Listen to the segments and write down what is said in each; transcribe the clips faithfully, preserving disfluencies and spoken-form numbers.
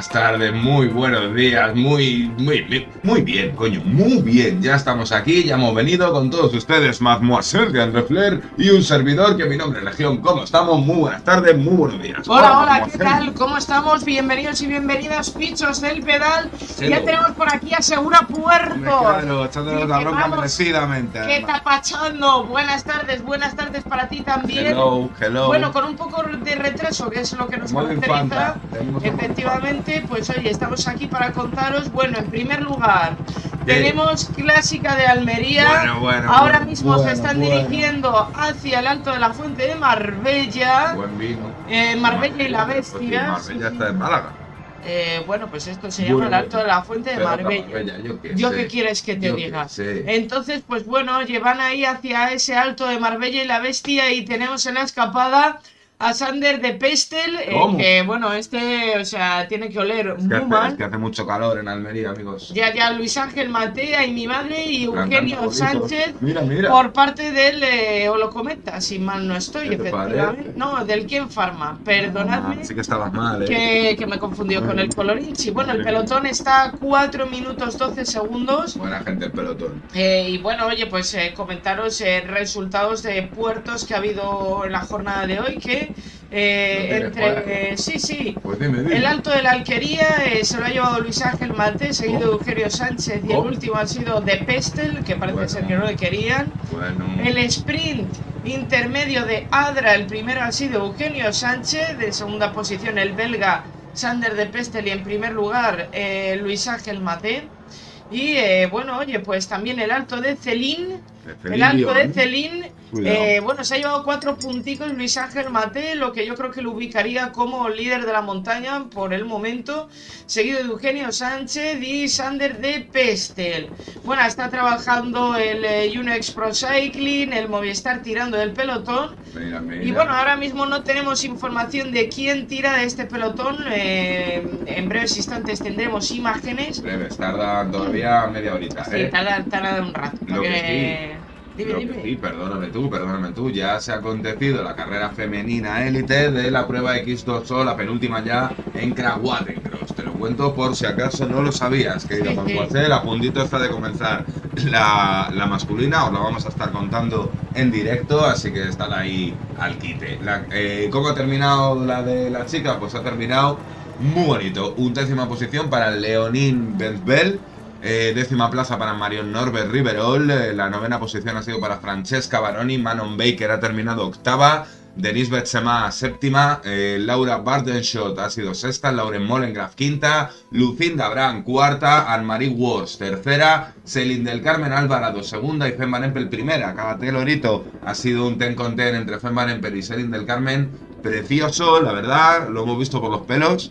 buenas tardes, muy buenos días, muy, muy, muy bien, coño, muy bien. Ya estamos aquí, ya hemos venido con todos ustedes, Mademoiselle de André Flair y un servidor que mi nombre es Legión. ¿Cómo estamos? Muy buenas tardes, muy buenos días. Hola, hola, ¿qué tal? ¿Cómo estamos? Bienvenidos y bienvenidas, pichos del pedal. Sí, ya tenemos por aquí a Segura Puerto. Claro, echándonos la bronca merecidamente. ¿Qué está pachando? Buenas tardes, buenas tardes para ti también. Hello, hello. Bueno, con un poco de retraso, que es lo que nos caracteriza. Efectivamente, pues oye, estamos aquí para contaros. Bueno, en primer lugar, ¿qué? Tenemos Clásica de Almería. Bueno, bueno, Ahora bueno, mismo bueno, se están bueno. dirigiendo hacia el Alto de la Fuente de Marbella. Buen vino. Eh, Marbella y la Bestia. Pues Marbella está en Málaga. Eh, bueno, pues esto se Bueno, llama el Alto de la Fuente de Marbella. Marbella. Yo qué ¿Yo sé. qué quieres que te Yo diga? qué sé. Entonces, pues bueno, llevan ahí hacia ese Alto de Marbella y la Bestia y tenemos en la escapada a Sander de Pestel, eh, que bueno, este, o sea, tiene que oler Es que, muy hace, mal. es que hace mucho calor en Almería, amigos. Ya, ya, Luis Ángel Matea y mi madre y Eugenio bonito. Sánchez Mira, mira. por parte del eh, Holocometa, si mal no estoy, ¿Qué te efectivamente. parece? No, del Ken Pharma, perdonadme. Ah, sí que estabas mal, eh. Que, que me confundió con el colorinchi. Bueno, el pelotón está a cuatro minutos doce segundos. Buena gente el pelotón. Eh, y bueno, oye, pues eh, comentaros eh, resultados de puertos que ha habido en la jornada de hoy. Que eh, entre. Eh, sí, sí. Pues dime, dime. El Alto de la Alquería eh, se lo ha llevado Luis Ángel Mate, seguido de Oh. Eugenio Sánchez. Y Oh. el último ha sido de Pestel, que parece Bueno. ser que no le querían. Bueno. El sprint intermedio de Adra, el primero ha sido Eugenio Sánchez, de segunda posición el belga Sander de Pestel y en primer lugar eh, Luis Ángel Maté. Y eh, bueno, oye, pues también el Alto de Celín, el Alto de Celín, eh, bueno, se ha llevado cuatro punticos Luis Ángel Maté, lo que yo creo que lo ubicaría como líder de la montaña por el momento, seguido de Eugenio Sánchez y Sander de Pestel. Bueno, está trabajando el eh, Unex Pro Cycling, el Movistar tirando del pelotón. Mira, mira. Y bueno, ahora mismo no tenemos información de quién tira de este pelotón. Eh, en breves instantes tendremos imágenes. Breves, tardan todavía media horita, Sí, eh. tarda, tarda un rato. Lo porque... que sí. Dime, Lo dime. que sí, perdóname tú, perdóname tú, ya se ha acontecido la carrera femenina élite de la prueba equis dos o, la penúltima ya en Crawatencross. Te lo cuento por si acaso no lo sabías, querido Sí, sí. Mademoiselle, a puntito está de comenzar la, la masculina, os la vamos a estar contando en directo, así que estad ahí al quite. La, eh, ¿Cómo ha terminado la de la chica? Pues ha terminado muy bonito, undécima posición para Leonín Benzbel. Eh, décima plaza para Marion Norbert Riverol, eh, la novena posición ha sido para Francesca Baroni, Manon Baker ha terminado octava, Denise Betsema séptima, eh, Laura Bardenschott ha sido sexta, Lauren Mollengraf quinta, Lucinda Brand cuarta, Anne-Marie Wors tercera, Celine del Carmen Alvarado segunda y Fem Van Empel primera. Cada telorito ha sido un ten con ten entre Fem Van Empel y Celine del Carmen, precioso, la verdad, lo hemos visto por los pelos.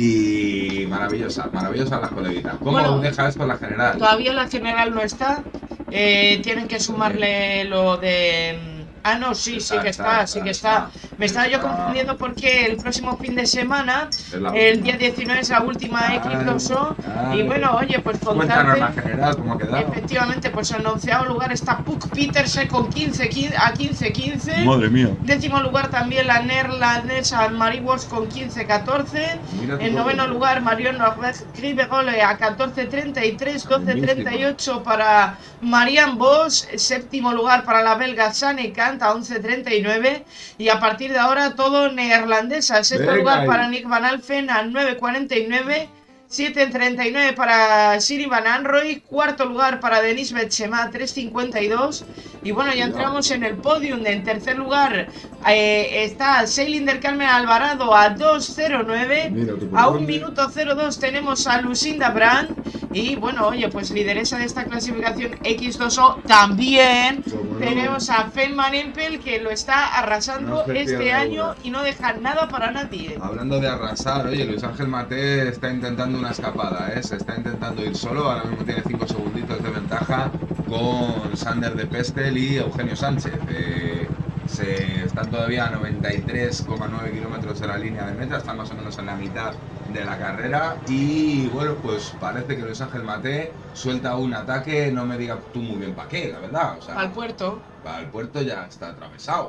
Y maravillosa, maravillosa las coleguitas. ¿Cómo Bueno, deja esto la general? Todavía la general no está. Eh, tienen que sumarle lo de... Ah, no, sí, sí que está, sí que está. Me estaba yo confundiendo porque el próximo fin de semana, el día diecinueve, es la última equis dos o. Y bueno, oye, pues Cuéntanos la contarte. general, ¿cómo ha quedado? Efectivamente, pues en onceavo lugar está Puck Petersen con quince, quince a quince quince. Madre mía. Décimo lugar también la neerlandesa Anne-Marie Wors con quince catorce. Mira tú En todo. noveno lugar Marion Riverol a catorce treinta y tres, doce treinta y ocho para Marianne Vos. Séptimo lugar para la belga Sanne Kant a once treinta y nueve. Y a partir de ahora todo neerlandesa. Sexto Venga lugar ahí. para Nick Van Alphen a nueve cuarenta y nueve. siete treinta y nueve para Siri Van Anrooy, cuarto lugar para Denise Betsema, tres cincuenta y dos. Y bueno, ya entramos en el podium. En tercer lugar eh, está Celine del Carmen Alvarado a dos cero nueve. Mira tú por A dónde. un minuto cero dos tenemos a Lucinda Brand. Y bueno, oye, pues lideresa de esta clasificación equis dos o también. Cómo no. Tenemos a Fem Van Empel, que lo está arrasando No se este pierde año una. y no deja nada para nadie. Hablando de arrasar, oye, Luis Ángel Maté está intentando una escapada, ¿eh? Se está intentando ir solo, ahora mismo tiene cinco segunditos de ventaja con Sander de Pestel y Eugenio Sánchez. Eh, se están todavía a noventa y tres coma nueve kilómetros de la línea de meta, están más o menos en la mitad de la carrera y bueno, pues parece que Luis Ángel Maté suelta un ataque, no me digas tú muy bien para qué, la verdad. O sea, Al puerto. para el puerto ya está atravesado.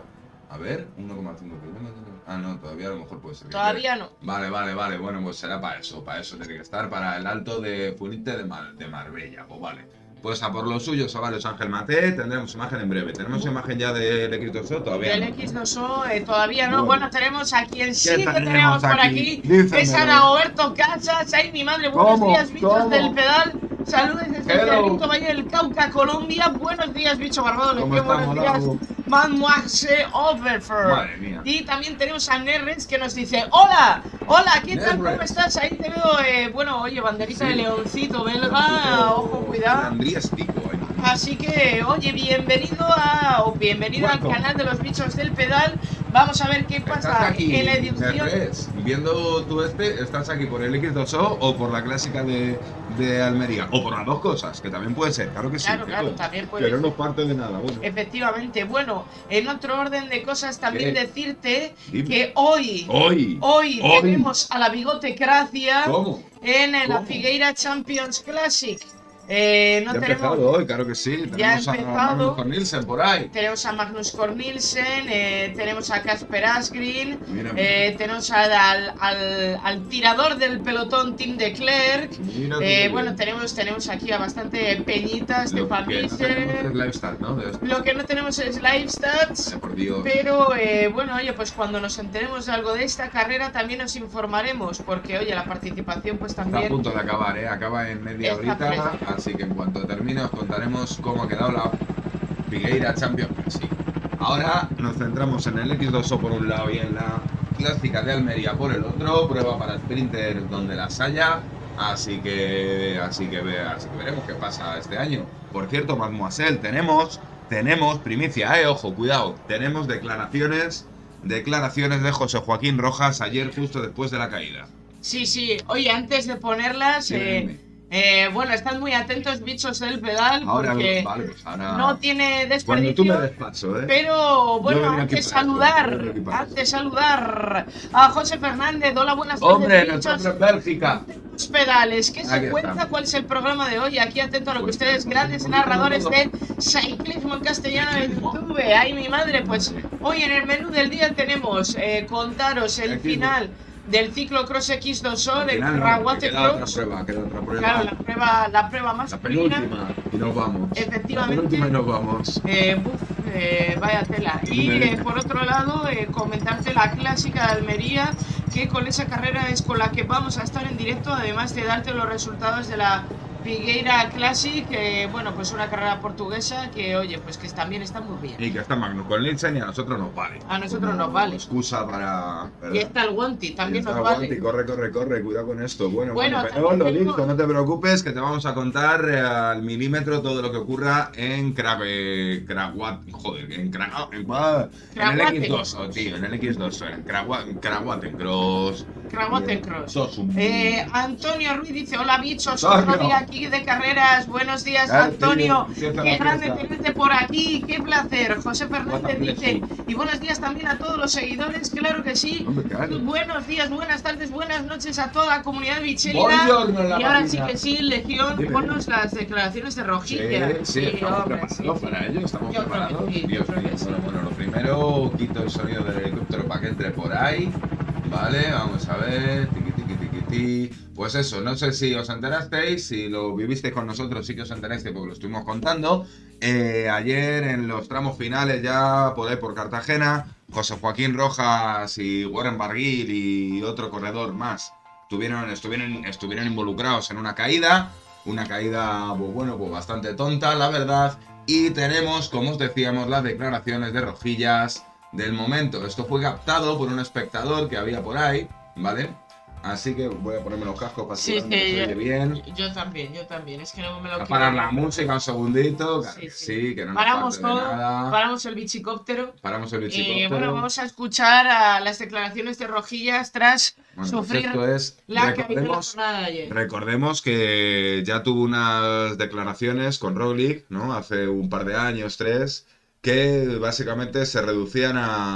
A ver, uno coma cinco kilómetros. Ah, no, todavía a lo mejor puede ser. Todavía no. Vale, vale, vale. Bueno, pues será para eso. Para eso tiene que estar. Para el alto de Funite de, Mar de Marbella. Pues vale. Pues a por lo suyo, chavales, Ángel Mate. Tendremos imagen en breve. ¿Tenemos imagen ya del X dos O? Todavía Del no. X dos O eh, todavía no. Bueno. Bueno, tenemos a quien sí que tenemos tenemos por aquí? aquí. Dícemelo. Es Anagoberto Casas. Ay, mi madre. Buenos ¿Cómo? días, bichos ¿Cómo? del pedal. Saludos desde el Hello. Cerrito Valle del Cauca, Colombia. Buenos días, bicho barbado. Les ¿Cómo digo buenos estamos, días, Lago? Mademoiselle Overfer. Madre mía. Y también tenemos a Nerrens que nos dice: Hola, hola, ¿qué tal? Nerrens. ¿Cómo estás? Ahí te veo, eh, bueno, oye, banderita Sí. de leoncito belga. Ojo, cuidado. Andrías Tico, eh. Así que, oye, bienvenido a o bienvenido al Welcome. canal de los bichos del pedal. Vamos a ver qué ¿Estás pasa aquí, en la edición. Nerres? Viendo tú este, ¿estás aquí por el X dos O o por la clásica de, de Almería? O por las dos cosas, que también puede ser, claro que sí. Claro, claro, también puede Pero ser. no parte de nada, bueno. Efectivamente, bueno, en otro orden de cosas también ¿Qué? decirte Dime. que hoy, Hoy. hoy, hoy. tenemos a la Bigotecracia ¿Cómo? en la ¿Cómo? Figueira Champions Classic. Eh, no ya ha tenemos, empezado hoy, claro que sí. Ya ha Tenemos a empezado. Magnus Cornelsen por ahí. tenemos a Magnus Cornelsen, eh, tenemos a Casper Asgreen, Mira, eh, tenemos al, al, al, al tirador del pelotón Tim de Klerk. mira tú Eh, qué bueno, bien. tenemos, tenemos aquí a bastante peñitas de Lo que no tenemos Fabrice. es lifestyle, ¿no? De esto. Lo que no tenemos es live stats. Eh, por Dios. Pero eh, bueno, oye, pues cuando nos enteremos de algo de esta carrera también nos informaremos, porque oye, la participación pues Está a también punto de acabar, ¿eh? Acaba en media Está horita, fresca. así que en cuanto termine os contaremos cómo ha quedado la Figueira Champions Classic. Ahora nos centramos en el X dos O por un lado y en la clásica de Almería por el otro, prueba para Sprinter donde las haya, así que así que, ve, así que veremos qué pasa este año. Por cierto, Mademoiselle, tenemos, tenemos primicia, eh, ojo, cuidado, tenemos declaraciones, declaraciones de José Joaquín Rojas ayer justo después de la caída. Sí, sí, oye, antes de ponerlas, Dime, eh, dime. eh, bueno, estad muy atentos, bichos del pedal, Ahora, porque vale, pues ahora... no tiene Cuando tú me desperdicio. des paso, ¿eh? Pero Yo bueno, vengo aquí antes para esto, yo saludar, vengo aquí para antes saludar a José Fernández. Hola, buenas tardes, Hombre, bichos. nosotros Bélgica. Los pedales, ¿qué se Aquí cuenta? estamos. ¿Cuál es el programa de hoy? Aquí atento a lo que Pues, ustedes, pues, grandes un poquito narradores todo. de ciclismo en castellano en Ciclismo. YouTube. Ay, mi madre, pues hoy en el menú del día tenemos eh, contaros el Aquí, final del ciclocross X dos O Al de final no, Raguate queda otra Cross. prueba, queda otra prueba. Claro, la prueba, la prueba más La penúltima. Y nos vamos. Efectivamente. La penúltima y nos vamos. Eh, buf, eh, vaya tela. Y eh, por otro lado, eh, comentarte la clásica de Almería, que con esa carrera es con la que vamos a estar en directo, además de darte los resultados de la Figueira Classic, eh, bueno, pues una carrera portuguesa que, oye, pues que también está muy bien. Y que está Magnus Cornelsen y a nosotros nos vale. A nosotros Como nos vale. Excusa para. Y está el Wanty, también Y nos está vale. Guanti, corre, corre, corre, cuidado con esto. Bueno, Bueno, bueno, pero también lo tenemos- listo, no te preocupes, que te vamos a contar eh, al milímetro todo lo que ocurra en Crave, Craguat, joder, en Craguat, en, ah, en el Craguate. X dos O, tío, en el X dos O, en Craguat, Craguate Cross. Craguate Cross. Sos un- Eh, Antonio Ruiz dice: hola bichos, Antonio. otro día aquí de carreras. Buenos días, Claro, Antonio. tío, empieza Qué la grande fiesta. tenerte por aquí, qué placer. José Fernández What a dice: blessing. y buenos días también a todos los seguidores, claro que sí. Hombre, claro. Buenos días, buenas tardes, buenas noches a toda la comunidad bichelina. Buongiorno, la Y ahora máquina. sí que sí, Legión, Dime. ponnos las declaraciones de Sí, Rojilla. sí, estamos hombre, preparados sí. para ello, estamos Yo creo que preparados. sí, yo Dios creo mío. que sí. Bueno, bueno, lo primero, quito el sonido del helicóptero para que entre por ahí. Vale, vamos a ver. Tiqui, tiqui, tiqui, ti. Pues eso, no sé si os enterasteis, si lo vivisteis con nosotros, sí que os enterasteis porque lo estuvimos contando. Eh, ayer en los tramos finales, ya por ahí por Cartagena, José Joaquín Rojas y Warren Barguil y otro corredor más tuvieron, estuvieron, estuvieron involucrados en una caída. Una caída, pues bueno, pues bastante tonta, la verdad. Y tenemos, como os decíamos, las declaraciones de Rojillas del momento. Esto fue captado por un espectador que había por ahí, ¿vale? Así que voy a ponerme los cascos para Sí, asegurarme que sí, se oye yo- bien. Yo también, yo también. Es que no me lo A quiero. parar la música un segundito, claro Sí, que sí. sí, que no nos Paramos falte de todo, nada. paramos el bichicóptero. Paramos el Y bichicóptero. bueno, vamos a escuchar a las declaraciones de Rojillas tras Bueno, pues sufrir esto es, la caída de la recordemos, jornada de ayer. recordemos que ya tuvo unas declaraciones con Roglic, ¿no? Hace un par de años, tres, que básicamente se reducían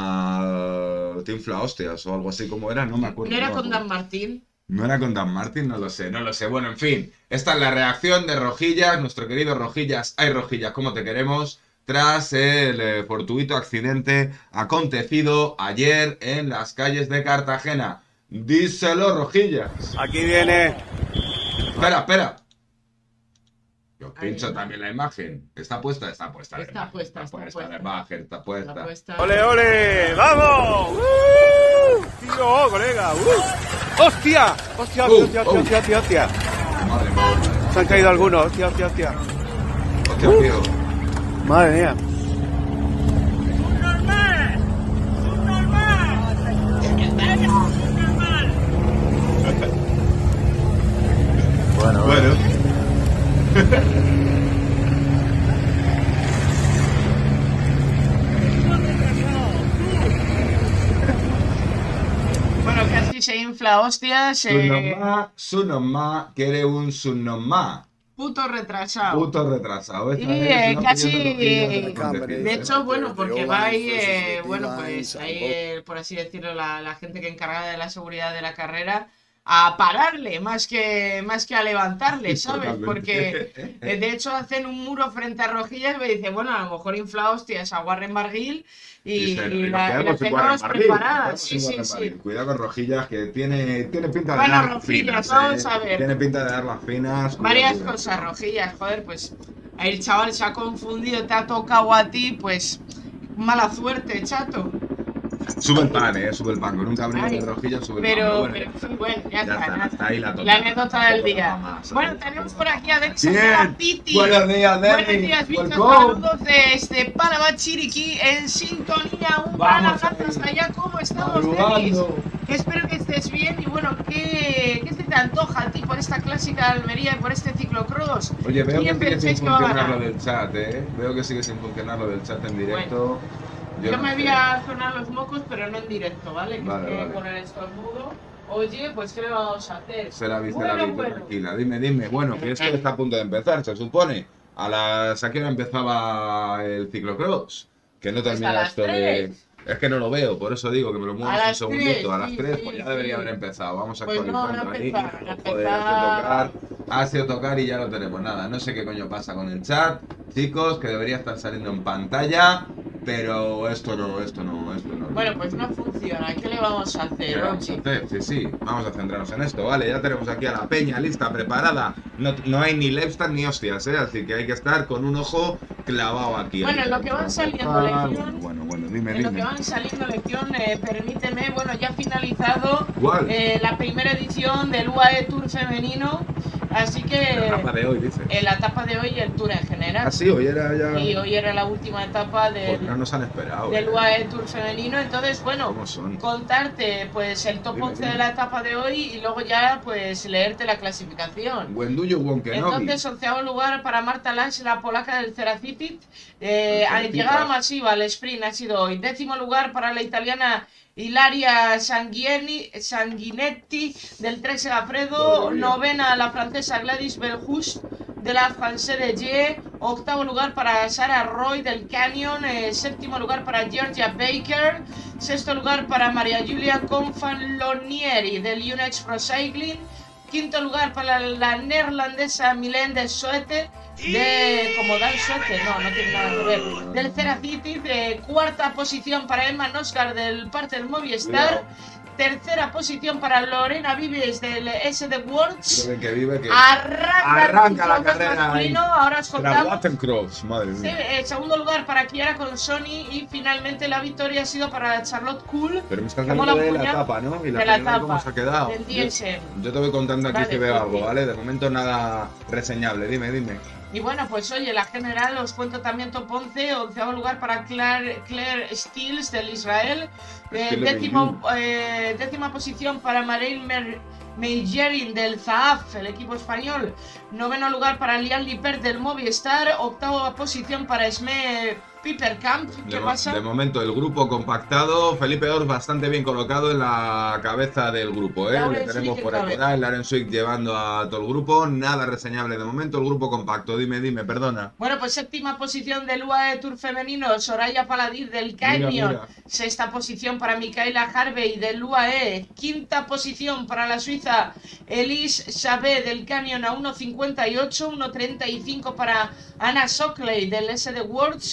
a Tinfla Hostias o algo así como era, no me acuerdo. ¿No era me con acuerdo. Dan Martín? ¿No era con Dan Martin? No lo sé, no lo sé. Bueno, en fin, esta es la reacción de Rojillas, nuestro querido Rojillas. Hay Rojillas, como te queremos. tras el eh, fortuito accidente acontecido ayer en las calles de Cartagena. Díselo, Rojillas. Aquí viene. Espera, espera. Yo pincho también la imagen. ¿Está puesta? Está puesta. Está la puesta, imagen. está puesta. puesta. La imagen está puesta. Está puesta. ¡Ole, ole! ¡Vamos! ¡Uh! ¡Tío, colega! ¡Uh! ¡Hostia! ¡Hostia, Uh, hostia, uh. hostia, hostia, hostia! Madre mía. Se han caído algunos. ¡Hostia, hostia, hostia! Hostia, tío. Madre mía. Bueno, Bueno. Bueno, casi se infla, hostias. Eh, Sunomá, Sunomá quiere un Sunomá. puto retrasado. Puto retrasado. Esta Y, es eh, una casi, opinión de Rojillas de acontecido, De ¿eh? hecho, bueno, porque va ahí, eh, bueno, pues ahí, eh, por así decirlo, la, la gente que encargada de la seguridad de la carrera a pararle más que más que a levantarle, ¿sabes? Totalmente. Porque eh, de hecho hacen un muro frente a Rojillas y me dice, bueno, a lo mejor infla hostias a Warren Barguil y, Y se- y y nos la, y la quedamos sin tenemos Warren Barguil, preparada. nos Sí, quedamos sí, sin sí. Warren Barguil. Cuidado con Rojillas, que tiene, tiene pinta de Bueno, dar las Rojillas, finas. vamos ¿eh? a ver. Tiene pinta de dar las finas. Cuidado, Varias cuidado, cosas, cuidado. Rojillas, joder, pues el chaval se ha confundido, te ha tocado a ti, pues mala suerte, chato. Sube el pan, eh, sube el pan. Con un cabrón Ay, de Rojillas sube Pero, el pan. pero sí, bueno, ya, Ya está, está, ya está ahí la La tonta. anécdota del día. Más, Bueno, ahí. tenemos por aquí a Dex Bien. Piti. Buenos días, Demi. Buenos días, bichos. Welcome. Saludos desde Panamá, Chiriquí, en sintonía. Un gran Vamos abrazo ahí. allá. ¿Cómo estamos, Madrugando. Denis? Espero que estés bien. Y bueno, ¿qué, ¿qué se te antoja a ti por esta clásica de Almería y por este ciclocross? Oye, veo que ¿Quién sigue pensáis sin que va a funcionar lo ganar? del chat, eh. Veo que sigue sin funcionar lo del chat en directo. Yo, no me sé. voy a sonar los mocos, pero no en directo, ¿vale? Que Vale, es que vale. con el estornudo. Oye, pues ¿qué le vamos a hacer? Se la vi, se la Bueno, vi, bueno. tranquila. Dime, dime. Bueno, que esto está a punto de empezar, se supone. A las... ¿A qué hora empezaba el ciclocross? Que no Pues a termina las esto de... tres. Es que no lo veo, por eso digo que me lo A muevas un las segundito. tres, a las sí, tres, sí, pues ya sí. debería haber empezado. Vamos Pues no, actualizando no ahí. empezaron, no Joder, ha sido empezaron. tocar, ha sido tocar y ya no tenemos nada. No sé qué coño pasa con el chat, chicos, que debería estar saliendo en pantalla. Pero esto no, esto no, esto no. Bueno, pues no funciona. ¿Qué le vamos a ¿Qué hacer, vamos a Ochi? hacer? Sí, sí, vamos a centrarnos en esto, vale, ya tenemos aquí a la peña lista, preparada. No, no hay ni Lepstar ni hostias, ¿eh? Así que hay que estar con un ojo clavado aquí. Bueno, Ahí. lo que van saliendo, Ah, Legión. Bueno, bueno, dime, En lo que dime. van saliendo lección, eh, permíteme, bueno, ya ha finalizado ¿Cuál? eh, la primera edición del U A E Tour femenino, así que La etapa de hoy, dice. en la etapa de hoy el Tour en general. Ah, sí, hoy era ya... Y hoy era la última etapa del, Pues no nos han esperado. del eh. U A E Tour femenino, entonces bueno, ¿Cómo son? contarte pues el top Dime, once dime. de la etapa de hoy y luego ya pues leerte la clasificación. When do you want Kenobi? Entonces, onceavo lugar para Marta Lange, la polaca del Ceracitit. Eh, El a Ceracitas. llegada masiva al sprint ha sido hoy. Décimo lugar para la italiana Ilaria Sanguieni- Sanguinetti del Trek Segafredo. Madre mía. Novena la francesa Gladys Belhus de la Française de Gé. Octavo lugar para Sarah Roy del Canyon. Eh, séptimo lugar para Georgia Baker. Sexto lugar para María Giulia Confalonieri del Unex Pro Cycling. Quinto lugar para la neerlandesa Milène de Soete, de como Dan Soete, no, no tiene nada que ver, del Ceracity. De cuarta posición para Emma Nosgar del parte del Movistar. Tercera posición para Lorena Vives del S D Worlds. Vive que vive que... Arranca, Arranca el la ciclocross carrera masculino, ahí. ahora os contamos. Cross, madre Sí, mía. eh, segundo lugar para Kiara Consoni y finalmente la victoria ha sido para Charlotte Cool Pero me estás ¿Cómo hablando la de la puñal? etapa, ¿no? Y la de la general, ¿cómo etapa se ha quedado? del D S M. Yo, yo te voy contando aquí Vale, si veo sí, algo, sí. ¿vale? De momento nada reseñable, dime, dime. Y bueno, pues oye, la general os cuento también top once, onceavo lugar para Claire, Claire Stills del Israel, eh, Still décimo, eh, décima posición para Mareil Mer Meijerin del Zaaf, el equipo español, noveno lugar para Lian Lippert del Movistar, octava posición para Esme Pipercamp. ¿Qué De, mo- pasa? de momento el grupo compactado, Felipe Ors bastante bien colocado en la cabeza del grupo, ¿eh? Lauren Le tenemos Swick por en ahí, cabeza. por ahí, Lauren Swick llevando a todo el grupo, nada reseñable de momento, el grupo compacto, dime, dime, perdona. Bueno, pues séptima posición del U A E Tour femenino, Soraya Paladir del Mira, Canyon. mira. Sexta posición para Micaela Harvey del U A E. Quinta posición para la suiza Elise Chabé del Canyon a uno cincuenta y ocho. uno treinta y cinco para Anna Shockley del S D Worlds.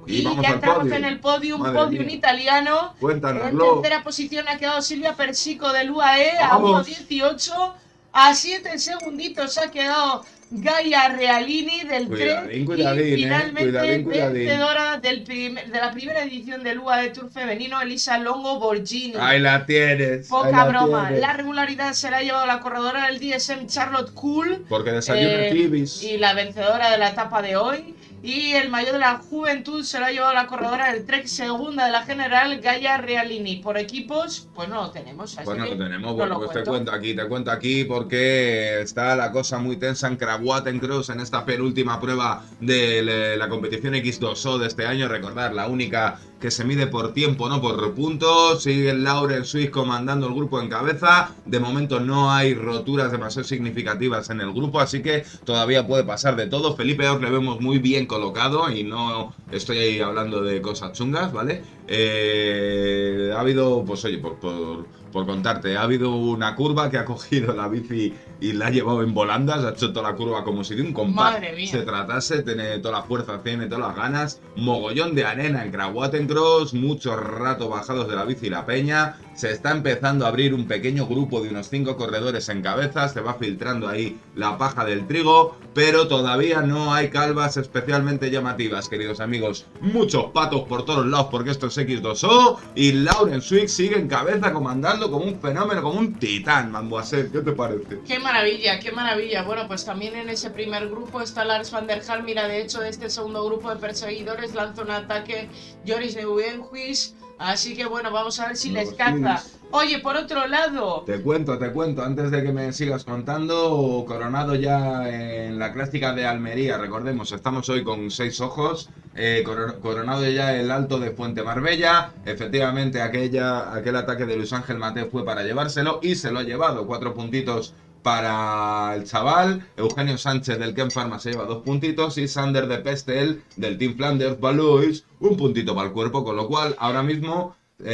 Y, Y, vamos ya al entramos podium. en el podium, Madre podium mía. italiano. En Cuéntanoslo. tercera posición ha quedado Silvia Persico del U A E a Vamos. uno dieciocho. A siete segunditos ha quedado Gaia Realini del Cuidadín, Trek. cuidadín, Y eh, finalmente, cuidadín, cuidadín. vencedora del primer- de la primera edición del U A E Tour femenino, Elisa Longo Borgini. Ahí la tienes. ahí Poca la broma. tienes. La regularidad se la ha llevado la corredora del D S M Charlotte Cool. Porque desayuna eh, Tibis. y la vencedora de la etapa de hoy. Y el mayor de la juventud se lo ha llevado la corredora del Trek segunda de la general, Gaia Realini. Por equipos, pues no lo tenemos. Así Pues no que lo tenemos, no bueno, lo pues te cuento. cuento aquí, te cuento aquí porque está la cosa muy tensa en Krawatencross en esta penúltima prueba de le- la competición equis dos o de este año. Recordar, la única que se mide por tiempo, no por puntos. Sigue Lauren Swiss comandando el grupo en cabeza. De momento no hay roturas demasiado significativas en el grupo, así que todavía puede pasar de todo. Felipe Ors le vemos muy bien colocado y no estoy ahí hablando de cosas chungas, ¿vale? Eh, ha habido, pues oye, por, por, por contarte, ha habido una curva que ha cogido la bici y la ha llevado en volandas, ha hecho toda la curva como si de un compás Madre mía. se tratase, tiene toda la fuerza, tiene todas las ganas, mogollón de arena en Krawatencross, mucho rato bajados de la bici y la peña, se está empezando a abrir un pequeño grupo de unos cinco corredores en cabeza, se va filtrando ahí la paja del trigo, pero todavía no hay calvas especialmente llamativas, queridos amigos, muchos patos por todos lados porque esto es equis dos o y Lauren Swick sigue en cabeza comandando como un fenómeno, como un titán, Mamboaser, ¿qué te parece? Qué maravilla, qué maravilla. Bueno, pues también en ese primer grupo está Lars van der Haar. Mira, de hecho, de este segundo grupo de perseguidores lanza un ataque Joris Neuenhuis. Así que bueno, vamos a ver si les Los caza. Phillies. Oye, por otro lado, Te cuento, te cuento, antes de que me sigas contando, coronado ya en la clásica de Almería, recordemos, estamos hoy con seis ojos, eh, coro- coronado ya el Alto de Fuente Marbella, efectivamente aquella, aquel ataque de Luis Ángel Mate fue para llevárselo y se lo ha llevado, cuatro puntitos para el chaval, Eugenio Sánchez del Ken Pharma se lleva dos puntitos y Sander de Pestel del Team Flanders Valois un puntito para el cuerpo, con lo cual ahora mismo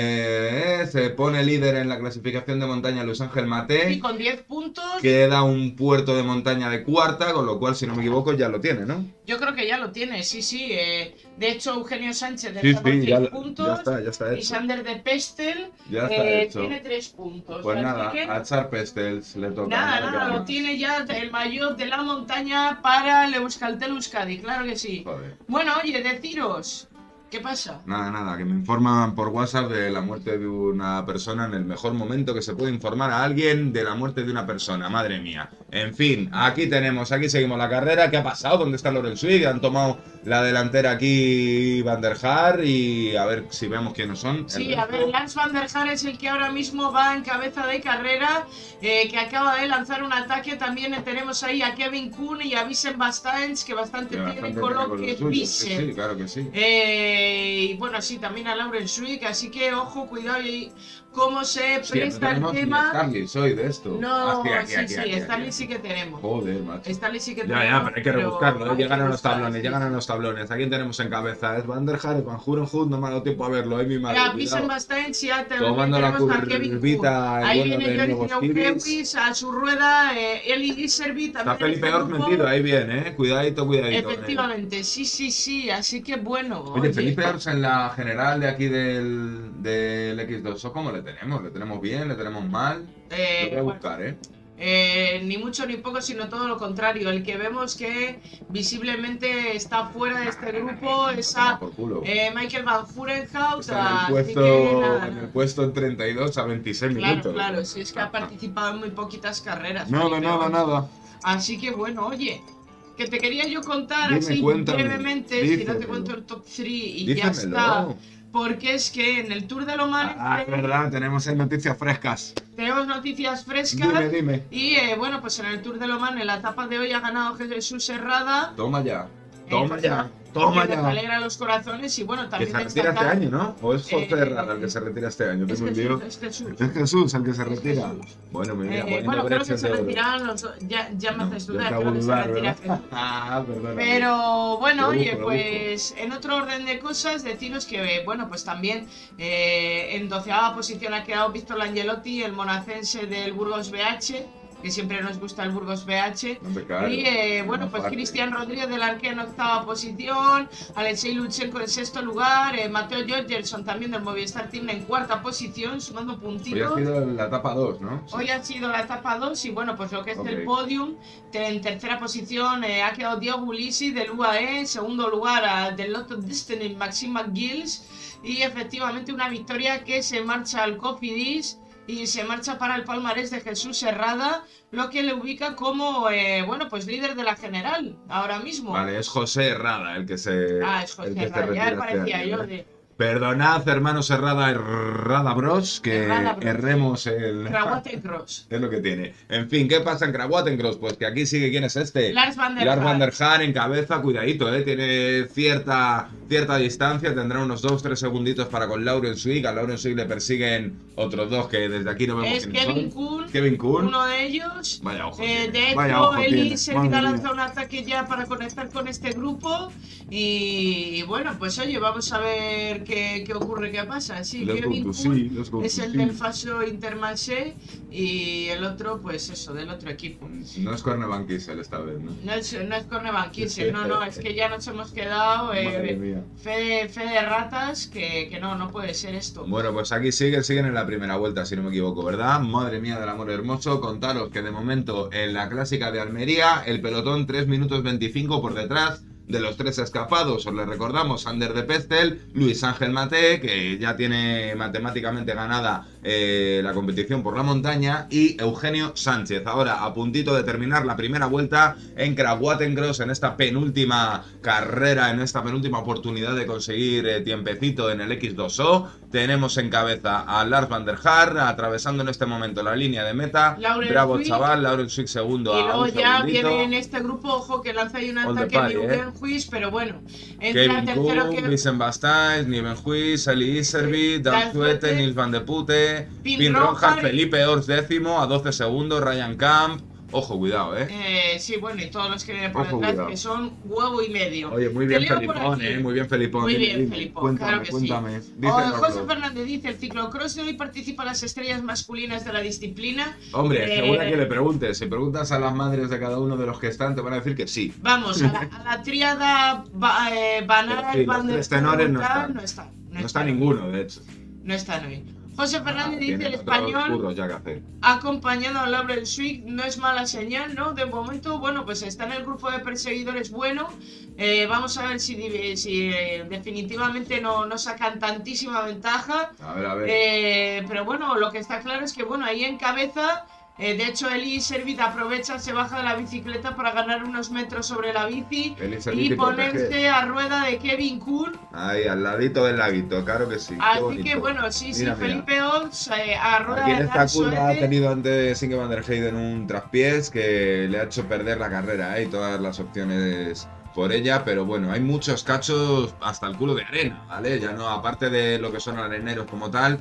eh, se pone líder en la clasificación de montaña Luis Ángel Mate. y con diez puntos, Queda un puerto de montaña de cuarta, con lo cual, si no me equivoco, ya lo tiene, ¿no? yo creo que ya lo tiene, sí, sí. eh, de hecho, Eugenio Sánchez Sí, está con sí, ya, seis ya puntos está, ya está y hecho. Sander de Pestel Ya está eh, hecho. tiene tres puntos. Pues Así nada, que, a Char Pestels le toca. nada, ¿no? nada, Ya lo más. tiene ya el maillot de la montaña para el Euskaltel Euskadi, claro que sí. Joder. Bueno, oye, deciros, ¿qué pasa? Nada, nada, que me informan por WhatsApp de la muerte de una persona en el mejor momento que se puede informar a alguien de la muerte de una persona, madre mía. En fin, aquí tenemos, aquí seguimos la carrera. ¿Qué ha pasado? ¿Dónde está Loren Swick? Han tomado la delantera aquí Van der Haar y a ver si vemos quiénes son. El Sí, a resto. ver, Lance Van der Haar es el que ahora mismo va en cabeza de carrera, eh, que acaba de lanzar un ataque. También tenemos ahí a Kevin Kuhn y a Vicent Bastaens, que bastante Que tiene bastante con tiene lo con que los suyos, sí, Vicent. sí, claro que sí. Eh, y bueno, sí, también a Lauren Swick, así que ojo, cuidado y cómo se Hostia, no presta el tenemos ni tema. Starly, soy de esto. No, Hostia, aquí, sí, aquí, sí, aquí, aquí, Starly aquí. sí que tenemos. Joder, macho. Starly sí que Ya, tenemos. ya, pero hay que rebuscarlo, ¿eh? hay Llegan que a los buscar, tablones, sí. llegan a los tablones. ¿A quién tenemos en cabeza? Es Van der Haar, es Van Hurenhut, no me ha dado tiempo a verlo, ¿eh? Mi madre, A cuidado. Vicent Bastaens ya te- Tomando la tenemos a Kevin Kuhn. curvita, el Ahí bueno viene de Joris nuevos Kibis. Neuenhuis a su rueda, eh, Eli Giserby también. Está Felipe está Ors grupo. metido, ahí bien, ¿eh? Cuidadito, cuidadito. Efectivamente, sí, sí, sí, así que bueno. Oye, Felipe Ors en la general de aquí del, del equis dos o, ¿cómo le tenemos? ¿Le tenemos bien? ¿Le tenemos mal? eh, Lo voy a bueno, buscar, ¿eh? eh, ni mucho ni poco, sino todo lo contrario. El que vemos que visiblemente está fuera de este grupo es Toma a por culo. eh, Michael Van Hurenhout. Está en el así puesto, que nada, en el puesto en treinta y dos a veintiséis Claro, minutos. claro, si es que ha participado en muy poquitas carreras. Nada, Felipe nada, Ors. nada. Así que bueno, oye, que te quería yo contar Dime, así cuéntame, brevemente, si no te dícemelo. cuento el top tres y ya Dícemelo. está, porque es que en el Tour de Loman Ah, es verdad, tenemos ahí noticias frescas. tenemos noticias frescas. Dime, dime. Y eh, bueno, pues en el Tour de Loman, en la etapa de hoy, ha ganado Jesús Herrada. Toma ya. Eh, Toma ya. que Toma nos ya. alegra los corazones y bueno, Que también se retira este destacar- año, ¿no? ¿O es José Eh, Herrada el que se retira este año? Es Tengo un lío. Jesús, es Jesús. Es Jesús el que se Es retira. Jesús. Bueno, me voy Eh, poniendo bueno, creo que brechas se de oro. retiraron los dos. Ya, ya me No, haces yo dudar, acabo creo de que se dudar, retira ¿verdad? Jesús. Ah, perdón. Pero bueno, Lo oye, busco, lo pues en otro orden de cosas, deciros que, bueno, pues también eh, en doceava posición ha quedado Víctor Angelotti, el monacense del Burgos B H, que siempre nos gusta el Burgos B H. Hombre, claro, y eh, bueno, pues parte. Cristian Rodríguez del Arquea en octava posición, Alexei Lutsenko en sexto lugar, eh, Mateo Jorgensen también del Movistar Team en cuarta posición, sumando puntitos. Hoy ha sido la etapa dos, ¿no? Hoy ha sido la etapa dos y bueno, pues lo que es Ok. el podium, te- en tercera posición eh, ha quedado Diego Ulisi del U A E, segundo lugar a, del Lotto Destiny Maxime McGills y efectivamente una victoria que se marcha al Cofidis y se marcha para el palmarés de Jesús Herrada, lo que le ubica como, eh, bueno, pues líder de la general ahora mismo. Vale, es José Herrada el que se. Ah, es el José que se Herrada, ya retira me parecía este yo año, de... ¿eh? Perdonad, hermanos Herrada, Herrada Bros, que Herrada Bros. erremos el. Kraguate Cross. Es lo que tiene. En fin, ¿qué pasa en Kraguatencross? Pues que aquí sigue, ¿quién es este? Lars van der Lars Haar. van der Haar en cabeza, cuidadito, ¿eh? Tiene cierta, cierta distancia, tendrá unos dos tres segunditos para con Lauren Swick. A Lauren Swick le persiguen otros dos que desde aquí no vemos Es quiénes Kevin son. Kuhn, Kevin Kuhn. uno de ellos. Vaya ojo Eh, tiene, de vaya hecho, ojo Eli tiene, Servida madre lanza mía. un ataque ya para conectar con este grupo. Y, y bueno, pues oye, vamos a ver qué, qué ocurre, qué pasa. Sí, Let's go Kevin to Kuhn see, let's go es to el see. del Faso Intermarché y el otro, pues eso, del otro equipo. No es Corne Van Kissel esta vez, ¿no? No es, no es Cornevan Kiesel, no, no, es que ya nos hemos quedado Madre eh, mía. fe, de, fe de ratas que, que no, no puede ser esto. Bueno, pues aquí siguen, siguen en la primera vuelta, si no me equivoco, ¿verdad? Madre mía del amor hermoso, contaros que de momento en la clásica de Almería, el pelotón tres minutos veinticinco por detrás de los tres escapados. Os le recordamos, Sander de Pestel, Luis Ángel Mate, que ya tiene matemáticamente ganada eh, la competición por la montaña, y Eugenio Sánchez. Ahora, a puntito de terminar la primera vuelta en Kraguatencross, en esta penúltima carrera, en esta penúltima oportunidad de conseguir eh, tiempecito en el equis dos o. Tenemos en cabeza a Lars van der Haar, atravesando en este momento la línea de meta. Lauren Bravo Swick. chaval, Lauren Swick segundo Y a luego un ya segundito. viene en este grupo, ojo, que lanza ahí un On the ataque party, New eh. Benjuis, pero bueno, entra Kevin tercero Kuhn, que... Vincent Bastais, Niven Huis, Eli Iserby, Dan Dan Zuete, Zuete, Nils van de Pute, Pim Pin Rojas Rojas, y- Felipe Ors décimo a doce segundos, Ryan Camp. Ojo, cuidado, eh. Eh, sí, bueno, y todos los que vienen por Ojo, detrás, cuidado. que son huevo y medio. Oye, muy Te bien leo por Felipón, aquí. eh. Muy bien Felipón. Muy Dime, bien, dime. Felipón, Cuéntame, claro que cuéntame. sí. Dícenoslo. Oh, José Fernández dice, el ciclocross de hoy participan las estrellas masculinas de la disciplina. Hombre, Eh, segura que le preguntes. Si preguntas a las madres de cada uno de los que están, te van a decir que sí. Vamos, a la, a la tríada ba, eh, Banal, Sí, los Van der tres tenores no Poel, están. no están. No está ninguno, de hecho. No están hoy. José Fernández dice, Tienen el otros español curros ya que hacer. acompañando a Lauren Swick no es mala señal, ¿no? De momento, bueno, pues está en el grupo de perseguidores bueno. Eh, vamos a ver si, si eh, definitivamente no, no sacan tantísima ventaja. A ver, a ver. Eh, pero bueno, lo que está claro es que, bueno, ahí en cabeza, eh, de hecho, Eli Servit aprovecha, se baja de la bicicleta para ganar unos metros sobre la bici Eli Servit y y protege. ponerse a rueda de Kevin Kuhn. Ahí, al ladito del laguito, claro que sí. qué Así bonito. que, bueno, sí, sí, Mira, mira. Felipe Ols eh, a rueda Aquí en de esta dar curva ha suerte. tenido antes Inge van der Heyden un traspiés que le ha hecho perder la carrera, ¿eh? Y todas las opciones por ella, pero bueno, hay muchos cachos hasta el culo de arena, ¿vale? Ya no, aparte de lo que son areneros como tal,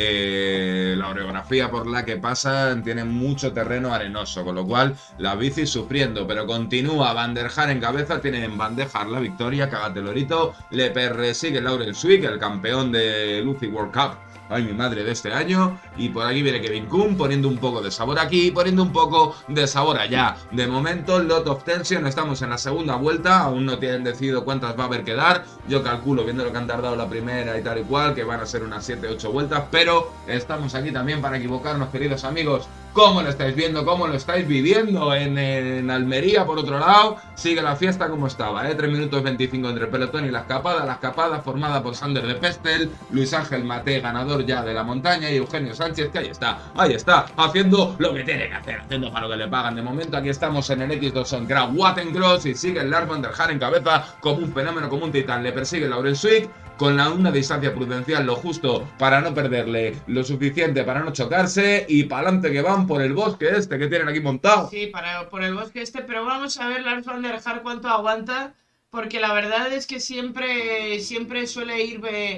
eh, la orografía por la que pasan tiene mucho terreno arenoso, con lo cual la bici sufriendo, pero continúa Van der Haar en cabeza, tiene en bandeja la victoria, cágate lorito, le persigue Lauren Swick, el campeón de Lucy World Cup. Ay, mi madre, de este año. Y por aquí viene Kevin Kuhn poniendo un poco de sabor aquí, poniendo un poco de sabor allá. De momento, lot of tension, estamos en la segunda vuelta, aún no tienen decidido cuántas va a haber que dar. Yo calculo, viendo lo que han tardado la primera y tal y cual, que van a ser unas siete ocho vueltas, pero estamos aquí también para equivocarnos, queridos amigos. ¿Cómo lo estáis viendo? ¿Cómo lo estáis viviendo? En, en Almería, por otro lado, sigue la fiesta como estaba, ¿eh? tres minutos veinticinco entre el pelotón y la escapada. La escapada formada por Sander de Pestel, Luis Ángel Mate, ganador ya de la montaña, y Eugenio Sánchez, que ahí está, ahí está, haciendo lo que tiene que hacer, haciendo para lo que le pagan. De momento aquí estamos en el equis dos o en Kraguatencross y sigue el Lars van der Haar en cabeza como un fenómeno, como un titán. Le persigue Lauren Swick con la, una distancia prudencial, lo justo para no perderle, lo suficiente para no chocarse, y para adelante que van por el bosque este que tienen aquí montado. Sí, para, por el bosque este, pero vamos a ver Lars van der Haar cuánto aguanta, porque la verdad es que siempre, siempre suele ir eh,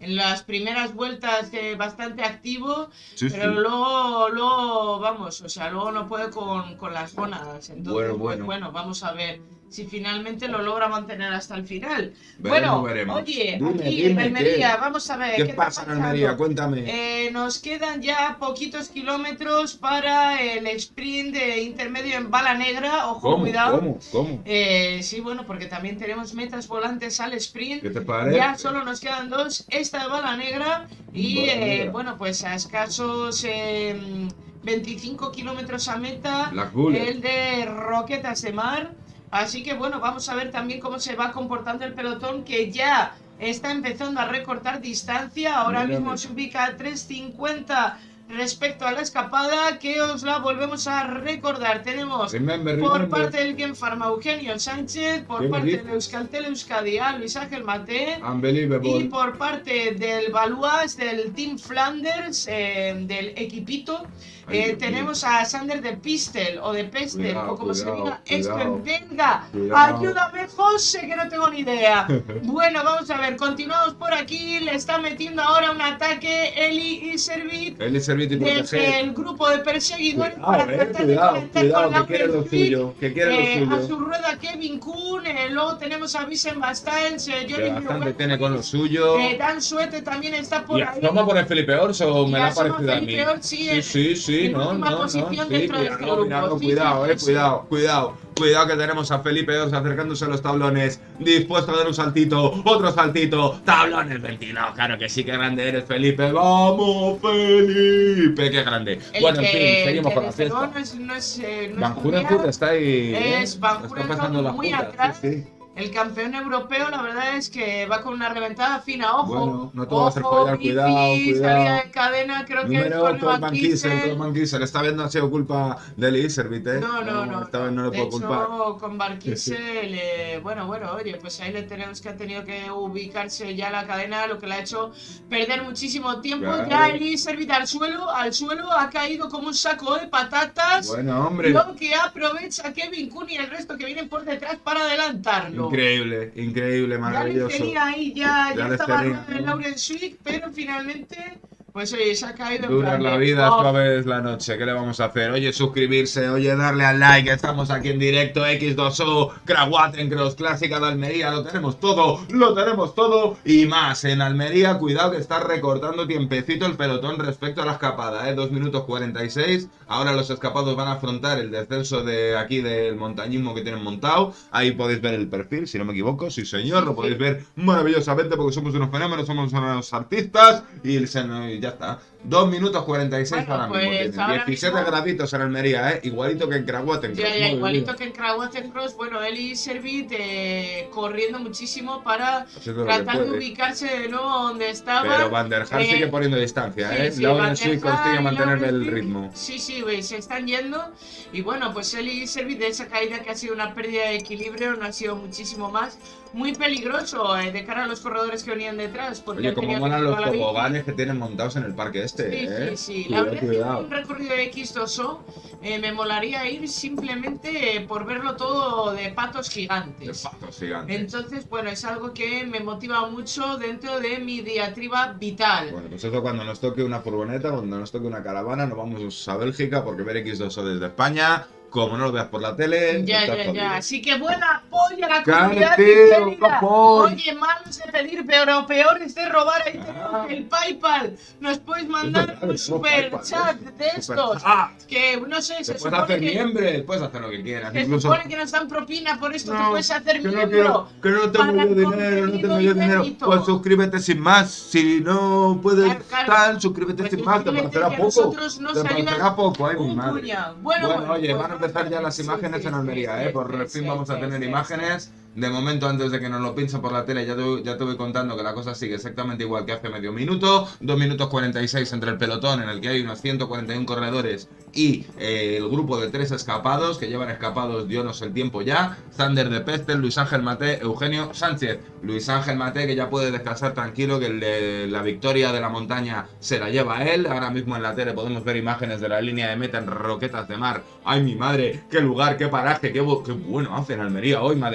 en las primeras vueltas eh, bastante activo, Sí, pero sí. luego, luego, vamos, o sea, luego no puede con, con las gónadas. Entonces, Bueno, pues, bueno. bueno, vamos a ver si finalmente lo logra mantener hasta el final. Veremos, Bueno, veremos. oye, Dime, aquí dime, en Almería, ¿qué? vamos a ver. ¿Qué está pasa en pasando? Almería? Cuéntame. Eh, nos quedan ya poquitos kilómetros para el sprint de intermedio en Bala Negra. Ojo, ¿Cómo? cuidado. ¿Cómo? ¿Cómo? Eh, sí, bueno, porque también tenemos metas volantes al sprint. ¿Qué te parece? Ya solo nos quedan dos, esta de Bala Negra y Bala eh, Negra. bueno, pues a escasos eh, veinticinco kilómetros a meta, Black Bullet. el de Roquetas de Mar. Así que bueno, vamos a ver también cómo se va comportando el pelotón, que ya está empezando a recortar distancia. Ahora Mira, mismo mira. se ubica a tres cincuenta respecto a la escapada, que os la volvemos a recordar. Tenemos Remember, por remember. parte del Gen Pharma Eugenio Sánchez, por ¿Qué me parte dices? de Euskaltel Euskadi a Luis Ángel Mate, Unbelievable. y por parte del Baluas, del Team Flanders, eh, del equipito, Ay, eh, Dios tenemos a Sander de Pistel o de Pestel, Cuidado, o como se cuidado, diga esto cuidado. en belga. Cuidado. Ayúdame, José, que no tengo ni idea. Bueno, vamos a ver, continuamos por aquí. Le está metiendo ahora un ataque Eli y Servit Él es servir y proteger. desde el grupo de perseguidores Cuidado, para eh, tratar de cuidado, conectar cuidado, con que quiere lo Lauren Flick. suyo, que quiere Eh, lo a suyo. su rueda Kevin Kuhn, eh, luego tenemos a Vicen Bastaens, eh, Que Johnny bastante Newell, tiene con lo suyo. eh, Dan Suete también está por ¿Y ahí. asoma por el Felipe Orso? Y Me la ha asoma parecido a mí. Felipe Orsi Sí, en- sí, sí, en no, última no, no. posición Sí, dentro de este cuidado, grupo. cuidado, Sí, cuidado, sí, eh, sí. cuidado, cuidado. Cuidado que tenemos a Felipe Orso acercándose a los tablones, dispuesto a dar un saltito, otro saltito. Tablones veintidós, claro que sí, que grande eres, Felipe. ¡Vamos, Felipe! ¡Qué grande! El Bueno, en que, fin, seguimos el con que la desde luego fiesta. no es, no es, eh, no es Van mundial, Jurenhut está ahí. ¿eh? es Van Está Jurenhut pasando la muy puta, atrás. sí, sí. El campeón europeo, la verdad es que va con una reventada fina. Ojo, Bueno, no te voy a hacer ojo, follar, bici, cuidado, cuidado. salida de cadena, creo que Número con ocho, el Van Van Kiesel, Kiesel. el Van Kiesel. Esta vez no ha sido culpa del Iservit, ¿eh? No, no, no. Esta vez no le de puedo hecho, culpar. con Barquisel, eh, bueno, bueno, oye, pues ahí le tenemos que ha tenido que ubicarse ya la cadena, lo que le ha hecho perder muchísimo tiempo. Claro. Ya el Iservit al suelo, al suelo, ha caído como un saco de patatas. Bueno, hombre. Lo que aprovecha Kevin Kuhn y el resto que vienen por detrás para adelantarlo. Increíble, increíble, Ya les maravilloso. tenía ahí, ya, Ya ya les estaba tenía, rueda de ¿no? Lauren Swick, pero finalmente, pues oye, se ha caído en Dura plan la de, vida, "Oh, suave es la noche. ¿Qué le vamos a hacer? Oye, suscribirse, oye, darle al like. Estamos aquí en directo. equis dos o, Krawaten Cross Clásica de Almería. Lo tenemos todo, lo tenemos todo y más. En Almería, cuidado que está recortando tiempecito el pelotón respecto a la escapada, ¿eh? dos minutos cuarenta y seis. Ahora los escapados van a afrontar el descenso de aquí del montañismo que tienen montado. Ahí podéis ver el perfil, si no me equivoco. Sí, señor, lo podéis ver maravillosamente porque somos unos fenómenos, somos unos artistas y se nos- y ya está. dos minutos cuarenta y seis Bueno, ahora mismo. pues tienen. ahora diecisiete mismo- graditos en Almería, ¿eh? Igualito que en Krawaten. Ya, ya, igualito que en Krawaten Cross, bueno, Eli Servit eh, corriendo muchísimo para tratar de ubicarse de nuevo donde estaba. Pero Van der Haar Eh, sigue poniendo distancia, Sí, ¿eh? sí, Lauren Van der Swick Haar consigue y mantener Lauren el Swick, ritmo. Sí, sí, güey, se están yendo. Y bueno, pues Eli Servit de esa caída que ha sido una pérdida de equilibrio, no ha sido muchísimo más. Muy peligroso eh, de cara a los corredores que venían detrás. Porque Oye, han cómo tenido molan que los llevar la bici. toboganes que tienen montados en el parque este, Sí, ¿eh? sí, sí. La Cuidado, verdad es que cuidado. un recorrido de equis dos o eh, me molaría ir simplemente eh, por verlo todo de patos De gigantes. patos gigantes. Entonces, bueno, es algo que me motiva mucho dentro de mi diatriba vital. Bueno, pues eso cuando nos toque una furgoneta, cuando nos toque una caravana, nos vamos a Bélgica porque ver equis dos o desde España, como no lo veas por la tele, Ya, estás ya, jodido. ya. Así que buena apoyo a la Claro, comunidad tío, querida. capón. Oye, malos de pedir, pero peor es de robar. Ahí Ah. tenemos el PayPal. Nos podéis mandar verdad, un tenemos super PayPal, chat ¿eh? de Super estos. chat. Que no sé, Te se puedes supone hacer que, miembro, puedes hacer lo que quieras. se Incluso supone que nos dan propina por esto. Te No, puedes hacer que no, miembro. quiero, que no tengo para yo dinero, no contenido tengo yo dinero. inédito. Pues suscríbete sin más. Si no puedes Claro, claro. tal, suscríbete Pues sin más. Te suscríbete, parecerá que a poco. nosotros nos Te ayuda parecerá poco, ay mi un madre. puñado. Bueno, Bueno, bueno, oye, pues van a empezar ya las sí, imágenes sí, en sí, Almería, sí, ¿eh? Por sí, fin sí, vamos a sí, tener sí, imágenes. De momento, antes de que nos lo pinchen por la tele, ya te, ya te voy contando que la cosa sigue exactamente igual que hace medio minuto. dos minutos cuarenta y seis entre el pelotón, en el que hay unos ciento cuarenta y uno corredores, y eh, el grupo de tres escapados, que llevan escapados, yo no sé el tiempo ya. Sander de Pestel, Luis Ángel Mate, Eugenio Sánchez. Luis Ángel Mate, que ya puede descansar tranquilo, que el de la victoria de la montaña se la lleva a él. Ahora mismo en la tele podemos ver imágenes de la línea de meta en Roquetas de Mar. ¡Ay, mi madre! ¡Qué lugar, qué paraje! ¡Qué, bu- qué bueno hace en Almería hoy! ¡Madre mía, termina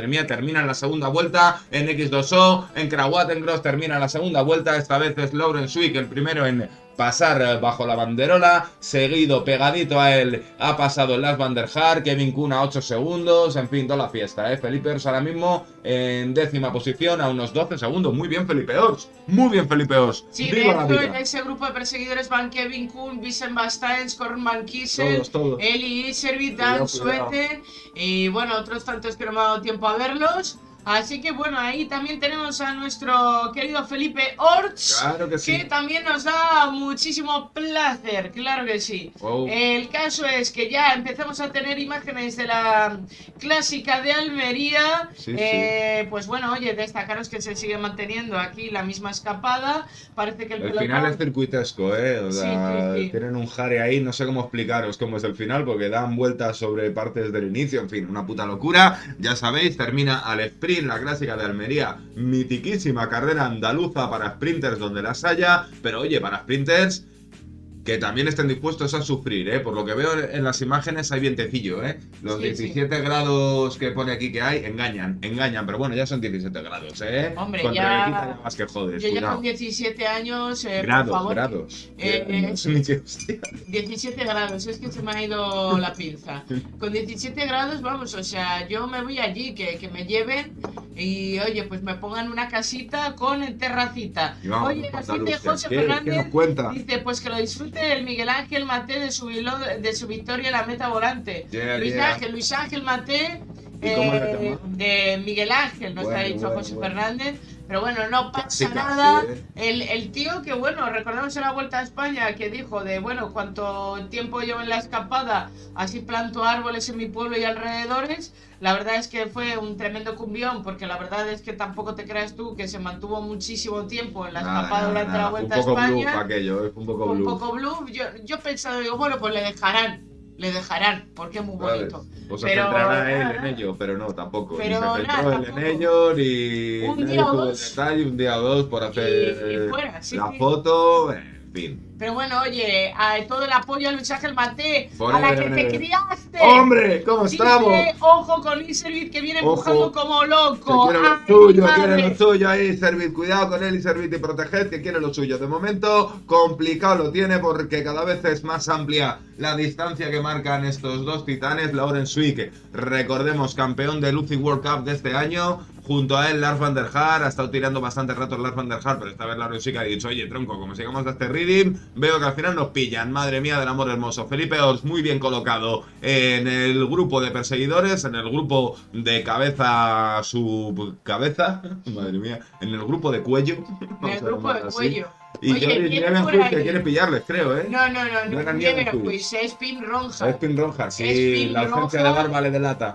termina en la segunda vuelta, en equis dos o, en Krawatengross termina en la segunda vuelta, esta vez es Lauren Swick el primero en pasar bajo la banderola, seguido pegadito a él ha pasado Lars van der Haar, Kevin Kuhn a ocho segundos, en fin, toda la fiesta, ¿eh? Felipe Ors ahora mismo en décima posición a unos doce segundos, muy bien Felipe Ors, muy bien Felipe Ors. Sí, de hecho en ese grupo de perseguidores van Kevin Kuhn, Vincent Bastaens, Corman Kissel, todos, todos. Eli Iserbyt, Dan Sueten y bueno, otros tantos que no me ha dado tiempo a verlos. Así que bueno, ahí también tenemos a nuestro querido Felipe Ors, claro que, sí. que también nos da muchísimo placer, claro que sí. Oh. El caso es que ya empezamos a tener imágenes de la clásica de Almería, sí, eh, sí. Pues bueno, oye, destacaros que se sigue manteniendo aquí la misma escapada, parece que el, el pelotón... final es circuitesco, ¿eh? O sea, sí, sí, sí. tienen un jare ahí, no sé cómo explicaros cómo es el final, porque dan vueltas sobre partes del inicio, en fin, una puta locura, ya sabéis, termina al sprint, la clásica de Almería, mitiquísima carrera andaluza para sprinters donde las haya, pero oye, para sprinters que también estén dispuestos a sufrir, ¿eh? Por lo que veo en las imágenes hay vientecillo, ¿eh? Los sí, diecisiete sí. grados que pone aquí que hay, engañan, engañan, pero bueno, ya son diecisiete grados, ¿eh? Hombre, con ya... ya más que jodes, Yo cuidado. ya con diecisiete años, eh, grados, por favor, grados. Eh, eh, no sé ni qué, hostia. diecisiete grados, es que se me ha ido la pinza. Con diecisiete grados, vamos, o sea, yo me voy allí, que, que me lleven y, oye, pues me pongan una casita con terracita. Y vamos, Oye, así de José ¿Qué, Fernández ¿qué nos cuenta? dice, pues que lo disfrute el Miguel Ángel Maté de su, hilo- de su victoria en la meta volante. Yeah, Luis yeah. Ángel, Luis Ángel Maté, ¿Y cómo eh, le llama? de Miguel Ángel, nos Bueno, ha dicho bueno, José bueno. Fernández. Pero bueno, no pasa Casi, casi, nada. ¿eh? El, el tío que, bueno, recordamos en la Vuelta a España que dijo de, bueno, cuánto tiempo llevo en la escapada, así planto árboles en mi pueblo y alrededores. La verdad es que fue un tremendo cumbión, porque la verdad es que tampoco te creas tú que se mantuvo muchísimo tiempo en la Nada, escapada nada, durante nada. la Vuelta a un poco España. bluff aquello, es un poco Un bluff. poco bluff. Yo, yo he pensado, digo, bueno, pues le dejarán. Le dejarán, porque es muy Vale. bonito. O se Pero, centrará él nada. en ello, pero no, tampoco. Pero ni se centró nada, él tampoco. en ello, ni Un nadie día o tuvo el dos. detalle, un día o dos por hacer Y- y fuera, sí, la sí. foto, en fin. Pero bueno, oye, a todo el apoyo a Luis Ángel Maté, Por a la el- que te criaste. ¡Hombre! ¿Cómo Dice, estamos? ojo con Iserbyt que viene Ojo. empujando como Que loco. quiere lo Ay, suyo, mi quiere madre. lo suyo ahí, Servit, cuidado con él y Servit y proteged, que quiere lo suyo. De momento, complicado lo tiene porque cada vez es más amplia la distancia que marcan estos dos titanes. Lauren Swick, recordemos, campeón del U C I World Cup de este año. Junto a él, Lars van der Haar, ha estado tirando bastante rato Lars van der Haar, pero esta vez Lauren Swick ha dicho, oye, tronco, como sigamos de este rhythm, veo que al final nos pillan. Madre mía del amor hermoso. Felipe Ors, muy bien colocado en el grupo de perseguidores, en el grupo de cabeza, su cabeza, madre mía, en el grupo de cuello. En vamos el a grupo de llamarlo así. cuello. Y Oye, Jordi viene Neven por Huys, que ahí. quiere pillarles, creo, ¿eh? No, no, no, No no, era no, Neven no, Huys. pues es Pin Ronja. Es Pin Roja, sí, Es Pin la ausencia Roja. de barba le delata.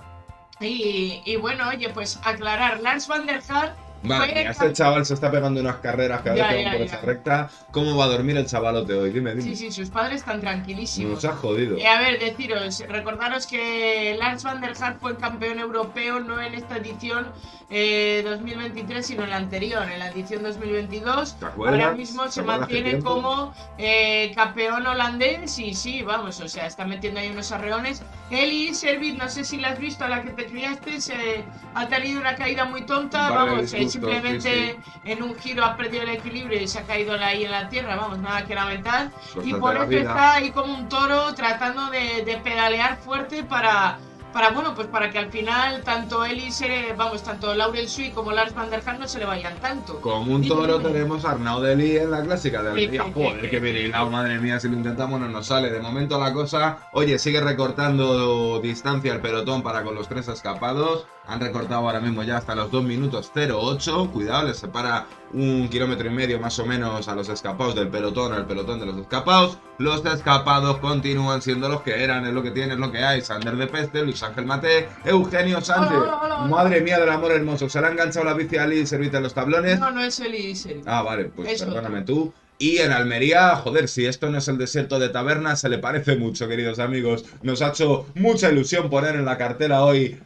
Y, y bueno, oye, pues aclarar, Lars van der Haar Madre fue mía, este chaval se está pegando unas carreras cada vez Ya, que van ya, por ya. esa recta. ¿Cómo va a dormir el chavalote hoy? Dime, dime. Sí, sí, sus padres están tranquilísimos. Nos ha jodido. Eh, a ver, deciros, recordaros que Lars van der Haar fue campeón europeo no en esta edición eh, dos mil veintitrés, sino en la anterior, en la edición dos mil veintidós. ¿Te acuerdas? Ahora mismo ¿Te se acuerdas qué mantiene tiempo? como eh, campeón holandés y sí, vamos, o sea, está metiendo ahí unos arreones. Eli Iserbyt, no sé si la has visto, a la que te criaste, se ha tenido una caída muy tonta, Vale, vamos, eh, disgustos, simplemente sí, en un giro ha perdido el equilibrio y se ha caído ahí en la tierra, vamos, nada que lamentar. Cosas Y de por la eso vida. está ahí como un toro tratando de, de pedalear fuerte para, para, bueno, pues para que al final tanto él y se, vamos, tanto Laurel Swick como Lars van der Haar no se le vayan tanto. Como un Dime, toro dime. tenemos a Arnaud Deli en la clásica de Almería. Sí, sí, sí, Joder, sí, qué sí, virilao, sí. madre mía, si lo intentamos no nos sale. De momento la cosa, oye, sigue recortando distancia el pelotón para con los tres escapados. Han recortado ahora mismo ya hasta los dos minutos cero ocho. Cuidado, les separa un kilómetro y medio más o menos a los escapados del pelotón, al pelotón de los escapados. Los escapados continúan siendo los que eran, es lo que tienen, es lo que hay. Sander de Peste, Luis Ángel Maté, Eugenio Sánchez. Hola, hola, hola. Madre mía del amor hermoso. Se le ha enganchado la bici a Ali y servite en los tablones. No, no es Eli Iserbyt. Ah, vale, pues Es perdóname otro. tú. Y en Almería, joder, si esto no es el desierto de Taberna, se le parece mucho, queridos amigos. Nos ha hecho mucha ilusión poner en la cartera hoy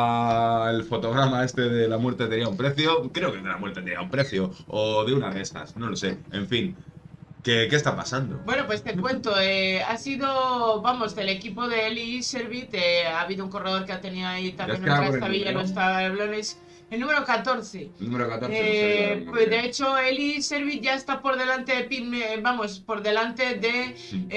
al fotograma este de la muerte tenía un precio. Creo que de la muerte tenía un precio, o de una de esas, no lo sé. En fin, ¿qué, qué está pasando? Bueno, pues te cuento, eh, ha sido, vamos, del equipo de Eli Iserbyt, eh, ha habido un corredor que ha tenido ahí también Ya está en por el Trastabilla número. los tablones, El número catorce. El número catorce. Eh, no sé, pues de hecho, Eli Servit ya está por delante de Pim, eh, vamos, por delante de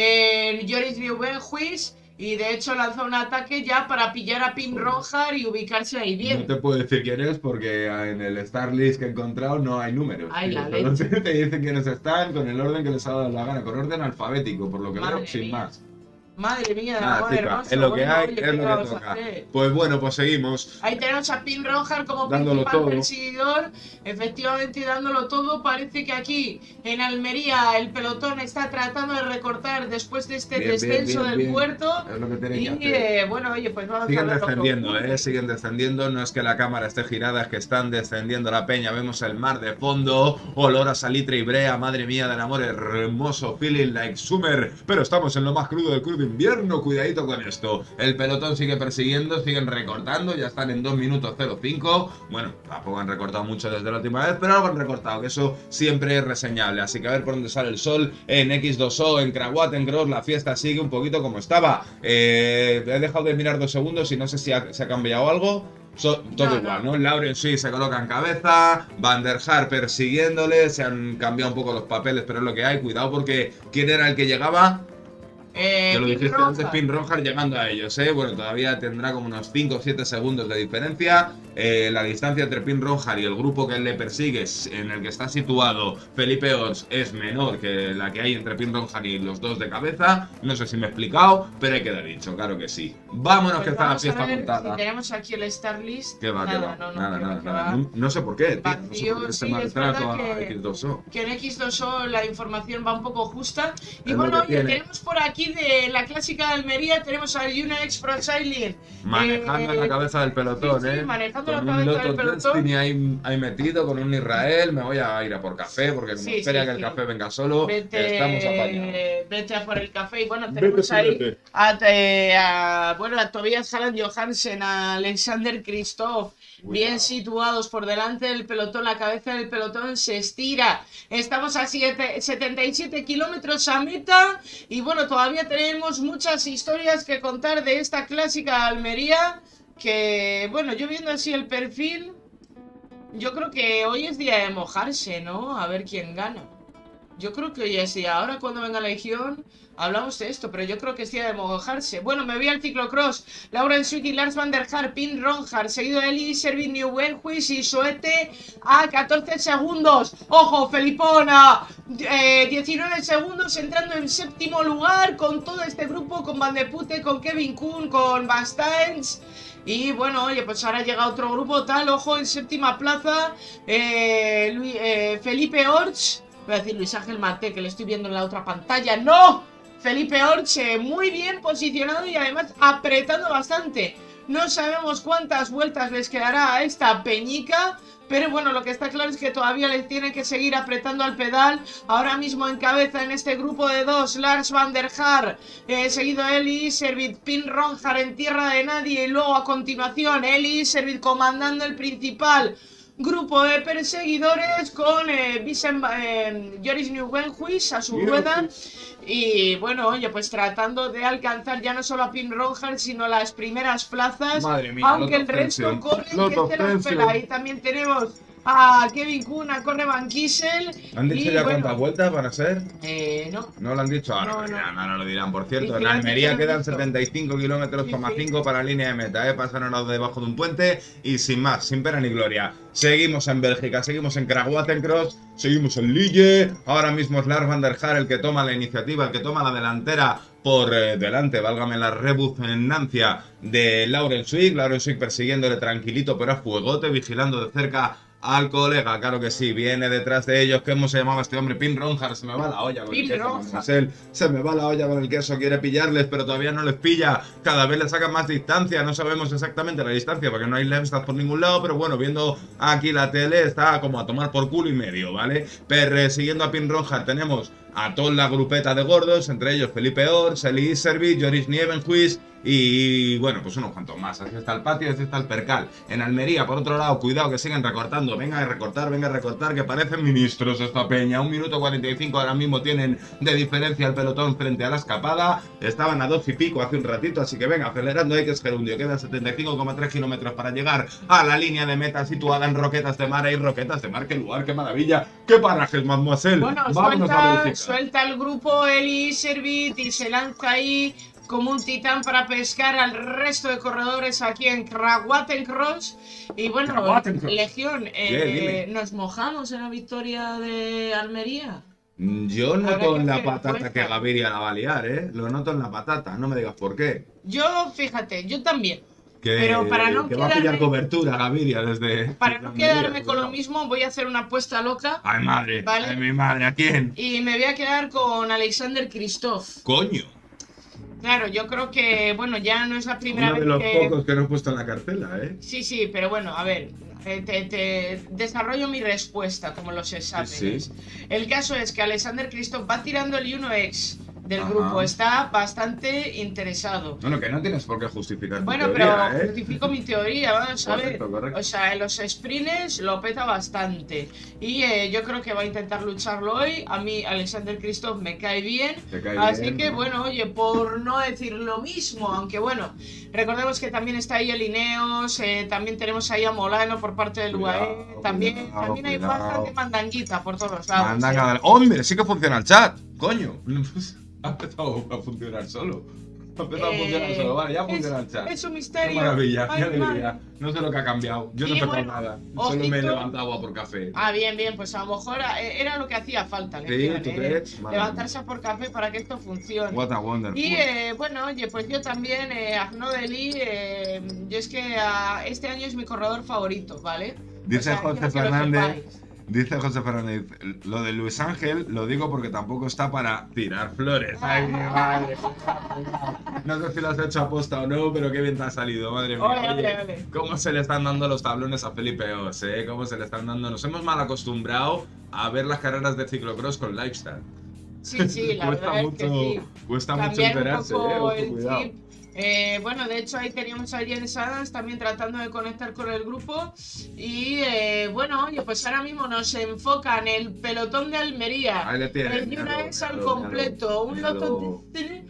eh, Joris Nieuwenhuis. Y de hecho lanzó un ataque ya para pillar a Pim Ronjar y ubicarse ahí bien. No te puedo decir quién es porque en el Star List que he encontrado no hay números. Ay, la Solo leche. te dicen quiénes están con el orden que les ha dado la gana, con orden alfabético, por lo que Madre veo, sin mía. más. Madre mía, Nada, amor chica, hermoso. es lo que Bueno, hay, oye, es ¿qué lo que vamos a toca. hacer? Pues bueno, pues seguimos. Ahí tenemos a Pim Ronjar como Dándolo principal todo. perseguidor, efectivamente dándolo todo. Parece que aquí en Almería el pelotón está tratando de recortar después de este Bien, bien, descenso bien, del bien. puerto. Es lo que tienen Y que hacer. eh, bueno, oye, pues vamos a Siguen verlo con descendiendo, calma. eh, siguen descendiendo, no es que la cámara esté girada, es que están descendiendo la peña, vemos el mar de fondo, olor a salitre y brea, madre mía del amor hermoso, feeling like summer, pero estamos en lo más crudo del crudo invierno, cuidadito con esto. El pelotón sigue persiguiendo, siguen recortando, ya están en dos minutos cero cinco, bueno, tampoco han recortado mucho desde la última vez, pero algo han recortado, que eso siempre es reseñable, así que a ver por dónde sale el sol, en equis dos o, en Krawatencross, la fiesta sigue un poquito como estaba, eh, he dejado de mirar dos segundos y no sé si ha, se ha cambiado algo. So, todo No, igual, no. ¿no? Lauren Sui se coloca en cabeza, Van der Haar persiguiéndole, se han cambiado un poco los papeles, pero es lo que hay. Cuidado porque ¿quién era el que llegaba? Eh, Que lo Pim dijiste Ronjar. antes, Pim Ronjar llegando a ellos, ¿eh? Bueno, todavía tendrá como unos cinco o siete segundos de diferencia. Eh, la distancia entre Pim Ronjar y el grupo que le persigue, en el que está situado Felipe Ots, es menor que la que hay entre Pim Ronjar y los dos de cabeza. No sé si me he explicado, pero hay que dar dicho, claro que sí. Vámonos, Pues que está la vamos a fiesta ver montada. si tenemos aquí el Star List. Que va, que Nada, va. no, no, nada, que va, nada, que nada. va. No, no sé por qué, tío. No sé Vacío, por qué este sí, es maltrato verdad a que- equis dos o. Que en equis dos o la información va un poco justa. Y Es bueno, lo que oye, tiene. tenemos por aquí de la clásica de Almería, tenemos a Unex Pro Sailing. Manejando eh, en la cabeza del pelotón, sí, sí, ¿eh? manejando con la un cabeza Lotto del pelotón. Destiny ahí, ahí metido, con un Israel. Me voy a ir a por café, porque como Sí, espera sí, que el sí. café venga solo, Vete, estamos apañados. vete a por el café. Y bueno, tenemos Vete, ahí vete. a, eh, a, bueno, a Tobias Haaland Johansen, a Alexander Kristoff, bien situados por delante del pelotón. La cabeza del pelotón se estira. Estamos a siete, setenta y siete kilómetros a meta. Y bueno, todavía tenemos muchas historias que contar de esta clásica Almería. Que bueno, yo viendo así el perfil, yo creo que hoy es día de mojarse, ¿no? A ver quién gana. Yo creo que hoy es día. Ahora cuando venga la Legión hablamos de esto, pero yo creo que es día de mojarse. Bueno, me voy al ciclocross. Lauren Sui y Lars van der Haar, Pim Ronjar, seguido de Eli Servit, Nieuwenhuis y Soete a catorce segundos. ¡Ojo, Felipona! Eh, diecinueve segundos entrando en séptimo lugar con todo este grupo, con Van de Pute, con Kevin Kuhn, con Bastains. Y bueno, oye, pues ahora llega otro grupo tal, ojo, en séptima plaza, eh, Luis, eh, Felipe Orch, voy a decir Luis Ángel Mate, que le estoy viendo en la otra pantalla, ¡no! Felipe Orch, eh, muy bien posicionado y además apretando bastante. No sabemos cuántas vueltas les quedará a esta peñica, pero bueno, lo que está claro es que todavía les tiene que seguir apretando al pedal. Ahora mismo en cabeza en este grupo de dos, Lars van der Haar, eh, seguido Eli Servit, Pim Ronjar en tierra de nadie. Y luego a continuación Eli Servit comandando el principal grupo de perseguidores con eh, Vicen, eh, Joris Nieuwenhuis a su rueda. Y bueno, oye, pues tratando de alcanzar ya no solo a Pim Ronjar, sino las primeras plazas. Madre mía, aunque el Lotto resto Tension. corre que Lotto se la Tension. espera. Ahí también tenemos a Kevin Kuhn, a Corre Van Kissel. ¿Han dicho y ya bueno, cuántas vueltas van a ser? Eh, no. No lo han dicho ahora. No, No, no. dirán, ahora lo dirán. Por cierto, Y en fíjate Almería que lo quedan han dicho. setenta y cinco kilómetros, Sí, sí. cinco para la línea de meta, ¿eh? Pasaron a debajo de un puente y sin más, sin pena ni gloria. Seguimos en Bélgica, seguimos en Krawatencross, seguimos en Lille. Ahora mismo es Lars van der Haar el que toma la iniciativa, el que toma la delantera por eh, delante, válgame la rebuznancia de Lauren Sui. Lauren Sui persiguiéndole tranquilito pero a fuegote, vigilando de cerca al colega, claro que sí, viene detrás de ellos. ¿Cómo se llamaba este hombre? Pim Ronjar, se me va la olla con Pim el queso, Ronjar. mademoiselle. Se me va la olla con el queso, quiere pillarles, pero todavía no les pilla. Cada vez le saca más distancia, no sabemos exactamente la distancia porque no hay Lemstad por ningún lado, pero bueno, viendo aquí la tele está como a tomar por culo y medio, ¿vale? Pero siguiendo a Pim Ronjar tenemos a toda la grupeta de gordos, entre ellos Felipe Orch, Eli Servit, Joris Nieuwenhuis Y bueno, pues unos cuantos más. Así está el patio, así está el percal. En Almería, por otro lado, cuidado que siguen recortando. Venga a recortar, venga a recortar, que parecen ministros esta peña. Un minuto cuarenta y cinco ahora mismo tienen de diferencia el pelotón frente a la escapada. Estaban a dos y pico hace un ratito, así que venga, acelerando hay que es gerundio. Quedan setenta y cinco coma tres kilómetros para llegar a la línea de meta situada en Roquetas de Mar. Hay Roquetas de Mar, qué lugar, qué maravilla, qué parajes, mademoiselle. Bueno, Vámonos a suelta, verificar. suelta el grupo Eli Servit y se lanza ahí como un titán para pescar al resto de corredores aquí en Krawatencross. Y bueno, Krawatencross. Legión, eh, Bien, ¿nos mojamos en la victoria de Almería? Yo Habrá noto que en la hacer patata encuesta. que Gaviria la va a liar, ¿eh? Lo noto en la patata, no me digas por qué. Yo, fíjate, yo también. Que, Pero para no que va a pillar quedarme- cobertura Gaviria desde... Para desde no Almería, quedarme con lo cuidado. mismo, voy a hacer una apuesta loca Ay, madre, Vale. ay, mi madre, ¿a quién? y me voy a quedar con Alexander Kristoff. Coño, Claro, yo creo que, bueno, ya no es la primera uno de vez los que... pocos que no he puesto en la cartela, ¿eh? Sí, sí, pero bueno, a ver, eh, te, te desarrollo mi respuesta como los exámenes. Sí, El caso es que Alexander Kristoff va tirando el uno ex del Ajá. grupo, está bastante interesado. Bueno, que no tienes por qué justificar tu Bueno, teoría, pero ¿eh? justifico mi teoría, vamos a ver. Correcto, correcto. O sea, en los sprints lo peta bastante. Y eh, yo creo que va a intentar lucharlo hoy. A mí Alexander Kristoff me cae bien. Te cae Así bien, que ¿no? bueno, oye, por no decir lo mismo, aunque bueno, recordemos que también está ahí el Ineos, eh, también tenemos ahí a Molano por parte del U A E, Cuidado, también, cuidado, también hay cuidado. bastante mandanguita por todos lados. Anda, eh. cada- ¡Hombre! Sí que funciona el chat, coño. Pues, ha empezado a funcionar solo. Ha empezado a funcionar Eh, solo, vale, ya es- funciona el chat. Es un Qué misterio. maravilla, qué Ay, alegría. madre. No sé lo que ha cambiado. Yo no Y he tocado bueno, nada. Solo me he ojito. levantado agua por café. Ah, bien, bien, pues a lo mejor eh, era lo que hacía falta, Sí, Legión, ¿tú eh, crees? Madre levantarse a por café para que esto funcione. What a wonderful. Y eh, bueno, oye, pues yo también, eh, Arnaud Dely, eh, yo es que ah, este año es mi corredor favorito, ¿vale? Dice O sea, José quiero que lo Fernández, sepáis. dice José Fernández, lo de Luis Ángel lo digo porque tampoco está para tirar flores. Ay, mi madre. No sé si lo has hecho aposta o no, pero qué bien te ha salido, madre mía. Ole, Oye, ole, ole. cómo se le están dando los tablones a Felipe Os, eh, cómo se le están dando. Nos hemos mal acostumbrado a ver las carreras de ciclocross con lifestyle. Sí, sí, la cuesta verdad mucho, es que sí. cuesta mucho Cambiar un enterarse, poco eh, ojo, el cuidado. chip. Eh, bueno, de hecho ahí teníamos a Jens Adams también tratando de conectar con el grupo. Y eh, bueno, oye, pues ahora mismo nos enfocan el pelotón de Almería. Ahí le tienen, El míralo, Yunaex al míralo, completo. Un míralo. loto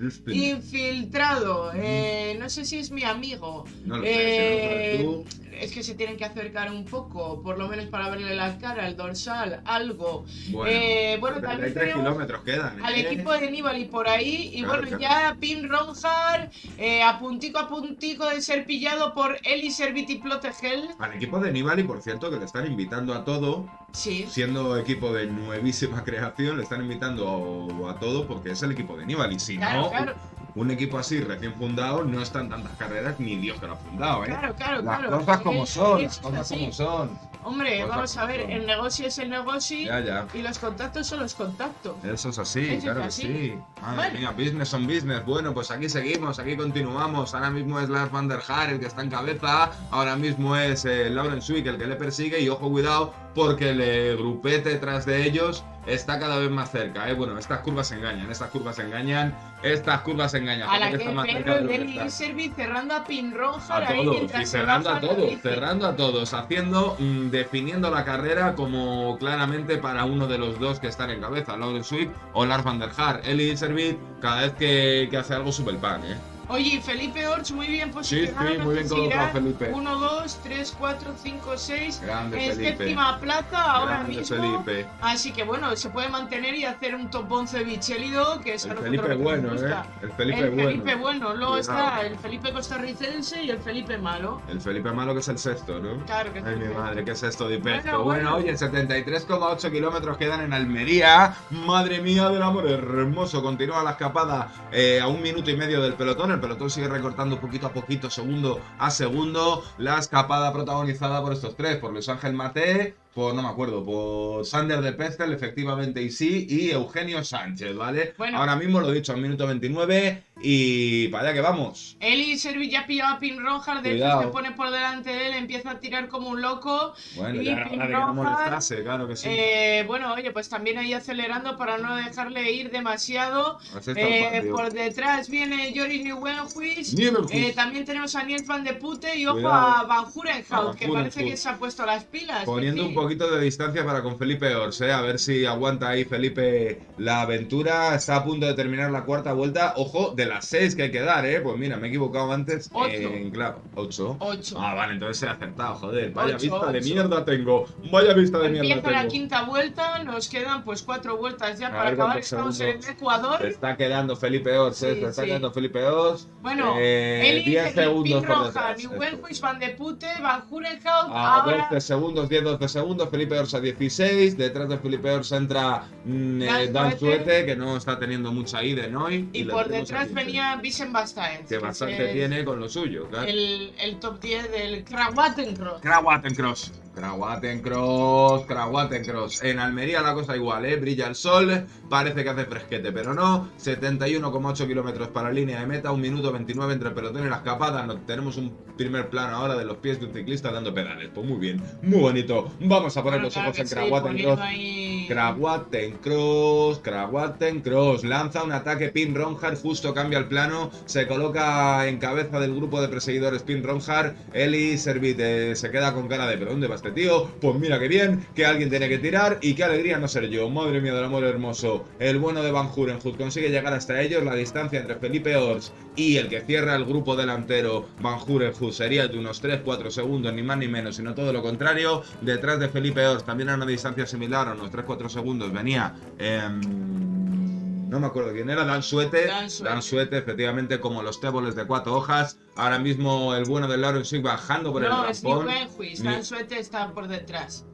infiltrado. Eh, no sé si es mi amigo. No lo sé, Eh, si no lo sabes tú. es que se tienen que acercar un poco, por lo menos para verle la cara, el dorsal, algo. Bueno, eh, bueno, también setenta y tres tenemos kilómetros quedan, al eh. equipo de Nibali por ahí. Y Claro, bueno, claro. ya Pim Ronjar, eh, a puntico a puntico de ser pillado por Eli Servit y Plotegel. Al equipo de Nibali, por cierto, que le están invitando a todo, Sí. siendo equipo de nuevísima creación, le están invitando a todo porque es el equipo de Nibali. Si Claro, no, claro. un equipo así recién fundado no están tantas carreras ni Dios que lo ha fundado, ¿eh? Claro, claro, las claro. cosas como Es- son, es las cosas así. como son. Hombre, Cosas vamos a como ver, son. el negocio es el negocio Ya, ya. y los contactos son los contactos. Eso es así, Eso es claro así. que sí. Madre Bueno. mía, business on business. Bueno, pues aquí seguimos, aquí continuamos. Ahora mismo es Lars van der Haar el que está en cabeza. Ahora mismo es eh, Lauren Swick el que le persigue. Y ojo, cuidado, porque el eh, grupete tras de ellos está cada vez más cerca. ¿eh? Bueno, estas curvas engañan, estas curvas engañan, estas curvas engañan. A la Parece que está más cerca Pedro de lo que del está. Servit cerrando a Pim Ronjar A ahí todos, mientras y se cerrando a baja todos, Nibali. cerrando a todos, haciendo, mm, definiendo la carrera como claramente para uno de los dos que están en cabeza, Lauren Swick o Lars van der Haar. Eli Servit, cada vez que, que hace algo sube el pan, ¿eh? Oye, Felipe Orch muy bien posicionado. sí, muy bien colocado, Felipe. uno, dos, tres, cuatro, cinco, seis. Grande En Felipe. séptima plaza ahora Grande mismo. Felipe. Así que bueno, se puede mantener y hacer un top once de Bichelido, que es a El nosotros Felipe lo que nos bueno, ¿eh? gusta. El Felipe el bueno. Felipe bueno. Luego Cuidado. está el Felipe costarricense y el Felipe malo. El Felipe malo que es el sexto, ¿no? Claro que es Ay, el mi sexto. madre, ¿qué es esto de pesto? Bueno, Bueno, bueno. oye, setenta y tres coma ocho kilómetros quedan en Almería. Madre mía del amor hermoso. Continúa la escapada eh, a un minuto y medio del pelotón. El pelotón sigue recortando poquito a poquito, segundo a segundo. La escapada protagonizada por estos tres, por Luis Ángel Maté, por, no me acuerdo, por Sander de Pestel, efectivamente, y sí, y Eugenio Sánchez, ¿vale? Bueno. Ahora mismo lo he dicho, al minuto veintinueve, y para allá que vamos. Eli Servit ya pillaba a Pim Ronjar, de hecho Cuidado. se pone por delante de él, empieza a tirar como un loco. Bueno, y ya era Pim hora de que no Ronjar, molestase, claro que sí. eh, bueno, oye, pues también ahí acelerando para no dejarle ir demasiado. Así está el Eh, patio. por detrás viene Joris Nieuwenhuis. Nieuwenhuis. Eh, también tenemos a Niels van de Putte y ojo Cuidado. a Van A Hurenhout, Van que parece Hurenhout. que se ha puesto las pilas. Poniendo que un sí. poquito de distancia para con Felipe Ors, ¿eh? A ver si aguanta ahí Felipe la aventura. Está a punto de terminar la cuarta vuelta. Ojo, de las seis que hay que dar, ¿eh? Pues mira, me he equivocado antes. Ocho. En claro, ocho. Ocho. Ah, vale, entonces he acertado, joder. Vaya Ocho, vista de ocho. mierda tengo. Vaya vista de mierda Empieza la tengo. quinta vuelta, nos quedan pues cuatro vueltas ya A para ver acabar. cuántos Estamos en segundos. el Ecuador. Se está quedando Felipe Ors, ¿eh? Sí, Se está sí. quedando Felipe Ors. Bueno, eh, Eli, diez segundos Pim por Ronjar, detrás. Nieuwenhuis, Van de Putte, Van Hurenhout, A ahora doce segundos, diez doce segundos, Felipe Ors a dieciséis, detrás de Felipe Ors entra mm, eh, Dan Dan Suete. Suete, que no está teniendo mucha ida en hoy. y lo por tenemos detrás aquí, venía Vicen Bastaens, que bastante es tiene con lo suyo, claro. el, el top diez del Krawatencross. Krawatencross. Krawatencross, Krawatencross. En Almería la cosa igual, ¿eh? Brilla el sol, parece que hace fresquete, pero no. setenta y uno coma ocho kilómetros para línea de meta, un minuto veintinueve entre el pelotón y la escapada. No, tenemos un primer plano ahora de los pies de un ciclista dando pedales. Pues muy bien, muy bonito. Vamos a poner Bueno, los claro ojos que en sí, Krawatencross. poniendo ahí- Krawatencross, Krawatencross. Lanza un ataque Pim Ronjar, justo cambia el plano. Se coloca en cabeza del grupo de perseguidores Pim Ronjar. Eli Servit eh, se queda con cara de ¿pero dónde va este tío? Pues mira que bien, que alguien tiene que tirar y qué alegría no ser yo. Madre mía del amor hermoso. El bueno de Van Hurenhout consigue llegar hasta ellos. La distancia entre Felipe Ors y el que cierra el grupo delantero Van Hurenhout sería de unos tres cuatro segundos, ni más ni menos, sino todo lo contrario. Detrás de Felipe Ors, también a una distancia similar, a unos tres cuatro segundos, venía... Eh, no me acuerdo quién era, Dan Suete. Dan Suete. Dan Suete, efectivamente, como los téboles de cuatro hojas. Ahora mismo el bueno de Lauren Swick bajando por No, el es rampón. Nieuwenhuis, Ni- Dan Suete está por detrás.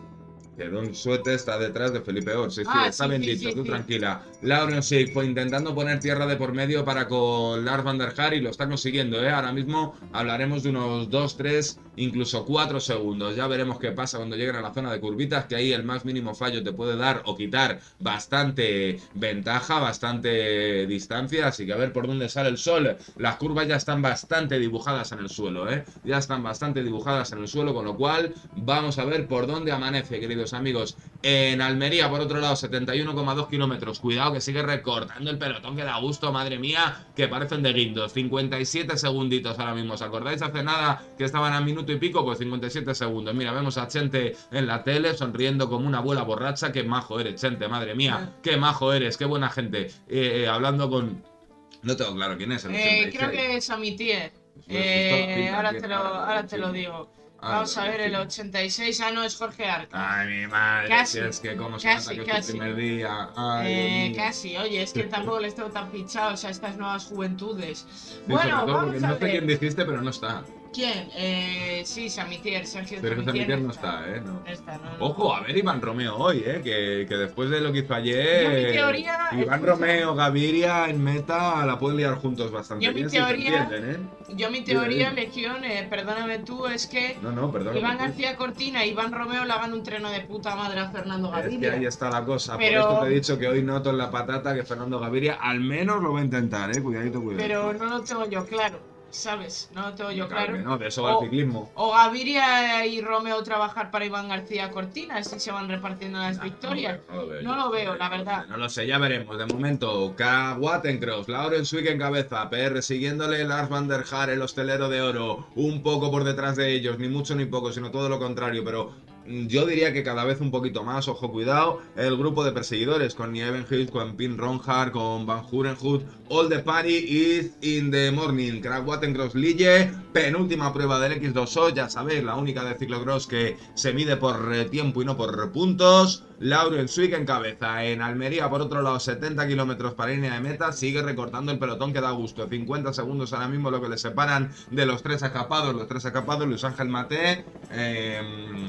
Que Don Suete está detrás de Felipe Ors. Sí, sí, Ah, está sí, bien sí, dicho, sí, tú sí. tranquila. Lauren Swick fue intentando poner tierra de por medio para con Lars van der Haar y lo está consiguiendo, ¿eh? Ahora mismo hablaremos de unos dos, tres, incluso cuatro segundos. Ya veremos qué pasa cuando lleguen a la zona de curvitas, que ahí el más mínimo fallo te puede dar o quitar bastante ventaja, bastante distancia. Así que a ver por dónde sale el sol. Las curvas ya están bastante dibujadas en el suelo, ¿eh? Ya están bastante dibujadas en el suelo, con lo cual vamos a ver por dónde amanece, queridos amigos. En Almería, por otro lado, setenta y uno coma dos kilómetros. Cuidado que sigue recortando el pelotón, que da gusto, madre mía, que parecen de guindos. cincuenta y siete segunditos ahora mismo. ¿Os acordáis hace nada que estaban a minuto y pico? Pues cincuenta y siete segundos. Mira, vemos a Chente en la tele sonriendo como una abuela borracha. Qué majo eres, Chente, madre mía. Qué majo eres, qué buena gente. Eh, eh, hablando con... No tengo claro quién es el Eh, ochenta y seis. creo que es Amitier. Pues Eh, justo, pinta ahora que- te lo, ahora te lo digo. Ah, Vamos a no, ver, el sí. ochenta y seis, ah, no, es Jorge Arca. Ay, mi madre, Casi, si es que cómo se casi, nota que es casi. tu primer día. Ay, Eh, Dios mío. casi, oye, es que tampoco les tengo tan pinchados a estas nuevas juventudes. Sí, Bueno, sobre todo vamos porque a no sé ver. quién dijiste, pero no está. ¿Quién? Eh, sí, Samitier, Sergio Pero ese Samitier. Samitier no está, ¿eh? No. No está, no, no. Ojo, a ver Iván Romeo hoy, ¿eh? Que, que después de lo que hizo ayer... Yo mi teoría, Iván escucha. Romeo, Gaviria en meta la pueden liar juntos bastante Yo mi bien, si teoría- se entienden, ¿eh? Yo mi teoría, Legión, eh, perdóname tú, es que No, no, perdón. Iván García Cortina y Iván Romeo le hagan un treno de puta madre a Fernando Es que Gaviria. ahí está la cosa. Pero- Por esto te he dicho que hoy noto en la patata que Fernando Gaviria al menos lo va a intentar, ¿eh? Cuidadito, cuidado. Pero no lo tengo yo claro, ¿sabes? No lo tengo yo Claro claro. que no, de eso va O- el ciclismo. O Gaviria y Romeo trabajar para Iván García Cortina, así se van repartiendo las victorias. No lo veo, No lo veo, la verdad. No lo sé, ya veremos. De momento, Krawatencross, Lauren Swick en cabeza, P R siguiéndole Lars van der Haar, el hostelero de oro, un poco por detrás de ellos, ni mucho ni poco, sino todo lo contrario, pero mm, yo diría que cada vez un poquito más, ojo, cuidado, el grupo de perseguidores con Nieuwenhuis, con Pim Ronjar, con Van Hurenhout, all the party is in the morning, Krawatencross Lille, penúltima prueba del X dos O, ya sabéis, la única de ciclocross que se mide por eh, tiempo y no por puntos. Lauren Swick en cabeza. En Almería, por otro lado, setenta kilómetros para línea de meta. Sigue recortando el pelotón que da gusto. cincuenta segundos ahora mismo lo que le separan de los tres escapados. Los tres escapados, Luis Ángel Maté, eh, madre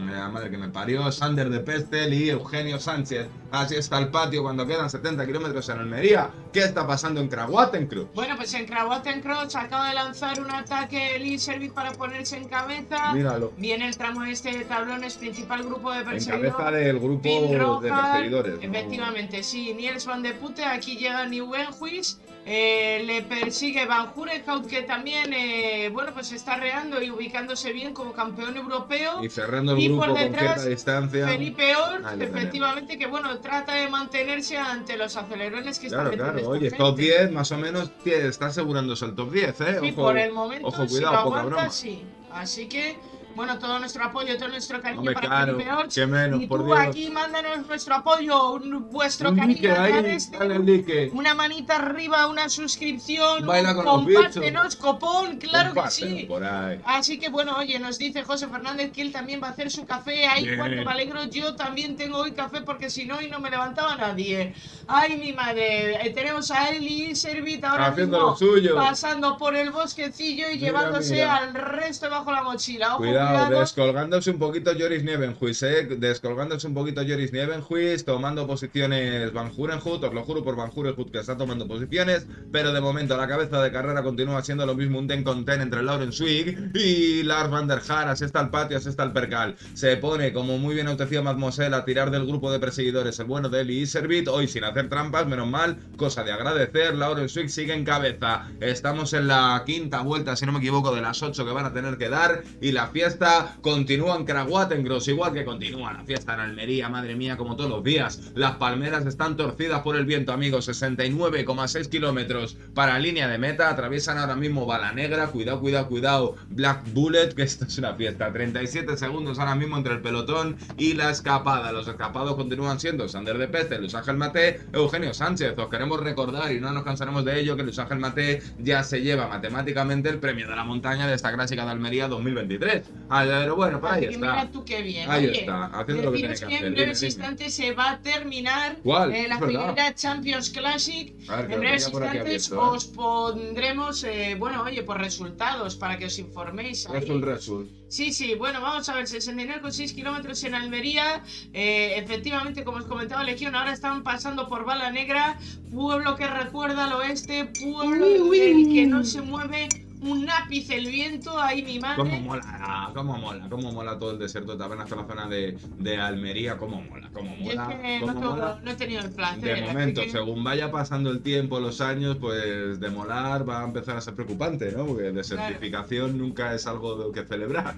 madre que me parió, Sander de Pestel y Eugenio Sánchez. Así está el patio cuando quedan setenta kilómetros en Almería. ¿Qué está pasando en Krawatenkreuz? Bueno, pues en Krawatenkreuz acaba de lanzar un ataque el Iservit para ponerse en cabeza. Míralo. Viene el tramo este de tablones, principal grupo de En perseguidores. cabeza del grupo Pin de Roja, perseguidores. ¿no? efectivamente, sí. Niels van de Putte, aquí llega Nieuwenhuis. Eh, le persigue Van Hurenhout, que también, eh, bueno, pues está reando y ubicándose bien como campeón europeo. Y cerrando el Y grupo por con detrás, cierta distancia. Felipe Ort, Ahí lo efectivamente, que bueno, trata de mantenerse ante los acelerones que Claro, están claro. metiendo Oye, esta top gente. diez más o menos tie- está asegurándose el top diez, ¿eh? Sí, Ojo, por el momento, ojo, si cuidado, lo poca aguanta, broma. sí. Así que, bueno, todo nuestro apoyo, todo nuestro cariño Hombre, para claro, Felipe Ort. qué menos, Y por tú Dios. aquí mándanos nuestro apoyo, un- vuestro Un cariño. like a ahí, través de dale el like. una manita arriba, una suscripción, Baila un con los compártenos, copón, claro que Compártelo sí. por ahí. Así que bueno, oye, nos dice José Fernández que él también va a hacer su café. Ay, Bien. cuánto me alegro, yo también tengo hoy café porque si no hoy no me levantaba nadie. Ay, mi madre, eh, tenemos a Eli Servit ahora Haciendo mismo lo suyo. pasando por el bosquecillo y Mira, llevándose mira. al resto bajo la mochila. Ojo, Cuidado, cuidado. descolgándose un poquito Joris Nievenhuis, eh. Descolgándose un poquito Joris Nievenhuis, tomando posiciones Van Hurenhout, os lo juro por Van Hurenhout que está tomando posiciones, pero de momento la cabeza de carrera continúa siendo lo mismo un ten con ten entre Lauren Swig y Lars van der Haar. Así está el patio, así está el percal. Se pone, como muy bien decía Mademoiselle, a tirar del grupo de perseguidores el bueno de Eli Iservit, hoy sin hacer trampas, menos mal, cosa de agradecer. Lauren Swig sigue en cabeza. Estamos en la quinta vuelta, si no me equivoco, de las ocho que van a tener que dar, y la fiesta continúa en Krawatenkreuz, igual que continúa la fiesta en Almería, madre mía, como todos los días. Las palmeras están torcidas por el viento, amigos. Sesenta y nueve coma seis kilómetros para línea de meta. Atraviesan ahora mismo Bala Negra. Cuidado, cuidado, cuidado. Black Bullet, que esto es una fiesta. treinta y siete segundos ahora mismo entre el pelotón y la escapada. Los escapados continúan siendo Sander de Peste, Luis Ángel Maté, Eugenio Sánchez. Os queremos recordar, y no nos cansaremos de ello, que Luis Ángel Maté ya se lleva matemáticamente el premio de la montaña de esta clásica de Almería dos mil veintitrés. Pero bueno, pues ahí Así que está. mira tú qué bien. Ahí Oye, está, haciendo lo que tiene deciros que que hacer. en Dime, breves dime. instantes se va a terminar ¿Cuál? eh, la Es verdad. primera Champions Classic. A ver, que En lo breves tenía por aquí instantes abierto, ¿eh? os pondremos, eh, bueno, oye, pues resultados para que os informéis. ahí. Resul, resul. Sí, sí, bueno, vamos a ver, sesenta y nueve coma seis kilómetros en Almería. Eh, efectivamente, como os comentaba Legión, ahora están pasando por Bala Negra, pueblo que recuerda al oeste, pueblo del que no se mueve un ápice el viento, ahí mi Cómo madre. mola, cómo mola, cómo mola todo el desierto de Tabernas, toda la zona de, de Almería, cómo mola, cómo Yo es mola, que no, cómo tengo- mola. no he tenido el placer. De así momento, que- según vaya pasando el tiempo, los años, pues de molar va a empezar a ser preocupante, ¿no? Porque desertificación nunca es algo que celebrar.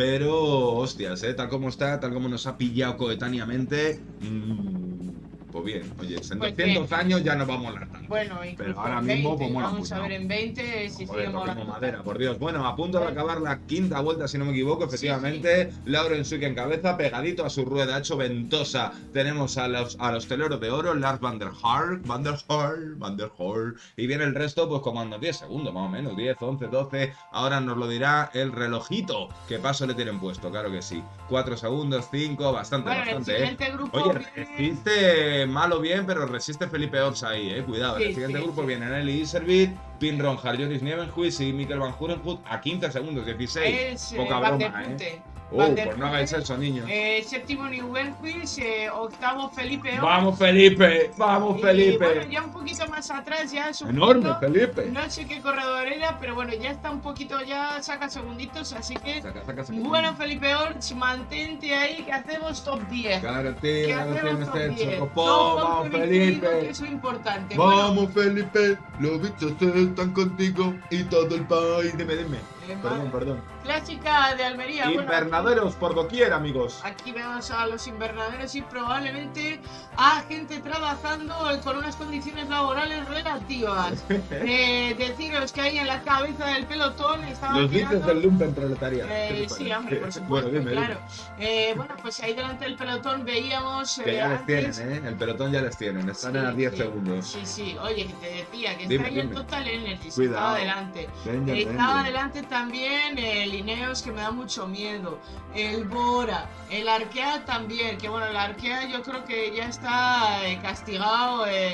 Pero, hostias, ¿eh? Tal como está, tal como nos ha pillado coetáneamente, mmm, pues bien, oye, en Pues doscientos bien. años ya no va a molar tanto. Bueno, Pero incluso ahora en mismo, veinte, pues mola vamos mucho. a ver en veinte si Joder, sigue toquemos molando. madera, por Dios. Bueno, a punto de acabar la quinta vuelta, si no me equivoco, efectivamente. Lauren Swig en cabeza, pegadito a su rueda, hecho ventosa. Tenemos a los, a los teleros de oro, Lars van der Haar, van der Haar, van der Haar. Y viene el resto, pues como unos diez segundos, más o menos, diez, once, doce. Ahora nos lo dirá el relojito. ¿Qué paso le tienen puesto? Claro que sí. cuatro segundos, cinco, bastante, Bueno, el bastante, ¿eh? siguiente grupo Oye, viene- resiste mal o bien, pero resiste Felipe Ors ahí, eh. Cuidado. Sí, el siguiente sí, grupo sí. viene Eli Iservit, Pin Ronjar, Joris Nievenhuis y Mikkel Van Hurenhout a quince segundos, dieciséis. Es, eh, Poca Van der broma, eh. Putte. Uh, Van der pues no hagáis Putte, eso, niños. eh, séptimo Nieuwenhuis, eh, octavo Felipe Ort. Vamos, Felipe, vamos, Y, Felipe. bueno, ya un poquito más atrás, ya es un Enorme, poquito- Felipe. No sé qué corredor era, pero bueno, ya está un poquito, ya saca segunditos, así que Saca, saca, saca. bueno, Felipe Orch, mantente ahí que hacemos top diez. Claro, Que tío, ahora hacemos tienes top el diez. chocopó. Todo Vamos, por victorino, que Felipe. es lo importante. Bueno, Vamos, Felipe. Los bichos están contigo y todo el país. Dime, dime. eh, Perdón, ma- perdón. clásica de Almería. Bueno, Invernaderos por doquier, amigos. aquí vemos a los invernaderos y probablemente a gente trabajando con unas condiciones laborales relativas. Eh, deciros que ahí en la cabeza del pelotón estaban Los dices tirando- del lumpen proletariado. Eh, ¿Qué te sí, parece? hombre, por supuesto, Bueno, dime, dime. claro. Eh, bueno, pues ahí delante del pelotón veíamos. Que eh, ya les antes- tienen, ¿eh? El pelotón ya les tienen. Están Sí, a diez sí. segundos. Sí, sí, oye, que te decía que Dime, está ahí el dime. Total Energy, Cuidado. estaba adelante. Danger, Estaba danger. adelante también el Ineos, que me da mucho miedo. El Bora, el Arkea también, que bueno, el Arkea yo creo que ya está eh, castigado. eh,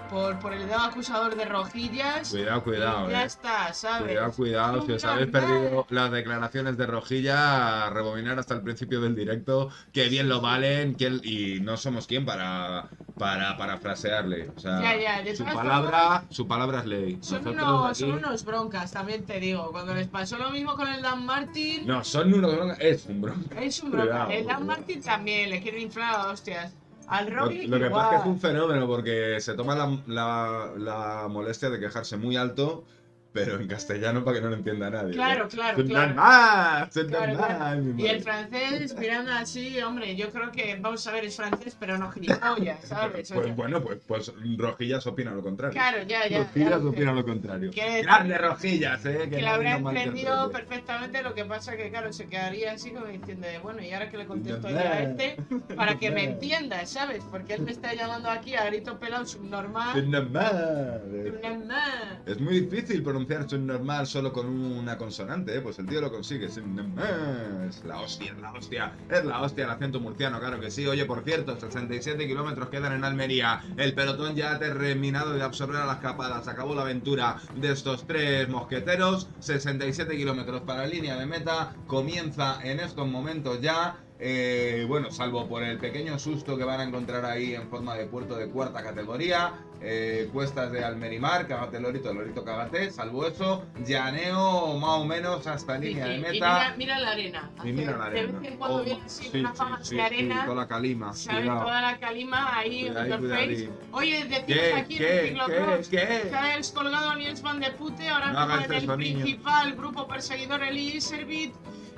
por, por el dedo acusador de Rojillas. Cuidado, cuidado, y ya eh. está, ¿sabes? Cuidado, cuidado, si os habéis perdido las declaraciones de Rojilla, rebobinar hasta el principio del directo, que bien lo valen, que él- y no somos quien para, para parafrasearle. O sea, Ya, ya, de su todas palabra, su palabra es ley. Son Nosotros unos, aquí- son unos broncas, también te digo. Cuando les pasó lo mismo con el Dan Martin, No, son unos broncas, es un bronca. es un bronca. Cuidado, El Dan cuidado. Martin también le quieren inflar a hostias. Al Lo, Roglic lo que igual. pasa es que es un fenómeno porque se toma la, la, la molestia de quejarse muy alto, pero en castellano para que no lo entienda nadie. Claro, ¿no? claro, C'est claro. normal, c'est Claro, normal, claro. mi Y el madre. francés mirando así, hombre, yo creo que, vamos a ver, es francés, pero no gilipollas, ¿sabes? O Pues sea, bueno, pues, pues Rojillas opina lo contrario. claro, ya, ya. Rojillas ya lo sé. opina lo contrario. Que- Grande Rojillas, eh. Que no- lo habrá no entendido malinterprete. perfectamente, lo que pasa que, claro, se quedaría así como diciendo, bueno, y ahora que le contesto Ya yo a ves. este, para que me entienda, ¿sabes? Porque él me está llamando aquí a grito pelado C'est subnormal. normal. Subnormal. Es muy difícil pronunciar normal solo con una consonante, ¿eh? Pues el tío lo consigue. Es es la hostia, es la hostia. Es la hostia el acento murciano, claro que sí. Oye, por cierto, sesenta y siete kilómetros quedan en Almería. El pelotón ya ha terminado de absorber a las capadas. Acabó la aventura de estos tres mosqueteros. sesenta y siete kilómetros para línea de meta. Comienza en estos momentos ya. Eh, bueno, salvo por el pequeño susto que van a encontrar ahí en forma de puerto de cuarta categoría, eh, cuestas de Almerimar, Cágate Lorito, Lorito Cágate, salvo eso, llaneo más o menos hasta Sí, línea sí, de y meta. mira, mira la arena. Y mira la De arena. vez en cuando Oh, viene así sí, una sí, faja sí, de sí, arena. toda la calima. ¿Sabes? Cuidado. Toda la calima ahí en Cuidadín, the face. cuidadín. Oye, decimos ¿Qué? aquí en el ¿Qué? ciclocross ¿Qué? que ha descolgado Niels van de Pute, ahora No mismo hagas en el eso, niño. principal grupo perseguidor, el Iservit,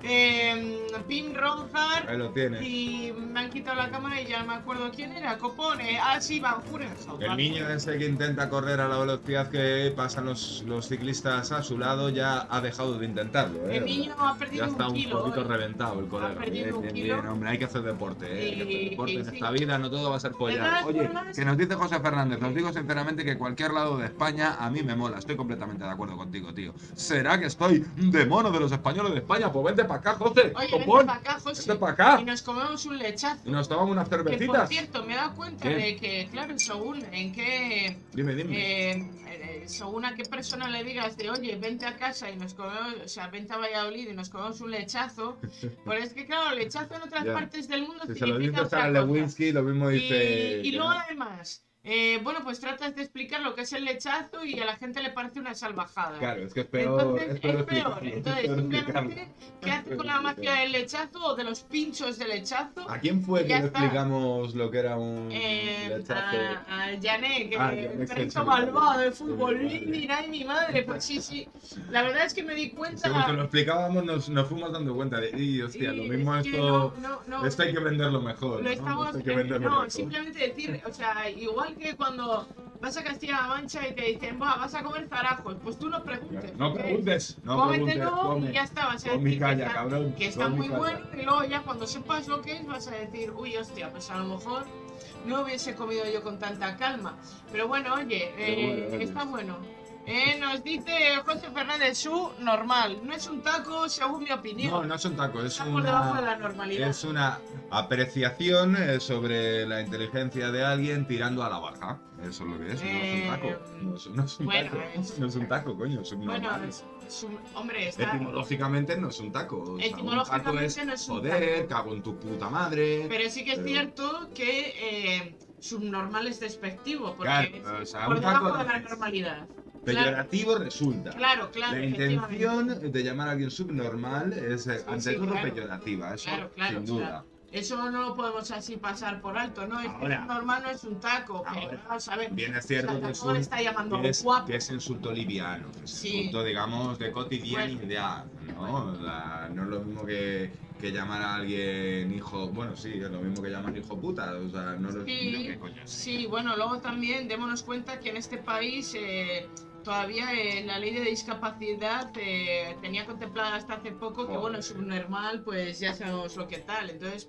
eh, Pim Ronzar. Ahí lo tienes. Y me han quitado la cámara y ya no me acuerdo quién era, Copone. Ah, sí, Van Jurenhout. El niño ese que intenta correr a la velocidad que pasan los, los ciclistas a su lado ya ha dejado de intentarlo. ¿eh? El niño ha perdido Ya está un un kilo. poquito ¿eh? reventado el colega. perdido Bien, un bien, kilo. bien, hombre, hay que hacer deporte, ¿eh? Hay que hacer Y- deporte y en sí. esta vida, no todo va a ser follar. todas Oye, formas- que nos dice José Fernández, os digo sinceramente que cualquier lado de España a mí me mola, estoy completamente de acuerdo contigo, tío. ¿Será que estoy de mono de los españoles de España? Pues vente para acá, José. Oye, vente copón. para acá, José. Vente para acá. Y nos comemos un lechazo. Y nos tomamos unas Que por cervecitas. cierto, me he dado cuenta ¿Qué? de que, claro, según en qué. Dime, dime. eh, eh, según a qué persona le digas de oye, vente a casa y nos comemos, o sea, vente a Valladolid y nos comemos un lechazo, pues es que claro, lechazo en otras Ya. partes del mundo Si se lo significa dices a otra cosa. Lewinsky, lo mismo Y, dice. y que luego no. además, eh, bueno, pues tratas de explicar lo que es el lechazo y a la gente le parece una salvajada. Claro, es que es peor. Entonces, es es peor, peor. explicarlo, Entonces, es peor explicarlo. simplemente, ¿qué hace con la magia del lechazo o de los pinchos del lechazo? ¿A quién fue que Ya le está. explicamos lo que era un Eh, lechazo? a, a Jané, que Ah, el Jané, sí, perrito sí, malvado de sí, fútbol, sí, sí. mira, y mi madre, pues sí, sí. La verdad es que me di cuenta. Según te lo explicábamos, nos, nos fuimos dando cuenta de, y hostia, lo y mismo es que esto, no, no, no, esto hay que venderlo mejor. lo ¿no? estamos. Esto hay que eh, venderlo no, mejor. simplemente decir, o sea, igual que cuando vas a Castilla-La Mancha y te dicen, "Buah, vas a comer zarajos", pues tú no preguntes. No porque preguntes, no preguntes, Cómetelo come. y ya está, vas a Con mi decir que calla, está, cabrón. que está con mi muy calla. bueno y luego ya cuando sepas lo que es vas a decir, uy, hostia, pues a lo mejor no hubiese comido yo con tanta calma. Pero bueno, oye, eh, bueno, oye. está bueno. Eh, nos dice José Fernández, su normal. No es un taco, según mi opinión. No, no es un taco, es Está por debajo de una, la normalidad. es una apreciación eh, sobre la inteligencia de alguien tirando a la baja. Eso es lo que es, no es un taco. No es, no es un bueno, taco, es- no es un taco, coño, es un Bueno, normal. es, es un, hombre, está. Etimológicamente no es un taco. O sea, Etimológicamente un taco es no es un joder, cago en tu puta madre. Pero sí que es Pero- cierto que eh, subnormal es despectivo, porque Claro, o sea, por un debajo taco de la no es. normalidad. Peyorativo resulta. Claro, claro. La efectivamente. intención de llamar a alguien subnormal es eh, Sí, ante sí, todo claro. peyorativa, eso Claro, claro, sin duda. claro. Eso no lo podemos así pasar por alto, ¿no? Es que Ahora. normal no es un taco, pero Ahora. vamos a ver. Bien es O cierto sea, que es tampoco le un está llamando que es, guapo. que es insulto liviano, que es Sí. insulto, digamos, de cotidianidad, ¿no? La- no es lo mismo que, que llamar a alguien hijo, bueno, sí, es lo mismo que llamar hijo puta, o sea, no lo Sí, ¿qué coño es? sí, bueno, luego también démonos cuenta que en este país eh, todavía eh, la ley de discapacidad eh, tenía contemplada hasta hace poco que, Joder. bueno, subnormal, pues ya sabemos lo que tal. Entonces,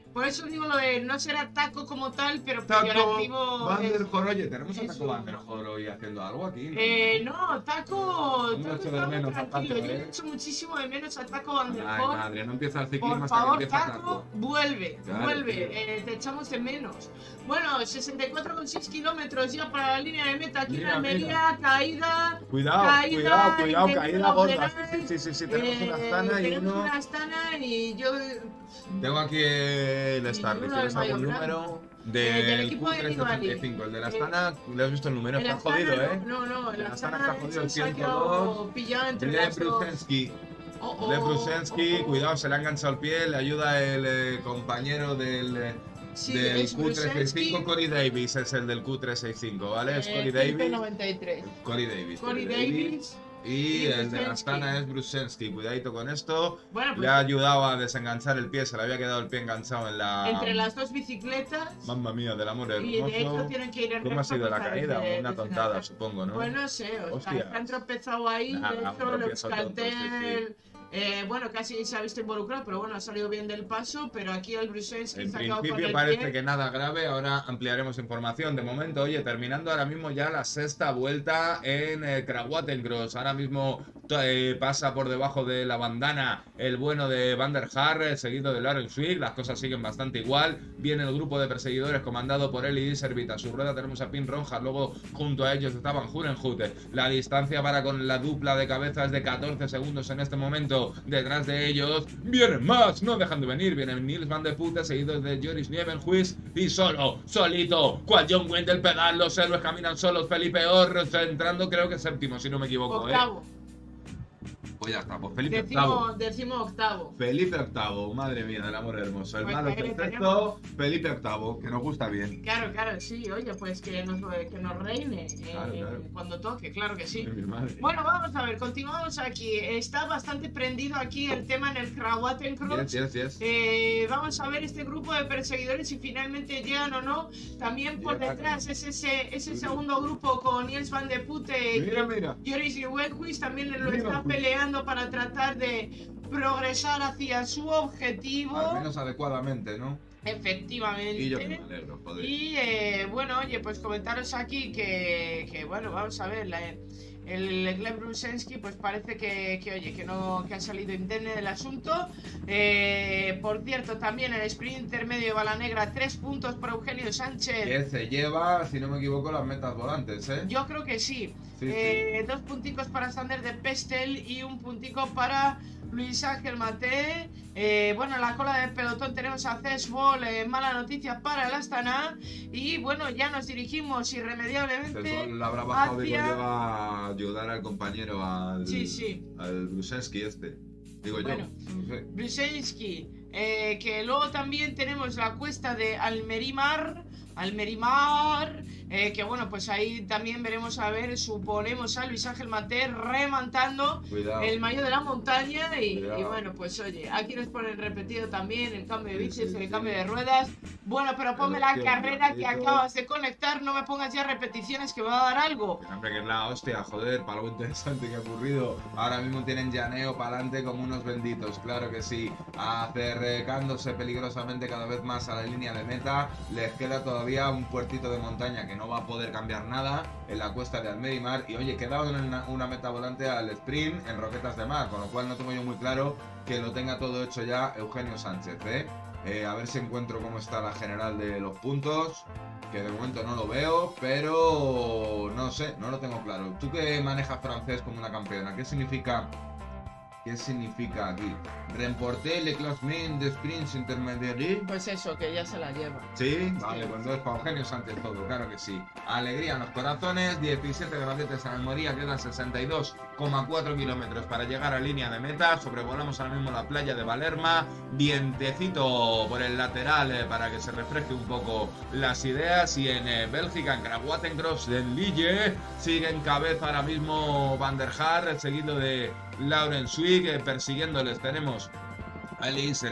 Por eso digo lo de no será taco como tal, pero Taco peyorativo. Van der es- Hoor, oye, tenemos a eso. Taco Van der Hoor hoy haciendo algo aquí, ¿no? Eh, no, Taco. No Taco echo de está muy menos a tranquilo. Taco, Yo eh. echo muchísimo de menos a Taco Van der Ay, Hoor. madre, no empieza el ciclismo Por hasta que favor, empieza Taco, Taco. vuelve, Claro, vuelve, tío. eh, te echamos de menos. Bueno, sesenta y cuatro coma seis kilómetros ya para la línea de meta aquí Mira, en Almería, caída. Cuidado, Caída cuidado, cuidado, en caída medio gorda. lateral. Sí, sí, sí, sí, tenemos una Eh, astana y tenemos uno. una astana y yo. Tengo aquí el Y Starry. uno ¿Quieres del algún Mayo número? Blanco. Eh, Del del equipo de Q trescientos ochenta y cinco, el de la Astana, ¿le has visto el número? El Está Astana jodido, no, ¿eh? No, no, el El Astana Astana está jodido, el se ha ciento quedado dos. pillado entre Le las dos. Brusensky. Oh, oh, Le Brusensky, oh, oh. cuidado, se le ha enganchado el pie, le ayuda el eh, compañero del, eh, Sí, del es Q trescientos sesenta y cinco, Brusensky. Corey Davis es el del Q trescientos sesenta y cinco, ¿vale? Es Eh, Corey ciento Davis. noventa y tres. Corey Davis. Corey Davis. Y y el de la Brusensky. Astana es Brusensky, cuidadito con esto. Bueno, pues Le ha ayudado a desenganchar el pie, se le había quedado el pie enganchado en la. entre las dos bicicletas. Mamma mía, del amor Y de hecho hermoso. tienen que ir en ¿Cómo ha recto, sido la pues, a caída? veces Una tontada, desgastar. supongo, ¿no? Pues no sé, o sea, Hostias. se han tropezado ahí, Nada, de un hecho, el tropiezo tonto, Euskaltel, eh, bueno, casi se ha visto involucrado, pero bueno, ha salido bien del paso, pero aquí el Brusensky En se ha quedado con principio el parece pie. que nada grave, ahora ampliaremos información. De momento, oye, terminando ahora mismo ya la sexta vuelta en eh, Krawatencross. Ahora mismo eh, pasa por debajo de la bandana el bueno de Van der Haar, eh, seguido de Lauren Swick. Las cosas siguen bastante igual. Viene el grupo de perseguidores comandado por Eli Iservit. A su rueda tenemos a Pim Ronja, luego junto a ellos estaban Jurenhute. La distancia para con la dupla de cabezas de catorce segundos en este momento. Detrás de ellos vienen más, no dejan de venir. Vienen Nils van der Putte, seguidos de Joris Nievenhuis. Y solo, solito, cual John Wayne del pedal, los héroes caminan solos. Felipe Orr entrando, creo que séptimo, si no me equivoco. Octavo, ¿eh? Pues ya está, pues Felipe octavo. décimo, décimo octavo. Felipe octavo, madre mía del amor hermoso. El Pues malo que perfecto, Felipe octavo, que nos gusta bien. Claro, claro, sí, oye, pues que nos, que nos reine eh, Claro, claro. cuando toque, claro que sí. Mi madre. Bueno, vamos a ver, continuamos aquí. Está bastante prendido aquí el tema en el Krawatencross. Yes, yes, yes. Eh, vamos a ver este grupo de perseguidores si finalmente llegan o no. También por Llegan. detrás es ese, ese segundo grupo con Nils van der Putte Mira, y mira. Joris Nieuwenhuis también lo Mira. está peleando para tratar de progresar hacia su objetivo. Al menos adecuadamente, ¿no? Efectivamente. Y yo que me alegro, joder. Y eh, bueno, oye, pues comentaros aquí que, que bueno, vamos a ver, la, el Glenn Brusensky pues parece que, que, oye, que no que ha salido indemne del asunto. Eh, por cierto, también el sprint intermedio de Bala Negra, tres puntos para Eugenio Sánchez. Que se lleva, si no me equivoco, las metas volantes, ¿eh? Yo creo que sí. Sí, Eh, dos punticos para Sander de Pestel y un puntico para Luis Ángel Mate. Eh, bueno, en la cola del pelotón tenemos a Cesbol, eh, mala noticia para el Astana. Y bueno, ya nos dirigimos irremediablemente. Cesbol habrá bajado hacia- de a ayudar al compañero, al, Sí, sí. al Brusensky este. Digo Bueno. yo, no sé. Brusensky, eh, que luego también tenemos la cuesta de Almerimar, Almerimar, eh, que bueno, pues ahí también veremos a ver, suponemos a Luis Ángel Mate remantando Cuidado. el mayo de la montaña y, Cuidado. y bueno, pues oye, aquí nos ponen repetido también el cambio de Sí, bicis, sí, el sí. cambio de ruedas. Bueno, pero ponme la Tío, carrera que ratito. acabas de conectar, no me pongas ya repeticiones que va a dar algo. Hombre, que es la hostia, joder, para algo interesante que ha ocurrido. Ahora mismo tienen llaneo para adelante como unos benditos, claro que sí. Acercándose peligrosamente cada vez más a la línea de meta. Les queda todavía un puertito de montaña que no va a poder cambiar nada en la cuesta de Almerimar. Y oye, queda una, una meta volante al sprint en Roquetas de Mar, con lo cual no tengo yo muy claro que lo tenga todo hecho ya Eugenio Sánchez, ¿eh? Eh, a ver si encuentro cómo está la general de los puntos, que de momento no lo veo, pero no sé, no lo tengo claro. Tú que manejas francés como una campeona, ¿qué significa, qué significa aquí? Remporté le classement de sprints intermediaires. Pues eso, que ya se la lleva. Sí, vale, pues entonces para Eugenio Sánchez todo, claro que sí. Alegría en los corazones, diecisiete gradetes en Almería, quedan sesenta y dos coma cuatro kilómetros para llegar a línea de meta. Sobrevolamos ahora mismo la playa de Valerma, vientecito por el lateral eh, para que se refresque un poco las ideas. Y en eh, Bélgica, en Krawatencross, en Lille, sigue en cabeza ahora mismo Van der Haar, seguido de Lauren Swick, eh, persiguiéndoles tenemos a Eli Iservit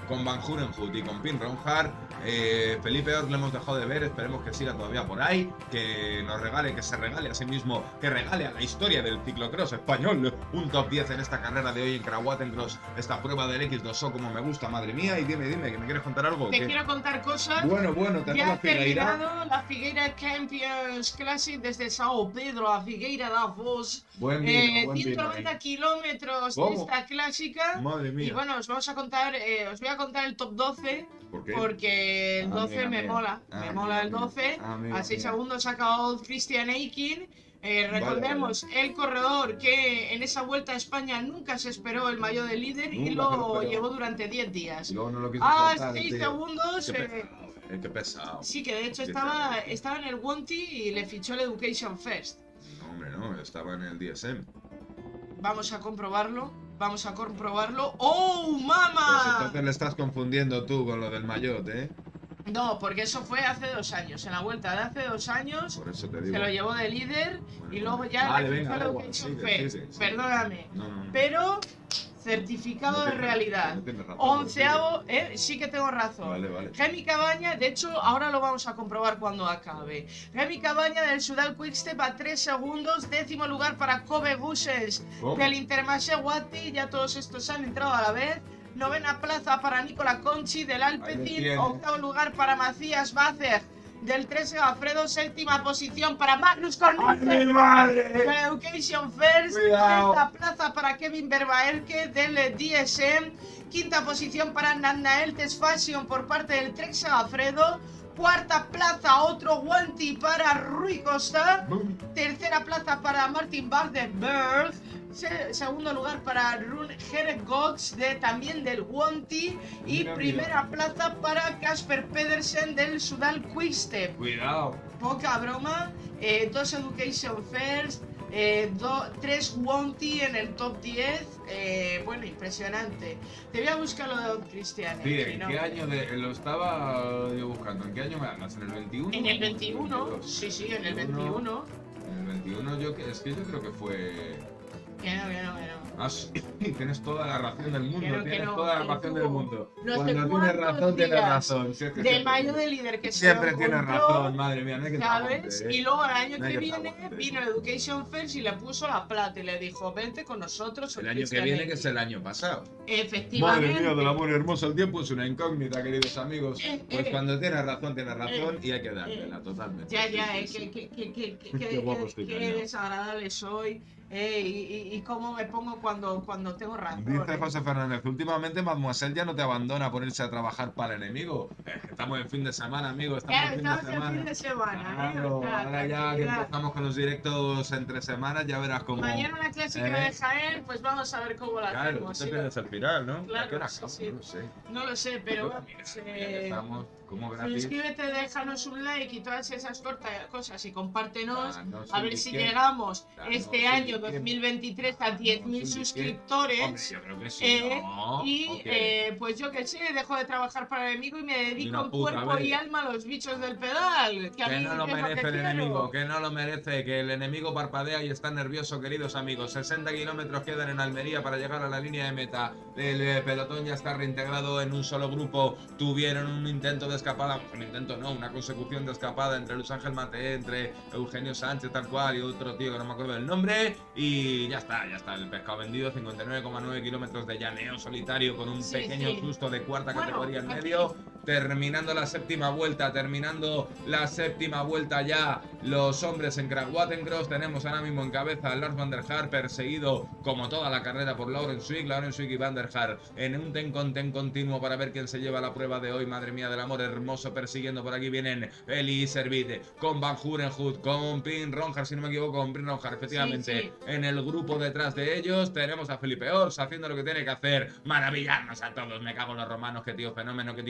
con Van Hurenhout y con Pim Ronjar. Eh, Felipe Ors le hemos dejado de ver, esperemos que siga todavía por ahí, que nos regale, que se regale a sí mismo, que regale a la historia del ciclocross español un top diez en esta carrera de hoy en Karawatencross, esta prueba del equis dos o como me gusta, madre mía. Y dime, dime, que me quieres contar algo. Te ¿Qué? quiero contar cosas. Bueno, bueno, tenemos ya la ha Figueira. terminado la Figueira Champions Classic desde Sao Pedro a Figueira da Foz. Buen vino, eh, buen ciento vino, noventa eh. kilómetros de ¿Cómo? esta clásica. Madre mía. Y bueno, os vamos a contar, eh, os voy a contar el top doce. ¿Por qué? Porque el doce Amiga me mía. mola, me Amiga mola el mía. doce. Amiga A seis mía. segundos ha acabado Christian Eiking. Eh, recordemos, Vale, el corredor que en esa vuelta a España nunca se esperó el maillot de líder y Nunca se lo lo esperó. llevó durante diez días. Y luego no lo quiso A soltar, seis tío. segundos. Qué eh, pesado, eh, qué pesado. sí, que de hecho Qué estaba, terrible. estaba en el Wanty y le fichó el Education First. No, hombre, no, estaba en el D S M. Vamos a comprobarlo. Vamos a comprobarlo. ¡Oh, Pues mama! entonces le estás confundiendo tú con lo del maillot, ¿eh? No, porque eso fue hace dos años. En la vuelta de hace dos años Por eso te digo. se lo llevó de líder Bueno, y luego bueno. ya Vale, le venga, fichó el da igual, Education sigue, First. sigue, sigue. Perdóname. No, no, no. Pero certificado No de tienes- realidad. no tienes razón, Onceavo, eh, sí que tengo razón. Vale, vale. Gemi Cabaña, de hecho, ahora lo vamos a comprobar cuando acabe. Gemi Cabaña del Sudal Quickstep a tres segundos. Décimo lugar para Kobe Gusens ¿Cómo? del Intermarché Guati. Ya todos estos han entrado a la vez. Novena plaza para Nicola Conchi del Ahí lo Alpecin. tiene. Octavo lugar para Macías Bacer del trece Gafredo. Séptima posición para Magnus Cornelissen madre! del Education First. Cuidado. Sexta plaza para Kevin Verbaerke del D S M. Quinta posición para Nanael Tesfasion por parte del Trek Segafredo. Cuarta plaza, otro Wanty para Rui Costa. Tercera plaza para Martin Bach de Birth. Se- segundo lugar para Rune Heregox de también del Wanty. Y Mira, primera plaza para Casper Pedersen del Sudal Quickstep. Cuidado. Poca broma. Eh, dos Education First. Eh, do- tres Wanty en el top diez. Eh, bueno, impresionante. Te voy a buscar lo de Cristian. Sí, eh, ¿en ¿no? qué año de, lo estaba yo buscando? ¿En qué año me hablas? ¿En el veintiuno? En el veintiuno. veintidós? Sí, sí, en el veintiuno. En el veintiuno yo que, es que yo creo que fue... Que no, que no, que no. Ah, sí, tienes toda la razón del mundo, Que no, que tienes no, toda la que razón tuvo del mundo. no sé Cuando tienes cuántos razón, tienes días razón. Si es que Del siempre- mayo de líder que se Siempre lo tienes encontró, razón, madre mía, no hay que te ¿sabes? aguante, Y ¿eh? luego el año No hay que que te viene aguante. vino el Education First y le puso la plata y le dijo, vente con nosotros. El año que Cristian viene, X". que es el año pasado. Efectivamente. Madre mía, del amor hermoso, el tiempo es una incógnita, queridos amigos. Eh, Pues eh, cuando tienes razón, tienes razón eh, y hay que dártela, eh, totalmente. Ya, Sí, ya, sí, eh, sí. que, que, que, que, que, Qué guapo que- estoy, que cariño. desagradable soy. Eh, y, y, y cómo me pongo cuando, cuando tengo razón. Dice eh. José Fernández, últimamente Mademoiselle ya no te abandona por irse a trabajar para el enemigo. Eh, estamos en fin de semana, amigo, estamos Claro, en fin de estamos en semana. fin de semana. ¿eh? Claro, O sea, ahora ya que tranquilidad. empezamos con los directos entre semanas, ya verás cómo... Mañana la clásica Eh. de Jaén, pues vamos a ver cómo la Claro, hacemos. tú ¿sí? te pierdes el final, ¿no? Claro, ¿A qué hora sí, acabamos? sí. No lo sé. No lo sé, pero Mira, vamos. mira, ya que eh, estamos como gratis. suscríbete, déjanos un like y todas esas corta- cosas y compártenos. Danos A un ver si like. llegamos Danos este un año like. dos mil veintitrés a diez mil Danos un like. suscriptores. Hombre, yo creo que sí, Eh, ¿no? y ¿O qué? eh, pues yo que sé, dejo de trabajar para el enemigo y me dedico una en puta cuerpo vez. y alma a los bichos del pedal. Que, a Que mí no lo es que merece el quiero. enemigo, que no lo merece, que el enemigo parpadea y está nervioso, queridos amigos. sesenta kilómetros quedan en Almería para llegar a la línea de meta. El eh, pelotón ya está reintegrado en un solo grupo. Tuvieron un intento de escapada, pues un intento no, una consecución de escapada entre Luis Ángel Mate, entre Eugenio Sánchez tal cual y otro tío que no me acuerdo del nombre. Y ya está, ya está, el pescado vendido, cincuenta y nueve coma nueve kilómetros de llaneo solitario con un Sí, pequeño sí. susto de cuarta Bueno, categoría en aquí- medio. Terminando la séptima vuelta, terminando la séptima vuelta ya, los hombres en Karawatencross. Tenemos ahora mismo en cabeza a Lars van der Haar, perseguido como toda la carrera por Lauren Swick, Lauren Swick y van der Haar en un ten con ten continuo para ver quién se lleva la prueba de hoy. Madre mía del amor hermoso, persiguiendo por aquí vienen Eli Servit con Van Hurenhout, con Pim Ronjar, si no me equivoco, con Pim Ronjar, efectivamente. Sí, sí. En el grupo detrás de ellos tenemos a Felipe Ors haciendo lo que tiene que hacer, maravillarnos a todos. Me cago en los romanos, que tío fenómeno, que tío titanio.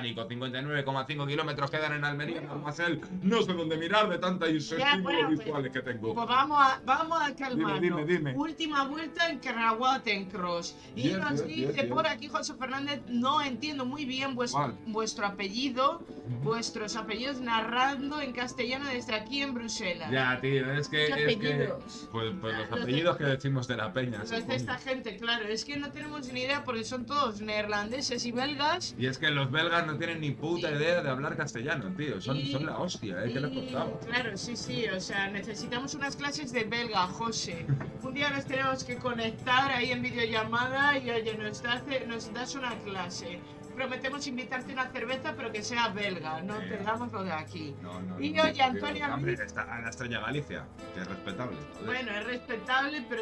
británico. cincuenta y nueve coma cinco kilómetros quedan en Almería. Marcel, no sé dónde mirar de tantos estímulos bueno, visuales pues, que tengo. Pues vamos a, vamos a calmarnos. Dime, dime, dime. Última vuelta en Karawatencross. Y Bien, nos bien, dice bien, por bien. aquí José Fernández, no entiendo muy bien vuestro, ¿Cuál? vuestro apellido, vuestros apellidos narrando en castellano desde aquí en Bruselas. Ya, tío, es que. ¿Qué es que apellidos? pues, pues los Los de- apellidos que decimos de la peña. Los de supongo. esta gente, claro, es que no tenemos ni idea porque son todos neerlandeses y belgas. Y es que los belgas no tienen ni puta Y- idea de hablar castellano, tío. Son, y- son la hostia, ¿eh? ¿Qué les y- contamos? Claro, sí, sí, o sea, necesitamos unas clases de belga, José. Un día nos tenemos que conectar ahí en videollamada y oye, nos das, nos das una clase. Prometemos invitarte una cerveza, pero que sea belga, no Eh. pegamos lo de aquí. No, no, Y no, oye, tío, Antonio hombre, Ruiz- está a la estrella Galicia, que es respetable. joder. Bueno, es respetable, pero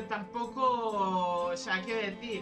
tampoco, o sea, qué decir.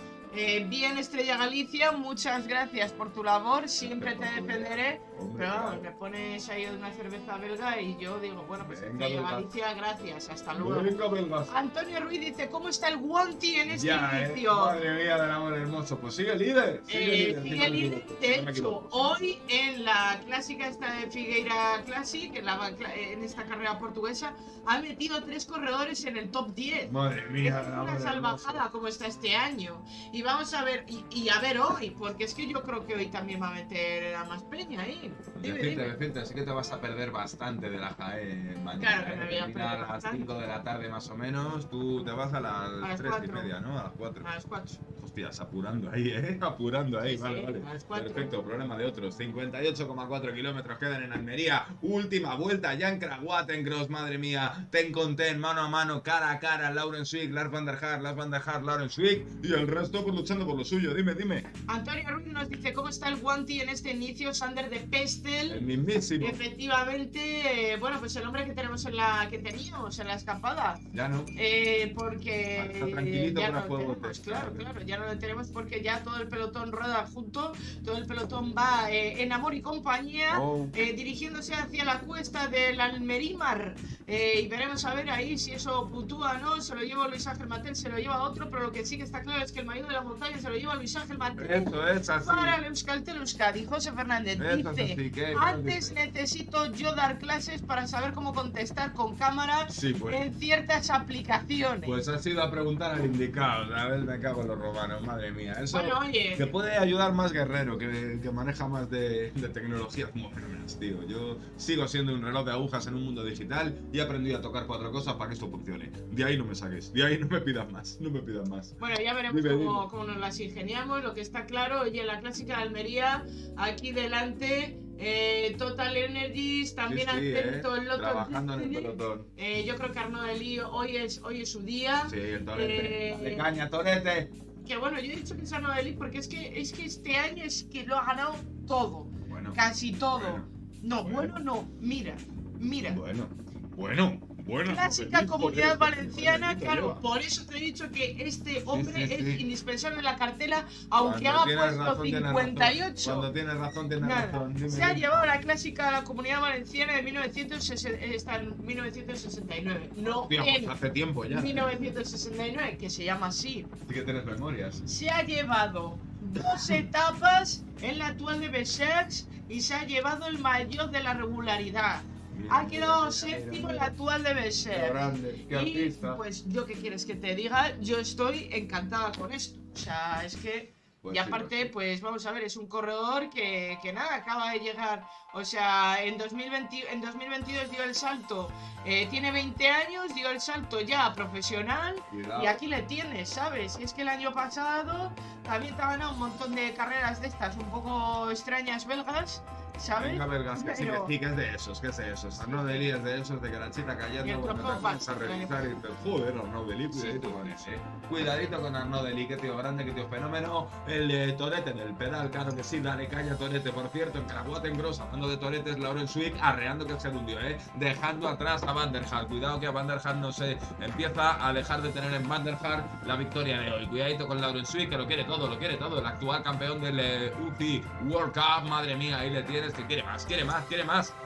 Eh, bien, Estrella Galicia, muchas gracias por tu labor, siempre te defenderé. Hombre, Pero vamos, claro. me pones ahí una cerveza belga y yo digo, bueno, pues Venga, Estrella belga. Galicia, gracias, hasta luego. Venga, belgas. Antonio Ruiz dice, ¿cómo está el Guanti en este Ya, eh, inicio? madre mía del amor hermoso. Pues sigue líder. Sigue Eh, líder, sigue si no me líder. equivoco, De si no me hecho, equivoco. hoy en la clásica esta de Figueira Classic, en, la, en esta carrera portuguesa, ha metido tres corredores en el top diez. Madre mía Es del una amor salvajada hermoso. como está este año. Y vamos a ver, y, y a ver hoy, porque es que yo creo que hoy también va a meter a más peña ahí. Dime, Decirte, dime. decirte, así que te vas a perder bastante de la Jaén mañana. Claro que me ¿eh? voy a Termina perder a las bastante. cinco de la tarde más o menos. Tú te vas a las, las tres y cuatro. media, ¿no? A las cuatro. A las cuatro. Hostias, apurando ahí, ¿eh? Apurando ahí, Sí, vale, sí, vale. a las cuatro. Perfecto, problema de otros. cincuenta y ocho coma cuatro kilómetros quedan en Almería. Última vuelta ya en Karawatencross, madre mía. Ten con ten, mano a mano, cara a cara. Lauren Swick, Lars van der Haar, Lars van der Haar, Lauren Swick. Y el resto, pues luchando por lo suyo. Dime, dime. Antonio Ruiz nos dice, ¿cómo está el Guanti en este inicio? Sander de Pestel. El mismísimo. Efectivamente, eh, bueno, pues el hombre que tenemos en la que teníamos en la escapada. Ya no. Eh, porque Está tranquilito ya para no lo fuego, tenemos, te- claro, claro, ya no lo tenemos porque ya todo el pelotón rueda junto, todo el pelotón va eh, en amor y compañía, Oh. eh, dirigiéndose hacia la cuesta del Almerímar, eh, y veremos a ver ahí si eso puntúa o no. Se lo lleva Luis Ángel Matel, se lo lleva otro, pero lo que sí que está claro es que el mayor de la montaña se lo lleva Luis Ángel Matel. Eso es así. Para el Euskaltel Euskadi, José Fernández Eso es dice, así, ¿qué? antes necesito yo dar clases para saber cómo contestar con cámara Sí, pues. en ciertas aplicaciones. Pues has ido a preguntar al indicado. A ver, me cago en los romanos, madre mía. Eso Bueno, oye. que puede ayudar más Guerrero, que, que maneja más de, de tecnologías modernas, tío. Yo sigo siendo un reloj de agujas en un mundo digital y he aprendido a tocar cuatro cosas para que esto funcione. De ahí no me saques, de ahí no me pidas más, no me pidas más. Bueno, ya veremos Dime, cómo, dime. cómo nos las ingeniamos. Lo que está claro, oye, la clásica de Almería, aquí delante, eh, Total Energies, también Sí, sí, atento eh, el Lotto trabajando en el Destiny. pelotón. Eh, yo creo que Arnaud Delí hoy es, hoy es su día. Sí, el torete. Eh, Dale caña, torete. Que bueno, yo he dicho que es Arnaud Delí porque es que, es que este año es que lo ha ganado todo. Bueno. Casi todo. Bueno. No, Bueno. bueno, no. Mira, mira. Bueno, bueno, bueno. Clásica Joder, Comunidad joder, Valenciana, joder, claro, lleva. por eso te he dicho que este hombre sí, es sí. indispensable en la cartela, aunque Cuando haga tienes puesto razón, tienes cincuenta y razón. ocho. Cuando tienes razón, tienes Nada, razón. Dime, se ha dime. llevado la clásica de la Comunidad Valenciana de mil novecientos sesenta, está en mil novecientos sesenta y nueve, no Hostia, pues en hace tiempo ya. mil novecientos sesenta y nueve, que se llama así. Sí que tienes memorias. Se ha llevado dos etapas en la actual de Bessex y se ha llevado el mayor de la regularidad. Mira, Ha quedado mira, mira, séptimo mira. en la actual de Bessex. Qué grande, qué Y artista. pues yo qué quieres que te diga, yo estoy encantada con esto. O sea, es que Pues y sí, aparte, pues sí. pues vamos a ver, es un corredor que, que nada, acaba de llegar. O sea, en, dos mil veinte, en dos mil veintidós dio el salto, eh, tiene veinte años, dio el salto ya a profesional. Cuidado. Y aquí le tienes, ¿sabes? Y es que el año pasado también te ha ganado un montón de carreras de estas un poco extrañas belgas, ¿sabes? Venga, vergas, que sí, que Pero- sí, que es de esos, que es de esos. Arnaud Delí es de esos, de Carachita Y el callando cuando trofeo te pones a Pax, revisar y dices, joder, Arnaud Delí, cuidadito Sí, con sí, ese. Cuidadito con Arnaud Delí, que tío grande, que tío fenómeno. El eh, Torete en el pedal, claro que sí, dale caña Torete. Por cierto, en Karawatencross, hablando de Toretes, Lauren Swick arreando que el gerundio, eh. Dejando atrás a Van der Haar. Cuidado que a Van der Haar no se empieza a dejar de tener en Van der Haar la victoria de hoy. Cuidadito con Lauren Swick, que lo quiere todo, lo quiere todo. El actual campeón del eh, U C I World Cup, madre mía, ahí le tienes, que quiere más, quiere más, quiere más.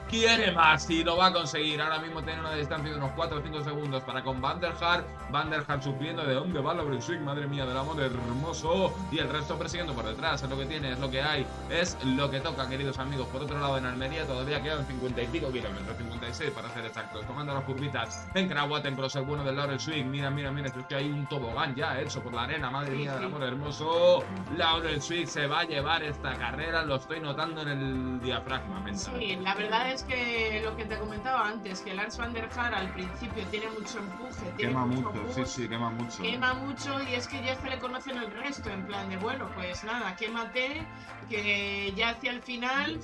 quiere más y lo va a conseguir. Ahora mismo tiene una distancia de unos cuatro o cinco segundos para con Van der Haar. Van der Haar sufriendo de dónde va Laurenswick, madre mía del amor hermoso. Y el resto persiguiendo por detrás. Es lo que tiene, es lo que hay, es lo que toca, queridos amigos. Por otro lado, en Almería todavía quedan cincuenta y pico kilómetros, cincuenta y seis para ser exactos. Tomando las curvitas en Krawatencross, el bueno del Laurenswick. Mira, mira, mira, es que hay un tobogán ya hecho por la arena, madre mía del amor hermoso. Laurenswick se va a llevar esta carrera, lo estoy notando en el diafragma mental. Sí, la verdad es que lo que te comentaba antes, que Lars van der Haar al principio tiene mucho empuje, tiene Quema mucho, mucho, push, sí, sí, quema mucho. Quema mucho y es que ya se le conocen el resto, en plan de, bueno, pues nada, quémate, que ya hacia el final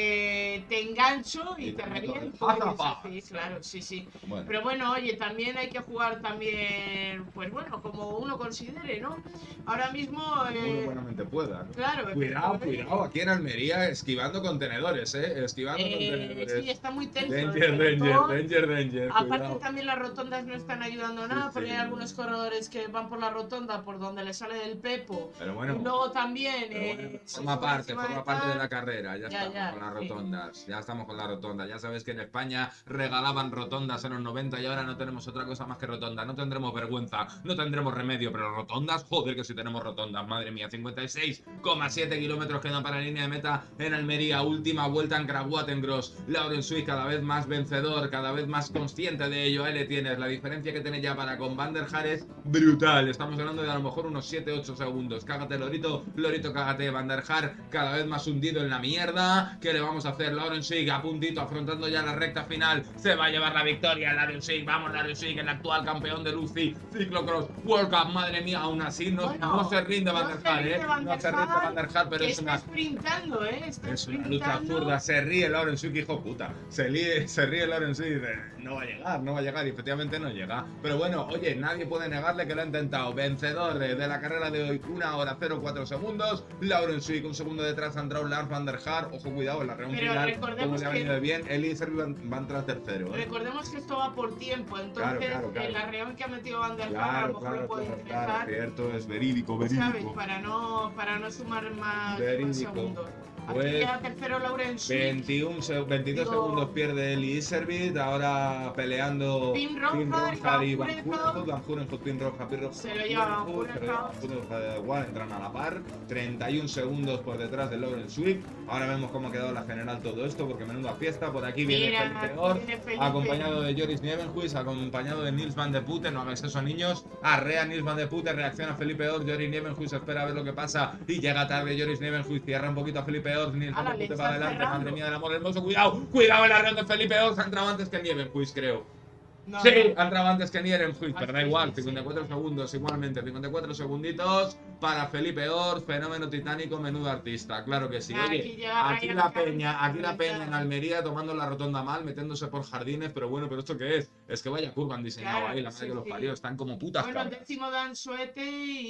eh, te engancho y, y te reviento. Sí, claro, sí, sí. Bueno. Pero bueno, oye, también hay que jugar también, pues bueno, como uno considere, ¿no? Ahora mismo... Eh, uno buenamente pueda, ¿no? Claro. Cuidado, cuidado, aquí en Almería esquivando contenedores, ¿eh? Esquivando eh, contenedores. Sí, está muy tenso. Danger, danger, todo. danger, danger. Aparte cuidado. También las rotondas no están ayudando nada, sí, porque sí. Hay algunos corredores que van por la rotonda por donde le sale del pepo. Pero bueno. Y luego también... Pero bueno, eh, forma parte, forma parte de la carrera. Ya, ya estamos ya, con las sí. rotondas. Ya estamos con la rotonda. Ya sabes que en España regalaban rotondas en los noventa y ahora no tenemos otra cosa más que rotonda. No tendremos vergüenza, no tendremos remedio, pero rotondas, joder que si tenemos rotondas, madre mía. cincuenta y seis coma siete kilómetros quedan para la línea de meta en Almería. Última vuelta en Krawatencross. Laurenswick cada vez más vencedor, cada vez más consciente de ello. Ahí le tienes. La diferencia que tiene ya para con Van der Haar es brutal. Estamos hablando de a lo mejor unos siete ocho segundos. Cágate, Lorito, Lorito, cágate. Van der Haar cada vez más hundido en la mierda. ¿Qué le vamos a hacer? Laurenswick a puntito, afrontando ya la recta final. Se va a llevar la victoria. Laurenswick, vamos, Laurenswick, el actual campeón de U C I Ciclocross World Cup. Madre mía, aún así no, bueno, no se rinde Van der Haar, ¿eh? No se rinde Van der Haar, pero es una... sprintando, ¿eh? Está es una lucha absurda. Se ríe Laurenswick, hijo puta. Se ríe, se ríe Laurenswick y dice, no va a llegar, no va a llegar. Y efectivamente no llega. Pero bueno, oye, nadie puede negarle que lo ha intentado. Vencedor de, de la carrera de hoy, una hora cero cuatro segundos. Laurenswick, un segundo detrás, ha entrado Lars van der Haar. Ojo, cuidado, en la reunión final, como le ha venido que... bien. Él y Servi van, van tras tercero, ¿eh? Recordemos que esto va por tiempo, entonces claro, claro, claro. En la reunión que ha metido Van der Haar claro, a lo mejor claro, puede claro, interesar. Claro, cierto, es verídico, verídico. ¿Sabes? Para no, para no sumar más, más segundos. Pues, aquí ya tercero Laurenswick. veintiuno, veintidós Digo, segundos pierde Eli Iserbyt, ahora peleando Pin Roja y Van Hurenhout, Van Hurenhout, Pin Roja, Pin Roja. Se lo lleva Van Hurenhout. Igual entran a la par, treinta y un segundos por detrás de Laurenswick. Ahora vemos cómo ha quedado la general todo esto, porque menuda fiesta. Por aquí viene Mira, Felipe Ord, acompañado de Joris Nieuwenhuis, acompañado de Nils van de Putte. No hagáis eso, niños. Arrea Nils van de Putte, reacciona Felipe Ord, Joris Nieuwenhuis espera a ver lo que pasa y llega tarde Joris Nieuwenhuis, cierra un poquito a Felipe Ord, Nils van de Putte para adelante, madre mía del amor hermoso, cuidado, cuidado el arreón de Felipe Ord, ha entrado antes que Nieuwenhuis, creo. No, sí, no. Ha entrado antes que Nieuwenhuis, pero da igual, cincuenta y cuatro sí. segundos igualmente, cincuenta y cuatro segunditos para Felipe Ord, fenómeno titánico, menudo artista, claro que sí. Oye, aquí, aquí la peña, aquí la peña en Almería tomando la rotonda mal, metiéndose por jardines, pero bueno, pero ¿esto qué es? Es que vaya curva han diseñado claro, ahí, la madre sí, que los sí. parió, están como putas Bueno, cabras. Décimo Dan Suete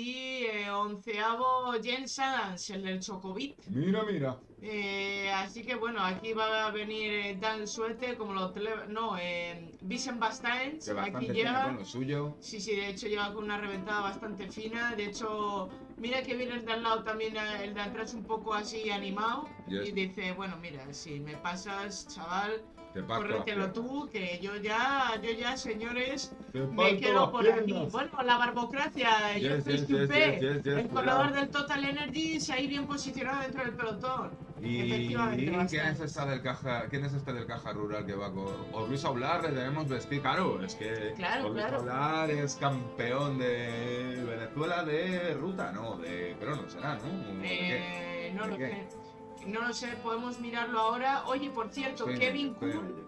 y eh, onceavo Jens Sands, el del Chocovit. Mira, mira. Eh, así que bueno, aquí va a venir eh, Dan Suete, como lo tele... No, eh, Vincent Bastaens, que aquí llega con lo suyo. Sí, sí, de hecho llega con una reventada bastante fina. De hecho, mira que viene el de al lado también, el de atrás un poco así animado. Yes. Y dice, bueno, mira, si me pasas, chaval, córretelo tú, que yo ya, yo ya, señores, me quedo por aquí. Bueno, la barbocracia, yes, yo yes, yes, yes, yes, yes, el corredor del Total Energy se ha ido bien posicionado dentro del pelotón. ¿Y quién es, esta del caja, quién es este del caja rural que va con o Luis Aular? Le debemos vestir, claro, es que claro, Luis claro. Aular es campeón de Venezuela de ruta, no, de crono será, ¿no? Eh, no lo sé, no lo sé, podemos mirarlo ahora. Oye, por cierto, sí, Kevin Kuhn,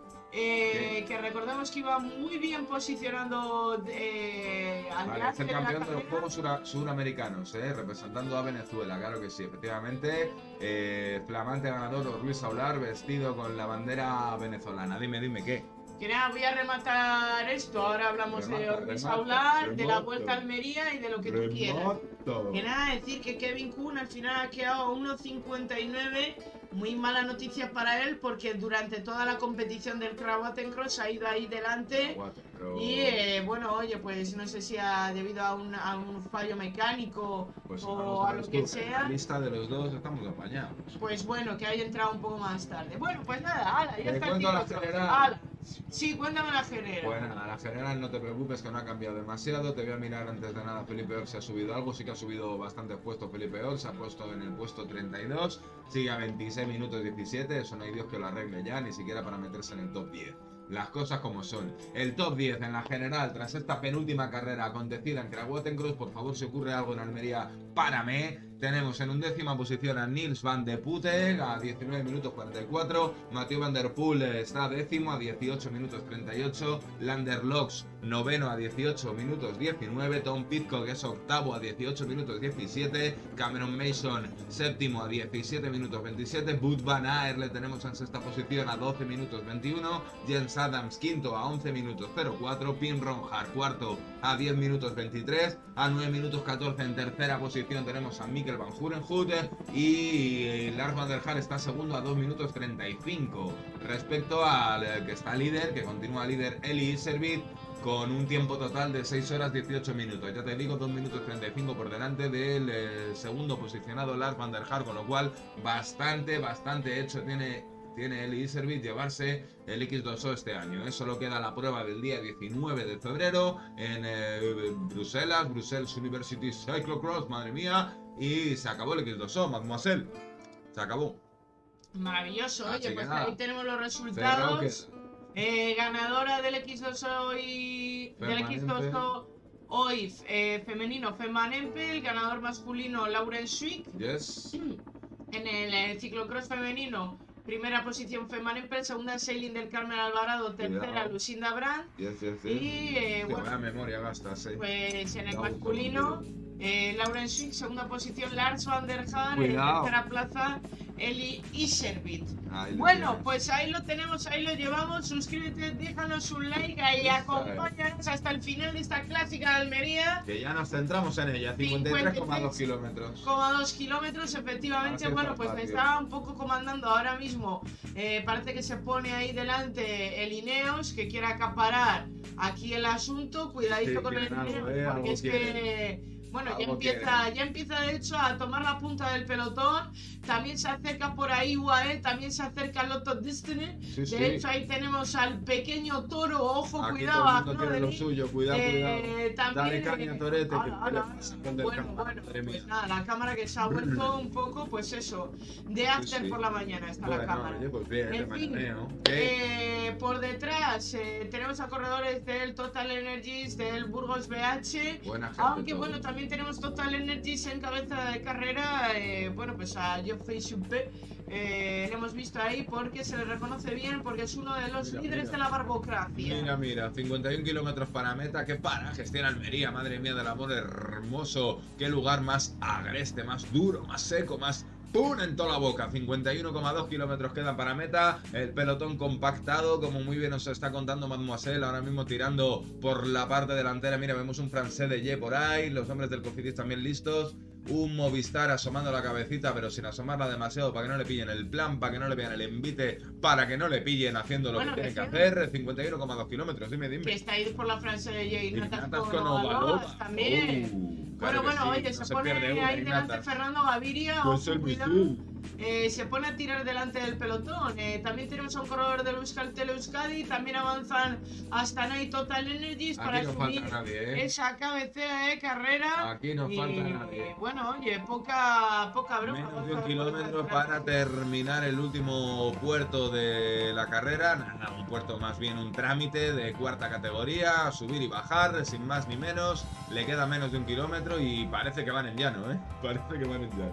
eh, que recordemos que iba muy bien posicionando eh, al vale, es el campeón de, de los Juegos Sur Suramericanos, eh, representando a Venezuela, claro que sí, efectivamente. Eh, flamante ganador Luis Aular, vestido con la bandera venezolana. Dime, dime, ¿qué? Que nada, voy a rematar esto. Ahora hablamos Remata, de Ortiz remata, Aular, de la remata. Vuelta a Almería y de lo que tú quieras. Remoto. Que nada, decir que Kevin Kuhn al final ha quedado a uno cincuenta y nueve. Muy mala noticia para él porque durante toda la competición del Krawatencross ha ido ahí delante. Y eh, bueno, oye, pues no sé si ha debido a un, a un fallo mecánico Pues o a lo que sea. En la lista de los dos estamos apañados. Pues bueno, que haya entrado un poco más tarde. Bueno, pues nada, ala, ya ¿Te está el cuento la ciclocross. general? Ala. Sí, cuéntame la general. Bueno, nada, la general no te preocupes que no ha cambiado demasiado. Te voy a mirar antes de nada Felipe Or si ha subido algo. Sí que ha subido bastante puesto Felipe Or. Se ha puesto en el puesto treinta y dos. Sigue a veintiséis minutos diecisiete. Eso no hay Dios que lo arregle ya, ni siquiera para meterse en el top diez. Las cosas como son. El top diez en la general, tras esta penúltima carrera acontecida en Krawatencross, por favor, si ocurre algo en Almería, párame. Tenemos en undécima posición a Nils van de Putten a diecinueve minutos cuarenta y cuatro. Mathieu van der Poel está décimo a dieciocho minutos treinta y ocho. Lander Locks noveno a dieciocho minutos diecinueve. Tom Pidcock es octavo a dieciocho minutos diecisiete. Cameron Mason séptimo a diecisiete minutos veintisiete. Wout van Aert le tenemos en sexta posición a doce minutos veintiuno. Jens Adams quinto a once minutos cero cuatro. Pim Ronhard cuarto a diez minutos veintitrés. A nueve minutos catorce en tercera posición tenemos a Mikkel Van Hurenhout y Lars van der Haar está segundo a dos minutos treinta y cinco. Respecto al que está líder, que continúa líder Eli Iserbyt con un tiempo total de seis horas dieciocho minutos. Ya te digo, dos minutos treinta y cinco por delante del eh, segundo posicionado Lars van der Haar, con lo cual bastante, bastante hecho tiene tiene Eli Iserbyt llevarse el X dos O este año. ¿eh? Solo queda la prueba del día diecinueve de febrero en eh, Bruselas, Brussels University Cyclocross, madre mía, y se acabó el X dos O, mademoiselle. Se acabó. Maravilloso, Así oye, que pues nada. ahí tenemos los Cerrado resultados. Eh, ganadora del X dos O y del X dos O hoy eh, femenino Femman Empel, ganador masculino Lauren Swick. Yes. En el eh, ciclocross femenino, primera posición Femman Empel, segunda Seiling del Carmen Alvarado, tercera Cuidado. Lucinda Brand. Yes, yes, yes. Y eh, Qué bueno, buena memoria gastas, eh. pues en el Cuidado, masculino, eh, Lauren Swick, segunda posición Lars van der Haar, en Cuidado. tercera plaza Eli Iserbyt. Ahí lo Bueno, tienes. pues ahí lo tenemos, ahí lo llevamos. Suscríbete, déjanos un like y Eso acompáñanos hasta el final de esta clásica de Almería. Que ya nos centramos en ella, cincuenta y tres coma dos kilómetros. Como dos kilómetros, efectivamente. Ahora sí Bueno, está pues me fácil. estaba un poco comandando ahora mismo. Eh, parece que se pone ahí delante el Ineos, que quiere acaparar aquí el asunto. Cuidadito Sí, con el quieren algo, Ineos, eh, porque algo es quieren. que. Bueno, ya Algo empieza, quieren. ya empieza de hecho a tomar la punta del pelotón. También se acerca por ahí U A E, también se acerca Lotto Destiny. Sí, De sí. hecho, ahí tenemos al pequeño toro, ojo, Aquí cuidado, todo el a mundo tiene lo Knodery. suyo, cuidado, Eh, cuidado. también, Dale caña, eh, Torete, que ala, te le ala. pasa con del Bueno, campo, bueno, madre pues mía. nada, la cámara que se ha vuelto un poco, pues eso, de after sí. por la mañana está Bueno, la cámara. oye, pues bien, de En fin, mañaneo. ¿Qué? eh, por detrás eh, tenemos a corredores del Total Energies, del Burgos B H. Buena gente. Aunque todo. bueno, también tenemos Total Energies en cabeza de carrera, eh, bueno, pues a Geoffrey Suppé, eh, lo hemos visto ahí porque se le reconoce bien, porque es uno de los Mira, líderes mira. de la barbocracia. Mira, mira, cincuenta y un kilómetros para meta. ¿Qué paraje tiene Almería? Madre mía del amor hermoso. Qué lugar más agreste, más duro, más seco, más ¡pum! En toda la boca. cincuenta y uno coma dos kilómetros quedan para meta. El pelotón compactado, como muy bien nos está contando Mademoiselle, ahora mismo tirando por la parte delantera. Mira, vemos un francés de Ye por ahí. Los hombres del Cofidis también listos. Un Movistar asomando la cabecita, pero sin asomarla demasiado para que no le pillen el plan, para que no le vean el envite, para que no le pillen haciendo lo Bueno, que tienen que decía- hacer. cincuenta y uno coma dos kilómetros, dime, dime. Que está ahí por la Francia de Jay Ignatas Ignatas con con Ovalovas Ovalovas. también. Uh, Bueno, claro que bueno, sí, oye, no se, pone pierde una, ahí delante Ignatas. Fernando Gaviria, Pues ojo, el cuidado. misil. Eh, se pone a tirar delante del pelotón. Eh, también tenemos a un corredor del Euskaltel Euskadi. También avanzan hasta Night Total Energies para Aquí no subir falta nadie, ¿eh? esa cabecera de carrera. Aquí no Y, falta nadie. Bueno, oye, poca, poca broma. Menos de poca un kilómetro broma. para terminar el último puerto de la carrera. Nada, un puerto más bien un trámite de cuarta categoría, subir y bajar, sin más ni menos. Le queda menos de un kilómetro y parece que van en llano, ¿eh? Parece que van en llano.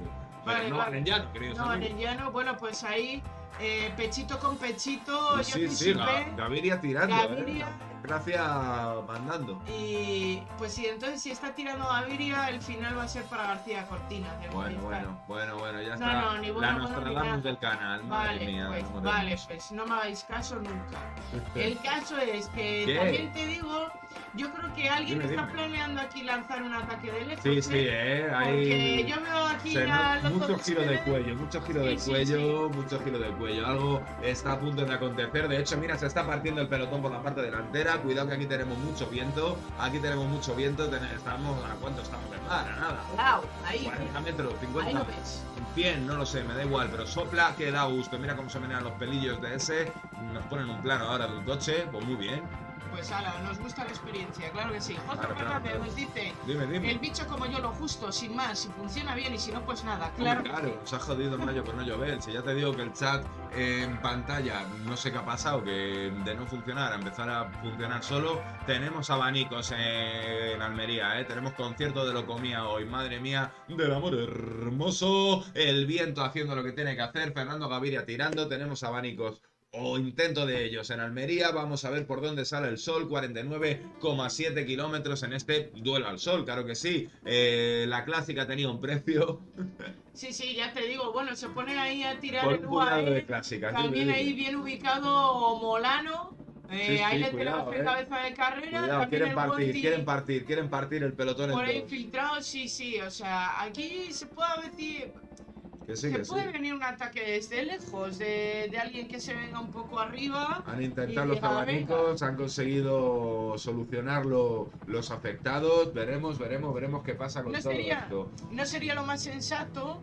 pero Vale, no vale. en el llano, queridos No, en amigos. el llano, bueno, pues ahí, eh, pechito con pechito, yo Sí, sí, Ga- anticipé. Gaviria tirando, Gaviria. ¿eh? Gracia mandando. Y pues sí, entonces si está tirando Gaviria, el final va a ser para García Cortina. de Bueno, Movistar. bueno, bueno, bueno, ya No, está. no, ni bueno, la bueno, ni Nostradamus nada. del canal, madre Vale, mía. pues, cómo vale, tenemos. pues no me hagáis caso nunca. El caso es que ¿Qué? también te digo, yo creo que alguien Dime, está dime. planeando aquí lanzar un ataque de lejos. Sí, sí, eh, Porque hay yo veo aquí se a nota los mucho dos giro de ustedes. cuello, mucho giro Sí, de sí, cuello, mucho giro de cuello. Algo está a punto de acontecer. De hecho, mira, se está partiendo el pelotón por la parte delantera. Cuidado que aquí tenemos mucho viento. Aquí tenemos mucho viento. Ten- Estamos a cuánto estamos de mar, a nada. Wow, ahí, cuarenta metros, ahí cincuenta. lo ves. cien, no lo sé, me da igual, pero sopla que da gusto. Mira cómo se menean los pelillos de ese. Nos ponen un plano ahora de un coche, pues muy bien. Pues ala, nos gusta la experiencia, claro que sí. José Claro, claro, Fernández claro. nos dice, Dime, dime. el bicho como yo lo justo, sin más, si funciona bien y si no, pues nada. Hombre, Claro, Claro, nos ha jodido mayo con no llover. Si ya te digo que el chat eh, en pantalla no sé qué ha pasado, que de no funcionar a empezar a funcionar solo. Tenemos abanicos en Almería, ¿eh? Tenemos concierto de Locomía hoy, madre mía, del amor hermoso. El viento haciendo lo que tiene que hacer, Fernando Gaviria tirando, tenemos abanicos o intento de ellos en Almería. Vamos a ver por dónde sale el sol. cuarenta y nueve coma siete kilómetros en este duelo al sol, claro que sí. Eh, la clásica tenía un precio. Sí, sí, ya te digo, bueno, se pone ahí a tirar Por el un puñado U A E. de clásicas. También dime, ahí dime. bien ubicado Molano. Eh, Sí, sí, ahí le cuidado, tenemos en eh. cabeza de carrera. Cuidado, También quieren el partir, Monti quieren partir, quieren partir el pelotón por ahí en dos. filtrado, sí, sí. O sea, aquí se puede decir. Que sí, Se que sí. puede venir un ataque desde lejos, de, de alguien que se venga un poco arriba. Han y intentado los diga, venga. abanicos, han conseguido solucionarlo los afectados. Veremos, veremos, veremos qué pasa con No todo sería, esto. no sería lo más sensato,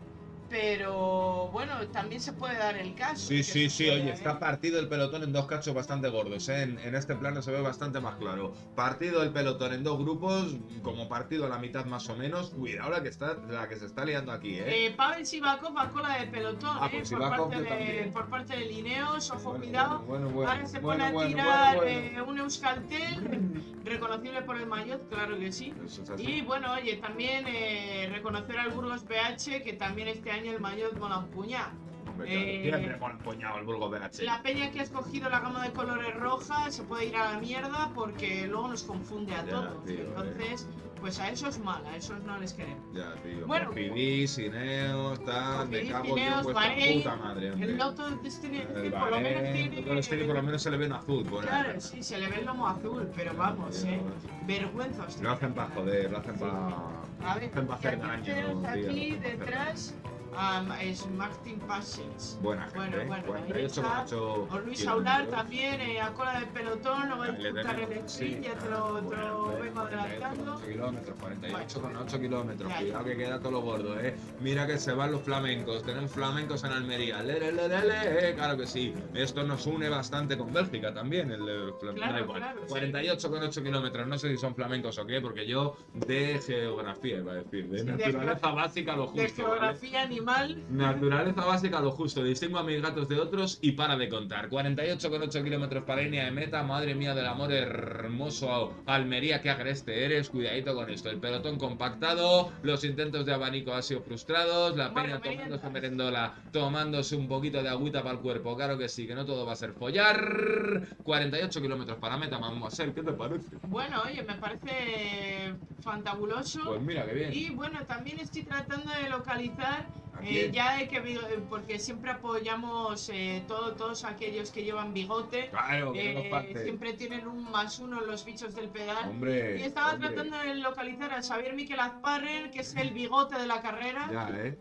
pero bueno, también se puede dar el caso. Sí, que sí, sí, suceda, oye, ¿eh? está partido el pelotón en dos cachos bastante gordos, ¿eh? En, en este plano se ve bastante más claro. Partido el pelotón en dos grupos, como partido a la mitad más o menos. Cuidado la que está, la que se está liando aquí, ¿eh? Eh, Pavel Sivakov a cola de pelotón, Ah, eh, pues por, Sivakov parte yo de, también. por parte de Lineos, ojo, Bueno, cuidado. bueno, bueno, Ahora se bueno, pone bueno, a bueno, tirar bueno, eh, un Euskaltel, reconocible por el maillot, claro que sí. Eso es así. Y bueno, oye, también eh, reconocer al Burgos B H, que también este año el maillot mola un puñado. Hombre, claro, eh, siempre con empuñado el Burgos B H. La peña que ha escogido la gama de colores roja se puede ir a la mierda porque luego nos confunde a Ya, todos. tío, Entonces, pues a esos mal, a esos no les queremos. Ya, tío. Bueno, Cofidis, Ineos, tal, me Cofidis, cago yo Ineos, en vuestra Bahrein, puta madre, hombre. El Lotto Destiny, es El decir, por lo menos Bahrein, tiene. el Destiny por lo menos se le ve en azul, por ahí. Claro, sí, se le ve el lomo azul, pero vamos, eh. Vergüenza, hostia. Lo hacen para joder, lo hacen para. A ver, hacen para y hacer aquí daño. tenemos tío, aquí lo hacen pa' hacer detrás um, es Martin Patience. Buena gente, Bueno, ¿eh? bueno, cuarenta y ahí ocho está. coma ocho O Luis kilómetros. Aular también, eh, a cola del pelotón, no va a Ahí le disputar el tenemos, sprint, sí. ya te lo, te lo Bueno, vengo adelantando. cuarenta y ocho kilómetros, cuarenta y ocho coma ocho kilómetros. Ya, Cuidado ya. que queda todo lo gordo, eh. Mira que se van los flamencos. Tenemos flamencos en Almería. Le, le, le, le, le, eh, claro que sí. Esto nos une bastante con Bélgica también. El, el flam- Claro, da igual. claro, sí. cuarenta y ocho coma ocho kilómetros. No sé si son flamencos o qué, porque yo de geografía iba a decir. De Sí, de naturaleza geo- básica lo justo. De ¿vale? geografía animal. Naturaleza básica lo justo, distingo a mis gatos de otros y para de contar. cuarenta y ocho coma ocho kilómetros para línea de meta, madre mía del amor hermoso. Almería, qué agreste eres, cuidadito con esto. El pelotón compactado, los intentos de abanico han sido frustrados, la Bueno, peña tomándose meriendas. merendola, tomándose un poquito de agüita para el cuerpo, claro que sí, que no todo va a ser follar. cuarenta y ocho kilómetros para meta, mademoiselle, ¿qué te parece? Bueno, oye, me parece fantabuloso. Pues mira, qué bien. Y bueno, también estoy tratando de localizar, ¿A eh, quién? ya de que vi- porque siempre apoyamos eh, todo, todos aquellos que llevan bigote. Claro, que no eh, nos falte. siempre tienen un más uno los bichos del pedal. Hombre, Y estaba hombre. tratando de localizar a Xavier Miquel Azparren, que es el bigote de la carrera. Ya, eh.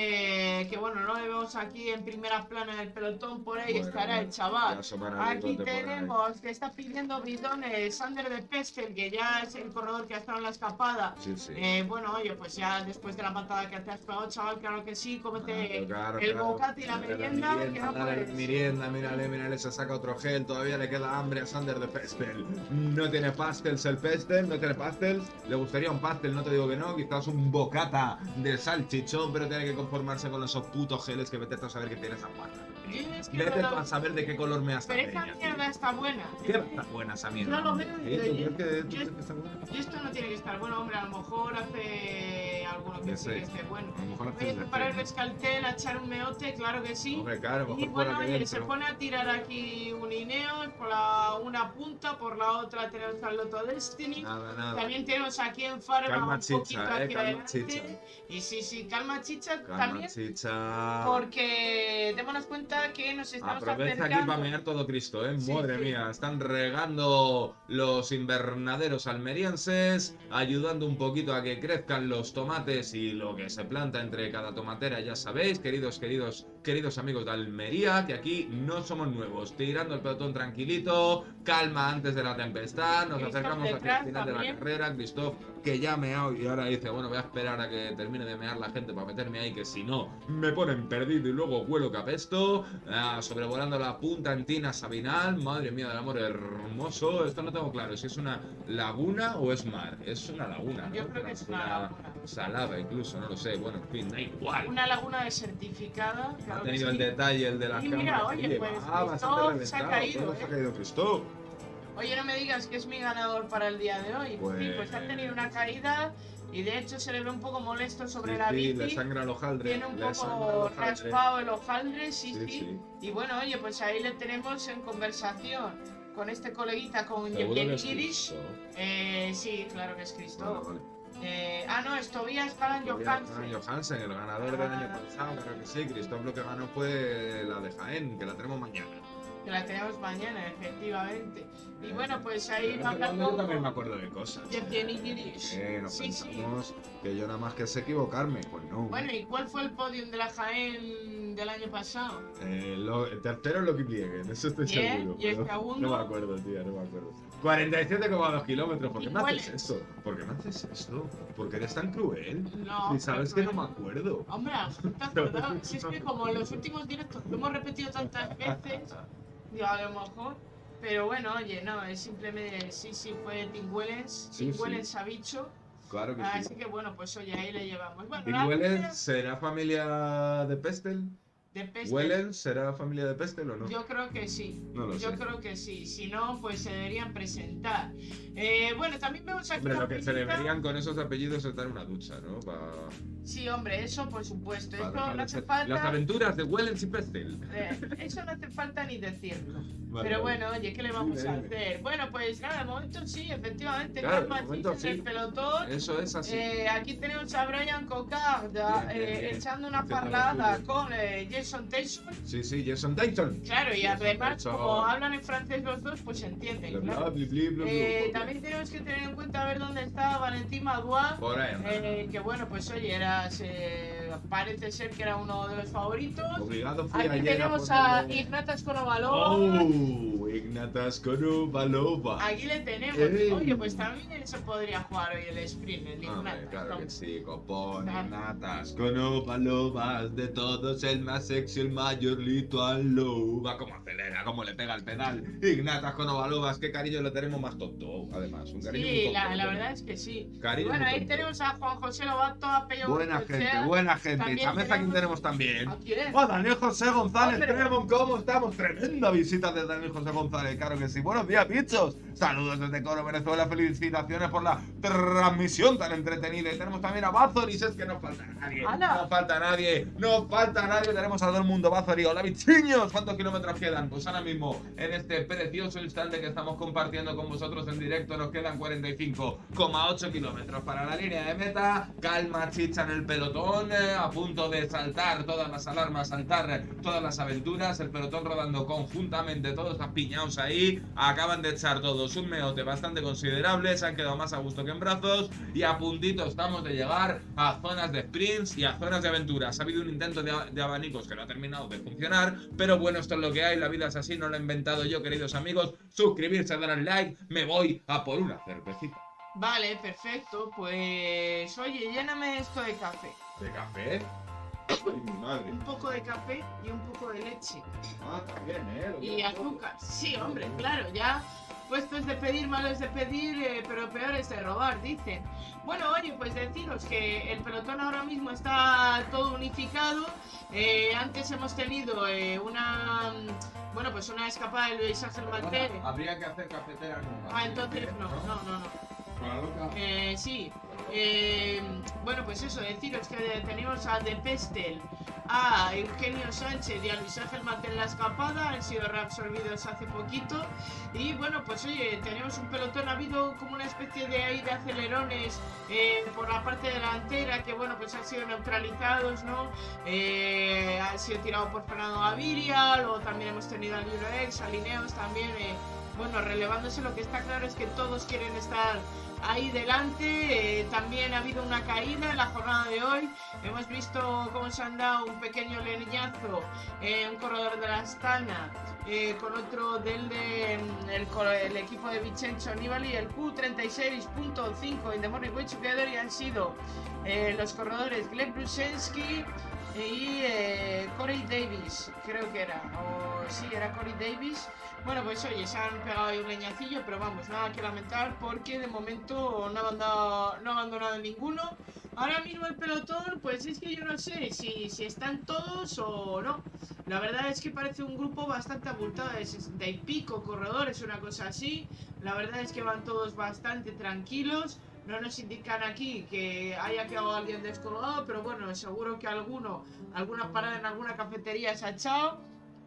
Eh, que bueno, no le vemos aquí en primera plana del pelotón, por ahí Bueno, estará el bueno, chaval. ya asomará el Aquí bigote por ahí. tenemos que está pidiendo bidones Sander de Pestel, que ya es el corredor que ha estado en la escapada. Sí, sí. Eh, bueno, oye, pues ya después de la patada que te has pegado, chaval, claro que sí, cómete Claro, el claro. bocata y la Dale merienda, que merienda, no dale puedes. merienda, mírale, mírale, se saca otro gel, todavía le queda hambre a Sander de Pestel. No tiene pastels el Pestel, no tiene pastels, le gustaría un pastel, no te digo que no, quizás un bocata de salchichón, pero tiene que conformarse con esos putos geles que vete a saber que tiene esa pata. Yo es que Vete no tú lo- a saber de qué color me has Pero esa mierda está buena. ¿Qué va a estar buena esa mierda? No lo veo y ¿Eh? ¿Tú yo- crees que- tú yo- crees que está buena? Y esto no tiene que estar bueno, hombre. A lo mejor hace alguno que Ya sí sé. que esté bueno. A lo mejor hace Voy a el preparar el defecto. escaltel a echar un meote, claro que sí. Hombre, claro, mejor Y fuera bueno, que oye, dentro. se pone a tirar aquí un Ineos por la, una punta, por la otra tenemos al Lotto Destiny. Nada, nada. También tenemos aquí en Faro Calma, un chicha, poquito eh, hacia calma, adelante. chicha. Y sí, sí, calma chicha Calma, también. chicha. Porque démonos cuenta que nos estamos Aprovecha aquí acercando. para mear todo Cristo, ¿eh? Sí, Madre sí. mía, están regando los invernaderos almerienses, ayudando un poquito a que crezcan los tomates y lo que se planta entre cada tomatera, ya sabéis, queridos, queridos, queridos amigos de Almería, que aquí no somos nuevos, tirando el pelotón tranquilito, calma antes de la tempestad, nos Christoph acercamos hacia detrás el final de también. la carrera, Christoph, que ya ha meado y ahora dice, bueno, voy a esperar a que termine de mear la gente para meterme ahí, que si no, me ponen perdido y luego huelo que apesto. Ah, sobrevolando la punta Antina Sabinal, madre mía del amor hermoso. Esto no tengo claro si es una laguna o es mar. Es una laguna, ¿no? Yo creo que es una laguna. Salada incluso, no lo sé. Bueno, en fin, da igual. Una laguna desertificada. Ha Claro que tenido sí. el detalle, el de las Y mira, cámaras. oye, Oye, pues, va bastante Christoph reventado. se ha caído, ¿Cómo se ha eh? caído Christoph? Oye, no me digas que es mi ganador para el día de hoy. Pues- Sí, pues ha tenido una caída y de hecho se le ve un poco molesto sobre Sí, la sí, bici. le sangra el hojaldre. Tiene un le sangra el poco hojaldre. raspado el hojaldre, sí, Sí, sí, sí. Y bueno, oye, pues ahí le tenemos en conversación con este coleguita, con Seguro que Yevgeny es Kirish. Cristo. Eh, sí, claro que es Cristo. Vale, vale. Eh, ah, no, es Tobias Palan Tobias Johansen. Johansen, el ganador del año Ah. pasado, creo que sí. Christoph lo que ganó fue la de Jaén, que la tenemos mañana. Que la tenemos mañana, efectivamente. Y Eh, bueno, pues ahí Pero va yo también hablando me acuerdo de cosas. Yevgeny Kirish. Eh, nos Sí, sí. pensamos que yo nada más que sé equivocarme. Pues no. Bueno, ¿y cuál fue el podium de la Jaén del año pasado? Eh, lo, el tercero es lo que Plieguen, eso estoy Bien, seguro. ¿y el pero segundo? No me acuerdo, tía, no me acuerdo. cuarenta y siete coma dos kilómetros. ¿Por qué ¿Y me cuál haces es? esto? ¿Por qué me haces esto? ¿Por qué eres tan cruel? No. Y sabes que pero- no me acuerdo. Hombre, ¿te has acordado? Si es que como en los últimos directos lo hemos repetido tantas veces, digo, a lo mejor. Pero bueno, oye, no, es simplemente, sí, sí, fue Tim Wellens, Sí, Tim sí. Wellens ha dicho. Claro que Así sí. que bueno, pues oye, ahí le llevamos. Bueno, ¿Y la Wellens será familia de Pestel? de Peste, ¿Wellens será familia de Pestel o no? yo creo que sí. No lo yo sé. creo que sí. Si no, pues se deberían presentar. Eh, bueno, también vemos aquí. Hombre, una lo que se primita- deberían con esos apellidos es dar una ducha, ¿no? Pa- Sí, hombre, eso por supuesto. pa Esto dejar no de hace ser- falta. Las aventuras de Wellens y Pestel. Eh, eso no hace falta ni decirlo. Vale, Pero vale. bueno, oye, ¿qué le vamos Dime, a dime. hacer? Bueno, pues nada, de momento sí, efectivamente, Claro, calma, de momento chicha en el sí. pelotón. Eso es así. Eh, aquí tenemos a Brian Cocard Bien, bien, eh, bien. echando una Haciendo lo parlada suyo. con eh, Jason Tyson. Sí, sí, Jason Dyson. Claro, y Jason además, Tyson. como hablan en francés los dos, pues se entienden. Bla, bla, claro. bli, bli, bla, bla, Eh, bla. también tenemos que tener en cuenta a ver dónde está Valentín Madouas. Por ahí, anda. Eh, que bueno, pues oye, era, se- parece ser que era uno de los favoritos. Obligado fui Aquí ayer tenemos a a ponerle- Ignatas Konovalova. ¡Oh! Ignatas Konovalova. Aquí le tenemos. Ey. Oye, pues también se podría jugar hoy el sprint, el Hombre, Ignatas. claro ¿no? que sí, copón, Ah. Ignatas Konovalovas, de todos el más sexy, el mayor Lituanova. Como acelera, como le pega el pedal. Ignatas Konovalovas, qué cariño le tenemos más tonto, además. Un cariño muy Sí, tonto, la, la ¿no? verdad es que sí. Cariño Y bueno, muy ahí tonto. tenemos a Juan José Lobato, a Pello Buena Bengoechea. gente, buena gente. Y También Chameza, ¿quién tenemos también? ¿A quién? ¡Oh, Daniel José González! Hombre. Tremont, ¿cómo estamos? Tremenda visita de Daniel José González, claro que sí. Buenos días, bichos. Saludos desde Coro, Venezuela. Felicitaciones por la transmisión tan entretenida. Y tenemos también a Bazoris, es que no falta nadie. ¡Hala! No falta nadie, no falta nadie. Tenemos a todo el mundo, Bazori. Hola, bichiños. ¿Cuántos kilómetros quedan? Pues ahora mismo, en este precioso instante que estamos compartiendo con vosotros en directo, nos quedan cuarenta y cinco coma ocho kilómetros para la línea de meta. Calma, chicha en el pelotón, eh, a punto de saltar todas las alarmas, saltar eh, todas las aventuras. El pelotón rodando conjuntamente, todos apiñados ahí. Acaban de echar todos un meote bastante considerable. Se han quedado más a gusto que en brazos. Y a puntito estamos de llegar a zonas de sprints y a zonas de aventuras. Ha habido un intento de, de abanicos que no ha terminado de funcionar. Pero bueno, esto es lo que hay. La vida es así, no lo he inventado yo, queridos amigos. Suscribirse, dar al like. Me voy a por una cervecita. Vale, perfecto. Pues oye, lléname esto de café. ¿De café? Ay, mi madre. Un poco de café y un poco de leche. Ah, también, ¿eh? Lo Y quiero azúcar. Sí, hombre, claro, ya. Puesto es de pedir, malo es de pedir, eh, pero lo peor es de robar, dicen. Bueno, oye, pues deciros que el pelotón ahora mismo está todo unificado. Eh, antes hemos tenido eh, una, bueno, pues una escapada de Luis Ángel Maté. Habría que hacer cafetera nueva. Ah, entonces no, no, no, no. Eh, sí, eh, bueno, pues eso, deciros que tenemos a De Pestel, a Eugenio Sánchez y a Luis Ángel Maté en la escapada, han sido reabsorbidos hace poquito. Y bueno, pues oye, tenemos un pelotón, ha habido como una especie de ahí de acelerones eh, por la parte delantera que bueno, pues han sido neutralizados, ¿no? Eh, han sido tirados por Fernando Gaviria, luego también hemos tenido a Libroex, a Lineos también, eh, bueno, relevándose. Lo que está claro es que todos quieren estar ahí delante. Eh, también ha habido una caída en la jornada de hoy. Hemos visto cómo se han dado un pequeño leñazo en eh, un corredor de la Astana eh, con otro del de, el, el equipo de Vincenzo Nibali, el Q treinta y seis punto cinco in the morning way together, y han sido eh, los corredores Gleb Brusensky y eh, Corey Davis, creo que era, o sí, era Corey Davis. Bueno, pues oye, se han pegado ahí un leñacillo, pero vamos, nada que lamentar porque de momento no ha abandonado, no ha abandonado ninguno. Ahora mismo el pelotón, pues es que yo no sé si, si están todos o no. La verdad es que parece un grupo bastante abultado, de sesenta y pico corredores, una cosa así. La verdad es que van todos bastante tranquilos. No nos indican aquí que haya quedado alguien descolgado, pero bueno, seguro que alguno, alguna parada en alguna cafetería se ha echado.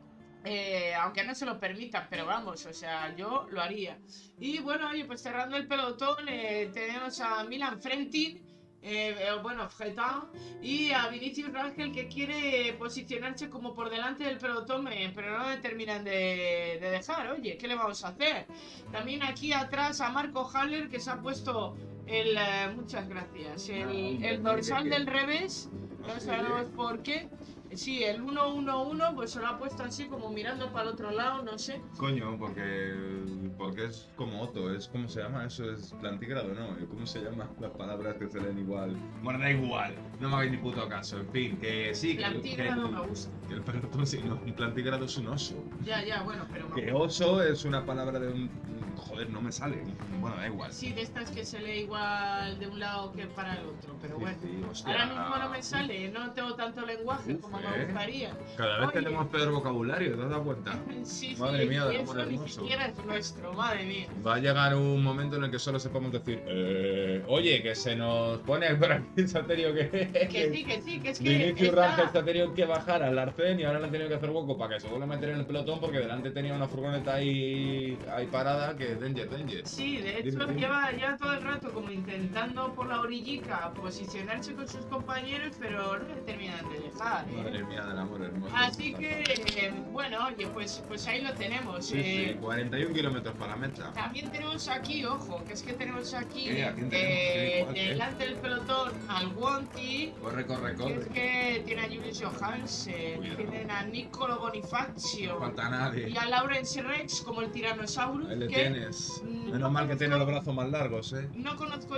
Eh, aunque no se lo permitan, pero vamos, o sea, yo lo haría. Y bueno, oye, pues cerrando el pelotón, eh, tenemos a Milan Frentin, eh, eh, bueno, Fretin, y a Vinicius Rangel, que quiere posicionarse como por delante del pelotón, eh, pero no le terminan de, de dejar. Oye, ¿qué le vamos a hacer? También aquí atrás a Marco Haller, que se ha puesto el, eh, muchas gracias, el, el dorsal del revés, no sabemos por qué. Sí, el uno uno uno pues se lo ha puesto así como mirando para el otro lado, no sé. Coño, porque, porque es como Otto, es ¿cómo se llama? Eso es plantígrado, ¿no? ¿Cómo se llaman las palabras que se leen igual? Bueno, da igual, no me hagáis ni puto caso, en fin, que sí, que plantígrado que, me gusta. Que el pelotón sí, no, un plantígrado es un oso. Ya, ya, bueno, pero... Que oso es una palabra de un... Joder, no me sale, bueno, da igual. Sí, de estas que se lee igual de un lado que para el otro, pero Sí, bueno. sí, hostia. Ahora mismo no me sale, no tengo tanto lenguaje Uf, como eh. me gustaría. Cada vez Oye. tenemos peor vocabulario, ¿te has dado cuenta? Sí, Madre sí, mía, y del eso amor ni hermoso. siquiera es nuestro, madre mía. Va a llegar un momento en el que solo sepamos decir eh, oye, que se nos pone por aquí el Saterio que... Que sí, que sí, que es que Vinicius está- Rangel se ha tenido que bajar al arcén y ahora le han tenido que hacer hueco para que se vuelva a meter en el pelotón porque delante tenía una furgoneta ahí, ahí parada que danger, danger. Sí, de hecho Dime, dime. lleva ya todo el rato como intentando por la orillica posicionarse con sus compañeros, pero no le terminan de dejar. ¿eh? Madre mía del amor hermoso. Así que, eh, bueno, oye, pues, pues ahí lo tenemos. Sí, eh. sí, cuarenta y un kilómetros para la meta. También tenemos aquí, ojo, que es que tenemos aquí, ¿Qué? ¿A quién tenemos? eh, ¿Qué? ¿Cuál? ¿Qué? delante del pelotón al Wanty, Corre, corre, que es corre. que tiene a Julius Johansen, Cuidado. tienen a Nicolo No Bonifacio falta nadie. y a Lawrence Rex como el Tyrannosaurus. Ahí le que tienes. mm, Menos no mal que tiene conozco- los brazos más largos, ¿eh? No conozco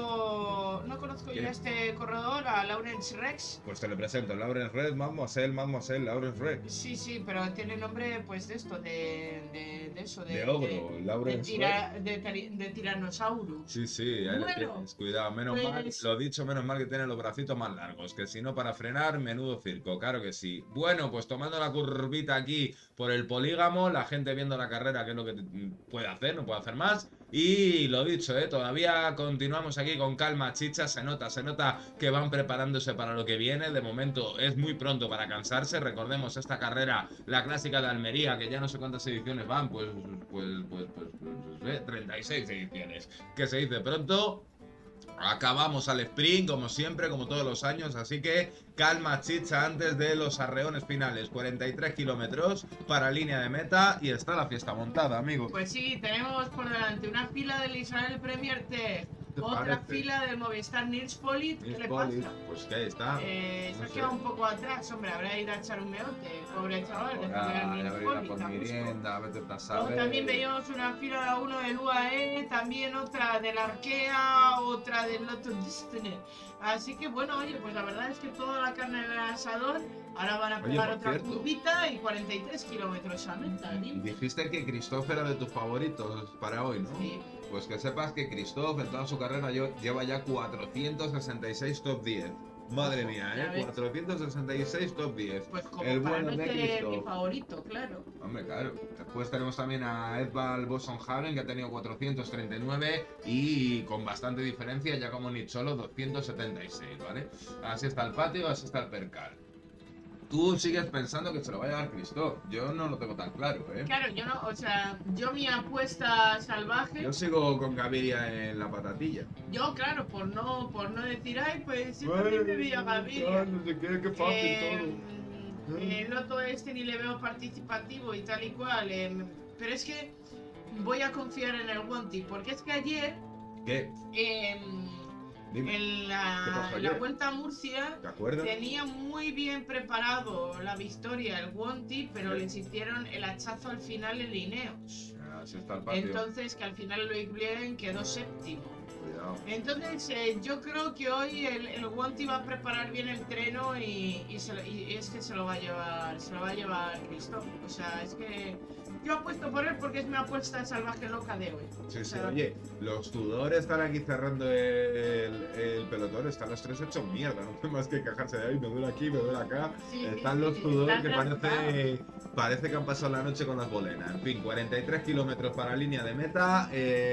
yo, no conozco yo ¿Qué? a este corredor, a Lawrence Rex. Pues te le presento, Lawrence Red, Mademoiselle, Mademoiselle, Lawrence Red. Sí, sí, pero tiene nombre pues de esto, de, de, de eso, de, De ogro, de, Lawrence tira- de tiri- de Tyrannosaurus. Sí, sí, ahí Bueno, le tienes. Cuidado, menos pues- mal, lo dicho, menos mal que tiene los bracitos más largos, que si no para frenar, menudo circo, claro que sí. Bueno, pues tomando la curvita aquí por el polígamo, la gente viendo la carrera, que es lo que puede hacer, no puede hacer más. Y lo dicho, eh, todavía continuamos aquí con calma, chicha, se nota, se nota que van preparándose para lo que viene. De momento es muy pronto para cansarse. Recordemos esta carrera, la clásica de Almería, que ya no sé cuántas ediciones van, pues, pues, pues, pues, pues, eh, treinta y seis ediciones, que se dice pronto. Acabamos al sprint, como siempre, como todos los años, así que calma, chicha, antes de los arreones finales. cuarenta y tres kilómetros para línea de meta y está la fiesta montada, amigos. Pues sí, tenemos por delante una fila del Israel Premier Tech, ¿Te Otra parece? fila del Movistar Nils Polit. ¿Qué Nils le Polit, pasa? pues que ahí está. Eh, se No ha sé. quedado un poco atrás, hombre, habrá ido a echar un meote, pobre chaval, de Ahora, jugar ya Nils veré Polit, por a mi gusto. merienda, vete a Luego saber. también veíamos una fila de la uno del U A E, también otra del Arkea, otra del Lotto Destiny. Así que bueno, oye, pues la verdad es que toda la carne del asador, ahora van a Oye, pegar por otra cierto. curvita y cuarenta y tres kilómetros a meta, ¿eh? Dijiste que Christoph era de tus favoritos para hoy, ¿no? Sí. Pues que sepas que Christoph en toda su carrera yo- lleva ya cuatrocientos sesenta y seis top diez. Madre mía, Ya ¿eh? ves. cuatrocientos sesenta y seis top diez. Pues como El para bueno no de ser mi Christoph. favorito, claro. Hombre, claro. Después tenemos también a Edvald Bosonhagen, que ha tenido cuatrocientos treinta y nueve y con bastante diferencia, ya como Nicholo, doscientos setenta y seis, ¿vale? Así está el patio, así está el percal. Tú sigues pensando que se lo va a llevar Christoph. Yo no lo tengo tan claro, ¿eh? Claro, yo no, o sea, yo mi apuesta salvaje, Yo sigo con Gaviria en la patatilla. yo claro, por no, por no decir, ay, pues yo también me veía Gaviria. No sé qué, qué Eh, el Loto este ni le veo participativo y tal y cual, em, pero es que voy a confiar en el Wanty, porque es que ayer ¿Qué? em, Dime. en ¿Qué la, pasó en la ayer? Vuelta a Murcia ¿Te acuerdas? tenía muy bien preparado la victoria el Wanty, pero les hicieron el hachazo al final en Ineos. Así está el patio. Entonces, que al final Loic Blieren quedó séptimo. Cuidado. Entonces, eh, yo creo que hoy el, el Wanty va a preparar bien el treno y, y, se lo- y es que se lo va a llevar, se lo va a llevar Christoph. O sea, es que yo apuesto por él porque es mi apuesta salvaje loca de hoy. Sí, O sí, sea, oye, los Tudor están aquí cerrando el, el pelotón, están los tres hechos mierda, no hay más que quejarse de ahí, me duele aquí, me duele acá. Sí, Están sí, los sí, Tudor están que parece, raspados. parece que han pasado la noche con las bolenas. En fin, cuarenta y tres kilómetros para línea de meta,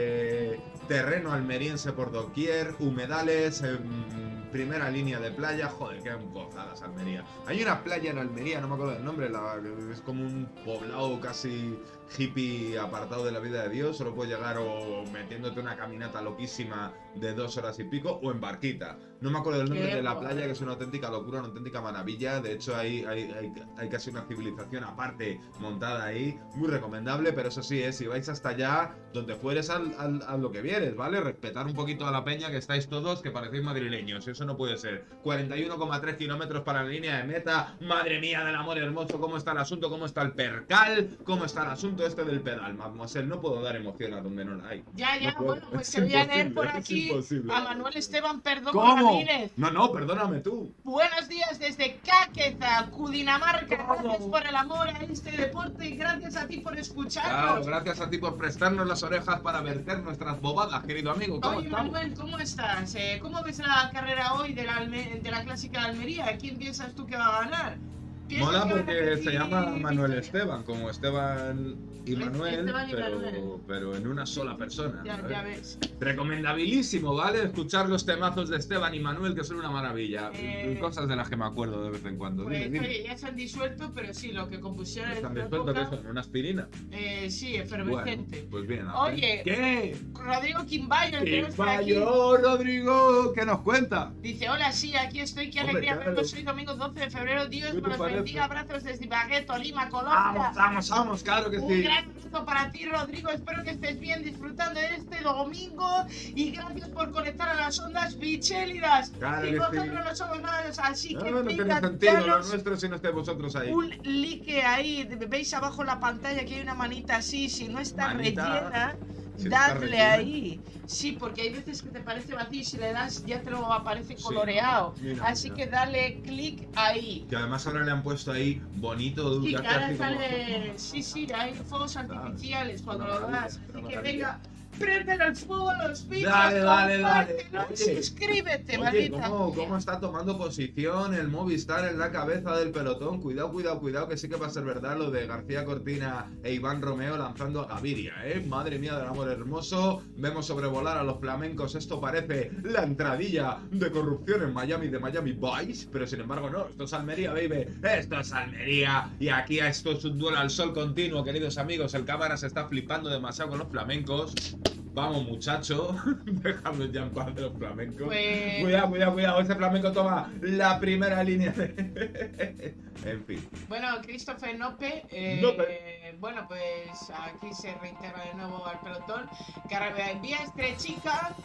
eh, terreno almeriense por doquier, humedales, em, primera línea de playa, joder, qué gozadas Almería. Hay una playa en Almería, no me acuerdo del nombre, la- es como un poblado casi hippie apartado de la vida de Dios, solo puedes llegar o metiéndote una caminata loquísima de dos horas y pico o en barquita. No me acuerdo del nombre Qué de la guay. playa, que es una auténtica locura, una auténtica maravilla. De hecho, hay, hay, hay, hay casi una civilización aparte montada ahí, muy recomendable, pero eso sí, eh, si vais hasta allá, donde fueres al, al- a lo que vieres, ¿vale? Respetar un poquito a la peña, que estáis todos, que parecéis madrileños, eso no puede ser. cuarenta y uno coma tres kilómetros para la línea de meta, madre mía del amor hermoso, cómo está el asunto, cómo está el percal, cómo está el asunto este del pedal, mademoiselle, no puedo dar emoción a donde no la hay. Ya, ya, No puedo. bueno, pues Es te voy a leer imposible, por es aquí imposible. a Manuel Esteban Perdomo ¿Cómo? Ramírez. No, no, perdóname tú. Buenos días desde Caqueza, Cundinamarca. ¿Cómo? Gracias por el amor a este deporte y gracias a ti por Claro, escucharnos. gracias a ti por prestarnos las orejas para verter nuestras bobadas, querido amigo. ¿Cómo Oye, estamos? Manuel, ¿cómo estás? Eh, ¿Cómo ves la carrera hoy de la, Alme- de la Clásica de Almería? ¿Quién piensas tú que va a ganar? ¿Piensas Mola que van a porque repetir se llama Manuel victoria? Esteban, como Esteban y Manuel, Esteban y pero, Manuel. pero en una sola persona. Ya, ¿sabes? ya ves. Recomendabilísimo, ¿vale? Escuchar los temazos de Esteban y Manuel, que son una maravilla. Eh, Cosas de las que me acuerdo de vez en cuando. Pues Dime, dime. oye, ya se han disuelto, pero sí, lo que compusieron en ¿Están esa disueltos qué época, son? ¿Una aspirina? eh, sí, Bueno, efervescente. pues bien. Oye, ¿qué? Rodrigo Quimbayo, que tenemos por aquí, Yo, Rodrigo, ¿qué nos cuenta? dice, hola, sí, aquí estoy, qué Hombre, alegría claro. verlos hoy domingo doce de febrero, Dios ¿Qué te nos parece? bendiga, abrazos desde Ibagué, Tolima, Colombia. Vamos, vamos, vamos, claro que Un sí. gran abrazo para ti, Rodrigo. Espero que estés bien disfrutando de este domingo. Y gracias por conectar a las ondas bichélidas. Claro y que nosotros sí. no somos nada, así No, que no, no tiene venga, sentido lo danos nuestro si no estáis vosotros ahí. un like ahí. Veis abajo la pantalla que hay una manita así. Si no está Manita. rellena, Si no está dadle rellena. ahí. Sí, porque hay veces que te parece vacío y si le das ya te lo aparece Sí, coloreado. mira, así mira. que dale clic ahí. Que además ahora le han puesto ahí bonito, Sí, ya que ahora casi como- sale. Sí, sí, hay fuegos artificiales cuando Una lo maravilla, das. una Así que maravilla. venga, préndele el fuego a los vídeos. Dale, dale, dale. compártelo, Oye, suscríbete, Oye, maldita. ¿cómo, ¿cómo está tomando posición el Movistar en la cabeza del pelotón? Cuidado, cuidado, cuidado, que sí que va a ser verdad lo de García Cortina e Iván Romeo lanzando a Gaviria, ¿eh? Madre mía del amor hermoso. Vemos sobrevolar a los flamencos. Esto parece la entradilla de corrupción en Miami, de Miami Vice. Pero sin embargo, no. Esto es Almería, baby. Esto es Almería. Y aquí esto es un duelo al sol continuo, queridos amigos. El cámara se está flipando demasiado con los flamencos. Vamos, muchacho, déjame ya en paz de los flamencos. Pues- Cuidado, cuidado, cuidado. Ese flamenco toma la primera línea de... En fin. Bueno, Christopher Nope, eh, Nope. bueno, pues aquí se reintegra de nuevo al pelotón. Carrera vía estrechica,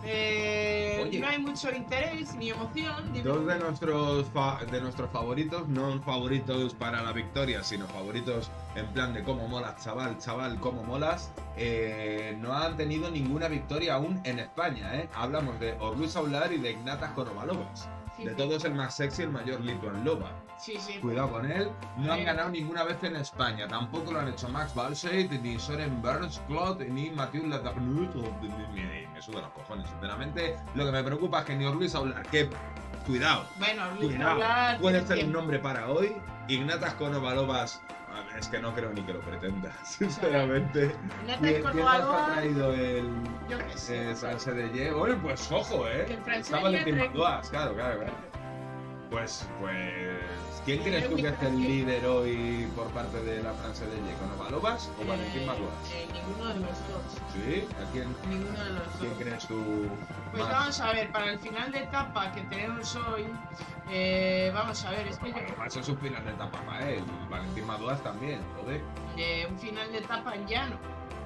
Eh, Oye. no hay mucho interés ni emoción. Dime. Dos de nuestros, fa- de nuestros favoritos, no favoritos para la victoria, sino favoritos en plan de cómo molas, chaval, chaval, cómo molas, eh, no han tenido ninguna victoria aún en España. ¿eh? Hablamos de Orluis Aular y de Ignatas Konovalovas. Sí, De sí. todos el más sexy, el mayor Lituan Lova. Sí, sí. Cuidado con él. No han Sí. ganado ninguna vez en España. Tampoco lo han hecho Max Balseit, ni Soren Bernsklot, ni Mathieu Latagnut. Me, me sudan los cojones, sinceramente. Lo que me preocupa es que ni Orluis Aular, que cuidado, Bueno, Luis cuidado, Aular puede tiene ser un tiempo. nombre para hoy. Ignatas Konovalovas, a ver, es que no creo ni que lo pretenda, sinceramente. Ignatas ¿Quién, quién más ha Konovalovas, traído el yo qué sé. eh, Franse de Ye? Oye, pues ojo, eh. Que el Franse Está de Valentín Ye trae- Magloire, claro, claro, claro. Pues, pues. ¿Quién Eh, crees tú que es el que- líder hoy por parte de la Franse de Ye? ¿Konovalovas o Valentín Eh, Magloire? eh, ninguno de los dos. ¿Sí? ¿A quién, Ninguno de los quién dos. crees tú? Pues más? vamos a ver, para el final de etapa que tenemos hoy, eh, vamos a ver, es que yo, Eso es un final de etapa para él. Valentín Magloire también, joder. eh, un final de etapa en llano.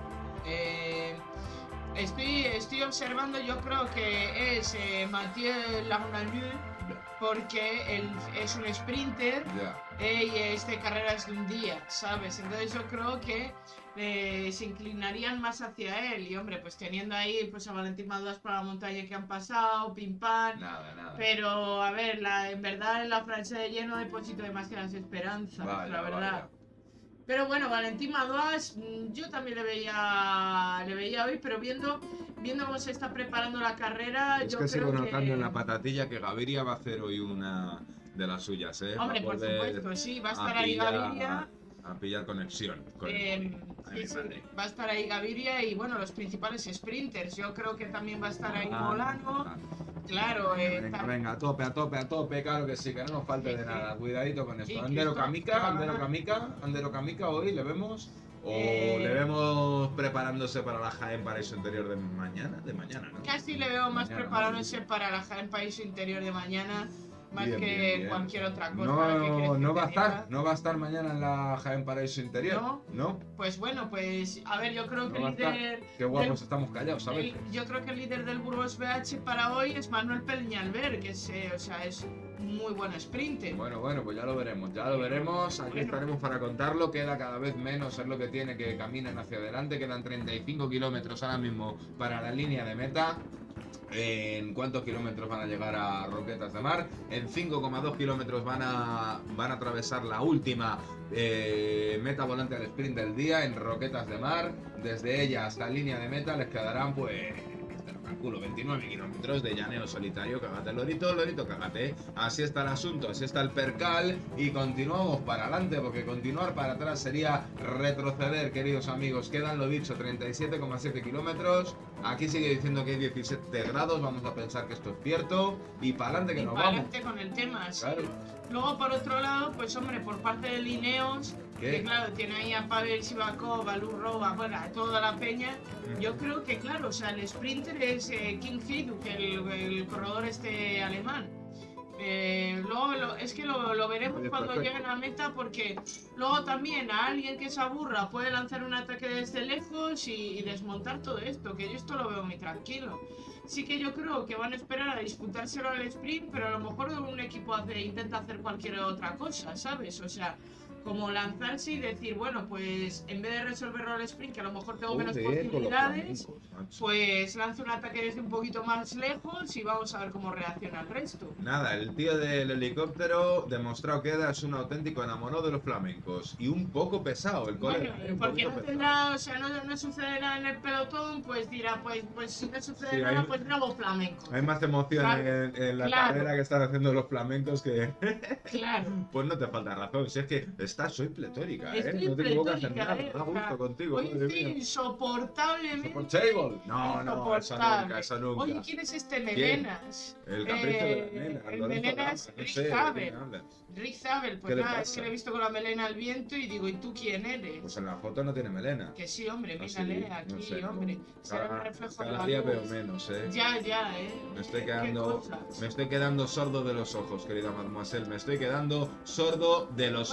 Eh, estoy, estoy observando, yo creo que es eh, Mathieu Lagnalu, porque él es un sprinter Ya. eh, y este carrera es de un día, ¿sabes? Entonces yo creo que eh, se inclinarían más hacia él y hombre, pues teniendo ahí pues a Valentín Maduas para la montaña que han pasado, pim pam. Nada, nada. Pero, a ver, la, en verdad en la Francia de lleno deposito demasiadas esperanzas, Vaya, la verdad. vaya. Pero bueno, Valentín Maduas, mm, yo también le veía, le veía hoy, pero viendo, viendo cómo se está preparando la carrera, Es yo que creo sigo que... notando en la patatilla que Gaviria va a hacer hoy una de las suyas, ¿eh? Hombre, Va a por volver supuesto, sí, va a estar ahí pillar- Gaviria. A pillar conexión. Con Eh, a sí, mi sí, madre. va a estar ahí Gaviria y bueno, los principales sprinters. Yo creo que también va a estar ahí Ah, Molano. ah. Claro, eh, Venga, tam- venga, a tope, a tope, a tope, claro que sí, que no nos falte Sí, de sí. nada. Cuidadito con esto. Y Andero Cristo- Kamika, Ah. Andero Kamika, Andero Kamika hoy le vemos. O Eh. le vemos preparándose para la Jaén Paraíso Interior de mañana, de mañana, ¿no? casi le veo más Mañana, preparándose para la Jaén País Interior de mañana, más Bien, que bien, bien. cualquier otra cosa. ¿qué quieres No, que no te va a diga? estar, no va a estar mañana en la Jaén Paraíso Interior. ¿No? ¿No? Pues bueno, pues a ver, yo creo que No va a el estar. líder. Qué guapos del- estamos callados, ¿sabes? el- yo creo que el líder del Burgos B H para hoy es Manuel Peñalver, que es, eh, o sea, es muy buen sprinter. Bueno, bueno, pues ya lo veremos, ya lo veremos. Aquí Bueno. estaremos para contarlo. Queda cada vez menos, es lo que tiene que caminan hacia adelante. Quedan treinta y cinco kilómetros ahora mismo para la línea de meta. ¿En cuántos kilómetros van a llegar a Roquetas de Mar? En cinco coma dos kilómetros van a, van a atravesar la última eh, meta volante al sprint del día en Roquetas de Mar. Desde ella hasta la línea de meta les quedarán pues... te lo calculo, veintinueve kilómetros de llaneo solitario. Cágate, Lorito, Lorito, cágate. Así está el asunto, así está el percal. Y continuamos para adelante, porque continuar para atrás sería retroceder, queridos amigos. Quedan, lo dicho, treinta y siete coma siete kilómetros. Aquí sigue diciendo que hay diecisiete grados. Vamos a pensar que esto es cierto. Y para adelante que Y nos para vamos. adelante con el tema, sí. Claro. Luego, por otro lado, pues hombre, por parte de Lineos, ¿Qué? que claro, tiene ahí a Pavel Sivakov, a Luz Roba, bueno, a toda la peña. Mm. Yo creo que, claro, o sea, el sprinter es eh, King Hiduk, el, el corredor este alemán. Eh, luego lo- es que lo, lo veremos Oye, cuando perfecto. lleguen a meta, porque luego también a alguien que se aburra puede lanzar un ataque desde lejos y, y desmontar todo esto, que yo esto lo veo muy tranquilo. Sí que yo creo que van a esperar a disputárselo al sprint, pero a lo mejor un equipo hace, intenta hacer cualquier otra cosa, ¿sabes? O sea, como lanzarse y decir, bueno, pues en vez de resolverlo al sprint, que a lo mejor tengo menos Joder, con los posibilidades, flamencos, macho. pues lanzo un ataque desde un poquito más lejos y vamos a ver cómo reacciona el resto. Nada, el tío del helicóptero demostrado queda, es un auténtico enamorado de los flamencos. Y un poco pesado el colega. Bueno, ¿eh? Un porque poquito no pesado. tendrá, o sea, no, no sucede nada en el pelotón, pues dirá, pues, pues si no sucede Sí, nada, hay- pues grabo flamenco. Hay más emoción Claro, en, en la claro. carrera que están haciendo los flamencos que... Claro. Pues no te falta razón, si es que estás, soy pletórica, ¿eh? Estoy no te equivocas en pletórica, nada, eh, da o sea, gusto contigo, Hoy madre estoy mía. insoportablemente. Insoportable. No, no, eso insoportable. nunca, eso nunca. Oye, ¿quién es este Melenas? El capricho de la Eh, nena, El Lorenzo Melenas, Gama, no Rick sé, ¿de Zabel. quién hablas? Rick Zabel, ¿Qué pues le nada, es pasa? que le he visto con la melena al viento y digo, ¿y tú quién eres? Pues en la foto no tiene melena. Que sí, hombre, No mírale sé, aquí, no sé, no. hombre. Será un Cada, reflejo de cada la día luz. veo menos, ¿eh? Ya, ya, eh. Me estoy Qué quedando, cosas. me estoy quedando sordo de los ojos, querida mademoiselle. Me estoy quedando sordo de los Bueno, ojos.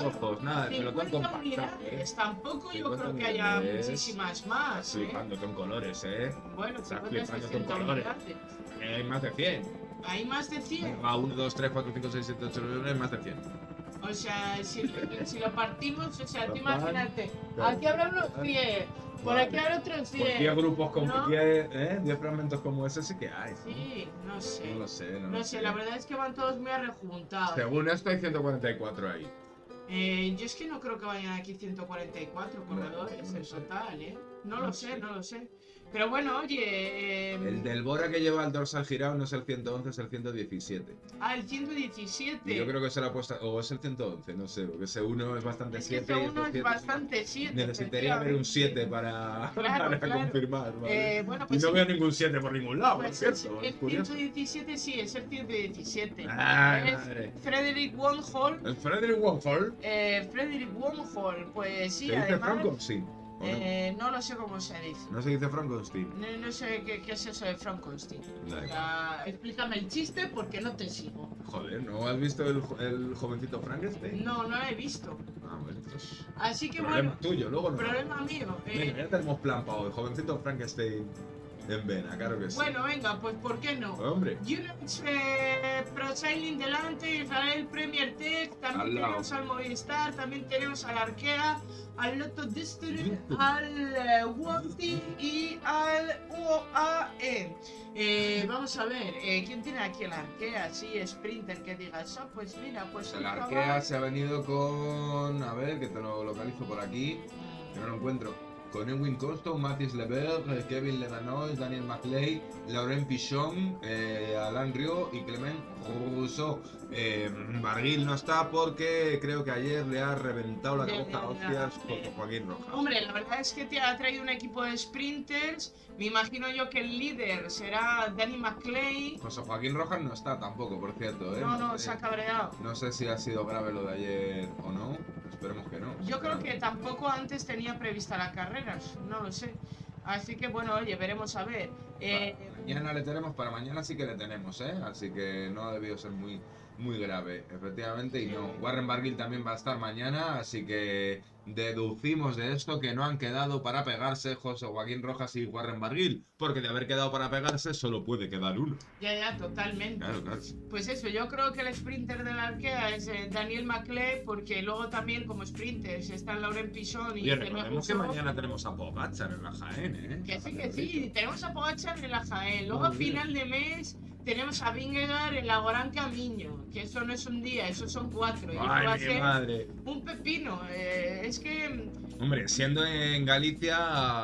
nada, el pelotón cincuenta compacto. unidades, tampoco yo cincuenta creo que haya unidades. muchísimas más, ¿eh? Flipando con colores, ¿eh? Bueno, Estás cincuenta, flipando con sesenta colores. unidades. Eh, Hay más de cien. Hay más de cien. A uno, dos, tres, cuatro, cinco, seis, siete, ocho, nueve, más de cien. O sea, si, si lo partimos, o sea, tú Papá, imagínate, claro. aquí habrá unos cien, por Vale. aquí habrá otros Pues diez cien. grupos con ¿No? diez, ¿eh? diez fragmentos como ese sí que hay. ¿no? Sí, no sé. No lo sé, no, No lo sé, la verdad es que van todos muy arrejuntados. Según esto hay ciento cuarenta y cuatro ahí. Eh, yo es que no creo que vayan aquí ciento cuarenta y cuatro corredores no en sé. total, ¿eh? No, No lo sé. sé, no lo sé. Pero bueno, oye. eh, El del Bora que lleva el dorsal girado no es el ciento once, es el ciento diecisiete. Ah, el ciento diecisiete. Y yo creo que se la ha puesto, o es el ciento once, no sé, porque ese uno es bastante Es que siete. este y uno este es siete. bastante siete. Necesitaría ver un siete para, Claro, para claro. confirmar. ¿vale? Eh, bueno, y pues no sí. veo ningún siete por ningún lado, por Pues cierto. el Es curioso. ciento diecisiete sí, es el ciento diecisiete. Ay, es madre. Frederick Wonhol. El Frederick Warhol. Eh, Frederick Wonhol, pues sí, ¿Se dice además. Frankenstein? ¿O no? Eh, no lo sé cómo se dice. ¿No se dice Frankenstein? No, no sé qué, qué es eso de Frankenstein. Da O igual. sea, explícame el chiste porque no te sigo. Joder, ¿no has visto el, jo- el jovencito Frankenstein? No, no lo he visto. Ah, bueno, pues. Así que Problema bueno, tuyo, luego no. problema mío. eh, Venga, ya tenemos plan para hoy. Jovencito Frankenstein en vena, claro que sí. bueno, venga, pues ¿por qué no? Hombre, Unix eh, Pro Sailing delante, Israel Premier Tech, también Al lado. tenemos al Movistar, también tenemos al Arkea, al Lotto Destiny, al eh, Wapti y al U A E. Eh, vamos a ver, eh, ¿quién tiene aquí el Arkea? Sí, Sprinter, que digas, ah, pues mira, pues el un Arkea chaval- se ha venido con. A ver, que te lo localizo por aquí. Que no lo encuentro. Con Edwin Constant, Mathis Leberg, Kevin Levanois, Daniel Maclay, Laurent Pichon, eh, Alain Rio y Clement Rousseau. Eh, Barguil no está porque creo que ayer le ha reventado la Ya, cabeza a ya, hostias ya. con Joaquín Rojas. Hombre, la verdad es que te ha traído un equipo de sprinters. Me imagino yo que el líder será Danny McClay. José Joaquín Rojas no está tampoco, por cierto. ¿eh? No, no, sé- se ha cabreado. No sé si ha sido grave lo de ayer o no. Esperemos que no. Yo creo que tampoco antes tenía prevista la carrera, no lo sé. Así que bueno, oye, veremos a ver. Eh, Mañana le tenemos, para mañana sí que le tenemos, ¿eh? Así que no ha debido ser muy, muy grave, efectivamente. Y no, Warren Barguil también va a estar mañana, así que deducimos de esto que no han quedado para pegarse José Joaquín Rojas y Warren Barguil, porque de haber quedado para pegarse solo puede quedar uno. ya, ya, totalmente. Claro, claro. Pues eso, yo creo que el sprinter de la Arkea es eh, Daniel McClay, porque luego también como sprinters están Lauren Pichon y Y Clement recordemos que Rousseau. mañana tenemos a Pogacar en la Jaén, ¿eh? Que sí, que sí, tenemos a Pogacar en la Jaén. Luego a Muy bien. final de mes tenemos a Vingegaard en la Gran Camino. Que eso no es un día, eso son cuatro. Y eso va a ¡Ay, mi ser madre! un pepino. Eh, es que Hombre, siendo en Galicia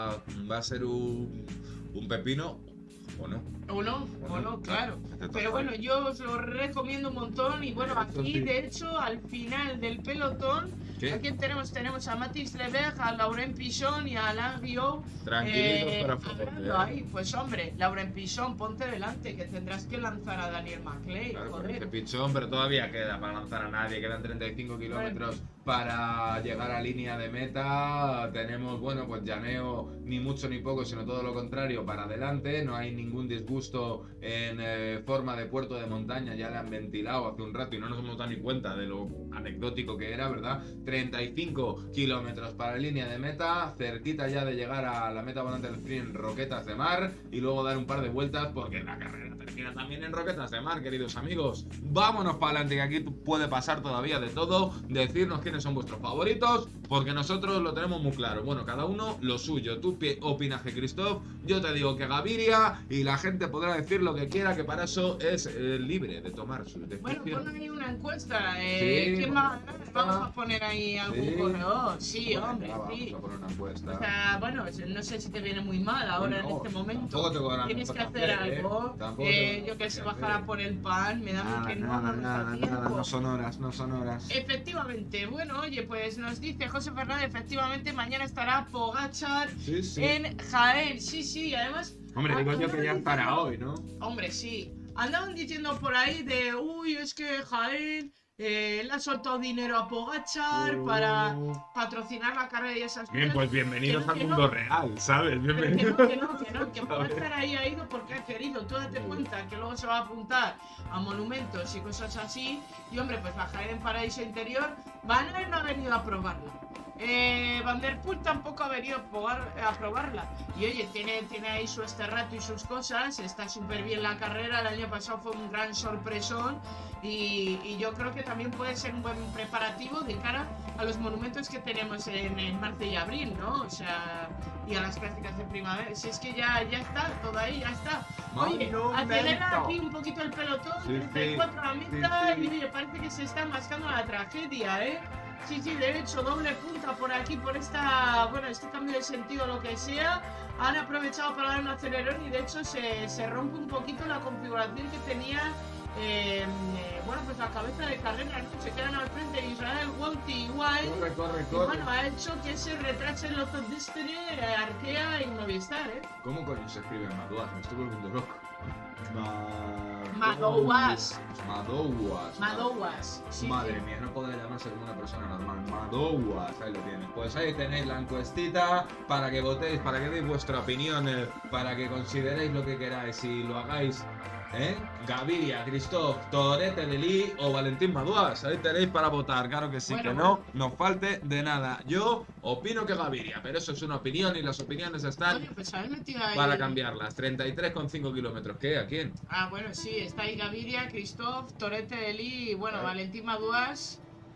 va a ser un, un pepino o no. O no, o no, claro. Pero bueno, yo os lo recomiendo un montón. Y bueno, Eso aquí sí. de hecho, al final del pelotón, ¿Qué? aquí tenemos, tenemos a Mathis Leberg, a Laurent Pichon y a Alain Rio. Tranquilitos, pero a favor, hablando ¿eh? ahí. Pues hombre, Laurent Pichon, ponte delante, que tendrás que lanzar a Daniel McClay. Claro, joder. parece pichón, pero todavía queda para lanzar a nadie. Quedan treinta y cinco kilómetros para llegar a línea de meta. Tenemos, bueno, pues llaneo ni mucho ni poco, sino todo lo contrario para adelante. No hay ningún disgusto en eh, forma de puerto de montaña. Ya le han ventilado hace un rato y no nos hemos dado ni cuenta de lo anecdótico que era, ¿verdad? treinta y cinco kilómetros para línea de meta, cerquita ya de llegar a la meta volante del sprint en Roquetas de Mar y luego dar un par de vueltas porque la carrera termina también en Roquetas de Mar, queridos amigos. Vámonos para adelante, que aquí puede pasar todavía de todo. Decirnos quiénes son vuestros favoritos, porque nosotros lo tenemos muy claro. Bueno, cada uno lo suyo. Tú pi- opinas que Christoph, yo te digo que Gaviria, y la gente podrá decir lo que quiera, que para eso es eh, libre de tomar sus Bueno, decisiones. pon ahí una encuesta. Eh, Sí, ¿Quién va a ganar? está. Vamos a poner ahí algún Sí. corredor. Sí, Bueno, hombre, vamos sí. a poner una encuesta. O sea, bueno, no sé si te viene muy mal ahora No, en este momento. tampoco tengo ganas de Tienes que hacer, hacer ¿eh? algo. Tampoco Eh, tengo yo que ganas sé, de bajar hacer. a por el pan. Me da Nada, muy que no, nada, no nos da nada, tiempo. nada, no son horas, no son horas. Efectivamente, bueno, oye, pues nos dice José Fernández, efectivamente, mañana estará Pogacar Sí, sí. en Jaén. Sí, sí, además. Hombre, digo yo que andaban ya estará diciendo- hoy, ¿no? Hombre, sí. Andaban diciendo por ahí de, uy, es que Jaén Eh, le ha soltado dinero a Pogačar Oh. para patrocinar la carrera y esas cosas. Bien, pues bienvenidos Que no, al que mundo no. real, ¿sabes? Pero que Bienvenidos. no, que no, que no, que Pogačar ahí ha ido porque ha querido. Tú date cuenta que luego se va a apuntar a monumentos y cosas así. Y hombre, pues la Jaén Paraíso Interior, Van Aert no ha venido a probarla. Eh, Van der Poel tampoco ha venido a, probar, a probarla. Y oye, tiene, tiene ahí su este rato y sus cosas. Está súper bien la carrera. El año pasado fue un gran sorpresón. Y, y yo creo que también puede ser un buen preparativo de cara a los monumentos que tenemos en, en marzo y abril, ¿no? O sea, y a las prácticas de primavera. Si es que ya, ya está, todo ahí, ya está. Oye, Monumento. acelera aquí un poquito el pelotón, Sí, sí. treinta y cuatro a la mitad, Sí, sí. y oye, parece que se está mascando la tragedia, ¿eh? Sí, sí, de hecho, doble punta por aquí, por esta, bueno, este cambio de sentido, lo que sea. Han aprovechado para dar un acelerón y de hecho se, se rompe un poquito la configuración que tenía, eh, eh, bueno, pues la cabeza de carrera, ¿no? Se quedan al frente Israel, Wonti igual. Corre, corre, Y corre. bueno, ha hecho que se retrase el Lot of Destiny, eh, Arkea y Movistar, ¿eh? ¿Cómo coño se escribe Madouas? Me estoy volviendo loco. Madouas. Madouas. Madouas. Sí, Madre sí. mía, no puede llamarse como una persona normal. Madouas, ahí lo tienes. Pues ahí tenéis la encuestita para que votéis, para que deis vuestra opinión, eh, para que consideréis lo que queráis y lo hagáis. ¿Eh? Gaviria, Christophe, Torete de Lee o Valentín Madouas. Ahí tenéis para votar, claro que sí, Bueno, que no nos falte de nada. Yo opino que Gaviria, pero eso es una opinión y las opiniones están Oye, pues habéis metido ahí. para cambiarlas. treinta y tres coma cinco kilómetros. ¿Qué? ¿A quién? Ah, bueno, sí, está ahí Gaviria, Christophe, Torete de Lee y bueno, ¿Eh? Valentín Madouas.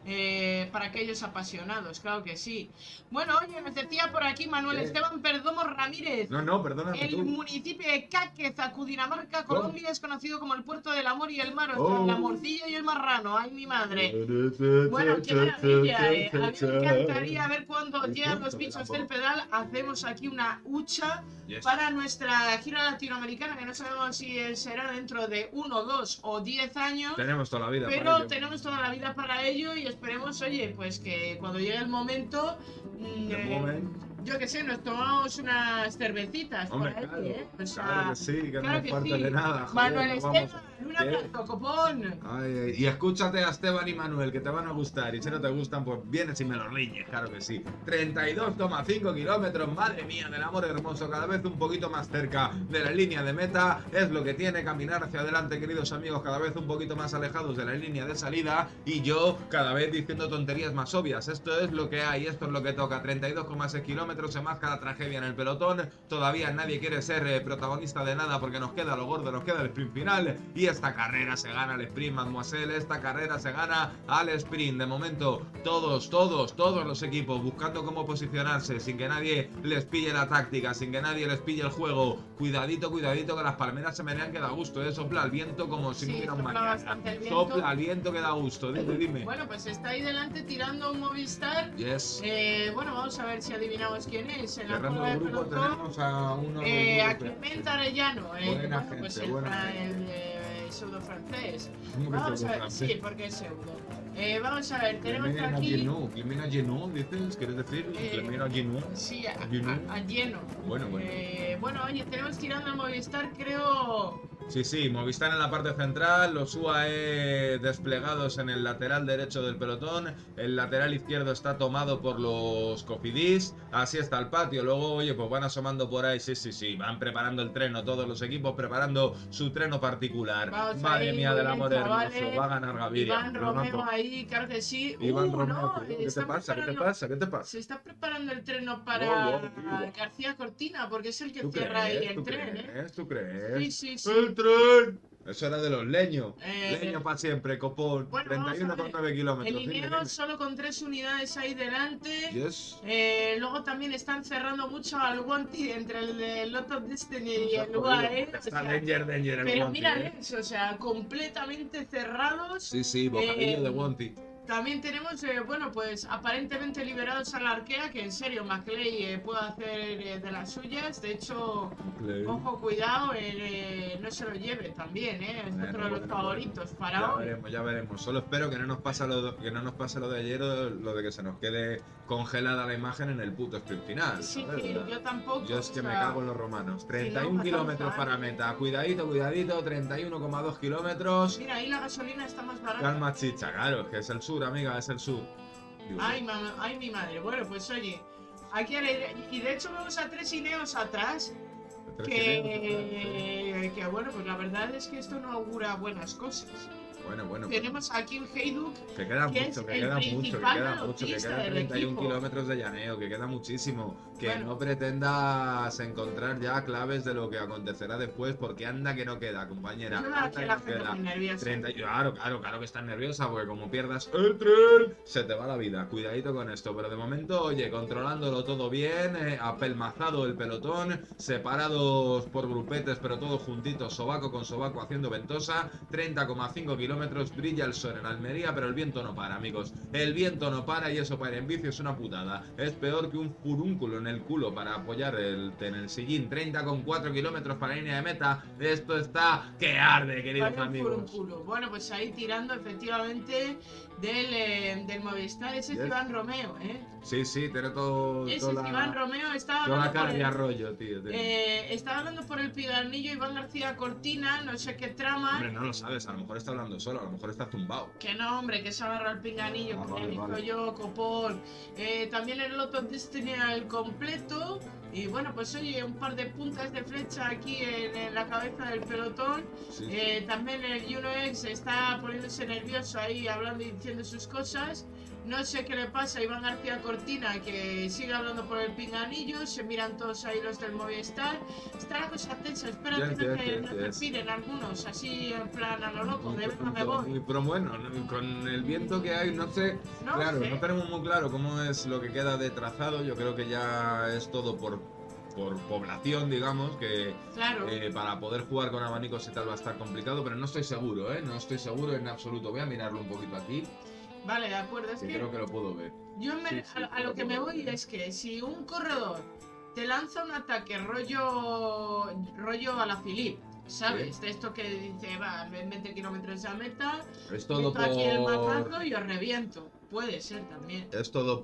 Eh, para aquellos apasionados, claro que sí. Bueno, oye, me decía por aquí Manuel ¿Qué? Esteban Perdomo Ramírez. No, no, perdóname El tú. municipio de Cáqueza, Cundinamarca, ¿Cómo? Colombia, es conocido como el puerto del amor y el mar, o Oh. sea, la morcilla y el marrano. ¡Ay, mi madre! Bueno, qué maravilla, eh. A mí me encantaría ver cuando El llegan punto los del bichos amor. del pedal. Hacemos aquí una hucha Yes. para nuestra gira latinoamericana, que no sabemos si será dentro de uno, dos o diez años. Tenemos toda la vida. para Pero ello. tenemos toda la vida para ello y esperemos, oye, pues que cuando llegue el momento, mm, The eh, moment. yo que sé, nos tomamos unas cervecitas Hombre, por ahí, claro, ¿eh? O sea, claro que sí, que no claro nos que falta sí. de nada. joder, Manuel no Esteban, vamos. un ¿Qué? abrazo, copón. Ay, ay, y escúchate a Esteban y Manuel, que te van a gustar. Y si no te gustan, pues vienes y me los riñes, claro que sí. treinta y dos coma cinco kilómetros, madre mía, del amor hermoso, cada vez un poquito más cerca de la línea de meta. Es lo que tiene caminar hacia adelante, queridos amigos, cada vez un poquito más alejados de la línea de salida. Y yo cada vez diciendo tonterías más obvias. Esto es lo que hay, esto es lo que toca. treinta y dos coma seis kilómetros, se marca la tragedia en el pelotón. Todavía nadie quiere ser eh, protagonista de nada porque nos queda lo gordo, nos queda el sprint final. Y esta carrera se gana al sprint, mademoiselle. Esta carrera se gana al sprint. De momento, todos, todos, todos los equipos buscando cómo posicionarse sin que nadie les pille la táctica, sin que nadie les pille el juego. Cuidadito, cuidadito, que las palmeras se menean que da gusto, ¿eh? Sopla el viento como si Sí, no hubiera un sopla mañana. bastante el viento. Sopla el viento que da gusto. Dime, dime. Bueno, pues está ahí delante tirando un Movistar. Yes. Eh, bueno, vamos a ver si adivinamos quién es. En la Cerrando cola el de grupo pelotón, tenemos a uno eh, del a grupo. Clement Arellano. Eh, Buena bueno, pues gente, el, buena fra- gente. el, eh, pseudo francés. ¿Cómo que Vamos pseudo a ver, francés? sí, porque es pseudo. Eh, vamos a ver, tenemos Clemena aquí. Genou, Clemena Genou, dices, ¿quieres decir? Eh, Clemena Genou. Sí, a, Genou. a- a lleno. Bueno, bueno. Eh, bueno, oye, tenemos tirando al Movistar, creo. Sí, sí, Movistar en la parte central, los U A E desplegados en el lateral derecho del pelotón, el lateral izquierdo está tomado por los Cofidis, así está el patio, luego, oye, pues van asomando por ahí, sí, sí, sí, van preparando el treno, todos los equipos preparando su treno particular. Vamos Madre ahí, mía muy del bien, amor chavales. hermoso, va a ganar Gaviria. Iván Lo noto. Romeo ahí, claro que sí. Iván Uh, Romeo, no, cuidado, ¿qué te están pasa? ¿Qué te preparando- pasa? ¿Qué te pasa? Se está preparando el tren para Wow, wow, tío. García Cortina, porque es el que ¿Tú cierra ahí crees? el ¿Tú tren, ¿eh? crees? ¿Tú crees? Sí, sí, sí. ¡El tren! Eso era de los leños. Eh, Leño para siempre, copón. bueno, treinta y uno coma vamos a nueve ver. kilómetros. El Dime, Ineos dime. solo con tres unidades ahí delante. Yes. Eh, luego también están cerrando mucho al Wanty entre el de Lot of Destiny y Se ha el jodido. U A E. o Está sea, Danger, Danger el pero Wanty, mira ¿eh? eso, o sea, completamente cerrados. Sí, sí, bocadillo Eh, de Wanty. También tenemos, eh, bueno, pues aparentemente liberados a la Arkea, que en serio, Maclay eh, puede hacer eh, de las suyas. De hecho, Claro. ojo, cuidado, eh, no se lo lleve también, ¿eh? Es Bueno, otro de los bueno, favoritos bueno. para Ya hoy. veremos, ya veremos. Solo espero que no nos pase lo de, que no nos pase lo de ayer, o lo de que se nos quede congelada la imagen en el puto sprint final. Sí, ¿sabes? sí, yo tampoco. Yo es que o me sea, cago en los romanos. treinta y uno no, kilómetros pasamos para años. meta. Cuidadito, cuidadito. treinta y uno coma dos kilómetros. Mira, ahí la gasolina está más barata. Calma, chicha, claro, es que es el sur, amiga, es el sur. Digo, Ay, mamá, ay, mi madre. Bueno, pues oye, aquí a la- y de hecho vemos a tres Ineos atrás. tres kilómetros, Que, que bueno, pues la verdad es que esto no augura buenas cosas. Bueno, bueno. pues, Tenemos a Kim Heyduk, que queda que mucho, es que el queda mucho, que principal queda mucho, que velocista quedan del treinta y uno equipo. kilómetros de llaneo, que queda muchísimo. Que Bueno. no pretendas encontrar ya claves de lo que acontecerá después, porque anda que no queda, compañera. es verdad Anda que que la no gente queda. muy nerviosa. treinta, claro, claro, claro que estás nerviosa, porque como pierdas el tren, se te va la vida. Cuidadito con esto, pero de momento, oye, controlándolo todo bien, eh, apelmazado el pelotón, separados por grupetes, pero todos juntitos, sobaco con sobaco, haciendo ventosa. treinta coma cinco kilómetros, brilla el sol en Almería, pero el viento no para, amigos. El viento no para y eso para ir en bici es una putada. Es peor que un furúnculo en el culo para apoyar el, en el sillín. treinta coma cuatro kilómetros para línea de meta. Esto está que arde, queridos Vaya un amigos. furúnculo. Bueno, pues ahí tirando efectivamente del, eh, del Movistar. Ese es Yes. Iván Romeo, ¿eh? Sí, sí, tiene todo. Ese toda es la- Iván Romeo. Estaba Toda la hablando cara por de el, arroyo, tío. tío. eh, estaba hablando por el Pigarnillo Iván García Cortina, no sé qué trama. Hombre, no lo sabes, a lo mejor está hablando solo, a lo mejor está zumbado. Que no, hombre, que se agarra el pinganillo, Ah, que vale, he visto vale. yo, copón. Eh, también el Lot of Destiny al completo. Y bueno, pues oye, un par de puntas de flecha aquí en, en la cabeza del pelotón. Sí, sí. Eh, también el Uno X está poniéndose nervioso ahí, hablando y diciendo sus cosas. No sé qué le pasa a Iván García Cortina, que sigue hablando por el pinganillo. Se miran todos ahí los del Movistar. Está la cosa tensa, espero Yes, que no yes, te, yes, no te yes. piren algunos, así en plan a lo loco, Muy de verdad me pronto, voy. muy- pero bueno, no- con el viento que hay, no sé. No claro, sé. no tenemos muy claro cómo es lo que queda de trazado. Yo creo que ya es todo por, por población, digamos, que Claro. eh, para poder jugar con abanicos y tal va a estar complicado, pero no estoy seguro, ¿eh? No estoy seguro en absoluto. Voy a mirarlo un poquito aquí, Vale, de acuerdo. Es que que creo que lo puedo ver. yo me- sí, sí, a, a lo lo que me puedo voy ver. es que si un corredor te lanza un ataque rollo rollo a la Philippe, ¿sabes? De esto que dice, va, veinte kilómetros a meta, Es todo meto aquí el por. mazazo y os reviento. Puede ser también. Es todo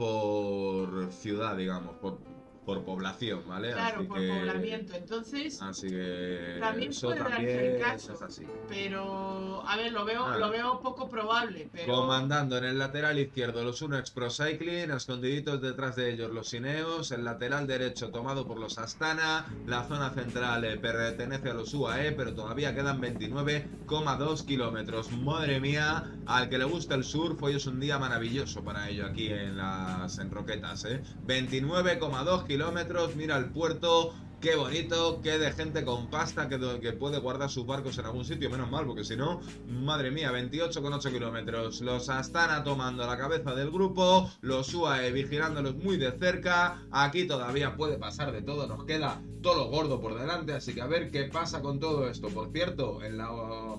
por ciudad, digamos, por, por población, ¿vale? Claro, Así por que- poblamiento. Entonces, Así que También eso puede darse también el caso. es así. pero a ver, lo veo, Ah. lo veo poco probable, pero Comandando en el lateral izquierdo los Uno X Pro Cycling, escondiditos detrás de ellos los Ineos, el lateral derecho tomado por los Astana, la zona central eh, pertenece a los U A E, pero todavía quedan veintinueve coma dos kilómetros. Madre mía, al que le gusta el surf, hoy es un día maravilloso para ello aquí en las en Roquetas, ¿eh? veintinueve coma dos kilómetros, mira el puerto. Qué bonito, qué de gente con pasta que, do- que puede guardar sus barcos en algún sitio, menos mal, porque si no, madre mía, veintiocho coma ocho kilómetros. Los Astana tomando la cabeza del grupo, los U A E vigilándolos muy de cerca. Aquí todavía puede pasar de todo, nos queda todo lo gordo por delante, así que a ver qué pasa con todo esto. Por cierto, en la,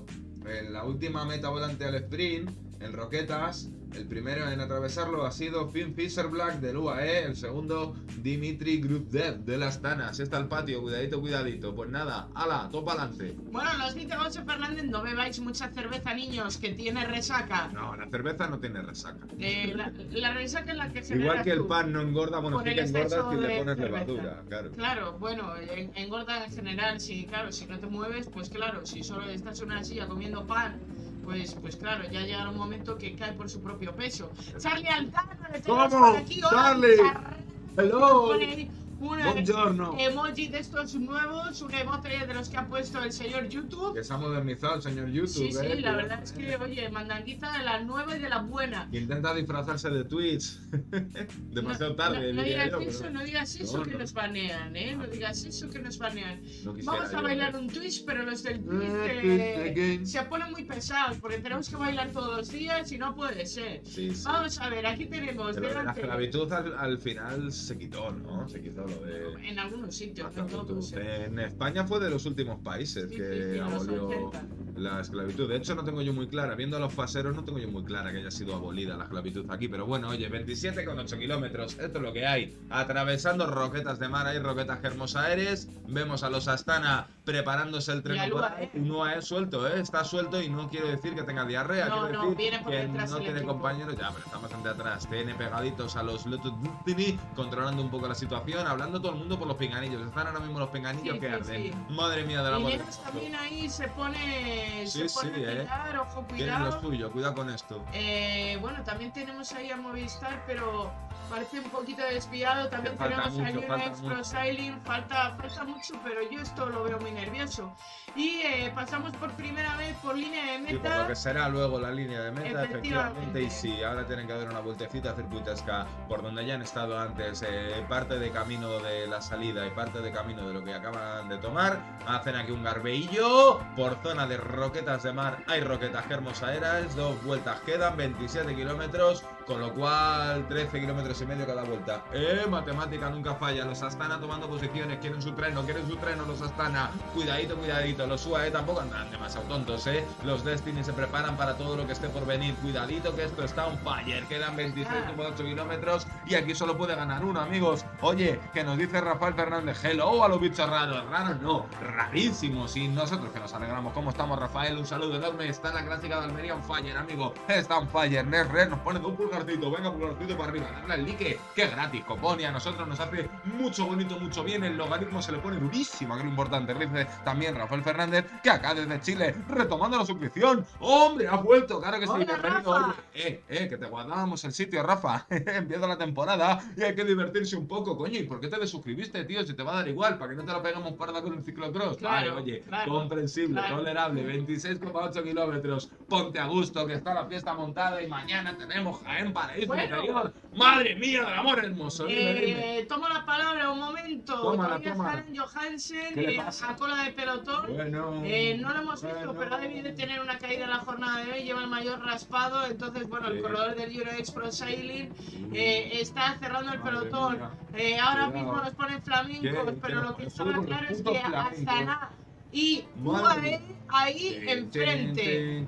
en la última meta volante al sprint, en Roquetas, el primero en atravesarlo ha sido Finn Fischer-Black del U A E, el segundo Dimitri Grubdev de las Astana. Así está el patio, cuidadito, cuidadito. Pues nada, ala, topa adelante. bueno, nos dice José Fernández, no bebáis mucha cerveza, niños, que tiene resaca. No, la cerveza no tiene resaca. Eh, la, la resaca es la que genera Igual que el tú. pan no engorda, bueno, Con sí el que engorda exceso si le de pones cerveza. levadura, claro. Claro, bueno, en- engorda en general, sí, claro, si no te mueves, pues claro, si solo estás en una silla comiendo pan, pues, pues claro, ya llega un momento que cae por su propio peso. Charlie Altano, le tenemos ¿Cómo? por aquí, hola, Charlie. Charra- Hello. Pone ahí una Buongiorno. emoji de estos nuevos, un emote de los que ha puesto el señor YouTube. Que se ha modernizado el señor YouTube, Sí, sí, ¿eh? la verdad es que, oye, mandanguita de la nueva y de la buena. Intenta disfrazarse de Twitch. Demasiado No, tarde, no, no diría digas yo, eso, pero no digas eso No, que no. nos banean, ¿eh? No digas eso que nos banean. no quisiera Vamos a yo, bailar ¿eh? un Twitch, pero los del Twitch Eh, eh, again. se ponen muy pesados porque tenemos que bailar todos los días y no puede ser. Sí, sí. Vamos a ver, aquí tenemos Pero la delante, esclavitud al, al final se quitó, ¿no? Se quitó lo de... en algunos sitios, la no todos. esclavitud. ¿eh? En España fue de los últimos países Sí, que sí, sí, en los abolió... ochenta. la esclavitud. De hecho, no tengo yo muy clara, viendo a los faseros, no tengo yo muy clara que haya sido abolida la esclavitud aquí. Pero bueno, oye, veintisiete coma ocho kilómetros, esto es lo que hay. Atravesando roquetas de mar, hay roquetas Hermos Aires. Vemos a los Astana preparándose el tren. No es suelto, ¿eh? Está suelto y no quiero decir que tenga diarrea. No, quiero no, decir viene por que detrás no el tiene equipo. compañeros. Ya, pero está bastante atrás. Tiene pegaditos a los Lotus Destiny, controlando un poco la situación, hablando todo el mundo por los pinganillos. Están ahora mismo los pinganillos Sí, que sí, arden. sí. Madre mía de la madre. Mineros también ahí se pone, Sí, se pone sí, a eh. tirar, ojo, Tienen lo cuidado. suyo, cuidado con esto. Eh, bueno, también tenemos ahí a Movistar, pero parece un poquito desviado. También Falta tenemos mucho, a New falta Express mucho. Sailing, falta, falta mucho, pero yo esto lo veo muy nervioso. Y eh, pasamos por primera vez por línea de Sí, por lo meta. que será luego la línea de meta, Efectivamente. efectivamente. Y sí, ahora tienen que dar una vueltecita circuitesca por donde ya han estado antes, eh, parte de camino de la salida y parte de camino de lo que acaban de tomar. Hacen aquí un garbeillo por zona de roquetas de mar. Hay roquetas Hermosaeras, dos vueltas quedan, veintisiete kilómetros, con lo cual trece kilómetros y medio cada vuelta. Eh, matemática nunca falla. Los Astana tomando posiciones, quieren su tren, no quieren su tren, los Astana. Cuidadito, cuidadito. Los U A E tampoco andan demasiado tontos, eh. Los Destiny se preparan para todo lo que esté por venir. Cuidadito que esto está on fire. Quedan veintiséis coma ocho kilómetros y aquí solo puede ganar uno, amigos. Oye, que nos dice Rafael Fernández, hello a los bichos raros. Raros no, rarísimos. Y nosotros que nos alegramos. ¿Cómo estamos, Rafael? Un saludo enorme. Está en la clásica de Almería on fire, amigo. Está on fire. Nes Red nos pone de un pulgarcito. Venga, pulgarcito para arriba. Darle al like, que es gratis, copón. Y a nosotros nos hace mucho bonito, mucho bien. El logaritmo se le pone durísimo, que es lo importante. Dice también Rafael Fernández, que acá desde Chile, retomando la suscripción. ¡Hombre, ha vuelto! Claro que sí, Hola, bienvenido. Rafa. Oye, eh, eh, que te guardábamos el sitio, Rafa. Empieza la temporada y hay que divertirse un poco, coño. ¿Y por qué te desuscribiste, tío? Si te va a dar igual, para que no te lo pegamos parda con el ciclocross. Claro, vale, oye, claro, comprensible, claro. tolerable. veintiséis coma ocho kilómetros. Ponte a gusto, que está la fiesta montada y mañana tenemos Jaén Paraíso Bueno. Interior. ¡Madre mía del amor hermoso! Dime, dime. Eh, tomo la palabra un momento. Tómala, Todavía tómala. Karen Johansen ¿Qué le eh, pasa? a cola de pelotón. Bueno, Eh, no lo hemos visto, bueno. pero ha debido de tener una caída en la jornada de hoy, lleva el mayor raspado, entonces bueno, el Sí. corredor del Euro Expo Sailing eh, está cerrando el Madre pelotón. mía. Eh, ahora Cuidado. mismo nos ponen flamencos, ¿Qué? pero Que lo que nos estaba ponen claro es putos que flamencos. Astana y Madre U A E mía. ahí enfrente.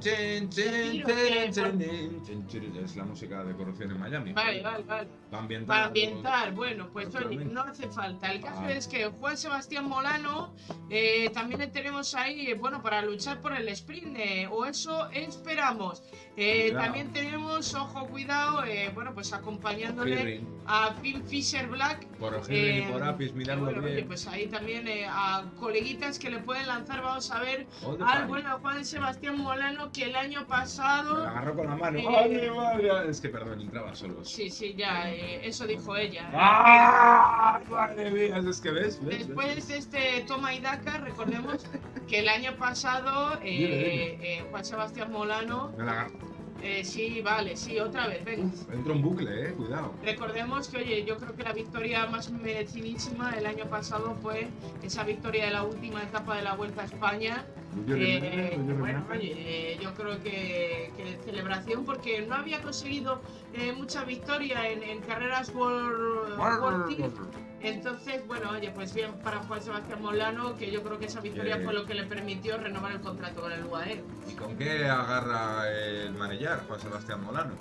Es la música de Corrupción en Miami. Vale, vale, vale. Para ambientar. Para ambientar, bueno, pues Los oye, flamencos. no hace falta. El caso Vale. es que Juan Sebastián Molano eh, también le tenemos ahí, eh, bueno, para luchar por el sprint, eh, o eso esperamos. Eh, Cuidado. también tenemos, ojo, cuidado, eh, bueno, pues acompañándole Firrin. a Finn Fisher Black. Por O'Higgins eh, y por Apis, que miradlo bueno, oye, bien. pues ahí también eh, a coleguitas que le pueden lanzar, vamos a ver, All the al time. bueno Juan Sebastián Molano, que el año Me pasado. la agarró con la mano. Eh, ¡Ay, mi madre! Es que perdón, entraba solo. Sí, sí, ya, eh, eso dijo ella. ¡Ah! ¡Madre mía! Es que ves, ves, Después de este toma y daca, recordemos que el año pasado eh, Dime, dime. eh, Juan Sebastián Molano, Me la agarró. eh, sí, vale, sí, otra vez, venga. Entró un bucle, eh, cuidado. Recordemos que, oye, yo creo que la victoria más merecidísima el año pasado fue esa victoria de la última etapa de la Vuelta a España. Eh, bueno, oye, eh, yo creo que, que celebración porque no había conseguido eh, mucha victoria en, en carreras World, World Team. Entonces, bueno, oye, pues bien para Juan Sebastián Molano, que yo creo que esa victoria Bien. fue lo que le permitió renovar el contrato con el U A E. ¿Y con qué agarra el manillar Juan Sebastián Molano?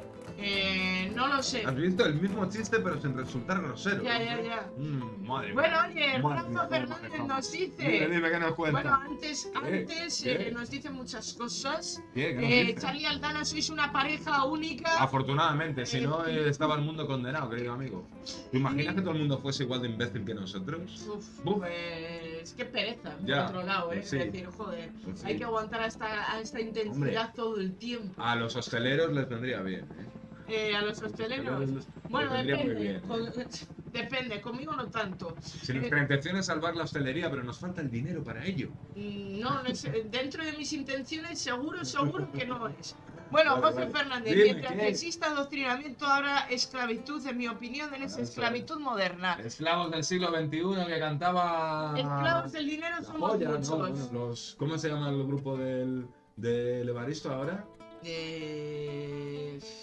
Eh, no lo sé. ¿Has visto el mismo chiste pero sin resultar grosero? Ya, ya, ya. Mm, madre Bueno, mía. oye, Madre Rafa mía, Fernández cómo nos Dime, dice. dime que nos cuenta. Bueno, antes, antes ¿Qué? eh, nos dice muchas cosas. ¿Qué? ¿Qué nos Eh, dice? Charlie Aldana, sois una pareja única. Afortunadamente, si no eh, estaba el mundo condenado, querido amigo. ¿Te imaginas que todo el mundo fuese igual de imbécil que nosotros? Uf, Buf. pues qué pereza, por Ya, otro lado, ¿eh? pues sí. Es decir, joder, Pues sí. hay que aguantar a esta, a esta intensidad Hombre. todo el tiempo. A los hosteleros les vendría bien, ¿eh? Eh, a los hosteleros. Les- Bueno, les vendría muy depende. bien. con- depende, conmigo no tanto. Si nuestra intención es salvar la hostelería, pero nos falta el dinero para ello. Mm, No, no es- dentro de mis intenciones, seguro, seguro que no es. Bueno, Vale, José vale. Fernández, Dime, mientras ¿qué? que exista adoctrinamiento, habrá esclavitud, en mi opinión, en esa Eso es. esclavitud moderna. Esclavos del siglo veintiuno que cantaba. Esclavos del dinero La somos joya, ¿no? muchos. Bueno, los, ¿cómo se llama el grupo del, del Evaristo ahora? Eh, es que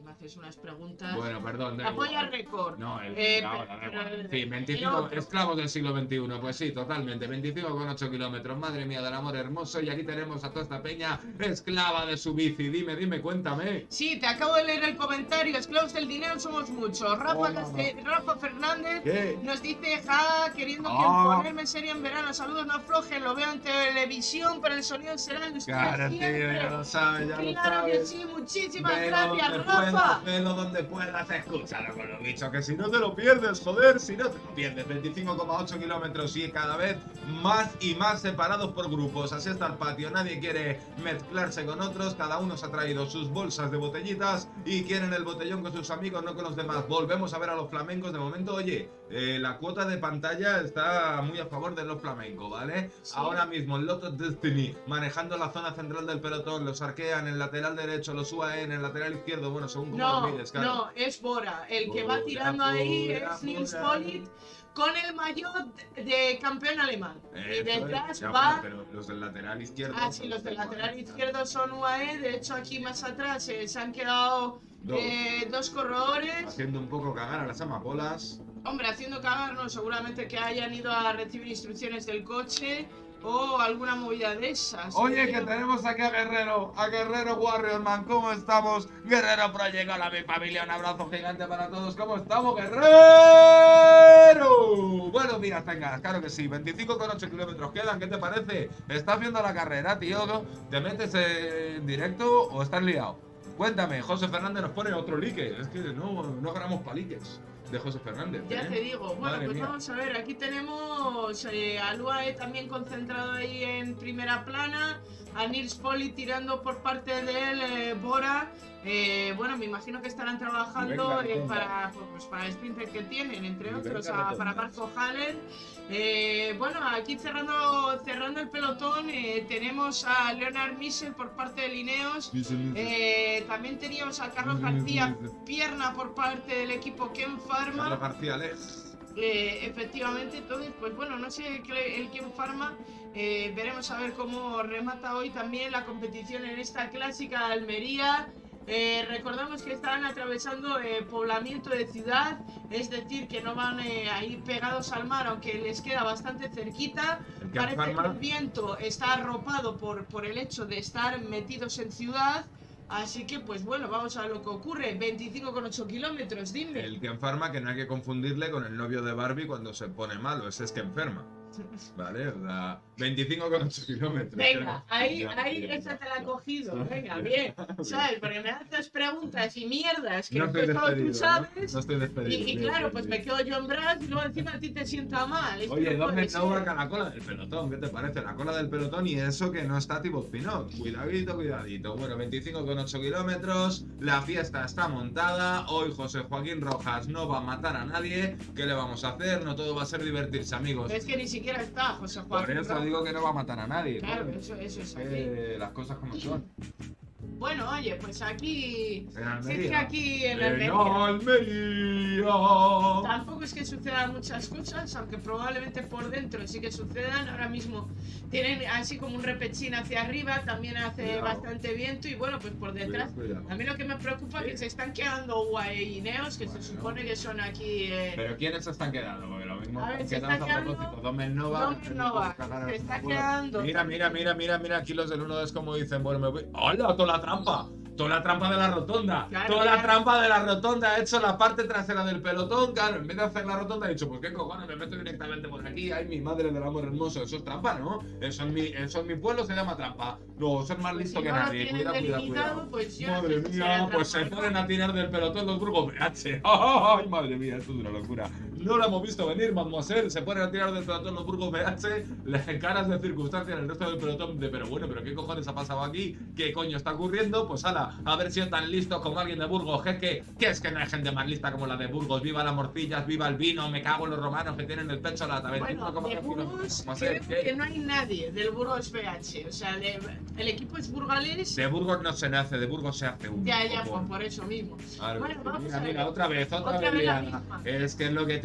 me haces unas preguntas. Bueno, perdón. da Apoya igual. récord. No, el, Eh, ahora, da pero igual. el- Sí, el veinticinco otro. esclavos del siglo veintiuno. Pues sí, totalmente. veinticinco coma ocho kilómetros. Madre mía, del amor hermoso. Y aquí tenemos a toda esta peña esclava de su bici. Dime, dime, cuéntame. Sí, te acabo de leer el comentario. Esclavos del dinero somos muchos. Rafa, Oh, no, Caste- Rafa Fernández ¿Qué? nos dice, ja, queriendo que Ah. ponerme serio en verano. Saludos, no aflojen. Lo veo en televisión, pero el sonido será el de ustedes Claro, tío, siempre. ya lo sabes, ya lo Claro que sabes. sí, muchísimas Velo gracias, donde Rafa. puedas, velo donde puedas, escúchalo con los bichos, que si no te lo pierdes, joder, si no te lo pierdes. veinticinco coma ocho kilómetros y cada vez más y más separados por grupos. Así está el patio, nadie quiere mezclarse con otros, cada uno se ha traído sus bolsas de botellitas y quieren el botellón con sus amigos, no con los demás. Volvemos a ver a los flamencos. De momento, oye, eh, la cuota de pantalla está muy a favor de los flamencos, ¿vale? Sí. Ahora mismo el Lotus Destiny manejando la zona central del pelotón, los arquean en el lateral derecho, los U A E en el lateral izquierdo, bueno, según como No, los mides, claro. no, es Bora. El que Bora, va tirando ahí Bora, es Nils Bora. Polit con el maillot de campeón alemán. Y Eso es. detrás Ya, va... pero los del lateral izquierdo. Ah, sí, los del lateral izquierdo son U A E. De hecho, aquí más atrás eh, se han quedado Dos. eh, dos corredores. Haciendo un poco cagar a las amapolas. Hombre, haciendo cagar, no, seguramente que hayan ido a recibir instrucciones del coche o alguna movida de esas. Oye, Eh, que tenemos aquí a Guerrero, a Guerrero Warriorman, ¿cómo estamos? Guerrero Project, hola mi familia, un abrazo gigante para todos, ¿cómo estamos, Guerrero? Buenos días, tengas, claro que sí, veinticinco coma ocho kilómetros quedan, ¿qué te parece? ¿Estás viendo la carrera, tío? ¿Te metes en directo o estás liado? Cuéntame, José Fernández nos pone otro like, es que no, no ganamos paliques de José Fernández. Ya ¿eh? te digo, bueno, Madre pues mía. vamos a ver, aquí tenemos eh, al U A E también concentrado ahí en primera plana, a Nils Poli tirando por parte del eh, Bora. Eh, bueno, me imagino que estarán trabajando Venga, eh, venga. para, pues, para el sprinter que tienen, entre Venga, otros, venga, a, para venga. Marco Hallen. Eh, bueno, aquí cerrando, cerrando el pelotón eh, tenemos a Leonard Michel por parte de Lineos. Eh, también teníamos a Carlos García Pierna por parte del equipo Ken Pharma. Carlos García Lex. Eh, efectivamente, entonces, pues bueno, no sé qué- el Ken Pharma. Eh, veremos a ver cómo remata hoy también la competición en esta clásica de Almería. Eh, recordamos que están atravesando eh, poblamiento de ciudad, es decir, que no van eh, ahí pegados al mar, aunque les queda bastante cerquita. El Ken Parece que Pharma. el viento está arropado por, por el hecho de estar metidos en ciudad. Así que, pues bueno, vamos a lo que ocurre. veinticinco coma ocho kilómetros, dime. El que enferma, que no hay que confundirle con el novio de Barbie cuando se pone malo, ese es que enferma. Vale, o sea, veinticinco coma ocho kilómetros. Venga, ahí, Ya, ahí, ya, esa ya. te la he cogido. Venga, bien. ¿Sabes? Porque me haces preguntas y mierdas que No estoy solo tú despedido, sabes. ¿no? No estoy despedido. Y, y bien, claro, bien, pues bien. me quedo yo en brazos y luego encima a ti te sienta mal. Es que Oye, no ¿dónde puede está ser. Urraca la cola del pelotón? ¿Qué te parece? La cola del pelotón y eso que no está Thibaut Pinot. Cuidadito, cuidadito. Bueno, veinticinco coma ocho kilómetros. La fiesta está montada. Hoy José Joaquín Rojas no va a matar a nadie. ¿Qué le vamos a hacer? No todo va a ser divertirse, amigos. Es que ni siquiera está, José Por Joaquín. eso Rojas. digo que no va a matar a nadie. Claro, joder. eso, eso es así. Eh, las cosas como son. Bueno, oye, pues aquí. En Sí, es que Almería. aquí en En Almería. Almería. Tampoco es que sucedan muchas cosas, aunque probablemente por dentro sí que sucedan. Ahora mismo tienen así como un repechín hacia arriba, también hace Cuidado. bastante viento y bueno, pues por detrás. Cuidado, cuidado. A mí lo que me preocupa es que se están quedando U A E y Ineos, que Bueno. se supone que son aquí. Eh, Pero ¿quiénes se están quedando? Porque lo mismo A ver, están se está quedando a quedando propósito. Domen Nova. Domen Nova, se está quedando. Mira, mira, mira, mira, mira, aquí los del uno es como dicen, bueno, me voy. ¡Hola! ¡Toda la trampa! Toda la trampa de la rotonda. Claro, Toda la claro. trampa de la rotonda. Ha hecho la parte trasera del pelotón. Claro, en vez de hacer la rotonda, he dicho, pues qué cojones, me meto directamente por aquí. Ay, mi madre del amor hermoso. Eso es trampa, ¿no? Eso en mi, eso en mi pueblo se llama trampa. No, ser más Pues listo si que no lo nadie. tienen Cuidado, cuidado, delimitado, cuidado. pues yo no Madre sé si mía, será pues se trampa, ¿no? ponen a tirar del pelotón los Burgos B H. ¡Ay, madre mía! Esto es una locura. No lo hemos visto venir, mademoiselle. Se ponen a tirar del pelotón los Burgos B H. Las caras de circunstancia en el resto del pelotón de, pero bueno, pero ¿qué cojones ha pasado aquí? ¿Qué coño está ocurriendo? Pues ala, haber sido tan listos como alguien de Burgos. Que es que, que es que no hay gente más lista como la de Burgos. Viva las morcillas, viva el vino. Me cago en los romanos que tienen el pecho a la Bueno, de Burgos creo que no hay nadie del Burgos B H. O sea, de- el equipo es burgalés. De Burgos no se nace, de Burgos se hace uno. Ya, ya, Por pues por eso mismo. Claro, Bueno, vamos mira, a ver. mira, otra vez, otra, Otra vez, vez la Liana. misma. Es que es lo que tiene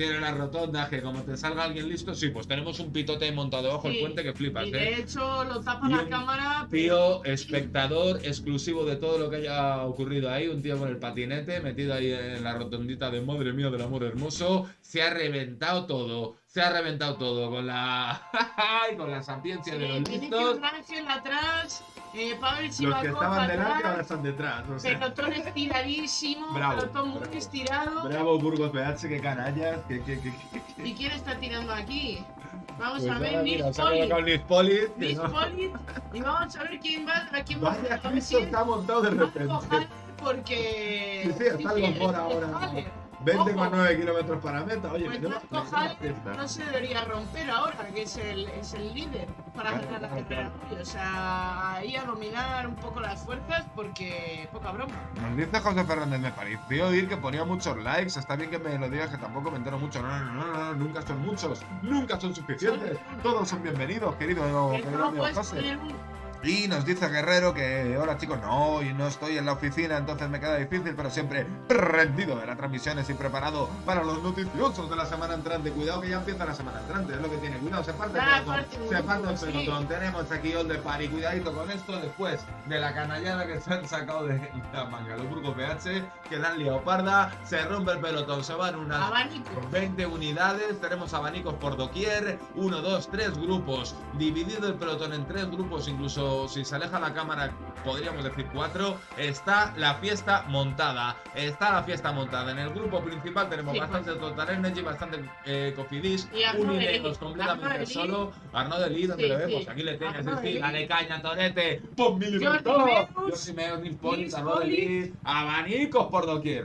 en las rotondas, que como te salga alguien listo, sí, pues tenemos un pitote montado bajo Sí, el puente que flipas, y ¿eh? de hecho lo tapa Y la un cámara. Tío, espectador exclusivo de todo lo que haya ocurrido ahí, un tío con el patinete metido ahí en la rotondita de madre mía del amor hermoso, se ha reventado todo, se ha reventado todo con la con la sapiencia Sí, de los Vinicius listos. Ángel atrás, eh, Pavel Los que Sivakov estaban delante ahora atrás, están detrás. O sea. pelotón estiradísimo, Bravo, pelotón muy bravo. estirado. Bravo Burgos P H, qué canallas, que que que. ¿Y quién está tirando aquí? Vamos Pues a ver, ahora, Nils mira, se ha colocado Polit. Nils Polit, que Nils no- Polit, y vamos a ver quién va, a quién va Vaya a ver Cristo si se ha montado de Marco repente. Haller, porque Sí, sí, está el Lombor es ahora. Haller. veinte coma Ojo, nueve kilómetros para meta. Oye, pues me Marco me Haller fiesta. no se debería romper ahora, que es el, es el líder para Claro, ganar la claro, carrera claro. hoy. O sea, ahí a dominar un poco las fuerzas porque poca broma. Nos dice José Fernández, me pareció oír que ponía muchos likes. Está bien que me lo digas, que tampoco me entero mucho. No, no, no, no, no, nunca son muchos, nunca son suficientes. Todos son bienvenidos, querido, Que querido no amigo puedes José. poner un Y nos dice Guerrero que, hola chicos, no, hoy no estoy en la oficina, entonces me queda difícil, pero siempre rendido de las transmisiones y preparado para los noticiosos de la semana entrante. Cuidado que ya empieza la semana entrante, es lo que tiene. Cuidado, se parte el Ah, pelotón, parte un se parte el grupo, pelotón. sí. Tenemos aquí All the Party, cuidadito con esto, después de la canallada que se han sacado de la manga los Burgos P H, que la han liado parda, se rompe el pelotón, se van unas abanico. veinte unidades, tenemos abanicos por doquier, uno, dos, tres grupos, dividido el pelotón en tres grupos, incluso si se aleja la cámara podríamos decir cuatro. Está la fiesta montada, está la fiesta montada. En el grupo principal tenemos Sí, bastante Total Energy, bastante eh, Cofidis, Y Arnaud un Delis. Ineos completamente Arnaud Delis. solo. Arnaud Delis, donde Sí, lo sí. vemos, aquí le tienes, Arnaud sí, Delis. dale caña, Torete, pon mi libertad. Meus, Jordi Meus, Nils Polit, Nils Arnaud Polit. Delis, abanicos por doquier.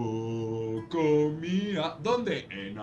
Loco mía, ¿dónde? En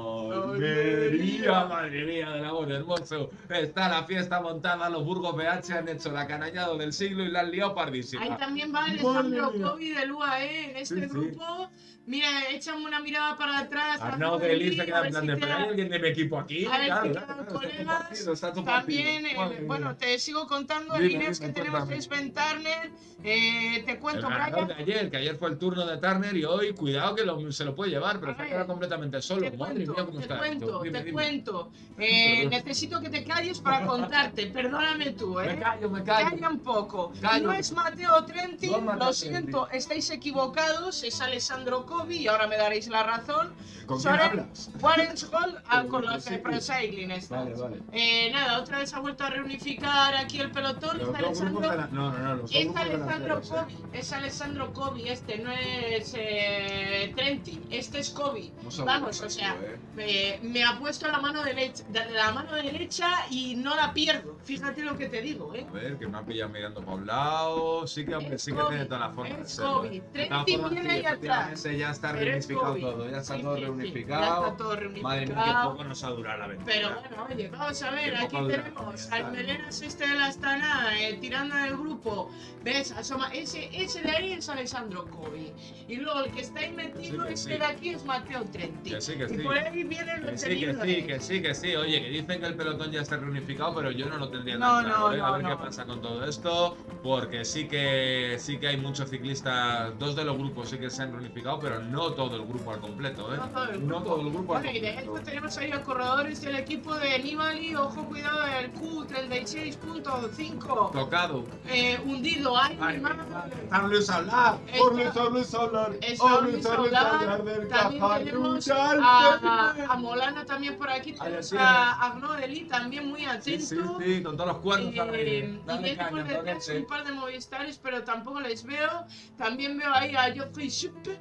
Almería, madre mía del amor hermoso. Está la fiesta montada, los Burgos P H han hecho la canallado del siglo y la han liado pardísima. Ahí también va Madre Alessandro mía. Covi del U A E en este Sí, sí. grupo. Mira, échame una mirada para atrás. Arnaud Delis se queda en plan de, pero hay alguien de mi equipo aquí. A ver Claro, si claro, quedan claro, está tu colegas. partido, está tu También, partido. eh, Madre bueno, mía. te sigo contando el Dime, Inés dime, que tenemos cuéntame. es Ben Turner. Eh, te El cuento, ganador de Brian. ayer, que ayer fue el turno de Turner y hoy, cuidado que lo- se lo puede llevar, pero A se ha ver, quedado completamente solo. Te Madre cuento, mía, cómo te está cuento, esto. Dime, te dime. cuento. Eh, Perdón. necesito que te calles para contarte. Perdóname tú, ¿eh? Me callo, me callo. Calla un poco. Callo. No es Mateo Trenti, No es Matteo lo siento, estáis equivocados. Es Alessandro Covi y ahora me daréis la razón. ¿Con quién Soren hablas? Warenschool ah, con los Sí, de sí. Pro Cycling estas. Vale, vale. Eh, nada, otra vez ha vuelto a reunificar aquí el pelotón. Los Está dos grupos de la... Alessandro, No, no, no, los dos es grupos de las Alessandro velas, Covi, es Alessandro Covi, este no es eh, Trenti, este es Covi. No sabía Vamos, eso, o sea, eh. eh, me ha puesto la mano derecha, de la mano derecha y no la pierdo. Fíjate lo que te digo, ¿eh? A ver, que me ha pillado mirando para un lado. Sí que, hombre, Es sí que Kobe, tiene toda la forma de es serlo, Kobe. eh. Trenti De todas formas, viene sí, ahí atrás. efectivamente, ya está Pero es reunificado Kobe. todo, ya está Sí, todo sí, sí, reunificado. ya está todo reunificado. Madre mía, qué poco nos ha durado la aventura. Pero bueno, oye, vamos a ver, Qué aquí poco dura, tenemos ya al está. Melenas este de la Astana eh, tirando en el grupo. ¿Ves? Asoma, ese, ese de ahí es Alessandro Covi. Y luego el que está ahí metido, Sí, que este sí. de aquí es Mateo Trenti. Que sí, que y sí. por ahí viene el Que sí, que retenido. sí, eh. que sí, que sí. Oye, que dicen que el pelotón ya está reunificado, pero yo no lo tendría No, tan claro, no, ¿eh? A no, ver no. qué pasa con todo esto, porque sí que sí que hay muchos ciclistas, dos de los grupos sí que se han reunificado, pero no todo el grupo al completo, ¿eh? No todo el No grupo. todo el grupo al Bueno, y de completo. hecho tenemos ahí a corredores del equipo de Nibali, ojo, cuidado, el Q treinta y seis punto cinco. Tocado. Eh, hundido, ay, Ay, mi madre. Está Luis Hablar, por Luis Está- Luis Hablar, Está oh Luis Luis Luis Hablar, Hablar del también tenemos Cajaruchal. a, a Molano también por aquí, Ahí tenemos lo a Arnaud Delis también muy Sí, atento. sí, sí, con todos los cuernos. Eh, dale, y dale viene por caña, detrás Torrente. un par de movistares, pero tampoco les veo. También veo ahí a Geoffrey Suppe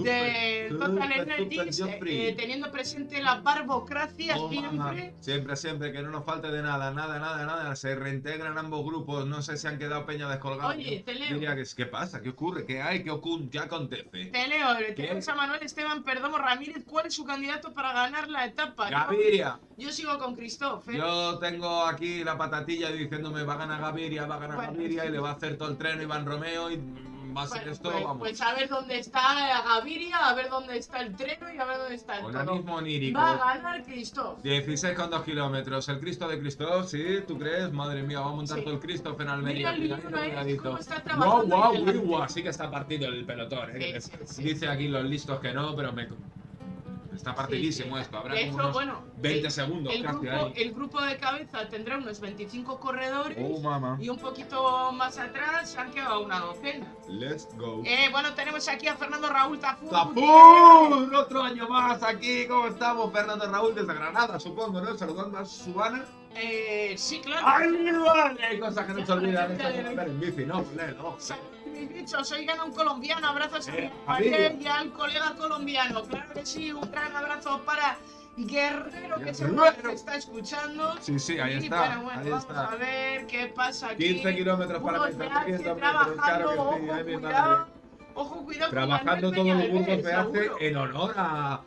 de Súper, Total súper, Energies, súper, Geoffrey. eh, teniendo presente la barbocracia Oh, mamá. siempre. Siempre, siempre, que no nos falte de nada, nada, nada, nada. Se reintegran ambos grupos. No sé si han quedado peña descolgados. Oye, te leo. Diría que ¿qué pasa? ¿Qué ocurre? ¿Qué hay? ¿Qué, ocurre? ¿Qué acontece? Te leo, tenemos a Manuel Esteban Perdomo Ramírez. ¿Cuál es su candidato para ganar la etapa? Gaviria. Yo sigo con Christophe. ¿eh? Yo tengo aquí la patatilla diciéndome va a ganar Gaviria, va a ganar Bueno, Gaviria y sí. le va a hacer todo el tren Iván Romeo y mm, va a ser Bueno, esto, pues, vamos. pues a ver dónde está Gaviria, a ver dónde está el treno y a ver dónde está el todo. Organismo onírico. Va a ganar Christophe. dieciséis coma dos kilómetros. El Cristo de Christoph, ¿sí? ¿Tú crees? Madre mía, va a montar Sí. todo el Christoph en Almería. Mira el Cuidadito, libro, ¿eh? cuidadito. Cómo está Guau, trabajando guau, ahí uy, delante. guau. Sí que está partido el pelotón, ¿eh? Sí, sí, sí. Dice aquí los listos que no, pero me... Está partidísimo Sí, sí. esto. Habrá De como hecho, unos bueno, veinte el- segundos El casi grupo, ahí. el grupo de cabeza tendrá unos veinticinco corredores Oh, mamá. y un poquito más atrás se han quedado una docena. Let's go. Eh, bueno, tenemos aquí a Fernando Raúl Tafur. ¡Tafur! Otro año más aquí. ¿Cómo estamos? Fernando Raúl desde Granada, supongo, ¿no? Saludando a Subana. Eh, sí, claro. ¡Ay, vale! Hay cosas que no se olvidan. Esta es andar en bici, ¿no? Lelo. Mis bichos, oigan a un colombiano, abrazos a Eh, mi padre familia. y al colega colombiano. Claro que sí, un gran abrazo para Guerrero, que seguro Guerrero. que está escuchando. Sí, sí, ahí Y está. bueno, bueno, Ahí vamos está. a ver qué pasa aquí. quince kilómetros para Burgos Meta, B H quince metros, trabajando, claro que sí, ojo, ay, mi madre. cuidado. Ojo, cuidado con Trabajando Manuel todo el Peñalver, Burgos B H seguro. en honor a,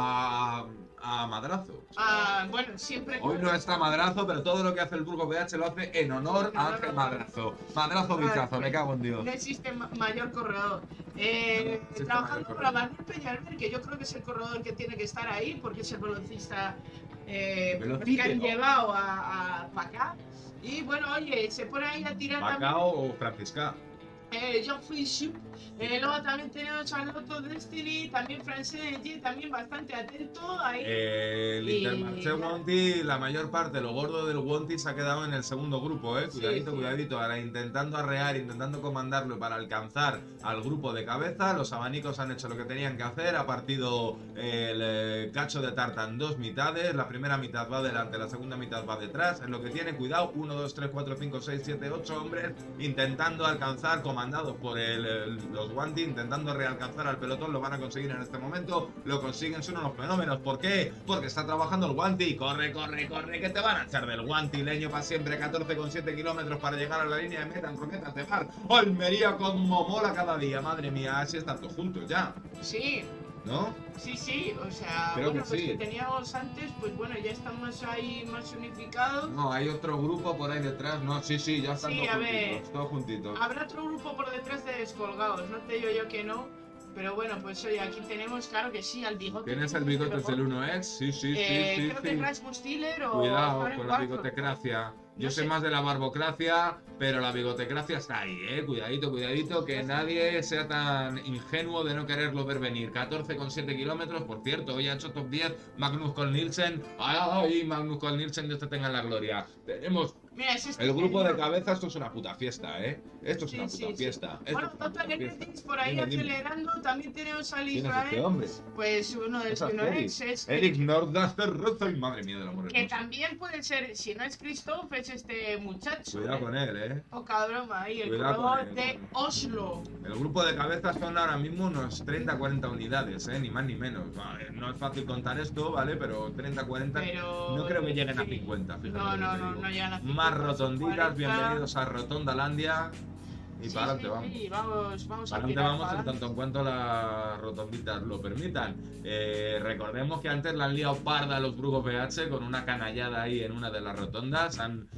a, a Madrazo. Ah, bueno, siempre. Hoy no está Madrazo, pero todo lo que hace el Burgos B H lo hace en honor a Ángel Madrazo. Madrazo bichazo, me cago en Dios. No existe ma- mayor corredor. Eh, No existe trabajando mayor para Manuel Peñalver, que yo creo que es el corredor que tiene que estar ahí, porque es el velocista eh, Velocípede. que han llevado a, a para acá. Y bueno, oye, se pone ahí a tirar Macao o Francisca. eh, John Fisher. Eh, luego también tenemos a Lotto Destiny, también Francesc, también bastante atento ahí. Eh, el Y- Intermarché Wanty, la mayor parte, lo gordo del Wanty se ha quedado en el segundo grupo, eh. Sí, Cuidadito, sí. cuidadito. Ahora intentando arrear, intentando comandarlo para alcanzar al grupo de cabeza. Los abanicos han hecho lo que tenían que hacer. Ha partido el eh, cacho de tarta en dos mitades. La primera mitad va adelante, la segunda mitad va detrás. Es lo que tiene, cuidado. uno, dos, tres, cuatro, cinco, seis, siete, ocho hombres intentando alcanzar, comandados por el, el- los Wanty, intentando realcanzar al pelotón. Lo van a conseguir en este momento. Lo consiguen, son unos fenómenos. ¿Por qué? Porque está trabajando el Wanty. Corre, corre, corre, que te van a echar del Wanty. Leño para siempre, catorce coma siete kilómetros para llegar a la línea de meta en Roquetas de Mar. Almería como mola cada día. Madre mía, así están todos juntos ya, Sí, ¿no? sí, sí, o sea, Creo bueno, que los sí. que teníamos antes, pues bueno, ya estamos ahí más unificados. No, hay otro grupo por ahí detrás. No, sí, sí, ya están Sí, todos a ver. juntitos, todos juntitos. Habrá otro grupo por detrás de descolgados, no te digo yo que no, pero bueno, pues oye, aquí tenemos, claro que sí, al bigote. ¿Tienes el bigote del uno ex? Sí, sí, sí, Eh, sí. creo sí. que es Rasmus Tiller o Cuidado Karen con la Warford. bigotecracia. Yo No sé sé. más de la barbocracia, pero la bigotecracia está ahí, eh. Cuidadito, cuidadito, que nadie sea tan ingenuo de no quererlo ver venir. catorce coma siete kilómetros, por cierto, hoy ha hecho top diez Magnus Col Nielsen. ¡Ay, Magnus Col Nielsen, Dios te tenga en la gloria! Tenemos Mira, es este el grupo de señor. cabeza, esto es una puta fiesta, eh. Esto es Sí, una sí, puta sí. fiesta. Esto Bueno, es una Doctor puta fiesta. Edis por ahí Dime, dime. acelerando, también tenemos al ¿Quién es Israel, este hombre? pues uno del Esa es Pionex Eric. es Eric Nordaster, madre mía del amor que hermoso. también puede ser, si no es Christoph, es este muchacho. Cuidado ¿eh? con él, eh. Poca broma ahí, el Cuidado con corredor él, de con él. Oslo. El grupo de cabezas son ahora mismo unos treinta a cuarenta unidades, ¿eh? Ni más ni menos. Vale, no es fácil contar esto, ¿vale? Pero treinta a cuarenta Pero. no creo que lleguen a sí. cincuenta, fíjate. No, lo que no, te no, digo. no llegan a cincuenta. Más rotonditas, cuarenta. bienvenidos a Rotondalandia. Y Sí, para adelante sí, vamos. sí, vamos, vamos Para a adelante tirar vamos para en tanto en cuanto las rotonditas lo permitan. Eh, recordemos que antes la han liado parda los Burgos B H con una canallada ahí en una de las rotondas. Han,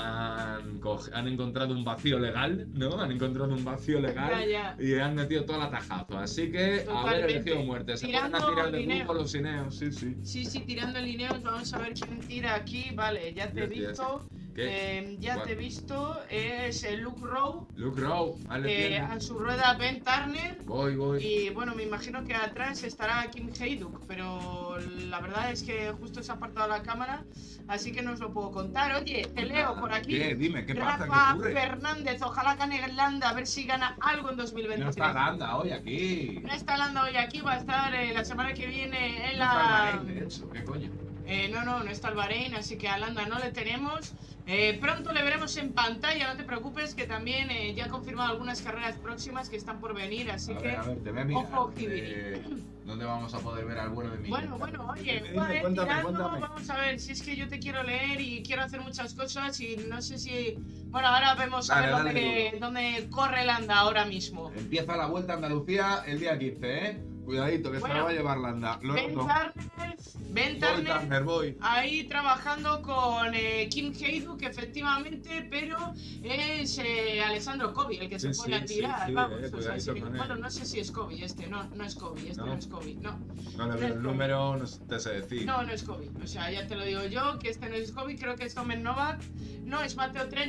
han, co- han encontrado un vacío legal, ¿no? Han encontrado un vacío legal Ya, ya. y han metido toda la tajazo. Así que haber Totalmente. elegido muerte. Se Tirando pueden tirar de lineos. grupo los cineos, sí, sí. Sí, sí, tirando lineos, vamos a ver quién tira aquí. Vale, ya te he Yes, yes. visto. ¿Qué? Eh, ya ¿Cuál? te he visto. Es el Luke Rowe. Luke Rowe, vale, Eh, tiene. a su rueda Ben Turner. Voy, voy. Y bueno, me imagino que atrás estará Kim Heyduk, pero la verdad es que justo se ha apartado la cámara, así que no os lo puedo contar. Oye, te leo por aquí. ¿Qué? Dime, ¿qué pasa? Rafa ¿Qué ocurre? Fernández, ojalá gane Landa, a ver si gana algo en dos mil veintitrés. No está Landa hoy aquí. No está Landa hoy aquí, va a estar eh, la semana que viene en No está la... el Bahrein, de hecho. ¿Qué coño? Eh, no, no, no está el Bahrein, así que a Landa no le tenemos. Eh, pronto le veremos en pantalla, no te preocupes, que también eh, ya ha confirmado algunas carreras próximas que están por venir, así A que... ver, a ver, te voy a mirar. Ojo, eh, ¿Dónde vamos a poder ver al bueno de mí? Bueno, bueno, oye, Dime, joder, dime, cuéntame, tirando, cuéntame. vamos a ver, si es que yo te quiero leer y quiero hacer muchas cosas y no sé si... Bueno, ahora vemos a Dale, ver dale dónde, duro. dónde corre Landa ahora mismo. Empieza la Vuelta a Andalucía el día quince, ¿eh? Cuidadito, que Bueno, se la va a llevar Landa. Lo Ben noto. Turner, Ben Voy, Turner, Turner, voy. ahí trabajando con eh, Kim Heyduk, efectivamente, pero es eh, Alessandro Covi el que se Sí, pone sí, a tirar, sí, sí, vamos. eh, o sea, cuidadito sí que- con él. bueno, no sé si es Covi este, no, no es Covi, este no, ¿No? es Covi, no. No le No veo es el Covi. número, no te sé decir. No, no es Kobe. O sea, ya te lo digo yo, que este no es Kobe. Creo que es Tomen Novak. No, es Mateo Trentin.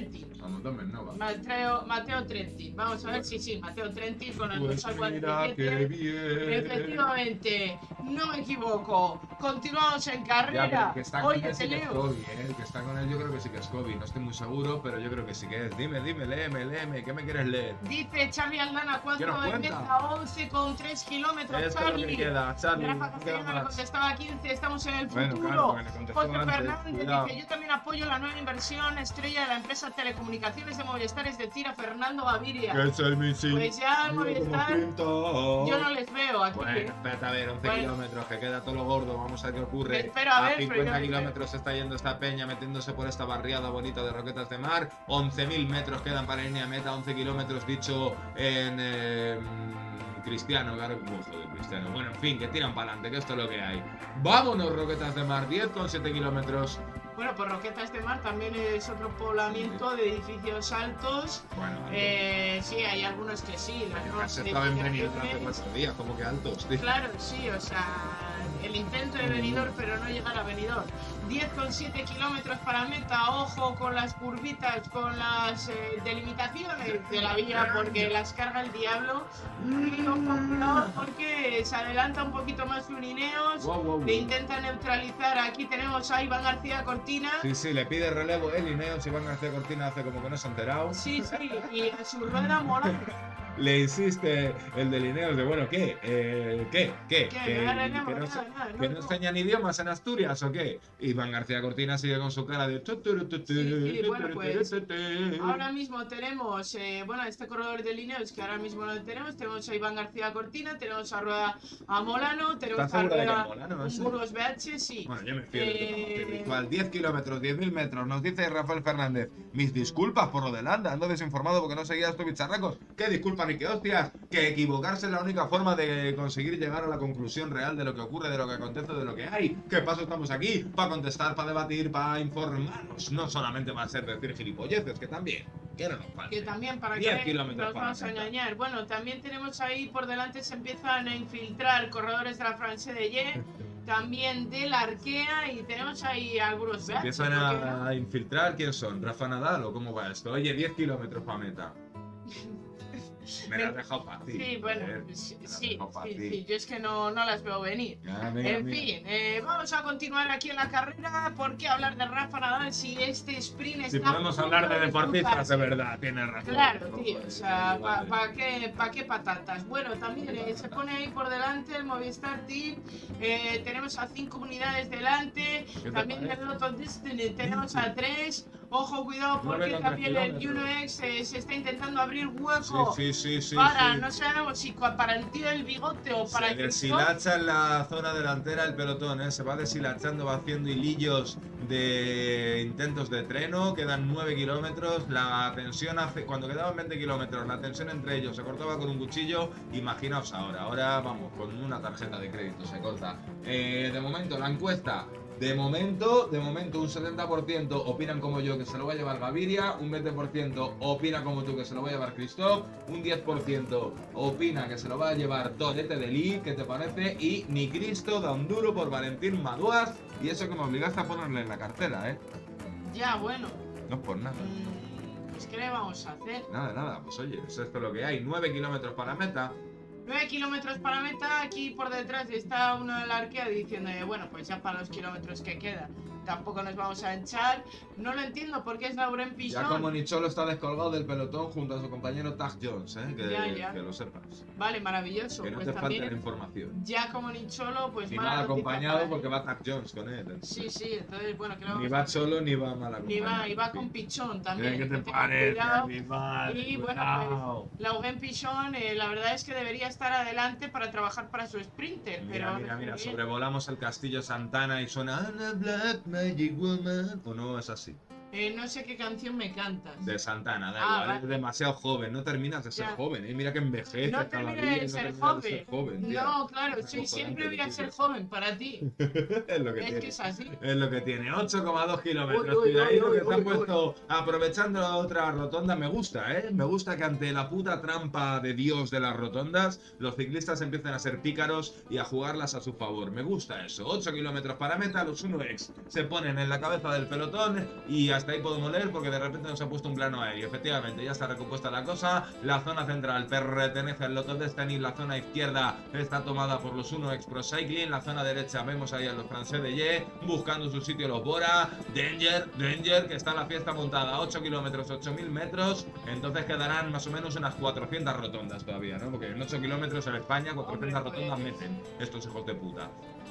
Vamos, tomen Nova. Mateo, Mateo Trentin. Vamos a ver si sí, sí, Mateo Trentin con el Pues dos mira qué bien. Efectivamente, no me equivoco. Continuamos en Ya, pero carrera. el que está con Oye, él sí te que es leo. Kobe, ¿eh? El que está con él yo creo que sí que es Kobe. No estoy muy seguro, pero yo creo que sí que es. Dime, dime, léeme, léeme. ¿Qué me quieres leer? Dice Xavi Aldana, ¿Qué ¿cuánto nos de cuenta? meta? once coma tres kilómetros, Esto es lo que Charlie. queda, Charlie. Rafa no queda Castellano le más. contestaba quince, estamos en el Bueno, futuro. claro, porque le contestó José antes, Fernández cuidado. dice, yo también apoyo la nueva inversión estrella de la empresa Telecomunicaciones de Movistar, es decir, a Fernando Gaviria. Que es el misil. Pues ya el Mira cómo Movistar, pinta. yo no les veo aquí. Bueno, espérate a ver, once Bueno. kilómetros, que queda todo lo gordo, vamos a ver qué ocurre. Espera, a ver, pero cincuenta yo- kilómetros se está yendo esta peña metiéndose por esta barriada bonita de Roquetas de Mar. once mil metros quedan para línea meta, once kilómetros dicho en eh, cristiano, claro, como joder, cristiano. Bueno, en fin, que tiran para adelante, que esto es lo que hay. Vámonos, Roquetas de Mar, diez coma siete kilómetros. Bueno, pues Roquetas de Mar también es otro poblamiento de edificios altos. Bueno, Eh, sí, hay algunos que sí. Yo algunos se estaba en Benidorm hace edificios- cuatro días, como que altos, tío. Claro, sí, o sea, el intento de Benidorm, pero no llegar a Benidorm. diez coma siete kilómetros para meta, ojo con las curvitas, con las eh, delimitaciones de la vía, porque las carga el diablo. Y ojo, cuidado, porque se adelanta un poquito más Lurineos, Wow, wow, wow. le intenta neutralizar. Aquí tenemos a Iván García Cortina. Sí, sí, le pide relevo el Ineos, Iván García Cortina hace como que no se ha enterado. Sí, sí, y a su rueda mola. Le insiste el de Ineos de, bueno, ¿qué? Eh, ¿Qué? ¿Qué? ¿Qué? ¿Que, Nada, nada, que no, nada, se- nada, no, que no no. enseñan idiomas en Asturias o qué? Iván García Cortina sigue con su cara de... tu, tu, tu, tu, Sí, sí, bueno, tu, pues, tu, tu. Ahora mismo tenemos, eh, bueno, este corredor de Lineos que ahora mismo no lo tenemos, tenemos a Iván García Cortina, tenemos a Rueda a Molano, tenemos ¿Estás a segura de que Rueda es Molano, un ese? Burgos B H, sí. Bueno, yo me fío de Eh, tu ritual. diez kilómetros, diez mil metros. Nos dice Rafael Fernández. Mis disculpas por lo de Landa. Ando desinformado porque no seguía estos bicharracos. ¿Qué disculpas ni qué hostias? Que equivocarse es la única forma de conseguir llegar a la conclusión real de lo que ocurre, de lo que acontece, de lo que hay. ¿Qué paso estamos aquí? Para contestar, para debatir, para informarnos. No solamente va a ser decir gilipolleces, que también. Que no nos falte. Que también para diez que kilómetros nos para vamos a meta. engañar. Bueno, también tenemos ahí por delante se empiezan a infiltrar corredores de la France de Ye, también de la Arkea y tenemos ahí algunos B H. Empiezan ¿por qué no? a infiltrar. ¿Quién son? ¿Rafa Nadal o cómo va esto? Oye, diez kilómetros para meta. Me la has dejado fácil. Sí, bueno, joder, sí, me la has sí, dejado sí, fácil. sí, yo es que no, no las veo venir. Ah, venga, En venga. fin, eh, vamos a continuar aquí en la carrera. ¿Por qué hablar de Rafa Nadal si este sprint Si está podemos a punto hablar de deportistas, cruzarse? de verdad, tienes razón. Claro, tío, o sea, ¿para Vale. qué, pa qué patatas? Bueno, también eh, se pone ahí por delante el Movistar Team, eh, tenemos a cinco unidades delante, te también parece? del Lotto Destiny tenemos a tres, ojo, cuidado Nueve porque con también tres el kilómetros. Juno X eh, se está intentando abrir hueco Sí, sí, sí, sí. para, sí. no sabemos si cua- para el tío del bigote o para Se el Cristo. deshilacha en la zona delantera el pelotón, ¿eh? Se va deshilachando, va haciendo hilillos de intentos de treno. Quedan nueve kilómetros. La tensión hace. Cuando quedaban veinte kilómetros, la tensión entre ellos se cortaba con un cuchillo. Imaginaos ahora. Ahora vamos, con una tarjeta de crédito se corta. Eh, de momento, la encuesta. De momento, de momento, un setenta por ciento opinan como yo que se lo va a llevar Gaviria, un veinte por ciento opina como tú que se lo va a llevar Christoph, un diez por ciento opina que se lo va a llevar Torete de Lee, ¿qué te parece? Y ni Cristo da un duro por Valentín Madouas, y eso que me obligaste a ponerle en la cartera, ¿eh? Ya, bueno, No es por nada. mm, pues ¿qué le vamos a hacer? Nada, nada, pues oye, es esto lo que hay. nueve kilómetros para meta. nueve kilómetros para meta, aquí por detrás está uno de la Arkea diciendo, eh, bueno, pues ya para los kilómetros que quedan, tampoco nos vamos a echar. No lo entiendo porque es Lauren Ya Pichon. como Nicholo está descolgado del pelotón junto a su compañero Tag Jones, ¿eh? Que, Ya, ya. que lo sepas. Vale, maravilloso. Que no pues te falte la también, información. ya como Nicholo, pues Ni mala mal noticia acompañado para porque él. va Tag Jones con él. Sí, sí, entonces, bueno, que le vamos Ni a va hacer? solo ni va mal Ni acompañado. va, y va Sí. con Pichón Mira, también. ¿qué te que tenga parece, cuidado. animal? Y bueno, Cuidado. pues Lauren Pichon, eh, la verdad es que debería estar adelante para trabajar para su sprinter. Mira, pero mira, no mira, sé bien. sobrevolamos el castillo Santana y suena Anna Black Magic Woman. ¿O no es así? Eh, no sé qué canción me cantas. De Santana, da Ah, igual, vale. es demasiado joven, no terminas de ser Ya. joven, ¿eh? Mira que envejece No cada termino día y de no ser terminas joven. de ser joven, tía. No, claro, Es sí, acojonante siempre voy lo a que ser dices. joven para ti. Es lo que Es tiene. que es así. Es lo que tiene, ocho coma dos kilómetros. Uy, uy, Cuidadito uy, que se han uy, uy. puesto aprovechando la otra rotonda. Me gusta, ¿eh? Me gusta que ante la puta trampa de Dios de las rotondas, los ciclistas empiecen a ser pícaros y a jugarlas a su favor. Me gusta eso. ocho kilómetros para meta, los uno X se ponen en la cabeza del pelotón y así hasta ahí podemos leer porque de repente nos ha puesto un plano aéreo. Efectivamente, ya está recompuesta la cosa. La zona central pertenece al Lotto Destiny. La zona izquierda está tomada por los Uno X Pro Cycling. La zona derecha vemos ahí a los Français de Ye buscando su sitio los Bora. Danger, Danger, que está la fiesta montada. ocho kilómetros, ocho mil metros. Entonces quedarán más o menos unas cuatrocientas rotondas todavía, ¿no? Porque en ocho kilómetros en España cuatrocientas rotondas meten estos hijos de puta.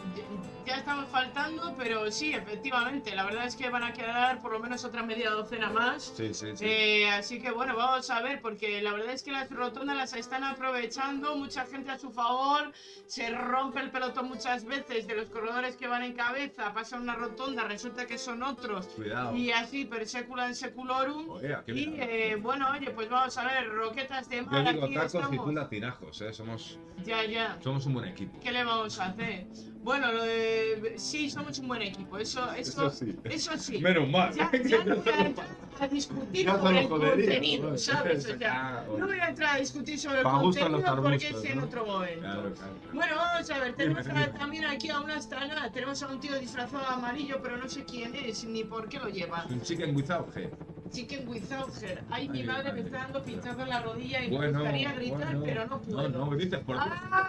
Ya estamos faltando, pero sí, efectivamente, la verdad es que van a quedar por lo menos otra media docena más. Sí, sí, sí. Eh, así que bueno, vamos a ver, porque la verdad es que las rotondas las están aprovechando, mucha gente a su favor, se rompe el pelotón muchas veces de los corredores que van en cabeza, pasa una rotonda, resulta que son otros. Cuidado. Y así, per secula en seculorum. Oye, aquí y mira. eh, bueno, oye, pues vamos a ver, roquetas de mar, Yo digo aquí tacos y estamos. tú latinajos, ¿eh? Somos, Ya, ya. somos un buen equipo. ¿Qué le vamos a hacer? Bueno, lo de... sí, somos un buen equipo, eso, eso, Eso sí. eso sí. Menos mal. Ya, ya no voy a entrar a discutir Ya sobre solo el jodería, contenido, joder. ¿sabes? O sea, Ya, no voy a entrar a discutir sobre el Pa' gusto los contenido porque arbustos, es en ¿no? otro momento. Claro, claro. Bueno, vamos a ver, tenemos Dime, a- dime. también aquí a una astana, tenemos a un tío disfrazado de amarillo, pero no sé quién es ni por qué lo lleva. Un chicken without head. Chicken without hair. Ay, mi Ay, madre madre. me está dando pinchazo en la rodilla y me Bueno, gustaría gritar, bueno. pero no puedo. No, no, dices por qué.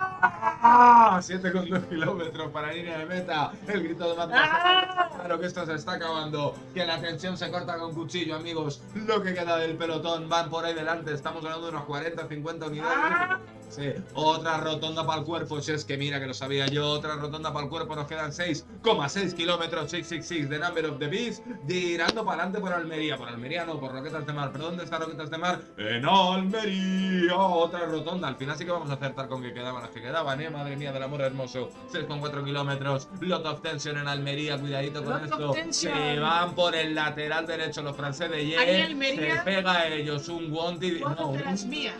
¡Ah! siete coma dos kilómetros para línea de meta. El grito de Matt ¡Ah! Claro que esto se está acabando. Que la tensión se corta con cuchillo, amigos. Lo que queda del pelotón van por ahí delante. Estamos hablando de unos cuarenta, cincuenta unidades. ¡Ah! Sí, otra rotonda para el cuerpo, si es que mira que lo sabía yo, otra rotonda para el cuerpo, nos quedan seis coma seis kilómetros, seiscientos sesenta y seis de Number of the Beast, tirando para adelante por Almería, por Almería no, por Roquetas de Mar, ¿pero dónde está Roquetas de Mar? En Almería, otra rotonda, al final sí que vamos a acertar con que quedaban las que quedaban, eh, madre mía del amor hermoso, seis coma cuatro kilómetros, lot of tension en Almería, cuidadito con Lot of esto, tension. se van por el lateral derecho los Français de Ahí Ye, Almería. se pega a ellos un wanted, no, ¿Cuándo te las un... mía?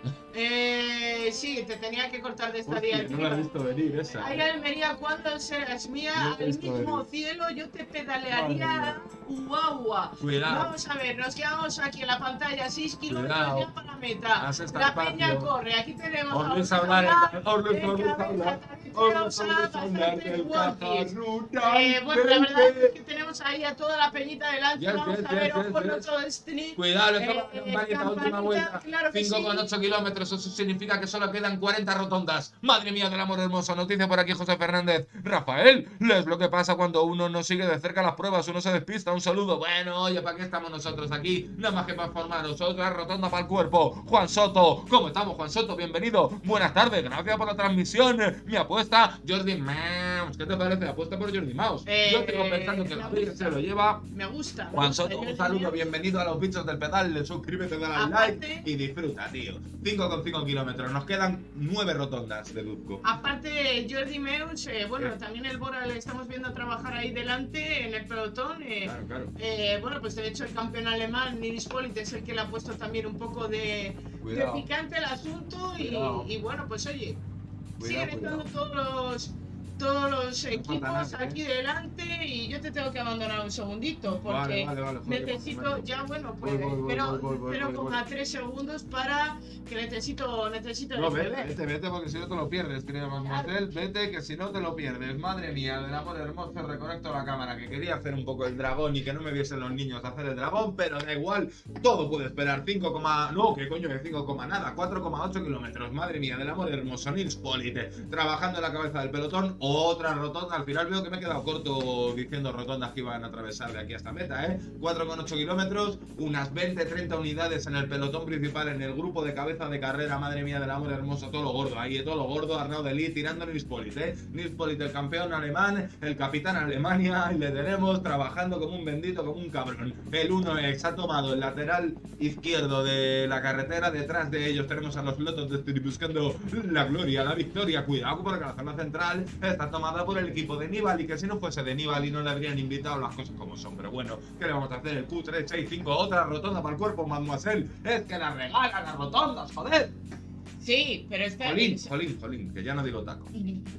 Eh, sí, te tenía que cortar de esta día. no la he visto venir esa. Ahí Almería, cuando serás mía, No al te he visto mismo venir. cielo, yo te Madre pedalearía mía. guagua. Cuidado. Vamos a ver, nos quedamos aquí en la pantalla, seis kilómetros Cuidado. ya para la meta. Haz esta La peña espacio. corre, aquí tenemos Os a vais un a hablar, chaval os vais de a cabeza hablar, también os tenemos vais a a hablar bastantes del guapis. caja Eh, bueno, la verdad es que tenemos ahí a toda la peñita delante. Yes, Vamos yes, a ver, yes, ojo, yes, Lotto Destiny. Cuidado, le Eh, toca la campanita, última campanita, vuelta. claro que cinco coma ocho sí. kilómetros, eso significa que solo quedan cuarenta rotondas. Madre mía del amor hermoso, noticia por aquí José Fernández. Rafael, es lo que pasa cuando uno no sigue de cerca las pruebas, uno se despista. Un saludo. Bueno, oye, ¿para qué estamos nosotros aquí? Nada más que para formaros. Otra rotonda para el cuerpo. Juan Soto, ¿cómo estamos, Juan Soto? Bienvenido. Buenas tardes, gracias por la transmisión. Mi apuesta, Jordi Mouse. ¿Qué te parece? Apuesta por Jordi Mouse. Eh, Yo tengo pensando que me la Virgen gusta. se lo lleva. Me gusta. me Juan gusta. Soto, Yo un saludo, también. bienvenido a los bichos del pedal, suscríbete, dale al Aparte- like y disfruta, tío. cinco coma cinco kilómetros, nos quedan nueve rotondas, deduzco. Aparte, Jordi Meus, eh, bueno, también el Bora le estamos viendo trabajar ahí delante en el pelotón. eh, Claro, claro. eh, bueno, pues de hecho el campeón alemán, Nils Polit, es el que le ha puesto también un poco de, de Cuidado. picante al asunto. Y, Cuidado. y bueno, pues oye, Cuidado, siguen cuidado. estando todos los, todos los equipos nada, ¿eh? aquí delante y yo te tengo que abandonar un segundito porque Vale, vale, vale, joder, necesito, joder. ya bueno, Voy, pues, voy, voy, pero voy, voy, voy, cero voy, voy. coma tres segundos para que necesito, necesito No, vete, despegar. vete, vete, porque si no te lo pierdes, querido Mademoiselle. Vete, que si no te lo pierdes. Madre mía, del amor hermoso, reconecto la cámara, que quería hacer un poco el dragón y que no me viesen los niños hacer el dragón, pero da igual, todo puede esperar. cinco, no, ¿qué coño de cinco, nada? cuatro coma ocho kilómetros. Madre mía, del amor hermoso, Nils Polite, trabajando en la cabeza del pelotón. Otra rotonda, al final veo que me he quedado corto diciendo rotondas que iban a atravesar de aquí hasta meta, ¿eh? cuatro coma ocho kilómetros, unas veinte, treinta unidades en el pelotón principal, en el grupo de cabeza de carrera. Madre mía del amor hermoso, todo lo gordo ahí, todo lo gordo. Arnaud Delis tirando Nils Polit, ¿eh? Nils Polit, el campeón alemán, el capitán Alemania, y le tenemos trabajando como un bendito, como un cabrón. El uno X ha tomado el lateral izquierdo de la carretera, detrás de ellos tenemos a los lotos de Stiri buscando la gloria, la victoria. Cuidado porque la zona central está tomada por el equipo de Nibali, que si no fuese de Nibali no le habrían invitado, las cosas como son. Pero bueno, ¿qué le vamos a hacer? El Q tres seis cinco, otra rotonda para el cuerpo, mademoiselle. Es que la regalan las rotondas, joder. Sí, pero espera. Jolín, jolín, jolín, que ya no digo taco.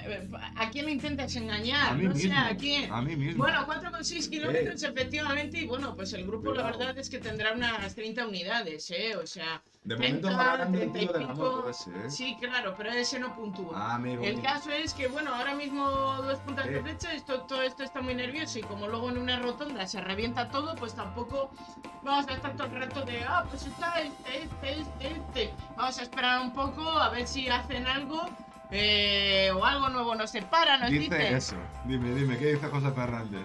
¿A quién intentas engañar? A mí No sé mismo. a quién. A mí mismo. Bueno, cuatro coma seis kilómetros efectivamente, y bueno, pues el grupo la Cuidado. verdad es que tendrá unas treinta unidades, ¿eh? O sea, De momento treinta, va ganando el treinta y tío de la pico. moto ese, ¿eh? Sí, claro, pero ese no puntúa. Ah, amigo. El caso es que, bueno, ahora mismo dos puntas de Sí. flecha, esto, todo esto está muy nervioso y como luego en una rotonda se revienta todo, pues tampoco vamos a estar todo el rato de, ah, pues está este, este, este, este. Vamos a esperar un poco a ver si hacen algo eh, o algo nuevo nos separa, nos Dice dice. eso. Dime, dime, ¿qué dice José Fernández?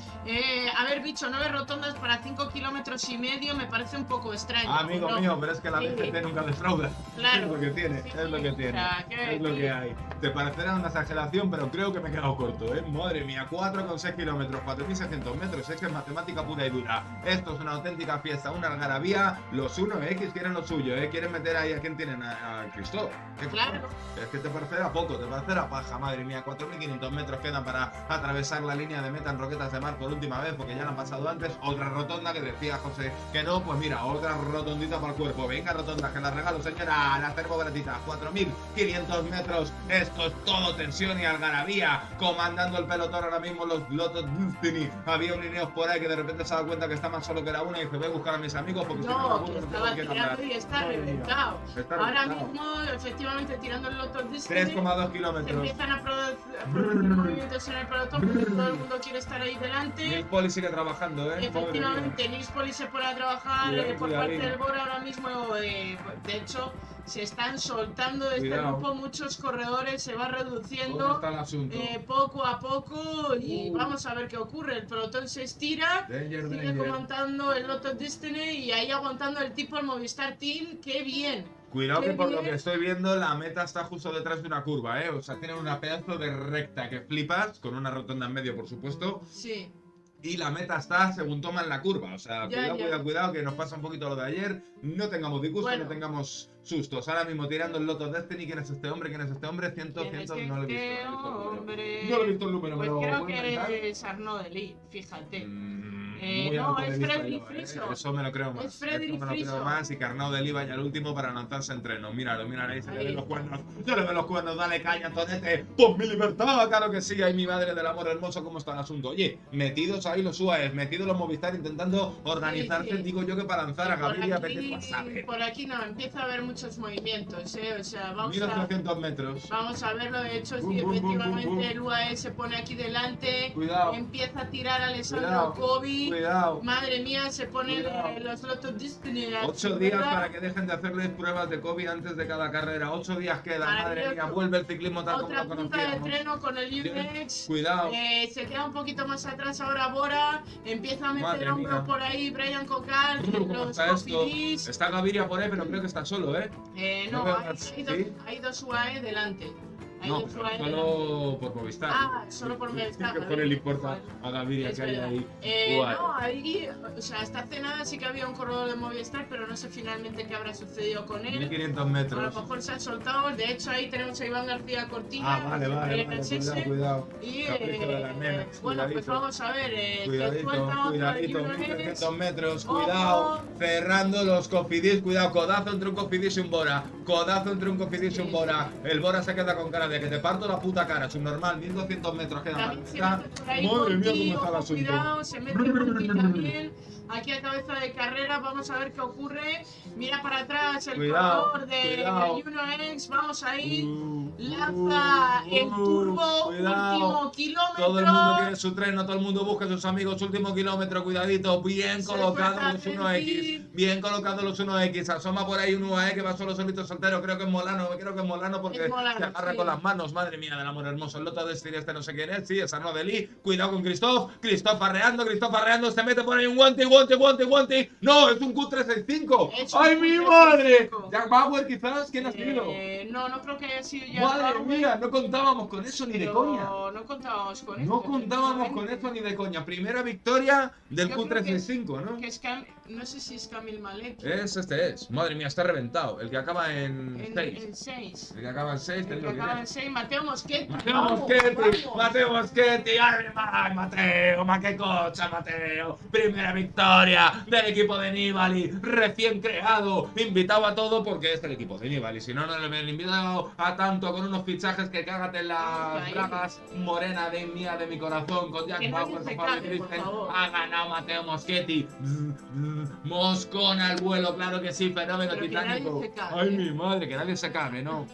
Eh, a ver, bicho, nueve rotondas para cinco kilómetros y medio me parece un poco extraño. Ah, amigo ¿no? mío, pero es que la Sí. D G T nunca defrauda. Claro. Es lo que tiene, Sí, es lo que o tiene. sea, que- es lo que- que hay. Te parecerá una exageración, pero creo que me he quedado corto, ¿eh? Madre mía, cuatro coma seis kilómetros, cuatro mil seiscientos metros. Es que es matemática pura y dura. Esto es una auténtica fiesta, una algarabía. Los uno X quieren lo suyo, ¿eh? Quieren meter ahí a quién tienen, a, a Cristóbal. ¿Qué Claro. Es que te parecerá poco, te parecerá paja, madre mía. cuatro mil quinientos metros quedan para atravesar la línea de meta en Roquetas de Mar por última vez, porque ya lo han pasado antes. Otra rotonda que decía José que no, pues mira, otra rotondita para el cuerpo. Venga, rotonda, que la regalo, señora. Las termobaratitas, cuatro mil quinientos metros. Esto es todo tensión y algarabía. Comandando el pelotón ahora mismo los Lotus Destiny. Había un Ineos por ahí que de repente se ha dado cuenta que está más solo que la una y dice, voy a buscar a mis amigos porque si no, me No, aburro, que no tengo estaba con quién hablar. tirando y está Madre mía. reventado. Está Ahora reventado. mismo, efectivamente, tirando el Lotus Destiny, tres coma dos se kilómetros. empiezan a produ- a producir movimientos en el pelotón porque todo el mundo quiere estar ahí Neil delante. Poli sigue trabajando, ¿eh? Madre mía. Efectivamente, Nils Poli se pone a trabajar Cuidado, eh, por cuidadín. parte del Bora ahora mismo. eh, de hecho, se están soltando de este Cuidado. grupo muchos corredores, se va ¿Dónde reduciendo está el asunto? eh, poco a poco y Uh. vamos a ver qué ocurre. El pelotón se estira, Danger, sigue danger. comandando el Lotus Destiny y ahí aguantando el tipo el Movistar Team. ¡Qué bien! Cuidado Qué que por lo bien. que estoy viendo la meta está justo detrás de una curva, ¿eh? O sea, tienen una pedazo de recta que flipas, con una rotonda en medio, por supuesto. Sí. Y la meta está según toman la curva. O sea, Ya, cuidado, ya. cuidado, cuidado, que nos pasa un poquito lo de ayer. No tengamos disgusto, Bueno. no tengamos sustos. Ahora mismo tirando el Lotus Destiny. ¿Quién es este hombre? ¿Quién es este hombre? cien, ¿Quién es cien, no lo he visto. este no lo he visto el número. hombre? No lo he visto el número, Pues me lo creo puedo inventar. que es Arnaud Delis, fíjate. Mm, Eh, muy no, alto es de vista Freddy yo, ¿eh? Friso. Eso me lo creo más. Es Freddy Eso me lo creo Friso. más y que Arnaud Deli vaya al último para lanzarse entreno. Míralo, míralo ahí, se le Ahí. ven los cuernos. Se le ven los cuernos, dale caña, Tonete. ¡Por mi libertad! Claro que sí, ay mi madre del amor hermoso, ¿cómo está el asunto? Oye, metidos ahí los U A Es, metidos los Movistar intentando organizarse, Sí, sí. digo yo que para lanzar a Y por Gaviria, aquí- vete tú a saber. Por aquí no, empieza a haber muchos movimientos, ¿eh? O sea, vamos mil a, ochocientos metros. vamos a verlo. De hecho, Bum, si bum, bum, efectivamente bum, bum. el U A E se pone aquí delante, Cuidado. empieza a tirar a Alessandro Cuidado, Covi. Cuidado. Madre mía, se pone Cuidado. eh, los Lotus Destiny. a Ocho su días verdad. para que dejen de hacerles pruebas de COVID antes de cada carrera. Ocho días quedan, madre Maravilloso. mía. Vuelve el ciclismo tal como Otra lo punta de conocíamos. freno con el U N X. Cuidado. Eh, se queda un poquito más atrás ahora Bora. Empieza a meter Madre hombro mía. por ahí Brian Cocal. ¿Cómo Los está esto? Cofidis. Está Gaviria por ahí, pero creo que está solo, ¿eh? Eh, No no, veo hay, más, hay ¿sí? dos, hay dos U A E delante. Hay No, dos pero U A E solo por Movistar. Ah, solo por Movistar, ¿Qué vale. cojones le importa a Gaviria Es que hay verdad. ahí? Eh, U A E? no, ahí, o sea, hasta hace nada sí que había un corredor de Movistar, pero no sé finalmente qué habrá sucedido con mil él. quinientos A lo metros. mejor se han soltado. De hecho, ahí tenemos a Iván García Cortina. Ah, vale, vale, el vale, N S S. cuidado, cuidado. Y Capricho de eh, las nenas, bueno, pues cuidadito. vamos a ver. Eh, se Cuidadito, suelta otro cuidadito, de mil Quirones. trescientos metros, Ojo. cuidado, cerrando los Cofidis, cuidado, codazo entre un Cofidis y un Bora, codazo entre un Cofidis y un Sí, Bora, el Bora se queda con cara de que te parto la puta cara, subnormal, mil doscientos metros quedan para También se está, mete por ahí madre mía Conti, cómo está el ojo, asunto. cuidado, se mete Conti también. Aquí a cabeza de carrera, vamos a ver qué ocurre. Mira para atrás el Cuidado, corredor de cuidado. Uno X, vamos ahí. Uh, Lanza uh, el uh, turbo, cuidado. último kilómetro. Todo el mundo quiere su tren, no todo el mundo busca a sus amigos. Último kilómetro, cuidadito. Bien Se colocados suelta los uno X. Trentin. Bien colocados los uno X. Asoma por ahí un U A E que va solo solito soltero. Creo que es Molano. Creo que es Molano porque Es Molano, se agarra sí. con las manos. Madre mía del amor hermoso. El Loto de Steel este no sé quién es. Sí, es Arnaud Delis. Cuidado con Christoph. Christoph arreando, Christoph arreando. Se mete por ahí un guante, guante, guante, guante. No, es un Q trescientos sesenta y cinco. Es un ¡Ay, Q mi trescientos madre! sesenta y cinco. Jack Bauer quizás. ¿Quién ha sido? Eh, no, no creo que haya sido ya. Madre Bauer, mía, no contábamos con eso ni de pero coña. No contábamos con eso. No contábamos con efectivamente. eso ni de coña. Primera victoria del Yo Q creo que- trescientos sesenta y cinco, ¿no? Que es Cam- no sé si es Kamil Malek. Es este es. Madre mía, está reventado. El que acaba en En seis. el seis. El que acaba en seis, te El que digo que acaba en es. seis, Mateo Moschetti. Mateo Vamos, Moschetti, vamos. Mateo Moschetti, ¡ay, ay, Mateo! ¡Ma qué cocha, Mateo! Primera victoria del equipo de Nibali, recién creado, invitado a todo porque es el equipo de Nibali. Si no, no le habían invitado a tanto con unos fichajes que cágate en las Ay, bragas, morena de mía de mi corazón, con Jack Que nadie Bauer, se con Fabio cague, por Christen. favor. Ha ganado Mateo Moschetti. Moscón al vuelo, claro que sí, fenómeno Pero que nadie titánico. se cague. Ay, mi madre, que nadie se cague, ¿no?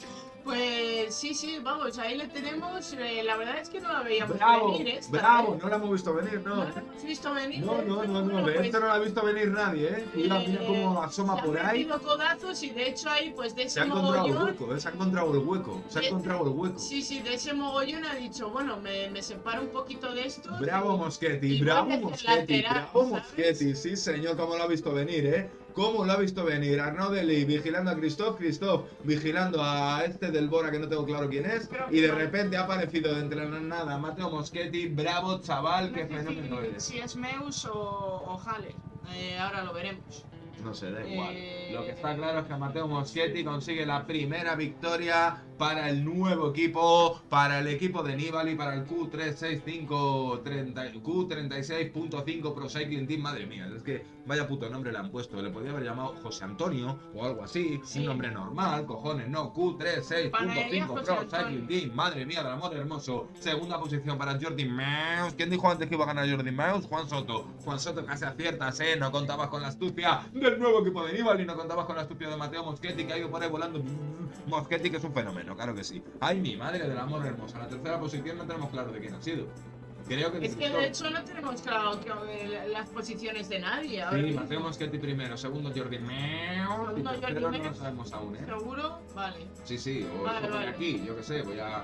Pues sí, sí, vamos, ahí le tenemos. Eh, la verdad es que no la veíamos Bravo, venir esta, bravo, ¿eh? no la hemos visto venir, No no. la hemos visto venir. No, ¿eh? no, no, no, Bueno, de pues, esto no lo ha visto venir nadie, ¿eh? Mira, mira cómo asoma se por han ahí. metido codazos y de hecho ahí, pues de Se ese ha encontrado el mogollón. hueco, ¿eh? Se ha encontrado el hueco, se ha Sí. encontrado el hueco. Sí, sí, de ese mogollón ha dicho, bueno, me, me separo un poquito de esto. Bravo y- Moschetti, y bravo vuelve a ser Moschetti, lateral, bravo ¿sabes? Moschetti, sí señor, cómo lo ha visto venir, ¿eh? Cómo lo ha visto venir. Arnaud Deli vigilando a Christophe, Christophe vigilando a este del Bora que no tengo claro quién es. Creo Y que de no. repente ha aparecido de entre la nada Mateo Moschetti, bravo chaval, qué No sé fenómeno si, eres. si es Meus o, o Haller. Eh, ahora lo veremos. No sé, da igual. Eh, Lo que está claro es que Mateo Moschetti consigue la primera victoria para el nuevo equipo, para el equipo de Nibali, para el Q trescientos sesenta y cinco Q treinta y seis punto cinco Pro Cycling Team. Madre mía, es que vaya puto nombre le han puesto. Le podría haber llamado José Antonio o algo así. Sí. Un nombre normal, cojones, no. Q treinta y seis punto Panadería cinco José Pro Antonio. Cycling Team. Madre mía, del amor hermoso. Segunda posición para Jordi Meus. ¿Quién dijo antes que iba a ganar Jordi Meus? Juan Soto. Juan Soto casi aciertas, ¿eh? No contabas con la astucia del nuevo equipo de Nibali, no contabas con la astucia de Mateo Moschetti, que ha ido por ahí volando. Moschetti, que es un fenómeno, claro que sí. Ay, mi madre del amor hermoso. En la tercera posición no tenemos claro de quién ha sido. Creo que Es que de hecho no tenemos claro que, eh, las posiciones de nadie. ahora Sí, mismo. Mateo Moschetti primero, segundo Jordi Meus, y Segundo Jordi tercero no lo Meus. sabemos aún, ¿eh? ¿Seguro? Vale. Sí, sí, o Vale, esto por vale. aquí, yo qué sé, voy a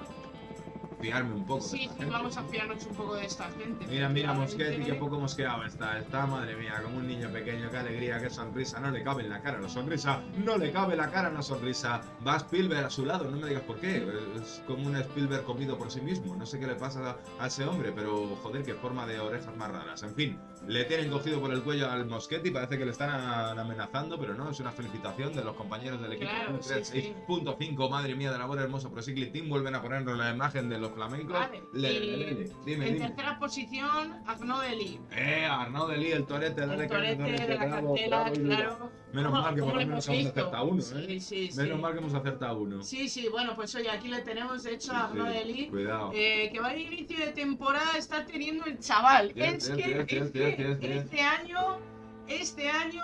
fiarme un poco. de Sí, esta sí, gente. vamos a fiarnos un poco de esta gente. Mira, mira, efectivamente. Moschetti, qué poco mosqueado está. Está, madre mía, como un niño pequeño, qué alegría, qué sonrisa. No le cabe en la cara la sonrisa, no le cabe la cara en la sonrisa. Va Spielberg a su lado, no me digas por qué. Es como un Spielberg comido por sí mismo. No sé qué le pasa a ese hombre, pero joder, qué forma de orejas más raras. En fin, le tienen cogido por el cuello al Moschetti, parece que le están a- amenazando, pero no, es una felicitación de los compañeros del equipo. Claro, sí, sí. seis punto cinco, madre mía, del amor hermoso Pro Cycling Team. Vuelven a ponernos la imagen de los flamencos. Vale. Le, y le, le, le. Dime, en dime. tercera posición, Arnaud Deli. Eh, Arnaud Deli, el torete, dale El caña, torete de la bravo, cartela, bravo, claro. Menos ¿Cómo- mal que cómo por lo lo menos hemos hemos visto? acertado uno, Sí, ¿eh? sí, sí. Menos mal que hemos acertado uno. Sí, sí, bueno, pues oye, aquí le tenemos de hecho a Sí, Arnaud sí, Deli. cuidado. Eh, que va de inicio de temporada, está teniendo el chaval. Bien, es bien, que, bien, es bien, que bien, bien, bien. este año, este año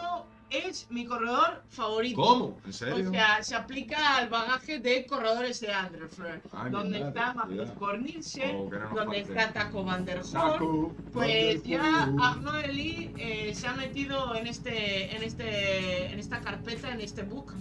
es mi corredor favorito. ¿Cómo? ¿En serio? O sea, se aplica al bagaje de corredores de Anderford, Ay, donde mi madre, está Magnus cuidado. Cornelsen, Oh, que no nos donde falte. está Taco Van der Horn. Saco, Pues Van der ya Horn. Arnaud Deli eh, se ha metido en este, en este, en esta carpeta, en este book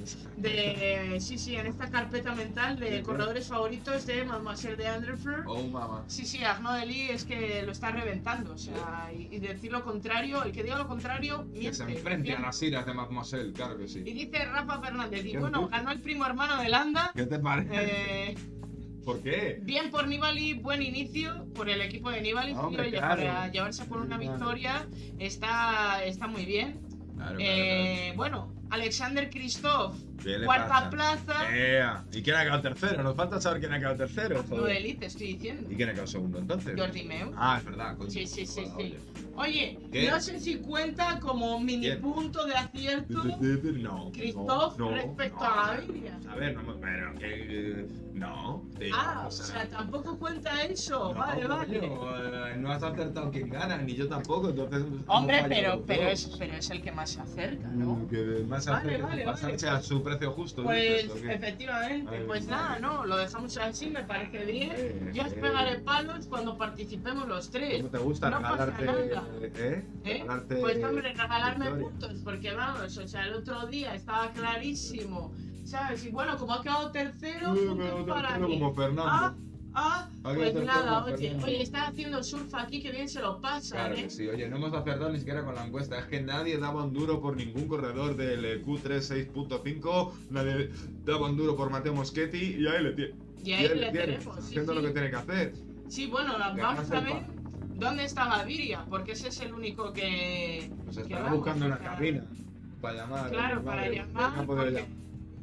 de, sí, sí, en esta carpeta mental de Bien, corredores favoritos de Mademoiselle de Anderford. Oh, mamá. Sí, sí, Arnaud Deli es que lo está reventando, o sea, y, y decir lo contrario, el que diga lo contrario, Que miente. se enfrente a Bien. las iras de Mademoiselle, claro que Y sí. dice Rafa Fernández, y ¿Qué bueno, dice? ganó el primo hermano de Landa. ¿Qué te parece? Eh, ¿Por qué? bien por Nibali, buen inicio por el equipo de Nibali. Ah, hombre, oye, claro. para llevarse por una Claro. victoria está, está muy bien. Claro, claro, Eh, bueno, Alexander Christophe, ¿Qué le cuarta pasa? plaza. Ea. ¿Y quién ha quedado tercero? Nos falta saber quién ha quedado tercero. No joder. de elite, estoy diciendo. ¿Y quién ha quedado segundo entonces? Jordi Meus. Ah, es verdad. coño. Sí, sí, sí, Joder, sí. oye. Oye, ¿Qué? no sé si cuenta como mini ¿Quién? punto de acierto No. Christophe no, no, respecto no. a Gaviria. A ver, no, pero que. eh, No. tío, Ah, o sea, tampoco cuenta eso. no, vale, vale. coño, eh, no has acertado quién gana, ni yo tampoco, entonces. Hombre, hemos fallado pero, los pero, dos. es, pero es el que más se acerca, ¿no? Mm, Que más Vale, acerca, vale, pasarse vale. a su precio justo. Pues dices, ¿o qué? efectivamente, Ay, pues madre. nada, no, lo dejamos así, me parece bien. Eh, Yo os eh. pegaré palos cuando participemos los tres. ¿Cómo te gusta no pasa regalarte? nada. ¿Eh? ¿Eh? Regalarte Pues hombre, regalarme victoria. puntos, porque vamos, o sea, el otro día estaba clarísimo, ¿sabes? Y bueno, como ha quedado tercero, Uy, puntos pero para tercero mí. como Fernando. Ah, ah, Ha quedado pues tercero nada, como oye, Fernando. oye, está haciendo surf aquí, que bien se lo pasa, Claro ¿eh? que sí, oye, no hemos acertado ni siquiera con la encuesta. Es que nadie daba un duro por ningún corredor del eh, Q treinta y seis punto cinco. Nadie daba un duro por Mateo Moschetti y ahí le tiene. Y ahí le tenemos, sí, haciendo lo sí. que tiene que hacer. Sí, bueno, vamos Ganarse a el ver pa- dónde está Gaviria, porque ese es el único que. Pues que estará vamos, buscando o una sea, cabina para llamar. Claro, mi para madre. llamar, Venga, poder porque- llamar.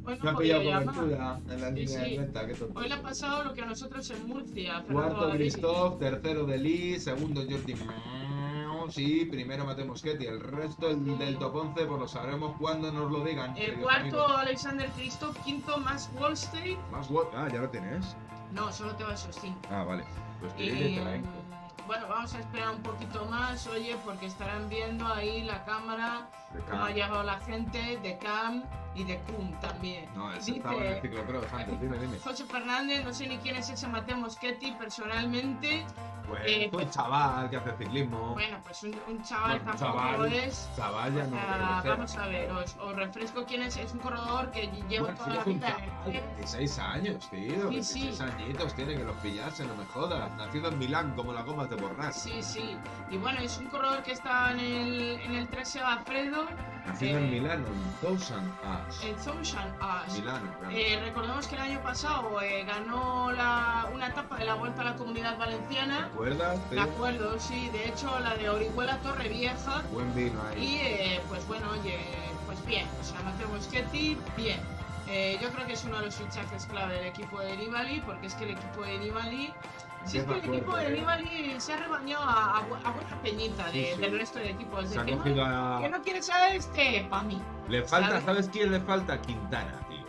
Hoy Me no ha podía pillado llamar. cobertura en la Sí, línea sí. de venta, qué tonto. Hoy le ha pasado lo que a nosotros en Murcia. Fernando Cuarto David. Christoph, tercero Delis, segundo Jordi Meus, sí, primero Mateo Moschetti. El resto el del top once pues lo sabremos cuando nos lo digan. El queridos cuarto, amigos. Alexander Kristoff. Quinto, Max Wallstate. Más what? Ah, ya lo tienes. No, solo te va esos cinco. Ah, vale. Pues Y, te te la info. bueno, vamos a esperar un poquito más, oye, porque estarán viendo ahí la cámara, De cómo ha Cam. llegado la gente, de Cam y de Cum también. No, ese Dice- estaba en el ciclocross antes, dime, dime. José Fernández, no sé ni quién es ese Mateo Moschetti personalmente. Pues Eh, un chaval que hace ciclismo. Bueno, pues un, un chaval Bueno, tampoco chaval, lo es. Chaval ya O no sea, creo que sea. vamos a ver, os, os refresco quién es. Es un corredor que lleva Bueno, toda sí, la es un vida en chaval, el club. veintiséis años, tío. Sí, veintiséis sí. añitos tiene que los pillase, no me jodas. Nacido en Milán, como la goma de borrar. Sí, sí. Y bueno, es un corredor que está en el, en el trece Alfredo. Nacido eh, en Milano, en Thousand Ash. En Thousand Ash. Milano, claro. Eh, recordemos que el año pasado eh, ganó la, una etapa de la Vuelta a la Comunidad ¿Te Valenciana. acuerdas? De acuerdo, sí. De hecho, la de Orihuela Torrevieja. Buen vino ahí. Y eh, pues bueno, oye, pues bien. O sea, Mateo Moschetti, bien. Eh, yo creo que es uno de los fichajes clave del equipo de Nibali, porque es que el equipo de Nibali. Si es que el Empieza equipo fuerte, de eh. Nibali se ha rebañado a, a, bu- a buena peñita de- Sí, sí. del resto de equipos. Se De ha que, no, cogido a... que no quiere saber este para mí. Le falta, ¿sabes? ¿sabes quién le falta? Quintana, tío.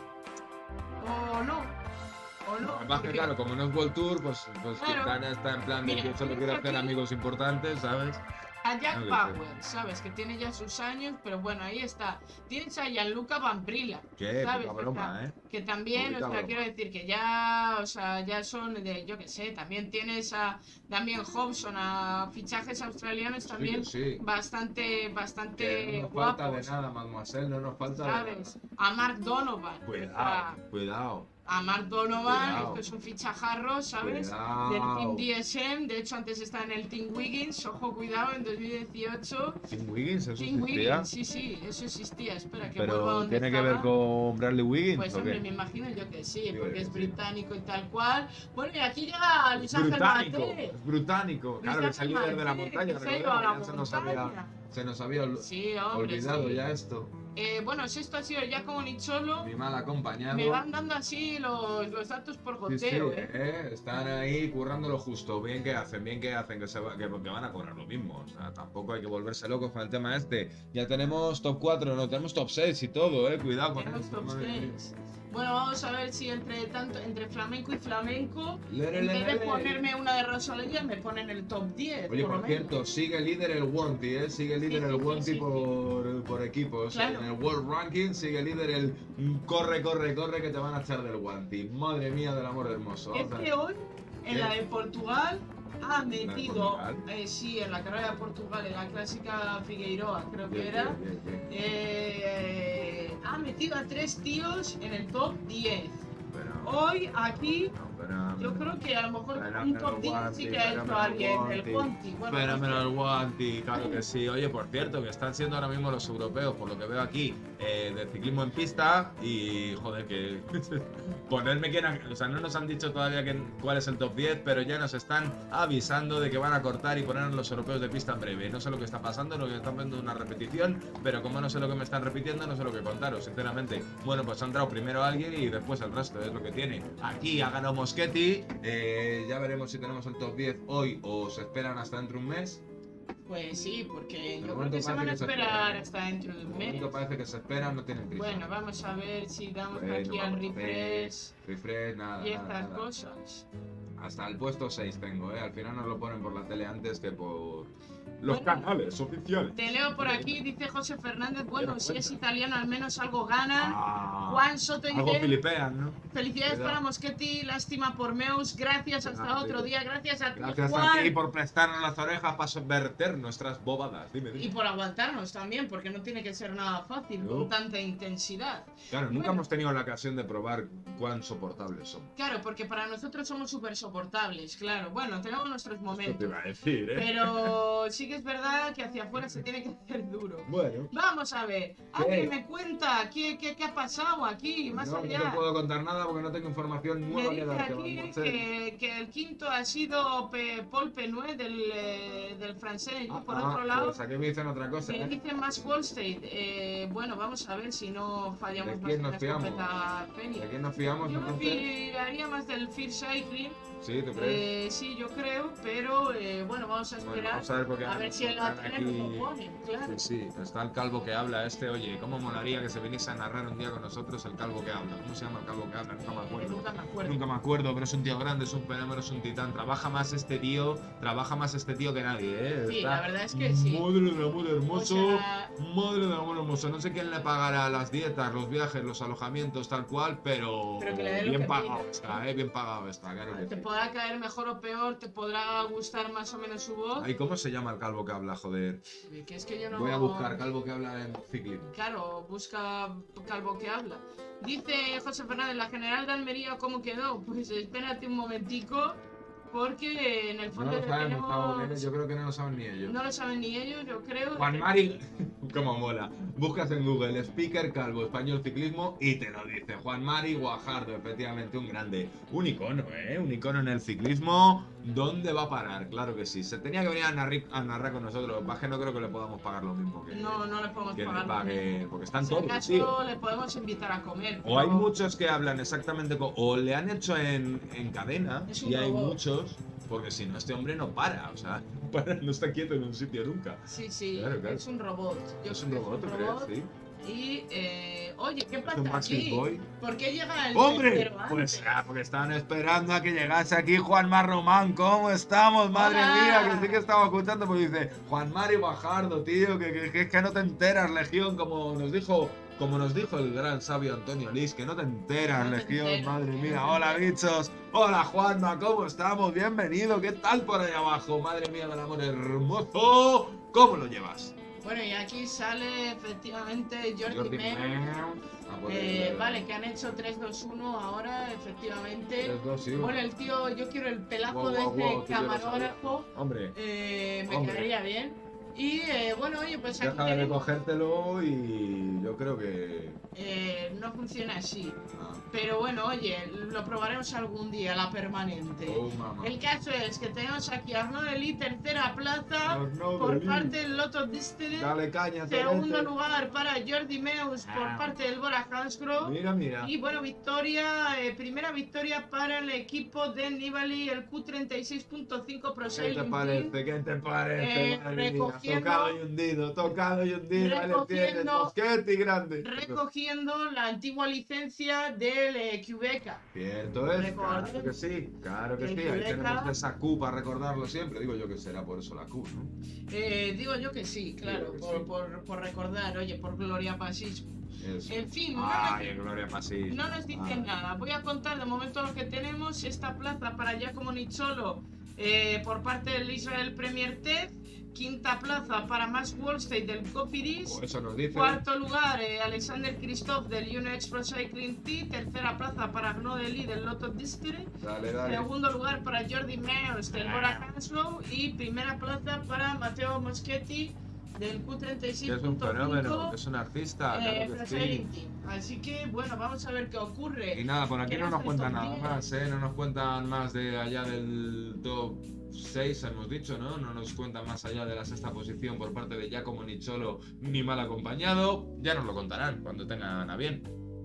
O no. O no. Además que porque- claro, como no es World Tour, pues, pues Claro. Quintana está en plan de Mira, que solo tienes quiere hacer aquí- amigos importantes, ¿sabes? A Jack No lo sé. Power, ¿sabes? Que tiene ya sus años, pero bueno, ahí está. Tienes a Gianluca Vanprila, Qué ¿sabes? poca Que broma, ta- ¿eh? Que también, Poquita o sea, broma. quiero decir que ya, o sea, ya son de, yo qué sé, también tienes a Damien Hobson, a fichajes australianos también Sí, que sí. bastante, Que bastante no nos falta de guapos, nada, mademoiselle, no nos falta de ¿sabes? A Mark Donovan, Cuidado, o sea, cuidado. a Mark Donovan, Cuidado. esto es un fichajarro, ¿sabes? Cuidado. Del Team D S M, de hecho antes está en el Team Wiggins, ojo, cuidado, en dos mil dieciocho. Tim Wiggins, eso Team existía. Wiggins, sí, sí, eso existía, espera, que vuelva Pero donde tiene que ver estaba. con Bradley Wiggins. Pues ¿o hombre, qué? me imagino yo que sí, Yo porque que es sí. británico y tal cual. Bueno, y aquí llega Luis Ángel Británico, Mate. es británico. Claro, que es el líder de la Mate, montaña, que se ha ido a la recordemos, ya se nos había, montaña. se nos había ol- Sí, hombre, olvidado sí. ya esto. Eh, bueno, si esto ha sido ya como Nicholo, Mi mal acompañado. me van dando así los, los datos por Sí, sí, goteo, ¿eh? eh, están ahí currando lo justo. Bien que hacen, bien que hacen, que, se va- que, que van a cobrar lo mismo. O sea, tampoco hay que volverse locos con el tema este. Ya tenemos top cuatro, no, tenemos top seis y todo, eh. Cuidado con Tenemos esto. top madre mía. seis. Bueno, vamos a ver si entre tanto, entre flamenco y flamenco, Lere, en vez de lere, lere. ponerme una de Rosalía, me ponen el top diez. Oye, por por lo menos. cierto, sigue líder el Wanty, ¿eh? Sigue líder Sí, sí, el sí, Wanty sí. por, por equipos. Claro. En el World Ranking sigue líder el mm, corre, corre, corre que te van a echar del Wanty. Madre mía del amor hermoso. Es Vamos a que ver. hoy, en ¿Qué? la de Portugal, ha metido, Portugal? eh, sí, en la carrera de Portugal, en la clásica Figueiroa, creo que Bien, era, bien, bien, bien. eh, ha metido a tres tíos en el top diez. Pero- Hoy, aquí, no, pero- yo creo que a lo mejor Espérame un el top diez Wanty, sí que ha hecho espérame el alguien, Wanty. el Conti. Bueno, Espérame no sé. el Wanty, claro que sí. Oye, por cierto, que están siendo ahora mismo los europeos, por lo que veo aquí, eh, de ciclismo en pista. Y joder, que ponerme quién ha- o sea, no nos han dicho todavía quién- cuál es el top diez, pero ya nos están avisando de que van a cortar y poner a los europeos de pista en breve. No sé lo que está pasando, lo que están viendo una repetición, pero como no sé lo que me están repitiendo, no sé lo que contaros, sinceramente. Bueno, pues ha entrado primero alguien y después el resto, es lo que tiene. Aquí ha ganado Moschetti, eh, ya veremos si tenemos el top diez hoy o se esperan hasta dentro de un mes. Pues sí, porque De yo creo momento que se van a parece que se esperar esperan. hasta dentro de De un momento mes. parece que se esperan, no tienen prisa. Bueno, vamos a ver si damos Bueno, aquí al vamos a ver. refresh Refresh, nada, y nada, estas nada. cosas. Hasta el puesto seis tengo, ¿eh? Al final nos lo ponen por la tele antes que por los Bueno. canales oficiales. Te leo por aquí, dice José Fernández, bueno, si es italiano al menos algo gana. Ah, Juan Soto algo dice, filipean, ¿no? felicidades Cuidado. para Moschetti, lástima por Meus, gracias, hasta Ah, otro sí. día, gracias a ti, Gracias Juan. a ti por prestarnos las orejas para subverter nuestras bobadas. Dime, Y dime. por aguantarnos también, porque no tiene que ser nada fácil No. con tanta intensidad. Claro, nunca Bueno. hemos tenido la ocasión de probar cuán soportables somos. Claro, porque para nosotros somos súper soportables, claro. Bueno, tenemos nuestros Esto te momentos. iba a decir, ¿eh? Pero sí sí que es verdad que hacia afuera se tiene que hacer duro. Bueno. Vamos a ver, alguien me cuenta qué, qué, qué ha pasado aquí, más No, allá. no te puedo contar nada porque no tengo información Me nueva que dice darte. aquí vamos a ver. que, que el quinto ha sido Pe- Paul Penue del, eh, del francés. Y Ah, por ah, otro lado, pues aquí me dicen otra cosa. me ¿eh? dice más Wall Street. Eh, bueno, vamos a ver si no fallamos ¿De más quién en nos la fiamos? escopeta Penny. ¿De quién nos fiamos Yo me entonces? fiaría más del Fear Cycling. Sí, ¿tú crees? Eh, sí, yo creo, pero eh, bueno, vamos a Bueno, esperar vamos a ver porque a ver si el están Atenas nos lo pone, claro. Sí, sí, está el calvo que habla este. Oye, ¿cómo molaría que se viniese a narrar un día con nosotros el calvo que habla? ¿Cómo se llama el calvo que habla? Nunca me Eh, acuerdo. nunca me acuerdo. Nunca me acuerdo, pero es un tío grande, es un fenómeno, es un titán. Trabaja más este tío, trabaja más este tío que nadie, ¿eh? Sí, Está- la verdad es que sí. Madre del amor hermoso. O sea- Madre del amor hermoso. No sé quién le pagará las dietas, los viajes, los alojamientos, tal cual, pero, Pero que le dé lo bien que pagado pide. está, ¿eh? Bien pagado está, claro que Te sí. podrá caer mejor o peor, te podrá gustar más o menos su voz. Ay, ¿cómo se llama el calvo que habla, joder? Que es que yo no... Voy a buscar calvo que habla en ciclismo. Claro, busca calvo que habla. Dice José Fernández, la general de Almería, ¿cómo quedó? Pues espérate un momentico, porque en el No fondo lo ya sabemos, Cabo, tenemos... yo creo que no lo saben ni ellos. No lo saben ni ellos, yo creo. Juan Mari, como mola. Buscas en Google speaker calvo español ciclismo y te lo dice. Juan Mari Guajardo, efectivamente, un grande. Un icono, ¿eh? Un icono en el ciclismo. ¿Dónde va a parar? Claro que sí. Se tenía que venir a narrar, a narrar con nosotros. Lo que no creo que le podamos pagar lo mismo que, No, no le podemos que le pagar. lo pague. mismo. Porque están Si todos, acaso tío. le podemos invitar a comer. O hay pero- muchos que hablan exactamente como. O le han hecho en, en cadena. Es un Y hay robot. muchos. Porque si no, este hombre no para. O sea, para, no está quieto en un sitio nunca. Sí, sí, Claro, claro. es un robot. Yo Es creo un que robot, ¿tú crees? Sí. Y, eh, oye, ¿qué Es pasa un Backstreet aquí? Boy. ¿Por qué llega el ¡Hombre! tercero Pues antes? ah, porque estaban esperando a que llegase aquí Juanma Román. ¿Cómo estamos? Madre Hola. mía, que sí que estaba escuchando. Pues dice, Juan Mari Bajardo, tío, que, que, que es que no te enteras, Legión, como nos dijo. Como nos dijo el gran sabio Antonio Lis, que no te enteras, No te Legión, enteras, madre no te mía. enteras. Hola, bichos. Hola, Juanma, ¿cómo estamos? Bienvenido. ¿Qué tal por ahí abajo? Madre mía del amor hermoso. ¿Cómo lo llevas? Bueno, y aquí sale efectivamente Jordi, Jordi Meus. Meus. Ah, pues, Eh, eh, vale, que han hecho tres dos uno ahora, efectivamente. tres, dos, sí. Bueno, el tío, yo quiero el pelazo Guau, de guau, este guau, tú ya lo camarógrafo. Hombre. Eh, me Hombre. caería bien. Y eh, bueno, oye, pues aquí Deja de tenemos. recogértelo y yo creo que. Eh, no funciona así. Ah, Pero bueno, oye, lo probaremos algún día, la permanente. oh, mamá. El caso es que tenemos aquí a Arnaud Delis, tercera plaza Arnaud por Delis. parte del Lotto Distillery. Dale caña, Segundo Torrente. lugar para Jordi Meus por Ah. parte del Bora Hansgrohe. Mira, mira. Y bueno, victoria, eh, primera victoria para el equipo de Nibali, el Q treinta y seis punto cinco Pro ¿Qué te Sailing Team. parece? ¿Qué te parece? Eh, Madre mía. recogiendo- Tocado y hundido, tocado y hundido. Ahí le tienes, Recogiendo- Mosquetti grande. Recogiendo la antigua licencia del eh, Quebeca. Cierto es, Recordemos claro que sí, claro que el sí. Ahí Quebeca- tenemos esa Q para recordarlo siempre. Digo yo que será por eso la Q, ¿no? Eh, digo yo que sí, claro, Digo que por, sí. por- por recordar, oye, por Gloria Pasís. Eso. En fin, no Ay, nos- Gloria Pasís. No nos dicen nada. Voy a contar de momento lo que tenemos. Esta plaza para Giacomo Nizzolo eh, por parte del Israel Premier Tech. Quinta plaza para Max Wallstein del Cofidis. O eso nos dice. Cuarto lugar, eh, Alexander Christoph del Unex Pro Cycling Team. Tercera plaza para Arnaud Delis del Lotto Distillery. Dale, dale. Segundo lugar para Jordi Meus del Bora Hansgrohe. Y primera plaza para Matteo Moschetti del Q treinta y Que seis es un punto fenómeno, cinco. que es un artista, Eh, claro que sí. Pro-Sailing Team. Así que bueno, vamos a ver qué ocurre. Y nada, por aquí Que no no nos se cuentan les nada olvide. más, ¿eh? No nos cuentan más de allá del top seis, hemos dicho, ¿no? No nos cuentan más allá de la sexta posición por parte de Giacomo Nizzolo, ni mal acompañado. Ya nos lo contarán cuando tengan a bien.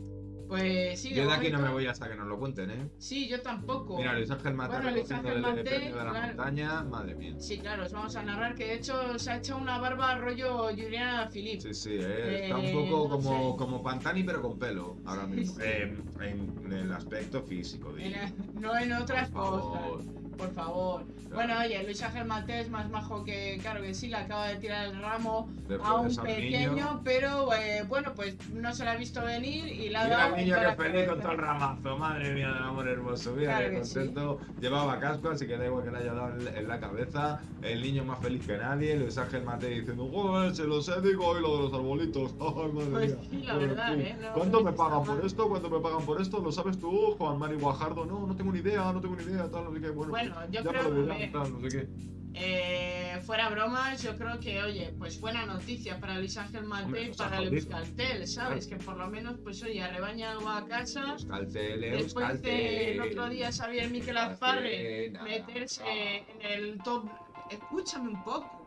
Pues sí, Yo de aquí no momento- me voy hasta que nos lo cuenten, ¿eh? Sí, yo tampoco. Mira, Luis Ángel Mate Bueno, Luis recogiendo Ángel el Mate, premio de la claro. montaña, madre mía. Sí, claro, os vamos a narrar que de hecho se ha hecho una barba rollo Juliana Philippe. Sí, sí, eh, está un Eh, poco no como, sé. como Pantani pero con pelo ahora mismo. Sí. Eh, en, en el aspecto físico, digo. En- no en otras Por favor. cosas. Por favor. Bueno, oye, Luis Ángel Mate es más majo que, claro que sí, le acaba de tirar el ramo Después a de un ser pequeño, niño. pero eh, bueno, pues no se la ha visto venir y la ha Mira dado el niño en toda que la feliz con cabeza. todo el ramazo, madre mía del amor hermoso. Mira Claro que que sí. contento. Llevaba casco, así que da igual que le haya dado en, en la cabeza. El niño más feliz que nadie. Luis Ángel Mate diciendo, joder, se los he digo y lo de los arbolitos. Ay, madre Pues mía. sí, la Bueno, verdad, en fin. ¿eh? No, ¿Cuánto no me está pagan mal. por esto? ¿Cuánto me pagan por esto? ¿Lo sabes tú, Juan Mari Guajardo? No, no tengo ni idea, no tengo ni idea, tal, no sé qué. Bueno, Bueno, yo ya creo me lo que- dirán, tal, no sé qué. Eh, fuera bromas, yo creo que, oye, pues buena noticia para Luis Ángel Mate y para el Euskaltel, ¿sabes? Que por lo menos, pues oye, arrebaña algo a casa. Euskaltel, Después Euskaltel. de el otro día Xavier Miquel Azparre meterse en el top. Escúchame un poco.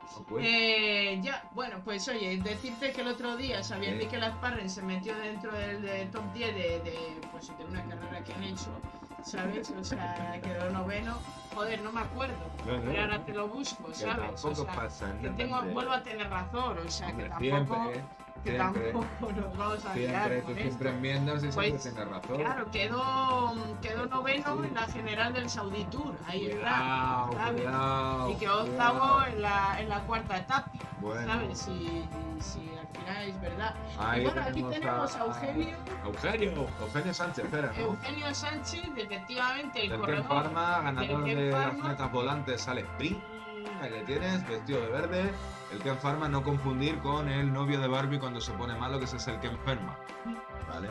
Eh, ya, bueno, pues oye, decirte que el otro día Xavier ¿Eh? Miquel Azparre se metió dentro del de top diez de, de, pues, de una carrera que han hecho, ¿sabes? O sea, quedó noveno. Joder, no me acuerdo. No, no. Pero ahora te lo busco, Que ¿sabes? tampoco O sea, pasa que nada tengo, de- vuelvo a tener razón, o sea, que Hombre, tampoco, siempre, que siempre. tampoco nos vamos a liar Siempre, tú con siempre esto. enmiendas y siempre Pues, tienes razón. Claro, quedó, quedó noveno en la general del Saudi Tour, ahí Cuidado, está, ¿sabes? cuidado. Y quedó cuidado. octavo en la, en la cuarta etapa, Bueno. ¿sabes? Si, si al final es verdad. Ahí y bueno, aquí tenemos tenemos a Eugenio, a Eugenio, Eugenio Sánchez, espera, ¿no? Eugenio Sánchez, efectivamente, el Del Ken corredor. Pharma, ganador del Ken de las Pharma. metas volantes al sprint. Ahí le tienes, vestido de verde. El Ken Pharma, no confundir con el novio de Barbie cuando se pone malo, que ese es el Ken Pharma. Vale.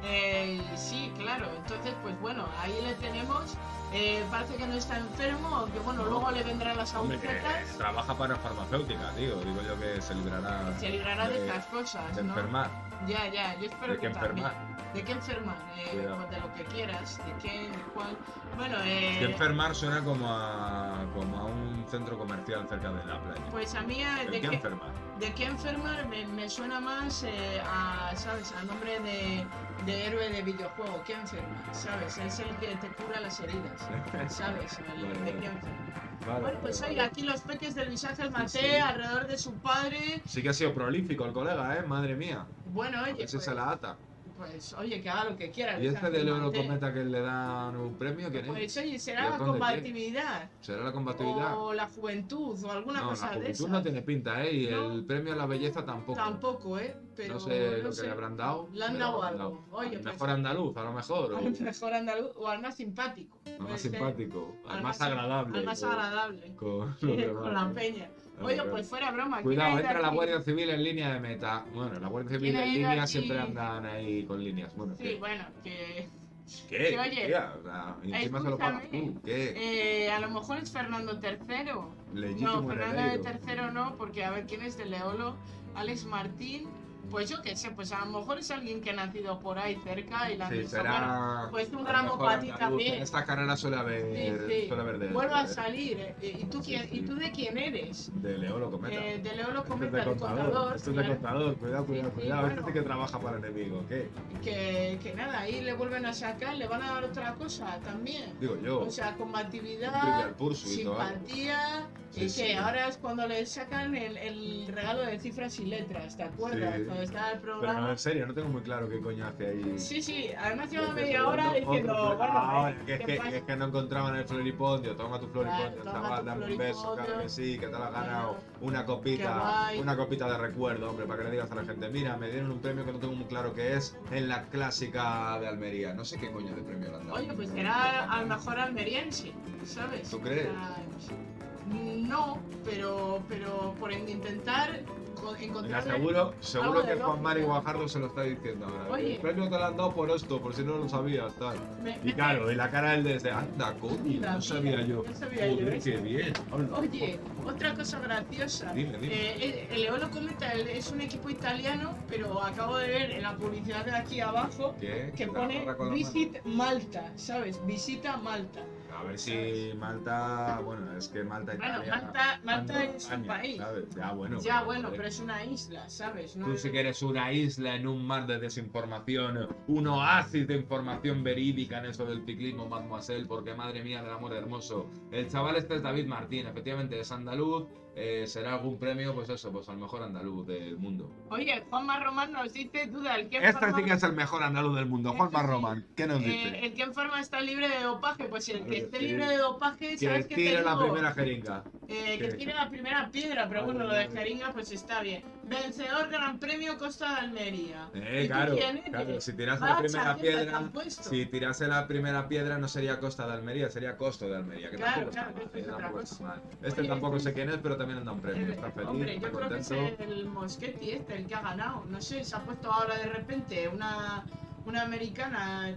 Eh, sí, claro, entonces pues bueno, ahí le tenemos. Eh, parece que no está enfermo, aunque bueno, No. luego le vendrán las Hombre, agujetas. trabaja para farmacéutica, tío. Digo yo que se librará Se librará de estas cosas, de ¿no? enfermar. Ya, ya, yo espero De que que también. enfermar. ¿De qué enfermar? Eh, Cuidado. pues de lo que quieras, de qué, de cuál. Bueno, eh. Que enfermar suena como a, como a un centro comercial cerca de la playa. Pues a mí, eh, El de que qué, enfermar. de qué enfermar me, me suena más eh, a, ¿sabes? A nombre de, de héroe de videojuego. ¿Qué enferma? ¿Sabes? Es el que te cura las heridas. ¿Sabes? El, Vale, de vale. qué enferma. Vale, Bueno, pues vale, oye, vale. aquí los peques del Luis Ángel Mate, sí. alrededor de su padre. Sí que ha sido prolífico el colega, ¿eh? Madre mía. Bueno, oye, Ese pues, se la ata. pues oye, que haga lo que quiera. ¿Y Luis este Ángel del Mate. Eurocometa que le dan un premio? ¿Quién es? Pues oye, ¿Y será la dónde combatividad. ¿Será la combatividad? O la juventud, o alguna No, la cosa de juventud esas. no tiene pinta, ¿eh? Y No. el premio a la belleza tampoco. Tampoco, ¿eh? Pero no sé no lo sé. que le habrán dado. Le han pero dado le han algo. Oye, al pues- mejor andaluz, a lo mejor. O Al mejor andaluz o al más simpático. al Puede más ser. simpático, al, Al más más- agradable. Al más con- agradable. Con, los Con demás, la ¿no? peña. Ah, Oye, claro. pues fuera broma. Cuidado, ¿quién ha ido entra la aquí? Guardia Civil en línea de meta. Bueno, la Guardia Civil ¿Quién ha en ido línea aquí? siempre andan ahí con líneas. Bueno, Sí, ¿qué? bueno, que. ¿Qué? que, oye, Tía, o sea, y encima se lo pagas escúchame, tú. ¿Qué? Eh, a lo mejor es Fernando tercero. Legítimo No, Fernando heredero. de tercero no, porque a ver quién es de Leolo. Alex Martín. Pues yo qué sé, pues a lo mejor es alguien que ha nacido por ahí cerca y la han Sí, dicho, será. bueno, pues un el ramo mejor para ti andaluz. también. En esta carrera suele haber, Sí, sí. suele haber de Vuelva a esto, ¿eh? salir. eh, ¿Y tú, Sí, quién, sí. ¿Y tú de quién eres? De Leolo Cometa. Eh, de Leolo Este es Cometa, de de contador. contador. Este es de claro. contador. Cuidado, cuidado, Sí, sí, cuidado. bueno. Este sí que trabaja para el enemigo. ¿Qué? Que, que nada, ahí le vuelven a sacar, le van a dar otra cosa también. Digo yo. O sea, Un combatividad, Trivial Pursuit o algo. simpatía, Sí, y sí. que ahora es cuando le sacan el, el regalo de cifras y letras, ¿te acuerdas? Sí. Cuando estaba el Pero no, programa. en serio, no tengo muy claro qué coño hace ahí. Sí, sí, además lleva Otro media hora flor- diciendo, otro flor- bueno, Ah, eh, que es ¿qué que, pasa? es que no encontraban el floripondio. Toma tu floripondio, Claro, toma chaval, tu dame un beso, claro floripondio. que sí, que te lo has ganado. Claro. Una Qué copita, guay. una copita de recuerdo, hombre, para que le digas a la gente, mira, me dieron un premio que no tengo muy claro qué es en la clásica de Almería. No sé qué coño de premio le han dado. Oye, pues será al mejor almeriense, ¿sabes? ¿Tú crees? O sea, no, pero, pero por intentar co- Mira, encontrar. seguro, seguro algo que de Juan Mari lógica. Guajardo se lo está diciendo ahora. Oye. El premio te lo han dado por esto, por si no lo sabías, tal. Me- Y me- claro, y la cara del desde, anda, coño, Anda, no sabía yo. no sabía yo Joder, eso. qué bien. Hola. Oye, otra cosa graciosa. Dime, dime. Eh, el, el Eolo Cometa el- es un equipo italiano, pero acabo de ver en la publicidad de aquí abajo ¿Qué? que La pone barra con la Visit Malta, ¿sabes? Visita Malta. A ver si Malta, bueno, es que Malta Bueno, Italia, Malta- Malta anda, es un España, país. ¿sabes? Ya bueno. ya, bueno, joder. pero es una isla, ¿sabes? No Tú es- sí que eres una isla en un mar de desinformación, un oasis de información verídica en eso del ciclismo, mademoiselle, porque madre mía del amor hermoso. El chaval este es David Martín, efectivamente es andaluz, eh, será algún premio, pues eso, pues al mejor andaluz del mundo. Oye, Juanma Román nos dice, duda, el que Este sí que es el mejor andaluz del mundo, Juanma Este sí. Román, ¿qué nos Eh, dice? el que en forma está libre de dopaje, pues el que Claro esté que sí. libre de dopaje, Que ¿sabes qué te tire la digo? primera jeringa. Eh, que ¿Qué? tire la primera piedra, pero Ah, bueno, lo vale, de vale. jeringa pues está bien. Vencedor Gran Premio Costa de Almería. Eh, ¿Y tú claro, quién eres? claro, si tirase Vaya la primera chaqueta te piedra, han puesto. si tirase la primera piedra no sería Costa de Almería, sería Costo de Almería, que Claro, tampoco claro, está mal, que eh, esto es otra tampoco cosa. está mal. Este Oye, tampoco sé quién es, pero también anda un premio, El- está feliz, hombre, está yo creo que es contento. el Moschetti este, el que ha ganado. No sé, se ha puesto ahora de repente una, una americana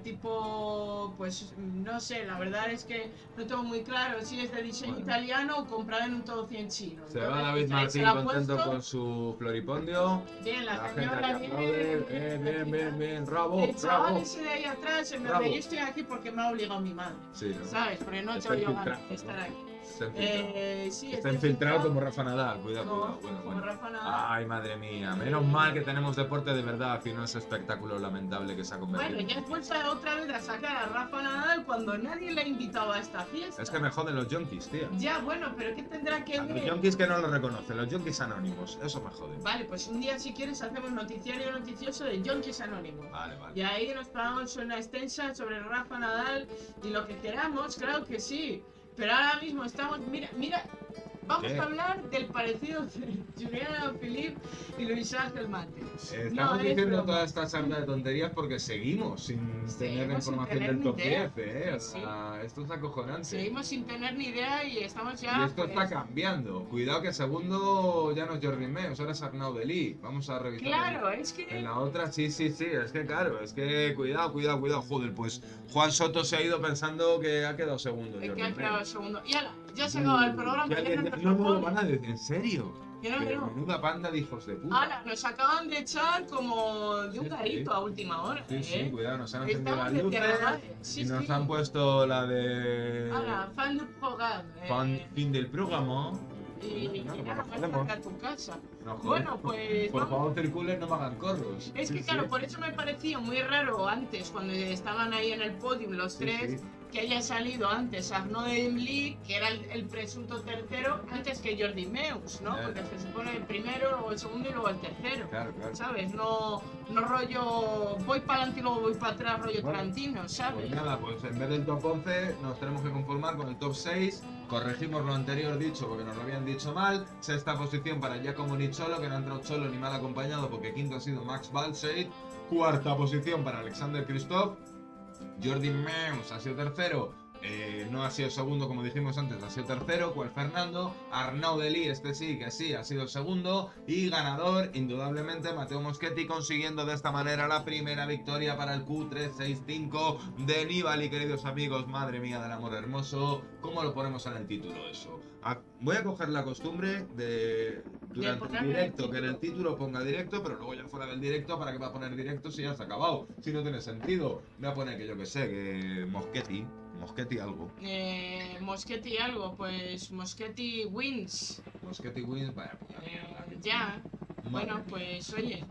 tipo, pues no sé, la verdad es que no tengo muy claro si es de diseño Bueno. italiano o comprada en un todo cien chino. Se va Entonces, David se Martín la ha contento puesto. con su floripondio. Bien, la, La gente señora aquí aplaude. Bien, bien, bien, bien. Bravo, El chaval bravo. ese de ahí atrás, en Bravo. donde yo estoy aquí porque me ha obligado mi madre. Sí, ¿no? ¿Sabes? Porque no Está tengo yo infiltrado, ganas de estar ¿no? aquí. Está infiltrado. Eh, sí, Está está infiltrado como Rafa Nadal. Cuidado, No, cuidado. Bueno, como bueno. Rafa Nadal. Ay, madre mía. Menos mal que tenemos deporte de verdad y no ese espectáculo lamentable que se ha convertido. Bueno, ya después otra vez a sacar a Rafa Nadal cuando nadie le ha invitado a esta fiesta. Es que me joden los yonkis, tío. Ya, bueno, pero ¿qué tendrá que A los ver? yonkis que no lo reconocen, los yonkis anónimos. Eso me jode. Vale, pues un día si quieres hacemos noticiario noticioso de Yonkis Anónimos. Vale, vale. Y ahí nos pagamos una extensa sobre Rafa Nadal y lo que queramos, claro que sí. Pero ahora mismo estamos, mira, mira, vamos ¿Qué? a hablar del parecido de Juliana Philippe y Luis Ángel Matheus. Eh, Estamos No, es diciendo broma. toda esta sarta de tonterías porque seguimos sin tener Seguimos sin información tener del ni top idea. diez, ¿eh? O Sí. sea, esto es acojonante. Seguimos sin tener ni idea y estamos ya. Y esto pues, está cambiando. Cuidado que segundo ya no es Jordi Meus, ahora es Arnaud Delí. Vamos a revisar. Claro, es En que. la otra, sí, sí, sí, es que claro, es que cuidado, cuidado, cuidado. Joder, pues Juan Soto se ha ido pensando que ha quedado segundo. Es Jordi que ha Meus. quedado el segundo. Y ala, ya se acaba el programa. Ya ya que- no ya- nos no, no lo ponen. van a decir, ¿en serio? Que no, que Pero no. menuda panda de hijos de puta. Ala, nos acaban de echar como de un Sí, garito sí. a última hora. Sí, sí, ¿eh? cuidado, nos han encendido Estamos las de luces tierra, sí, y nos sí. han puesto la de Ala, fan del programa. eh, fan, fin del programa. Y, y No, no, nada, no vas podemos. a tu casa. No, joder. Bueno, pues. Por vamos. favor, circulen, no me hagan corros. Es que Sí, claro, sí. por eso me pareció muy raro antes, cuando estaban ahí en el podium los Sí, tres, sí. que haya salido antes Arnaud Delí, que era el, el presunto tercero, antes que Jordi Meus, ¿no? Ya, Porque ya. se supone el primero, luego el segundo y luego el tercero. Claro, claro. ¿Sabes? No, no rollo voy para adelante y luego voy para atrás, rollo Bueno, Tarantino, ¿sabes? Pues nada, pues en vez del top once nos tenemos que conformar con el top seis. Corregimos lo anterior dicho porque nos lo habían dicho mal. Sexta posición para Giacomo Nizzolo, que no ha entrado solo ni mal acompañado porque quinto ha sido Max Balseit. Cuarta posición para Alexander Kristoff. Jordi Meus ha sido tercero. Eh, no ha sido segundo, como dijimos antes, ha sido tercero. Cual Fernando. Arnaud Delí, este sí, que sí, ha sido segundo. Y ganador, indudablemente, Matteo Moschetti, consiguiendo de esta manera la primera victoria para el Q tres sesenta y cinco de Nibali, queridos amigos. Madre mía del amor hermoso. ¿Cómo lo ponemos en el título eso? A- voy a coger la costumbre de, durante el ponerle directo, el que en el título ponga directo, pero luego ya fuera del directo, ¿para qué va a poner directo si ya se ha acabado? Si no tiene sentido. Voy a poner que yo que sé, que Moschetti. Moschetti algo. Eh, Moschetti algo, pues Moschetti wins. Moschetti wins, vaya puta Eh, mierda. ya. Madre Bueno, mía. pues oye,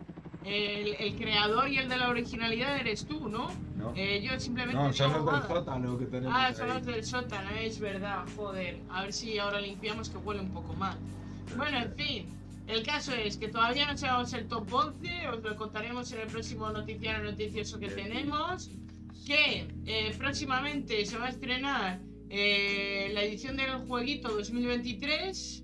el, el creador y el de la originalidad eres tú, ¿no? ¿No? Eh, yo simplemente No, son digo los del nada. sótano que tenemos Ah, son ahí. los del sótano, es verdad, joder. A ver si ahora limpiamos que huele un poco mal. Bueno, en fin, el caso es que todavía no sabemos el top once, os lo contaremos en el próximo noticiario noticioso que tenemos. Que eh, próximamente se va a estrenar eh, la edición del jueguito dos mil veintitrés.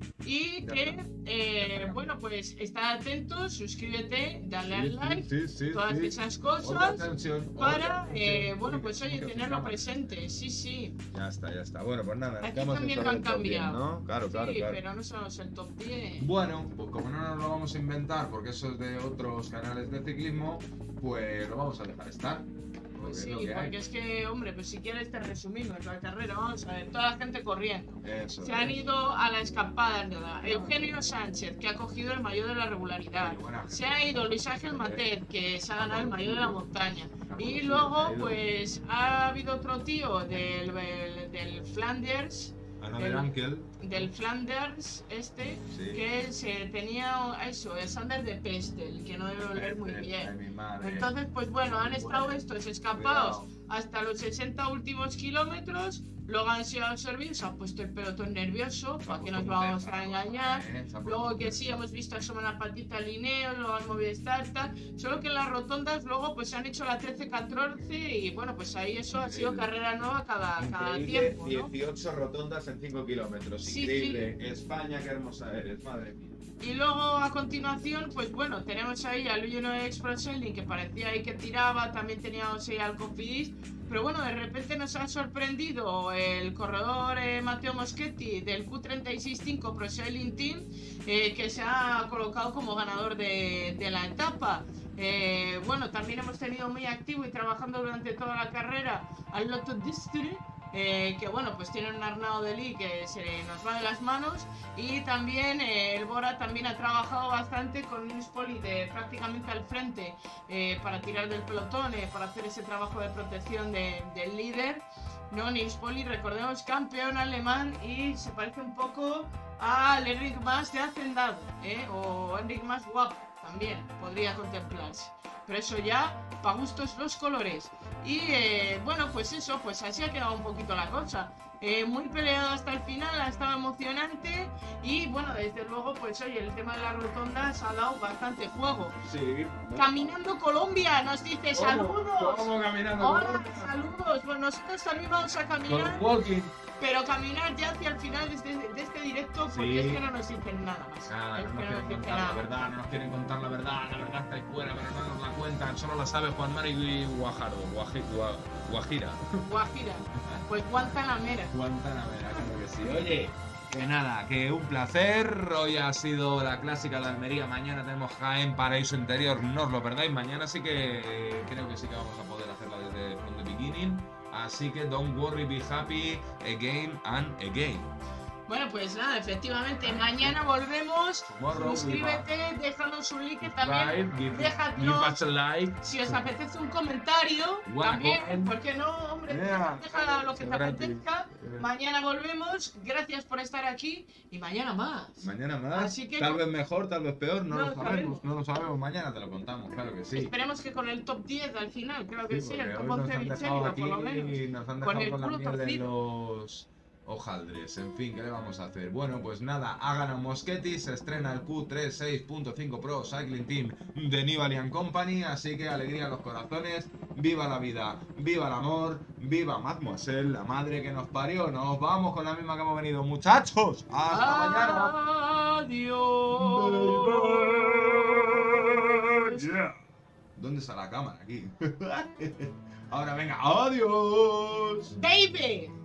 Y que, eh, bueno, pues estad atentos, suscríbete, dale al like, Sí, sí, todas sí. esas Otra cosas. tensión, Para, otra eh, tensión. bueno, pues oye, Que tenerlo se presente, sí, sí. Ya está, ya está. Bueno, pues nada, Aquí estamos también en lo han el top diez, cambiado. ¿no? Claro, claro, Sí, claro. pero no somos el top diez. Bueno, pues como no nos lo vamos a inventar, porque eso es de otros canales de ciclismo, pues lo vamos a dejar estar. Porque Sí, es lo que porque hay. es que, hombre, pues si quieres te resumimos la carrera, vamos a ver, toda la gente corriendo. Eso Se han es. ido a la escapada, ¿verdad? Eugenio Sánchez, que ha cogido el maillot de la regularidad. Muy buena gente. Se ha ido Luis Ángel Matet, que se ha ganado el maillot de la montaña. Y Se luego, ha ido. pues, ha habido otro tío del, del, del Flanders, Ana el- de Ankel. del Flanders este, Sí. que se tenía eso, el Sander de Pestel, que no debe oler muy Ay, bien. mi madre. Entonces, pues bueno, han estado estos escapados Cuidado. hasta los sesenta últimos kilómetros, luego han sido absorbidos, se ha puesto el pelotón nervioso, Se ha para que puesto nos un vamos tema, a engañar. ¿eh? Se ha puesto Luego un que tema. sí, hemos visto asomar la patita al Lineo, luego al Movistar, tal. Solo que en las rotondas luego pues se han hecho la trece catorce y bueno, pues ahí eso ha sido Increíble. carrera nueva cada, cada Increíble, tiempo, ¿no? dieciocho rotondas en cinco kilómetros. Sí, Increíble. España, qué hermosa eres, madre mía. Y luego a continuación, pues bueno, tenemos ahí al Uno Express Selling, que parecía ahí que tiraba, también teníamos ahí al Cofidis, pero bueno, de repente nos ha sorprendido el corredor eh, Matteo Moschetti del Q tres seis cinco Pro Sailing Team, eh, que se ha colocado como ganador de, de la etapa. Eh, bueno, también hemos tenido muy activo y trabajando durante toda la carrera al Lotto Distillery. Eh, que bueno, pues tiene un Arnaud Dely que se nos va de las manos, y también eh, el Bora también ha trabajado bastante con un Spoli de prácticamente al frente eh, para tirar del pelotón, eh, para hacer ese trabajo de protección de, del líder, ¿no? Nils Poli, recordemos, campeón alemán, y se parece un poco al Enric Mas de Hacendado, ¿eh? O Enric Mas guapo, también podría contemplarse. Pero eso ya, para gustos los colores. Y eh, bueno, pues eso, pues así ha quedado un poquito la cosa. Eh, muy peleado hasta el final, ha estado emocionante. Y bueno, desde luego, pues oye, el tema de la rotonda se ha dado bastante juego. Sí. Caminando Colombia, nos dice saludos. ¿Cómo caminando? Hola, saludos. Bueno, nosotros también vamos a caminar. Walking. Pero caminar ya hacia el final de este, de este directo, porque Sí. es que no nos dicen nada más. Nada, es no que nos no quieren nos dicen contar nada. la verdad, no nos quieren contar la verdad, la verdad está ahí fuera, pero no nos la cuentan, solo la sabe Juan Mari y Guajardo, Guaji- Gua- Guajira. Guajira. Pues Guantanamera. Guantanamera, creo que sí. Oye, que nada, que un placer. Hoy ha sido la clásica de Almería. Mañana tenemos Jaén, Paraíso Interior. No os lo perdáis. Mañana sí que eh, creo que sí que vamos a poder hacerla desde From the Beginning. Así que don't worry, be happy again and again. Bueno, pues nada, efectivamente, mañana volvemos. Tomorrow Suscríbete, déjanos un like Like, también. give, give Dejadnos, us a like. si os apetece un comentario, Wanna también, comment? ¿por qué no, hombre? Yeah. Deja lo que te Gratis. apetezca. Mañana volvemos. Gracias por estar aquí y mañana más. Mañana más. Así que- tal vez mejor, tal vez peor. No, No lo lo sabemos, sabemos. no lo sabemos. Mañana te lo contamos, claro que sí. Esperemos que con el top diez al final, creo que sí, porque el hoy top nos once han dejado vicémico, aquí por lo menos. y nos han Con dejado el con la culo miel en torcido. los hojaldres. En fin, ¿qué le vamos a hacer? Bueno, pues nada, ha ganado Moschetti, se estrena el Q treinta y seis punto cinco Pro Cycling Team de Nibali and Company, así que alegría a los corazones, viva la vida, viva el amor, viva Mademoiselle, la madre que nos parió. Nos vamos con la misma que hemos venido, muchachos. Hasta mañana. Adiós. ¿Dónde está la cámara aquí? Ahora venga, adiós. Baby.